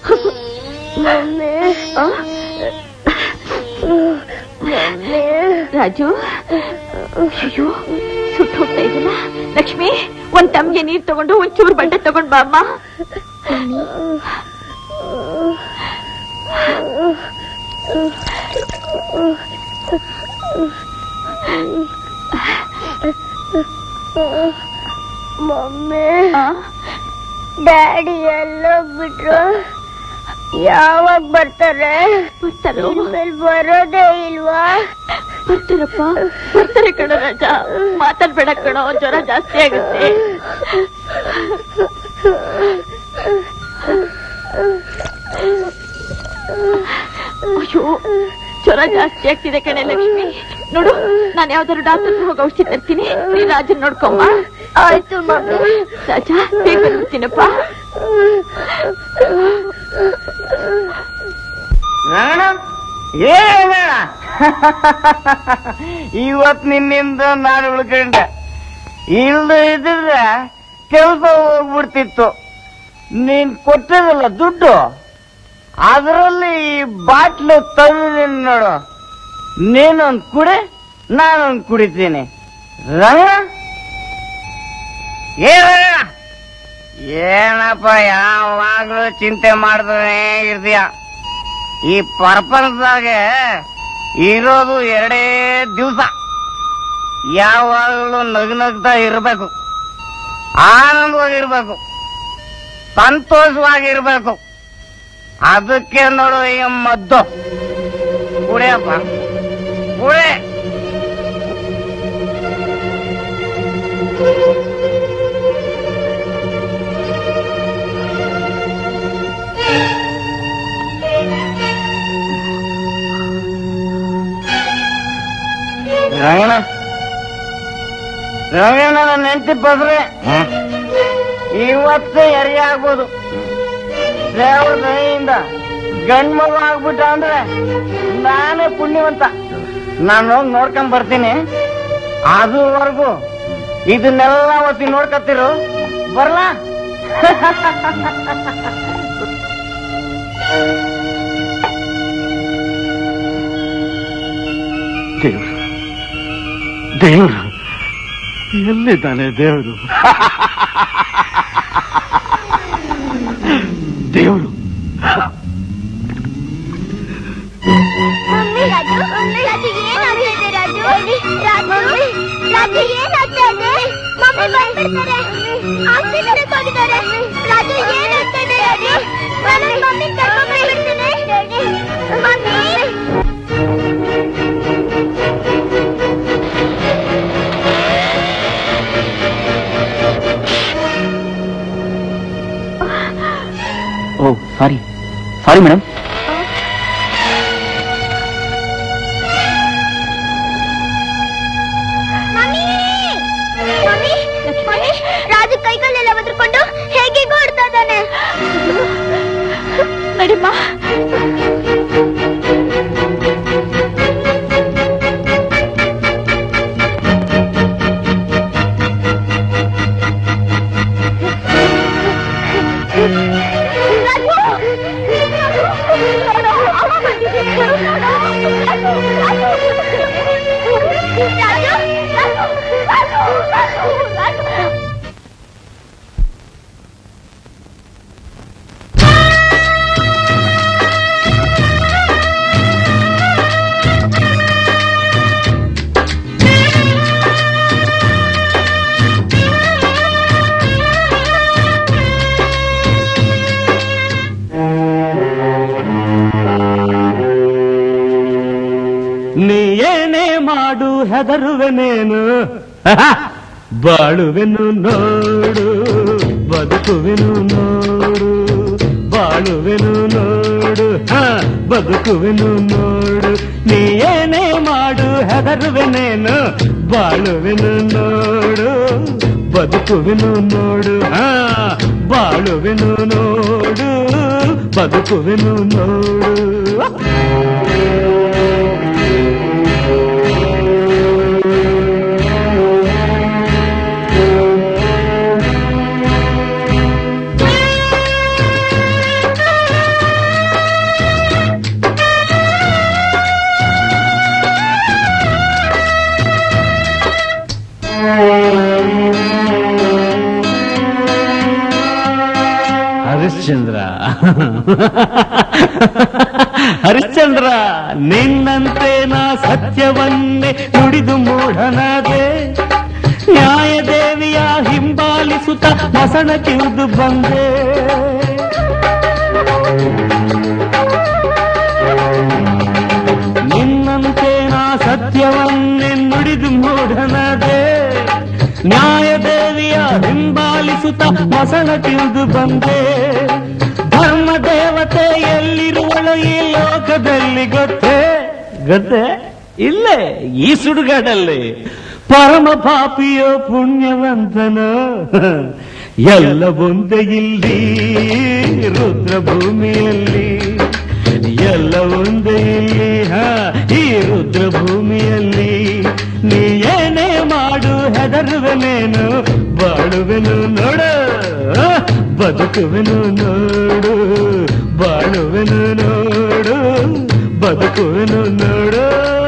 ರಾಜು, ಅಯ್ಯೋ ಸುಟ್ಟು ಹೋಗ್ತಾ ಇದಲ್ಲ. ಲಕ್ಷ್ಮಿ, ಒಂದ್ ತಮ್ಗೆ ನೀರ್ ತಗೊಂಡು ಒಂಚೂರು ಬಂಡೆ ತಗೊಂಡ್ ಬಾ ಅಮ್ಮ. ಮಮ್ಮಿ ಡ್ಯಾಡಿ ಎಲ್ಲೋಗ್ಬಿಟ್ರು? ಯಾವಾಗ ಬರ್ತಾರೆ? ಇನ್ಮೇಲ್ ಬರೋದೇ ಇಲ್ವಾ? ಬರ್ತಾರಪ್ಪ, ಬರ್ತಾರೆ ಕಣೋ ರಾಜ. ಮಾತಾಡ್ಬೇಡ ಕಣೋ, ಜ್ವರ ಜಾಸ್ತಿ ಆಗುತ್ತೆ. ಅಯ್ಯೋ, ಜ್ವರ ಜಾಸ್ತಿ ಆಗ್ತಿದೆ ಕಣೆ ಲಕ್ಷ್ಮಿ. ನೋಡು, ನಾನು ಯಾವ್ದಾದ್ರು ಡಾಕ್ಟರ್ ಹೋಗಿ ಔಷಧಿ ತರ್ತೀನಿ, ನೀ ರಾಜನ್ ನೋಡ್ಕೊಮ್ಮ. ಆಯ್ತು ಮಮ್ಮಿ. ರಾಜ, ಬೇಗ ಬಂದ್ಬಿಡ್ತೀನಪ್ಪ. ಏನ ಇವತ್ ನಿನ್ನಿಂದ ನಾನು ಉಳ್ಕೊಂಡೆ. ಇಲ್ದ ಇದ್ರೆ ಕೆಲಸ ಹೋಗ್ಬಿಡ್ತಿತ್ತು. ನೀನ್ ಕೊಟ್ಟದಲ್ಲ ದುಡ್ಡು, ಅದರಲ್ಲಿ ಈ ಬಾಟ್ಲು ತಂದಿದ್ದೀನಿ ನೋಡು. ನೀನೊಂದ್ ಕುಡಿ, ನಾನೊಂದ್ ಕುಡಿತೀನಿ. ರಂಗ ಏನಪ್ಪ ಯಾವಾಗ್ಲೂ ಚಿಂತೆ ಮಾಡ್ತಾನೆ ಇರ್ತೀಯ. ಈ ಪ್ರಪಂಚದಾಗೆ ಇರೋದು ಎರಡೇ ದಿವಸ. ಯಾವಾಗಲೂ ನಗು ನಗ್ತಾ ಇರ್ಬೇಕು, ಆನಂದವಾಗಿರ್ಬೇಕು, ಸಂತೋಷವಾಗಿರ್ಬೇಕು. ಅದಕ್ಕೆ ನೋಡು ಈ ಮದ್ದು. ಕುಡಿಯಪ್ಪ, ಕುಡಿ. ರಂಗಣ ರಂಗಣ್ಣ ನನ್ನ ಹೆಂಡತಿ ಬಸ್ರೆ ಇವತ್ತು ಎರಿಗೆ ಆಗ್ಬೋದು. ದೇವ್ರ ದಯೆಯಿಂದ ಗಂಡ್ ಮಗು ಆಗ್ಬಿಟ್ಟ ಅಂದ್ರೆ ನಾನೇ ಪುಣ್ಯವಂತ. ನಾನು ಹೋಗಿ ನೋಡ್ಕೊಂಡ್ ಬರ್ತೀನಿ. ಅದುವರೆಗೂ ಇದನ್ನೆಲ್ಲ ಒತ್ತಿ ನೋಡ್ಕತ್ತಿರು. ಬರ್ಲಾ? ದೇವ್ರು ದೇವ್ರು ಎಲ್ಲಿದ್ದಾನೆ ದೇವ್ರು? ದೇವ್ರು ಮಮ್ಮಿ, ರಾಜು ರಾಜು ಏನಾಗ್ತಾ ಇದೆ? ರಾಜು ರಾಜು ರಾಜು ಏನಾಗ್ತಾ ಇದೆ? ಮಮ್ಮಿ ಬಂದ್ಬಿಡ್ತಾರೆ, ಆಸ್ಪತ್ರೆಗೆ ಹೋಗಿದ್ದಾರೆ. ರಾಜು ಏನಾಗ್ತಾ ಇದೆ? ರಾಜು ನಾನು ಮಮ್ಮಿ ಕರ್ಕೊಂಡು ಬಂದ್ಬಿಡ್ತೀನಿ. Mummy oh sorry sorry madam. Raju ಕೈಗಳೆಲ್ಲ ಒದ್ರಕೊಂಡು ಹೇಗೆ ಓಡ್ತಾ ಇದ್ದಾನೆ. ನಡಿಮ್ಮ. ನೀ ಏನೇ ಮಾಡು ಹೆದರುವೆನೇನು, ಬಾಳುವೆನು ನೋಡು, ಬದುಕುವೆನು ನೋಡು, ಬಾಳುವೆನು ನೋಡು, ಹ ಬದುಕುವೆನು ನೋಡು. ನೀ ಏನೇ ಮಾಡು ಹೆದರುವೆನೇನು, ಬಾಳುವೆನು ನೋಡು, ಬದುಕುವೆನು ನೋಡು, ಹ ಬಾಳುವೆನು ನೋಡು, ಬದುಕುವೆನು ನೋಡು. ಹರಿಶ್ಚಂದ್ರ ಹರಿಶ್ಚಂದ್ರ ನಿನ್ನಂತೆ ನಾ ಸತ್ಯವನ್ನೇ ನುಡಿದು ಮೂಢನಾದೆ, ನ್ಯಾಯದೇವಿಯ ಹಿಂಬಾಲಿಸಿ ಹಿಂಬಾಲಿಸುತ್ತ ಮಸಣ ಕಿಳಿದು ಬಂದೆ. ನಿನ್ನಂತೆ ನಾ ಸತ್ಯವನ್ನೇ ನುಡಿದು ಮೂಢನದೆ. ನ್ಯಾಯದೇವಿಯ ಹಿಂಬಾಲಿಸುತ್ತ ಮಸಣ ಕಿಳಿದು ಬಂದೆ. ಧರ್ಮ ದೇವತೆ ಎಲ್ಲಿರುವಳು ಈ ಲೋಕದಲ್ಲಿ ಗೊತ್ತೇ ಗೊತ್ತೇ? ಇಲ್ಲೇ ಈ ಸುಡುಗಾಡಲ್ಲಿ. ಪರಮ ಪಾಪಿಯೋ ಪುಣ್ಯವಂತನೋ ಎಲ್ಲ ಒಂದೇ ಇಲ್ಲಿ ರುದ್ರ ಭೂಮಿಯಲ್ಲಿ. ಎಲ್ಲ ಒಂದೇ ಇಲ್ಲಿ ಹಾ ಈ ರುದ್ರ ಭೂಮಿಯಲ್ಲಿ. ನೀ ಏನೇ ಮಾಡು ಹೆದರುವೆನೇನು, ಬಾಳುವೆನು ನೋಡು ಬದುಕುವೆನು ನೋಡು, ಬಾಳುವೆನು ನೋಡು ಬದುಕುವೆನು ನೋಡು.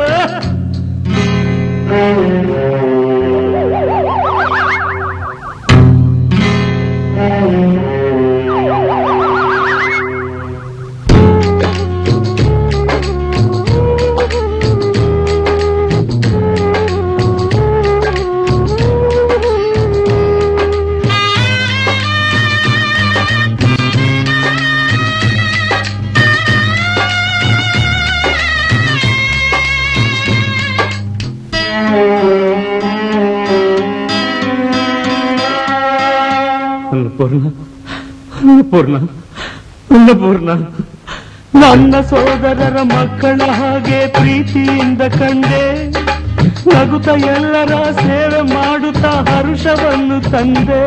ಅನ್ನಪೂರ್ಣ ಅನ್ನಪೂರ್ಣ ಅನ್ನಪೂರ್ಣ ನನ್ನ ಸೋದರರ ಮಕ್ಕಳ ಹಾಗೆ ಪ್ರೀತಿಯಿಂದ ಕಂಡೆ. ನಗುತ್ತ ಎಲ್ಲರ ಸೇವೆ ಮಾಡುತ್ತಾ ಹರುಷವನ್ನು ತಂದೆ.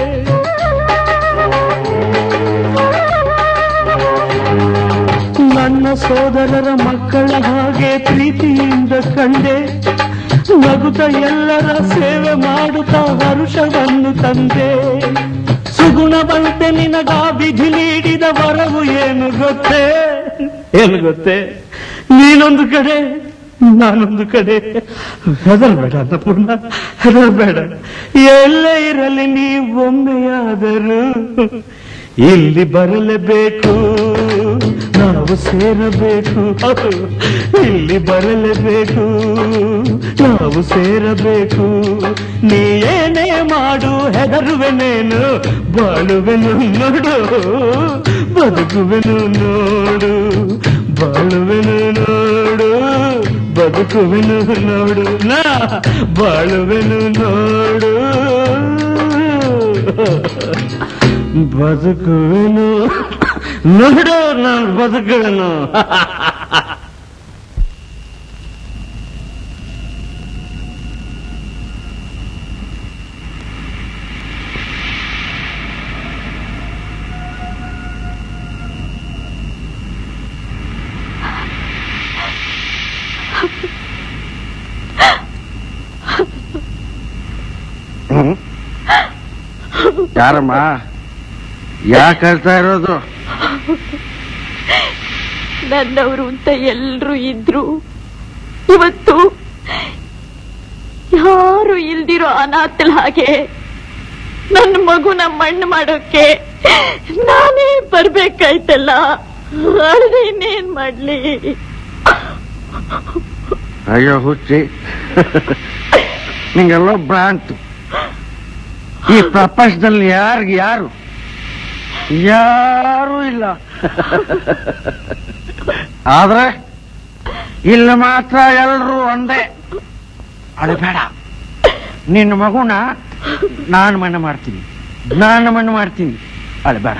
ನನ್ನ ಸೋದರರ ಮಕ್ಕಳ ಹಾಗೆ ಪ್ರೀತಿಯಿಂದ ಕಂಡೆ. ನಗುತ್ತ ಎಲ್ಲರ ಸೇವೆ ಮಾಡುತ್ತಾ ಹರುಷವನ್ನು ತಂದೆ. ಸುಗುಣವಂತೆ ನಿನಗ ವಿಧಿ ನೀಡಿದ ವರವು ಏನು ಗೊತ್ತೇ ಏನು ಗೊತ್ತೇ? ನೀನೊಂದು ಕಡೆ ನಾನೊಂದು ಕಡೆ. ಹೆದರಬೇಡ ಅನ್ನಪೂರ್ಣ, ಹೆದರಬೇಡ. ಎಲ್ಲೇ ಇರಲಿ ನೀ ಒಮ್ಮೆಯಾದರೂ ಇಲ್ಲಿ ಬರಲೇಬೇಕು, ನಾವು ಸೇರಬೇಕು. ಇಲ್ಲಿ ಬರಲೇಬೇಕು, ನಾವು ಸೇರಬೇಕು. ನೀ ಏನೇ ಮಾಡು ಹೆದರುವೆನೇನು, ಬಾಳುವೆನು ನೋಡು ಬದುಕುವೆನು ನೋಡು, ಬಾಳುವೆನು ನೋಡು ಬದುಕುವೆನು ನೋಡು, ನಾ ಬಾಳುವೆನು ನೋಡು ಬದುಕುವೆನು ನೋಡು, ನಾನು ಬದುಕುವೆನು. ಯಾರಮ್ಮ ಯಾಕೆ ಹೇಳ್ತಾ ಇರೋದು? ನನ್ನವರು ಅಂತ ಎಲ್ರು ಇದ್ರು, ಇವತ್ತು ಯಾರು ಇಲ್ದಿರೋ ಅನಾಥಲ್ ಹಾಗೆ ನನ್ನ ಮಗುನ ಮಣ್ಣು ಮಾಡೋಕೆ ನಾನೇ ಬರ್ಬೇಕಾಯ್ತಲ್ಲ. ಅಳ್ದೆ ಇನ್ನೇನ್ ಮಾಡ್ಲಿ? ಅಯ್ಯೋ ಹುಚ್ಚಿ, ನಿಂಗೆಲ್ಲ ಭ್ರಾಂತು. ಈ ಪ್ರಪಂಚದಲ್ಲಿ ಯಾರಿಗೆ ಯಾರು ಯಾರು ಇಲ್ಲ. ಆದ್ರೆ ಇಲ್ಲಿ ಮಾತ್ರ ಎಲ್ರೂ ಒಂದೇ. ಅಳಬೇಡ, ನಿನ್ನ ಮಗುನ ನಾನು ಮಣ್ಣು ಮಾಡ್ತೀನಿ, ನಾನು ಮಣ್ಣು ಮಾಡ್ತೀನಿ. ಅಳಬೇಡ.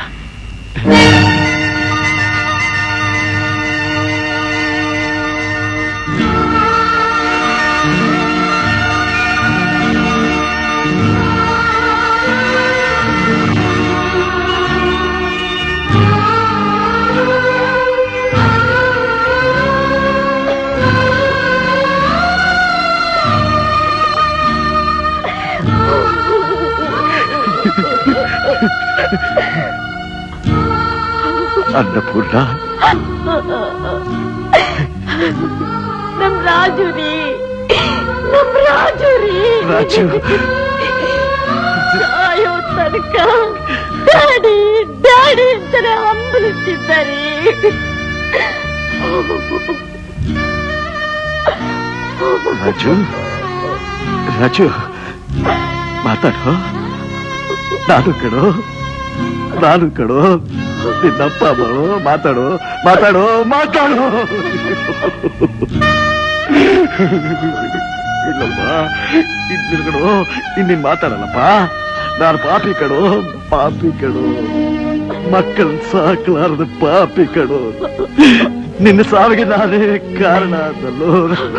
ಅನ್ನಪೂರ್ಣ, ನಮ್ ರಾಜು ರೀ, ನಮ್ ರಾಜು ರೀ. ರಾಜು ಸಾಯೋ ತನಕ ಡ್ಯಾಡಿ ಡ್ಯಾಡಿ ಅಂತಾನೆ ಹಂಬಲಿಸಿದ್ದಾರೆ. ರಾಜು ರಾಜು ಮಾತಾಡೋ. ನಾನು ಕಣೋ ನಾನು ಕಣೋ ನಿನ್ನಪ್ಪ ಬರೋ ಮಾತಾಡು ಮಾತಾಡು ಮಾತಾಡು. ಇಲ್ಲಪ್ಪ ಇನ್ನು ಕಣೋ ಇನ್ನಿನ್ ಮಾತಾಡಲ್ಲಪ್ಪ. ನಾನು ಪಾಪಿ ಕಣೋ ಪಾಪಿ ಕಣೋ ಮಕ್ಕಳ ಸಾಕಲಾರದ ಪಾಪಿ ಕಣೋ. ನಿನ್ನ ಸಾವಿಗೆ ನಾನೇ ಕಾರಣ ಅದಲ್ಲೋ.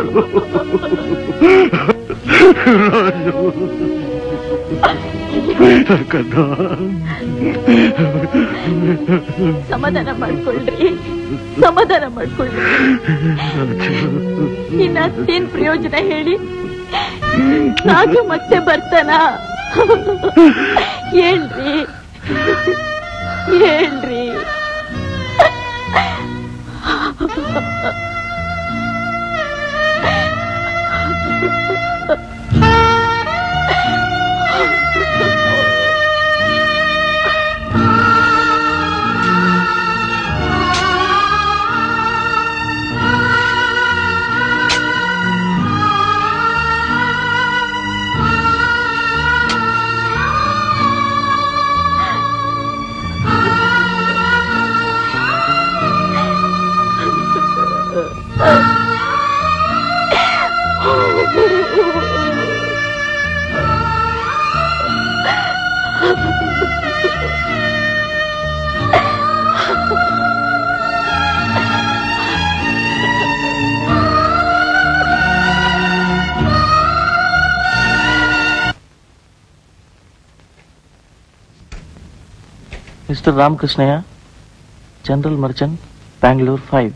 ಸಮಾಧಾನ ಮಾಡ್ಕೊಳ್ರಿ ಸಮಾಧಾನ ಮಾಡ್ಕೊಳ್ರಿ. ಇನ್ನ ಅಷ್ಟೇನ್ ಪ್ರಯೋಜನ ಹೇಳಿ? ರಾಜು ಮತ್ತೆ ಬರ್ತಾನ? ಹೇಳ್ರಿ ಹೇಳ್ರಿ. Mister Ramakrishnaya, General Merchant, Bangalore five.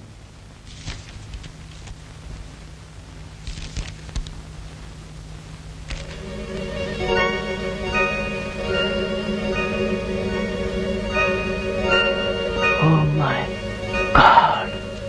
Oh my God.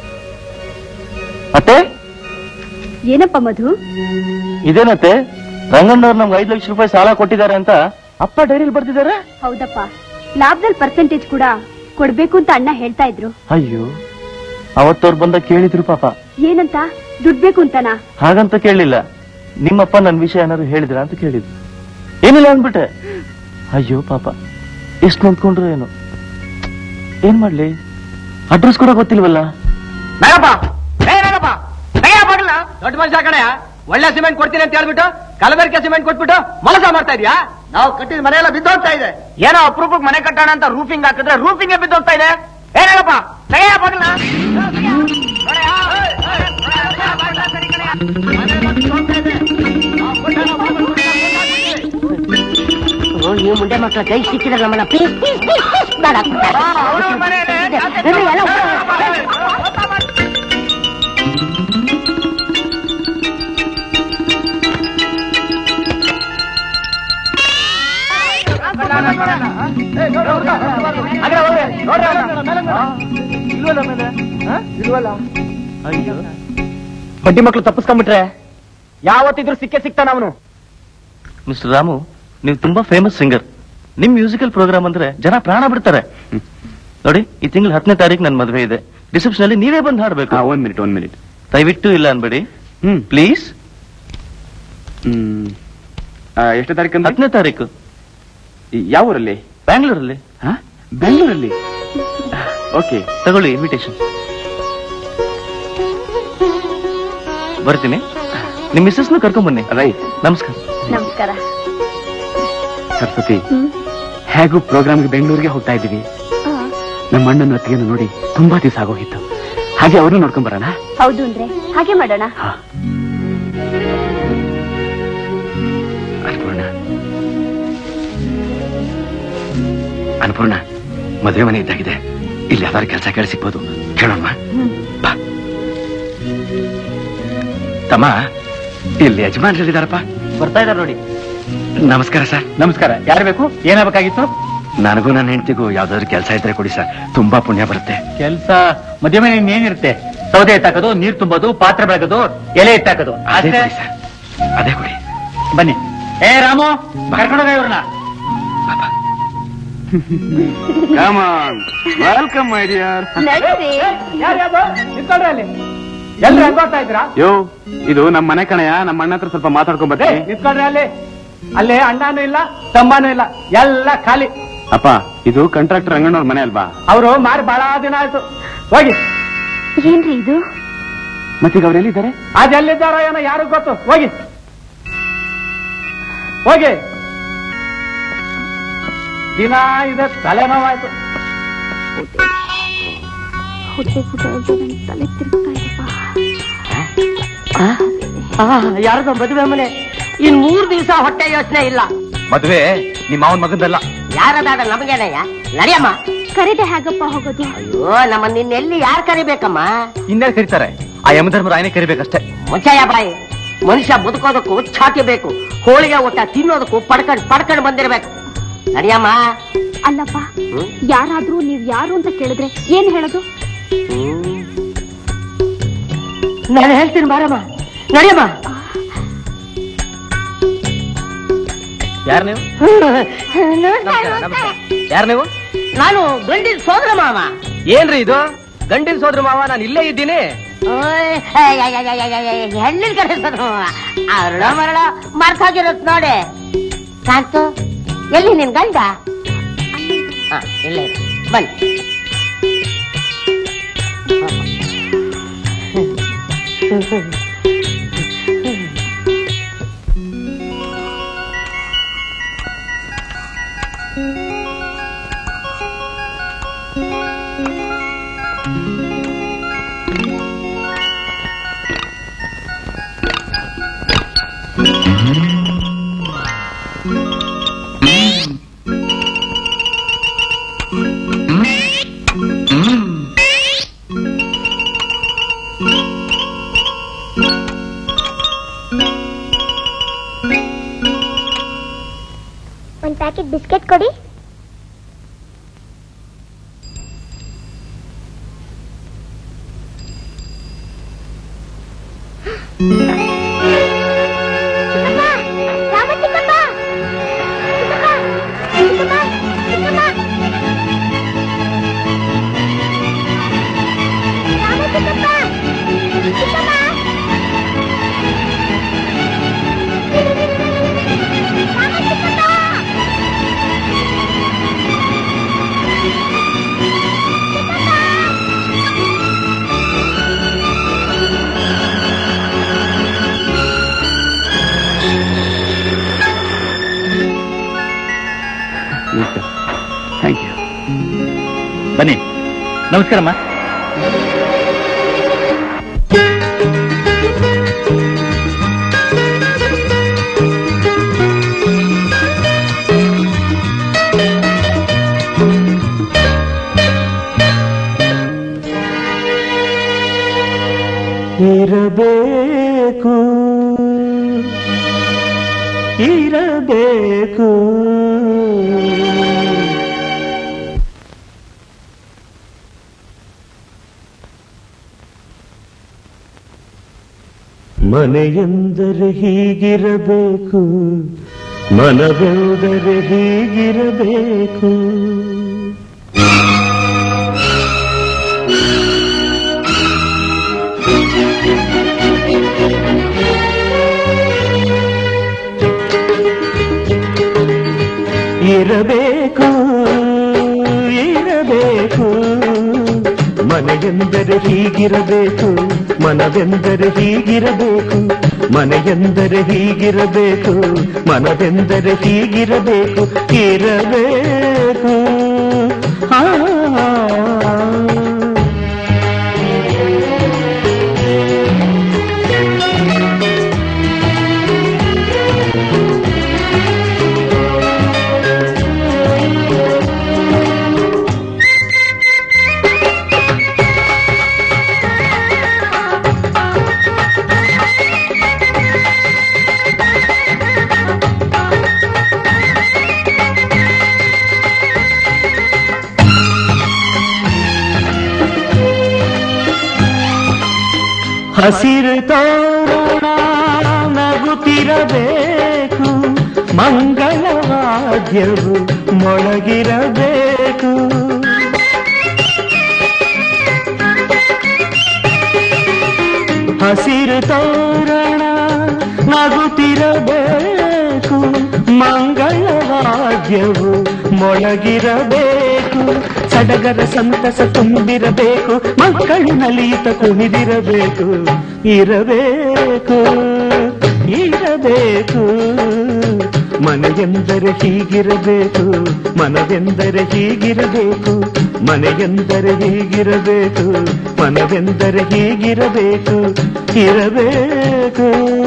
ಅತ್ತೆ ಏನಪ್ಪ ಮಧು? ಇದೇನತ್ತೆ, ರಂಗಣ್ಣವ್ರು ನಮ್ಗೆ ಐದು ಲಕ್ಷ ರೂಪಾಯಿ ಸಾಲ ಕೊಟ್ಟಿದ್ದಾರೆ ಅಂತ ಅಪ್ಪ ಡೈರಿಯಲ್ಲಿ ಬರ್ತಿದ್ದಾರೆ. ಹೌದಪ್ಪ, ಲಾಭದಲ್ಲಿ ಪರ್ಸೆಂಟೇಜ್ ಕೂಡ ಕೊಡ್ಬೇಕು ಅಂತ ಅಣ್ಣ ಹೇಳ್ತಾ ಇದ್ರು. ಅಯ್ಯೋ, ಅವತ್ತವ್ರು ಬಂದ ಕೇಳಿದ್ರು ಪಾಪ. ಏನಂತ? ದುಡ್ಡು ಬೇಕು ಅಂತನಾ? ಹಾಗಂತ ಕೇಳಲಿಲ್ಲ, ನಿಮ್ಮಪ್ಪ ನನ್ ವಿಷಯ ಏನಾದ್ರು ಹೇಳಿದ್ರ ಅಂತ ಕೇಳಿದ್ರು. ಏನಿಲ್ಲ ಅಂದ್ಬಿಟ್ಟೆ. ಅಯ್ಯೋ ಪಾಪ, ಎಷ್ಟು ನೊಂದ್ಕೊಂಡ್ರು ಏನು. ಏನ್ ಮಾಡ್ಲಿ, ಅಡ್ರೆಸ್ ಕೂಡ ಗೊತ್ತಿಲ್ವಲ್ಲ. ದೊಡ್ಡ ಮನುಷ್ಯ ಕಣಯ್ಯ, ಒಳ್ಳೆ ಸಿಮೆಂಟ್ ಕೊಡ್ತೀನಿ ಅಂತ ಹೇಳ್ಬಿಟ್ಟು ಕಲಬೆರಕೆ ಸಿಮೆಂಟ್ ಕೊಟ್ಬಿಟ್ಟು ಮೋಸ ಮಾಡ್ತಾ ಇದೀಯಾ? ನಾವು ಕಟ್ಟಿದ ಮನೆ ಎಲ್ಲ ಬಿದ್ದೋಗ್ತಾ ಇದೆ. ಏನೋ ಅಪರೂಪಕ್ಕೆ ಮನೆ ಕಟ್ಟೋಣ ಅಂತ ರೂಫಿಂಗ್ ಹಾಕಿದ್ರೆ ರೂಫಿಂಗ್ ಬಿದ್ದೋಗ್ತಾ ಇದೆ. ಏನೇನಪ್ಪ ತೆಗೆಯ ಬಾಗಿಲ. ನೀವು ಮುಂದೆ ಮಕ್ಕಳ ಕೈ ಸಿಕ್ಕಿದ್ರೆ ನಮ್ಮನ್ನ ಪ್ಲೀಸ್ ಪ್ಲೀಸ್ ಪ್ಲೀಸ್ ಬೇಡ. ಬಡ್ಡಿ ಮಕ್ಕಳು ತಪ್ಪಿಸ್ಕೊಂಡ್ಬಿಟ್ರೆ ಯಾವತ್ತಿದ್ರು ಸಿಕ್ಕೇ ಸಿಗ್ತಾನ ಅವನು. ಮಿಸ್ಟರ್ ರಾಮು, ನೀವು ತುಂಬಾ ಫೇಮಸ್ ಸಿಂಗರ್. ನಿಮ್ ಮ್ಯೂಸಿಕಲ್ ಪ್ರೋಗ್ರಾಮ್ ಅಂದ್ರೆ ಜನ ಪ್ರಾಣ ಬಿಡ್ತಾರೆ. ನೋಡಿ, ಈ ತಿಂಗಳು ಹತ್ತನೇ ತಾರೀಕು ನನ್ ಮದುವೆ ಇದೆ. ರಿಸೆಪ್ಷನ್ ಅಲ್ಲಿ ನೀವೇ ಬಂದು ಹಾಡ್ಬೇಕು. ಒಂದ್ ಮಿನಿಟ್ ಒಂದ್ ಮಿನಿಟ್ ದಯವಿಟ್ಟು ಇಲ್ಲ ಅನ್ಬೇಡಿ ಪ್ಲೀಸ್. ಹ್ಮ್ ಎಷ್ಟನೇ ತಾರೀಕು? ಹತ್ತನೇ ತಾರೀಕು. ಯಾವ ಊರಲ್ಲಿ? ಬ್ಯಾಂಗ್ಳೂರಲ್ಲಿ. ಬೆಂಗಳೂರಲ್ಲಿ? ಓಕೆ, ತಗೊಳ್ಳಿ ಇನ್ವಿಟೇಷನ್. ಬರ್ತೀನಿ. ನಿಮ್ ಮಿಸ್ಸಸ್ನು ಕರ್ಕೊಂಡ್ ಬನ್ನಿ. ರೈಟ್. ನಮಸ್ಕಾರ. ನಮಸ್ಕಾರ. ಸರಸ್ವತಿ, ಹೇಗೂ ಪ್ರೋಗ್ರಾಮ್ಗೆ ಬೆಂಗಳೂರಿಗೆ ಹೋಗ್ತಾ ಇದ್ದೀವಿ. ನಮ್ಮ ಅಣ್ಣನ ಅತ್ತಿಗೆನ ನೋಡಿ ತುಂಬಾ ದಿವಸ ಆಗೋಗಿತ್ತು. ಹಾಗೆ ಅವ್ರನ್ನ ನೋಡ್ಕೊಂಡ್ ಬರೋಣ. ಹೌದು ಅಂದ್ರೆ ಹಾಗೆ ಮಾಡೋಣ. ಅನ್ಪೂರ್ಣ, ಅನ್ಪೂರ್ಣ, ಮದುವೆ ಮನೆ ಇದ್ದಾಗಿದೆ. ಇಲ್ಲಿ ಯಾವ್ದಾದ್ರು ಕೆಲಸ ಕೇಳಿ ಸಿಗ್ಬೋದು, ಕೇಳೋಣ. ಬಾ ತಮ್ಮ, ಇಲ್ಲಿ ಯಜಮಾನ್ರಿದ್ದಾರಪ್ಪ. ಬರ್ತಾ ಇದಾರೆ ನೋಡಿ. ನಮಸ್ಕಾರ ಸರ್. ನಮಸ್ಕಾರ. ಯಾರು ಬೇಕು? ಏನಾಗಬೇಕಾಗಿತ್ತು? ನನಗೂ ನನ್ನ ಹೆಂಡತಿಗೂ ಯಾವ್ದಾದ್ರು ಕೆಲಸ ಇದ್ರೆ ಕೊಡಿ ಸರ್, ತುಂಬಾ ಪುಣ್ಯ ಬರುತ್ತೆ. ಕೆಲಸ ಮದುವೆ ಮನೆ ಏನಿರುತ್ತೆ? ಸೌದೆ ಎತ್ತಾಕೋದು, ನೀರು ತುಂಬೋದು, ಪಾತ್ರೆ ಬೆಳಗೋದು, ಎಲೆ ಎತ್ತಾಕೋದು. ಅದೇ ಕೊಡಿ ಸರ್, ಅದೇ ಕೊಡಿ. ಬನ್ನಿ. ಏ ರಾಮು, ಕರ್ಕೊಂಡೋಗ ಇವ್ರನ್ನ. Welcome my dear. ಎಲ್ರು ಹೆಂಗೋಗ್ತಾ ಇದ್ದೀರಾ? ಯೋ, ಇದು ನಮ್ಮ ಮನೆ ಕಣಯ್ಯ. ನಮ್ಮ ಅಣ್ಣ ಹತ್ರ ಸ್ವಲ್ಪ ಮಾತಾಡ್ಕೊಂಡ್ ಬರ್ತೀನಿ. ನಿಂತ್ಕೊಂಡ್ರೆ ಅಲ್ಲಿ ಅಲ್ಲೇ ಅಣ್ಣನೂ ಇಲ್ಲ ತಮ್ಮನೂ ಇಲ್ಲ, ಎಲ್ಲ ಖಾಲಿ. ಅಪ್ಪ ಇದು ಕಾಂಟ್ರಾಕ್ಟರ್ ರಂಗಣ್ಣವ್ರ ಮನೆ ಅಲ್ವಾ? ಅವರು ಮಾರಿ ಬಹಳ ದಿನ ಆಯ್ತು. ಹೋಗಿ. ಏನ್ರಿ ಇದು? ಮತ್ತೀಗ ಅವ್ರು ಎಲ್ಲಿದ್ದಾರೆ? ಅದೆಲ್ಲಿದ್ದಾರೋ ಏನೋ ಯಾರು ಗೊತ್ತು. ಹೋಗಿ ಹೋಗಿ. ದಿನ ಇದೆ ತಲೆನೋವಾಯ್ತು. ತಲೆ ತಿರುಗ್ತಾ ಯಾರದೋ ಮದುವೆ ಮನೆ. ಇನ್ ಮೂರ್ ದಿವಸ ಹೊಟ್ಟೆ ಯೋಚನೆ ಇಲ್ಲ. ಮದುವೆ ನಿಮ್ಮ ಮಾವನ ಮಗಂದಲ್ಲ. ಯಾರದಾದ ನಮಗೇನಯ್ಯ? ನಡಿಯಮ್ಮ. ಕರೀದೆ ಹೇಗಪ್ಪ ಹೋಗೋದು? ಅಯ್ಯೋ ನಮ್ಮ ನಿನ್ನೆಲ್ಲಿ ಯಾರು ಕರಿಬೇಕಮ್ಮ? ಇನ್ನೇನು ಕರೀತಾರೆ? ಆ ಯಮಧರ್ಮರಾಯನೇ ಕರಿಬೇಕಷ್ಟೇ. ಮುಚ್ಚಯ್ಯ ಬಾಯಿ. ಮನುಷ್ಯ ಬದುಕೋದಕ್ಕೂ ಛಾತಿ ಬೇಕು, ಹೋಳಿಗೆ ಊಟ ತಿನ್ನೋದಕ್ಕೂ ಪಡ್ಕಂಡ್ ಪಡ್ಕಂಡ್ ಬಂದಿರ್ಬೇಕು. ನಡಿಯಮ್ಮ. ಅಲ್ಲಪ್ಪ, ಯಾರಾದ್ರೂ ನೀವ್ ಯಾರು ಅಂತ ಕೇಳಿದ್ರೆ ಏನ್ ಹೇಳೋದು? ನಾನು ಹೇಳ್ತೀನಿ ಬಾರಮ್ಮ. ನಡಿಯಮ್ಮ. ಯಾರು ನೀವು? ಯಾರು ನೀವು? ನಾನು ಗಂಡಿನ ಸೋದರ ಮಾವ. ಏನ್ರಿ ಇದು? ಗಂಡಿನ ಸೋದರ ಮಾವ? ನಾನು ಇಲ್ಲೇ ಇದ್ದೀನಿ. ಹೆಣ್ಣಿನ ಕಡೆ ಸೋದರ ಮಾವ. ಅರಳ ಮರಳ ಮರ್ತಾಗಿರತ್ ನೋಡಿ. ಕಾಂತು, ಎಲ್ಲಿ ನಿನ್ ಗಂಡ? ಹ, ಇಲ್ಲೇ ಬನ್ನಿ. ಒಂದು ಪ್ಯಾಕೆಟ್ ಬಿಸ್ಕೆಟ್ ಕೊಡಿ. Thank you. ಬನ್ನಿ. ನಮಸ್ಕಾರಮ್ಮ. ಇರಬೇಕು ಇರಬೇಕು ಮನೆಯೆಂದರೆ ಹೀಗಿರಬೇಕು, ಮನವೆಂದರೆ ಹೀಗಿರಬೇಕು. ಇರಬೇಕು ಇರಬೇಕು, ಮನೆಯೆಂದರೆ ಹೀಗಿರಬೇಕು, ಮನವೆಂದರೆ ಹೀಗಿರಬೇಕು. ಮನೆಯೆಂದರೆ ಹೀಗಿರಬೇಕು, ಮನವೆಂದರೆ ಹೀಗಿರಬೇಕು. ಇರಬೇಕು ಆ ಹಸಿರು ತೋರಣ ನಗುತ್ತಿರಬೇಕು, ಮಂಗಳವಾದ್ಯವು ಮೊಳಗಿರಬೇಕು. ಹಸಿರು ತೋರಣ ನಗುತ್ತಿರಬೇಕು, ಭಾಗ್ಯವು ಮೊಳಗಿರಬೇಕು, ಸಡಗರ ಸಂತಸ ತುಂಬಿರಬೇಕು, ಮಕ್ಕಳು ನಲಿಯುತ್ತ ಕುಣಿದಿರಬೇಕು, ಇರಬೇಕು ಇರಬೇಕು. ಮನೆಯೆಂದರೆ ಹೀಗಿರಬೇಕು, ಮನವೆಂದರೆ ಹೀಗಿರಬೇಕು, ಮನೆಯೆಂದರೆ ಹೀಗಿರಬೇಕು, ಮನವೆಂದರೆ ಹೀಗಿರಬೇಕು, ಇರಬೇಕು.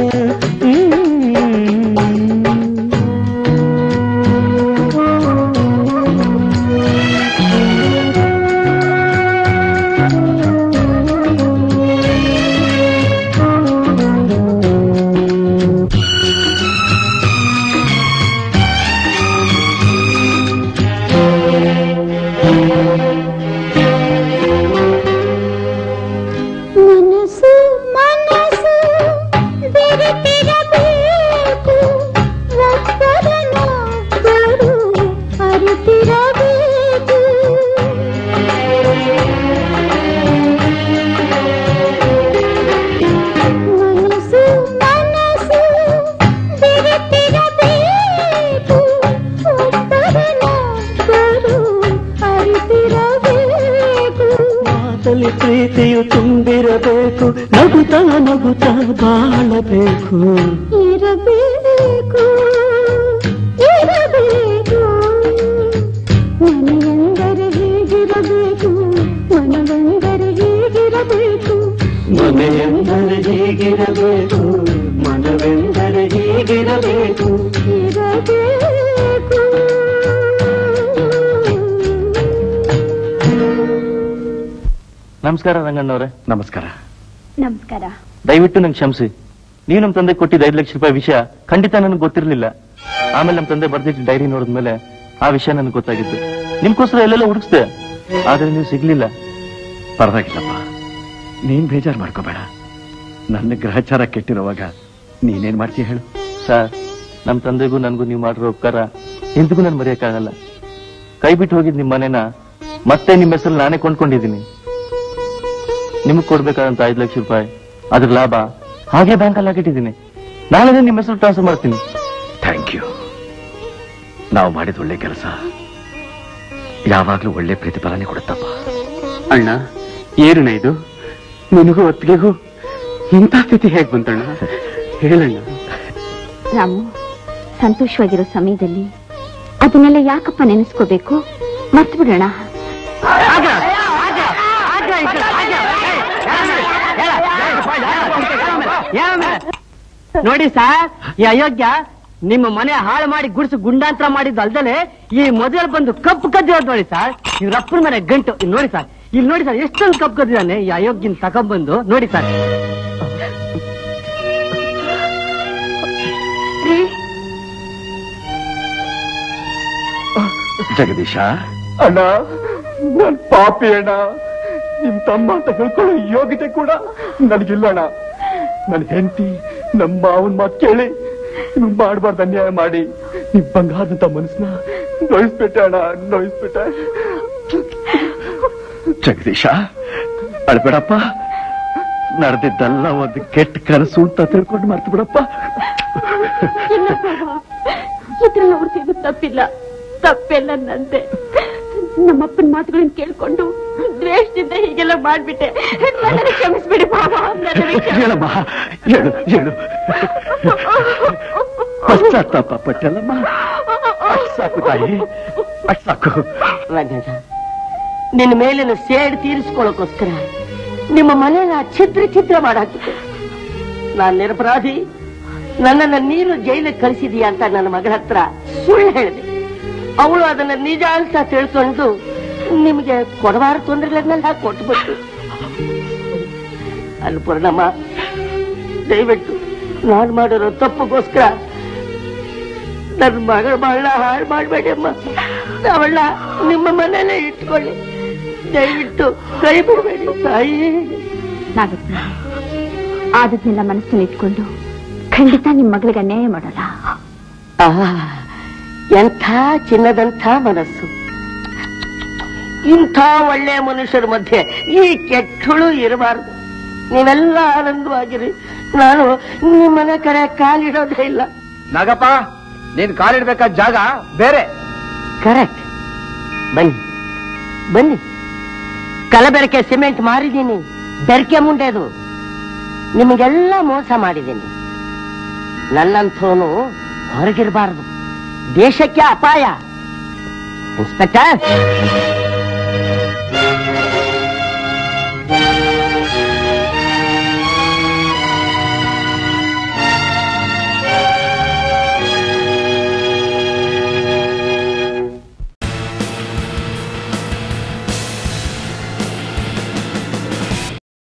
ಪ್ರೀತಿಯು ತುಂಬಿರಬೇಕು, ನಗುತ್ತಾ ನಗುತ್ತಾ ಬಾಳಬೇಕು, ಇರಬೇಕು ಇರಬೇಕು. ಮನೆಯೆಂದರೆ ಹೀಗಿರಬೇಕು, ಮನವೆಂದರೆ ಹೀಗಿರಬೇಕು, ಮನೆಯೆಂದರೆ ಹೀಗಿರಬೇಕು, ಮನವೆಂದರೆ ಹೀಗಿರಬೇಕು, ಇರಬೇಕು. ನಮಸ್ಕಾರ ರಂಗಣ್ಣವ್ರೆ. ನಮಸ್ಕಾರ. ನಮಸ್ಕಾರ. ದಯವಿಟ್ಟು ನಂಗೆ ಕ್ಷಮಿಸಿ. ನೀವು ನಮ್ಮ ತಂದೆ ಕೊಟ್ಟಿದ್ದ ಐದು ಲಕ್ಷ ರೂಪಾಯಿ ವಿಷಯ ಖಂಡಿತ ನನಗೆ ಗೊತ್ತಿರಲಿಲ್ಲ. ಆಮೇಲೆ ನಮ್ಮ ತಂದೆ ಬರ್ದಿಟ್ಟು ಡೈರಿ ನೋಡಿದ್ಮೇಲೆ ಆ ವಿಷಯ ನನಗೆ ಗೊತ್ತಾಗಿತ್ತು. ನಿಮ್ಗೋಸ್ಕರ ಎಲ್ಲೆಲ್ಲ ಹುಡುಕ್ಸ್ದೆ, ಆದ್ರೆ ನೀವು ಸಿಗ್ಲಿಲ್ಲ. ಪರವಾಗಿಲ್ಲಪ್ಪ, ನೀನ್ ಬೇಜಾರು ಮಾಡ್ಕೋಬೇಡ. ನನ್ನ ಗ್ರಹಚಾರ ಕೆಟ್ಟಿರುವಾಗ ನೀನೇನ್ ಮಾಡ್ತೀಯ ಹೇಳು. ಸರ್, ನಮ್ಮ ತಂದೆಗೂ ನನಗೂ ನೀವು ಮಾಡಿರೋ ಉಪಕಾರ ಎಂದಿಗೂ ನಾನು ಮರೆಯಕ್ಕಾಗಲ್ಲ. ಕೈ ಬಿಟ್ಟು ಹೋಗಿದ್ ನಿಮ್ಮ ಮನೆನ ಮತ್ತೆ ನಿಮ್ಮ ಹೆಸರು ನಾನೇ ಕೊಂಡ್ಕೊಂಡಿದ್ದೀನಿ. ನಿಮಗ್ ಕೊಡ್ಬೇಕಾದಂತ ಐದು ಲಕ್ಷ ರೂಪಾಯಿ ಅದ್ರ ಲಾಭ ಹಾಗೆ ಬ್ಯಾಂಕ್ ಅಲ್ಲಿ ಹಾಕಿಟ್ಟಿದ್ದೀನಿ. ನಾಳೆ ನಿಮ್ಮ ಹೆಸರು ಟ್ರಾನ್ಸ್ಫರ್ ಮಾಡ್ತೀನಿ. Thank you. ನಾವು ಮಾಡಿದ ಒಳ್ಳೆ ಕೆಲಸ ಯಾವಾಗ್ಲೂ ಒಳ್ಳೆ ಪ್ರತಿಫಲನೆ ಕೊಡುತ್ತಪ್ಪ. ಅಣ್ಣ, ಏನಣ್ಣ ಇದು? ನಿನಗೂ ಹೊತ್ತಿಗೆಗೂ ಇಂಥ ಸ್ಥಿತಿ ಹೇಗ್ ಬಂತಣ್ಣ? ಹೇಳಣ್ಣ. ರಾಮು, ಸಂತೋಷವಾಗಿರೋ ಸಮಯದಲ್ಲಿ ಅದನ್ನೆಲ್ಲ ಯಾಕಪ್ಪ ನೆನೆಸ್ಕೋಬೇಕು? ಮರ್ತು ಬಿಡೋಣ. ನೋಡಿ ಸರ್, ಈ ಅಯೋಗ್ಯ ನಿಮ್ಮ ಮನೆ ಹಾಳು ಮಾಡಿ ಗುಡಿಸು ಗುಂಡಾಂತರ ಮಾಡಿದ್ದು ಅಲ್ದಲೆ ಈ ಮೊದಲು ಬಂದು ಕಪ್ಪು ಕದ್ದಿರೋದು ನೋಡಿ ಸರ್. ಇವ್ರಪ್ಪನ ಮನೆ ಗಂಟು ಇಲ್ಲಿ ನೋಡಿ ಸರ್, ಇಲ್ಲಿ ನೋಡಿ ಸರ್ ಎಷ್ಟೊಂದು ಕಪ್ಪು ಕದ್ದಿದ್ದಾನೆ ಈ ಅಯೋಗ್ಯನ ತಕೊಂಡ್ಬಂದು ನೋಡಿ ಸರ್. ಜಗದೀಶ ಅಣ್ಣ, ನನ್ ಪಾಪಿ ಅಣ್ಣ. ನಿಮ್ ತಮ್ಮ ಅಂತ ಹೇಳ್ಕೊಳ್ಳೋ ಯೋಗ್ಯತೆ ಕೂಡ ನನಗಿಲ್ಲ ಅಣ್ಣ. ನನ್ ಹೆಂಡತಿ ನಮ್ಮ ಮಾವನ್ ಮಾತು ಕೇಳಿ ನಿಮ್ಗೆ ಮಾಡಬಾರ್ದು ಅನ್ಯಾಯ ಮಾಡಿ ನಿಮ್ ಬಂಗಾರದಂತ ಮನಸ್ಸನ್ನ ನೋಯಿಸ್ಬಿಟ್ಟೆ ಅಣ್ಣ, ನೋಯಿಸ್ಬಿಟ್ಟೆ. ಜಗದೀಶ, ಅಳ್ಬೇಡಪ್ಪ. ನಡೆದಿದ್ದಲ್ಲ ಒಂದು ಕೆಟ್ಟ ಕನಸು ಅಂತ ತಿಳ್ಕೊಂಡು ಮರ್ತು ಬಿಡಪ್ಪ. ಇದ್ರಲ್ಲಿ ಅವ್ರದ್ದು ತಪ್ಪಿಲ್ಲ, ತಪ್ಪೆಲ್ಲ ನಂದೆ. ನಮ್ಮಪ್ಪನ ಮಾತುಗಳನ್ನ ಕೇಳ್ಕೊಂಡು ದ್ವೇಷದಿಂದ ಹೀಗೆಲ್ಲ ಮಾಡ್ಬಿಟ್ಟೆ. ನನ್ನನ್ನು ಕ್ಷಮಿಸ್ಬಿಡಿ ಬಾಬಾ. ಹೇಳಮ್ಮ, ಹೇಳು ಹೇಳು. ಪಶ್ಚಾತ್ತಾಪ ಪಟ್ಟಲ್ಲಮ್ಮ. ಅಷ್ಟು ಸಾಕು ತಾಯಿ, ಅಷ್ಟು ಸಾಕು. ರಂಗಣ್ಣ, ನಿನ್ನ ಮೇಲಿನ ಸೇಡ್ ತೀರಿಸ್ಕೊಳ್ಳೋಕೋಸ್ಕರ ನಿಮ್ಮ ಮನೆಯ ಛಿದ್ರ ಛಿದ್ರ ಮಾಡಾಕಿದ್ದೆ. ನಾನ್ ನಿರಪರಾಧಿ, ನನ್ನನ್ನ ನೀನು ಜೈಲಿಗೆ ಕಳಿಸಿದೀಯ ಅಂತ ನನ್ನ ಮಗಳ ಹತ್ರ ಸುಳ್ಳು ಹೇಳಿದೆ. ಅವಳು ಅದನ್ನ ನಿಜ ಅಂತ ತಿಳ್ಕೊಂಡು ನಿಮ್ಗೆ ಕೊಡಬಾರ ತೊಂದರೆಗಳನ್ನೆಲ್ಲ ಕೊಟ್ಬಿಟ್ಟು. ಅಲ್ಲಿ ಪೂರ್ಣಮ್ಮ, ದಯವಿಟ್ಟು ನಾನು ಮಾಡಿರೋ ತಪ್ಪುಗೋಸ್ಕರ ನನ್ನ ಮಗಳ ಮಗಳ ಹಾಳು ಮಾಡಬೇಡಿ ಅಮ್ಮ. ಅವಳ ನಿಮ್ಮ ಮನೆಯಲ್ಲೇ ಇಟ್ಕೊಳ್ಳಿ, ದಯವಿಟ್ಟು ಕೈ ಬಿಡಬೇಡಿ ತಾಯಿ. ನಾಗಪ್ಪ, ಆದದ್ನೆಲ್ಲ ಮನಸ್ಸಲ್ಲಿ ಇಟ್ಕೊಂಡು ಖಂಡಿತ ನಿಮ್ ಮಗಳಿಗೆ ಅನ್ಯಾಯ ಮಾಡಲ್ಲ. ಎಂಥ ಚಿನ್ನದಂಥ ಮನಸ್ಸು. ಇಂಥ ಒಳ್ಳೆ ಮನುಷ್ಯರ ಮಧ್ಯೆ ಈ ಕೆಟ್ಟಳು ಇರಬಾರ್ದು. ನೀವೆಲ್ಲ ಆನಂದವಾಗಿರಿ. ನಾನು ನಿಮ್ಮನೆ ಕಡೆ ಕಾಲಿಡೋದೇ ಇಲ್ಲ. ನಾಗಪ್ಪ, ನೀನ್ ಕಾಲಿಡ್ಬೇಕಾದ ಜಾಗ ಬೇರೆ. ಕರೆಕ್ಟ್. ಬನ್ನಿ ಬನ್ನಿ, ಕಲಬೆರಕೆ ಸಿಮೆಂಟ್ ಮಾರಿದ್ದೀನಿ, ಬೆರಕೆ ಮುಂಡೆದು ನಿಮಗೆಲ್ಲ ಮೋಸ ಮಾಡಿದ್ದೀನಿ. ನನ್ನಂಥವನು ಹೊರಗಿರಬಾರದು, ದೇಶಕ್ಕೆ ಅಪಾಯ. ಇನ್ಸ್ಪೆಕ್ಟರ್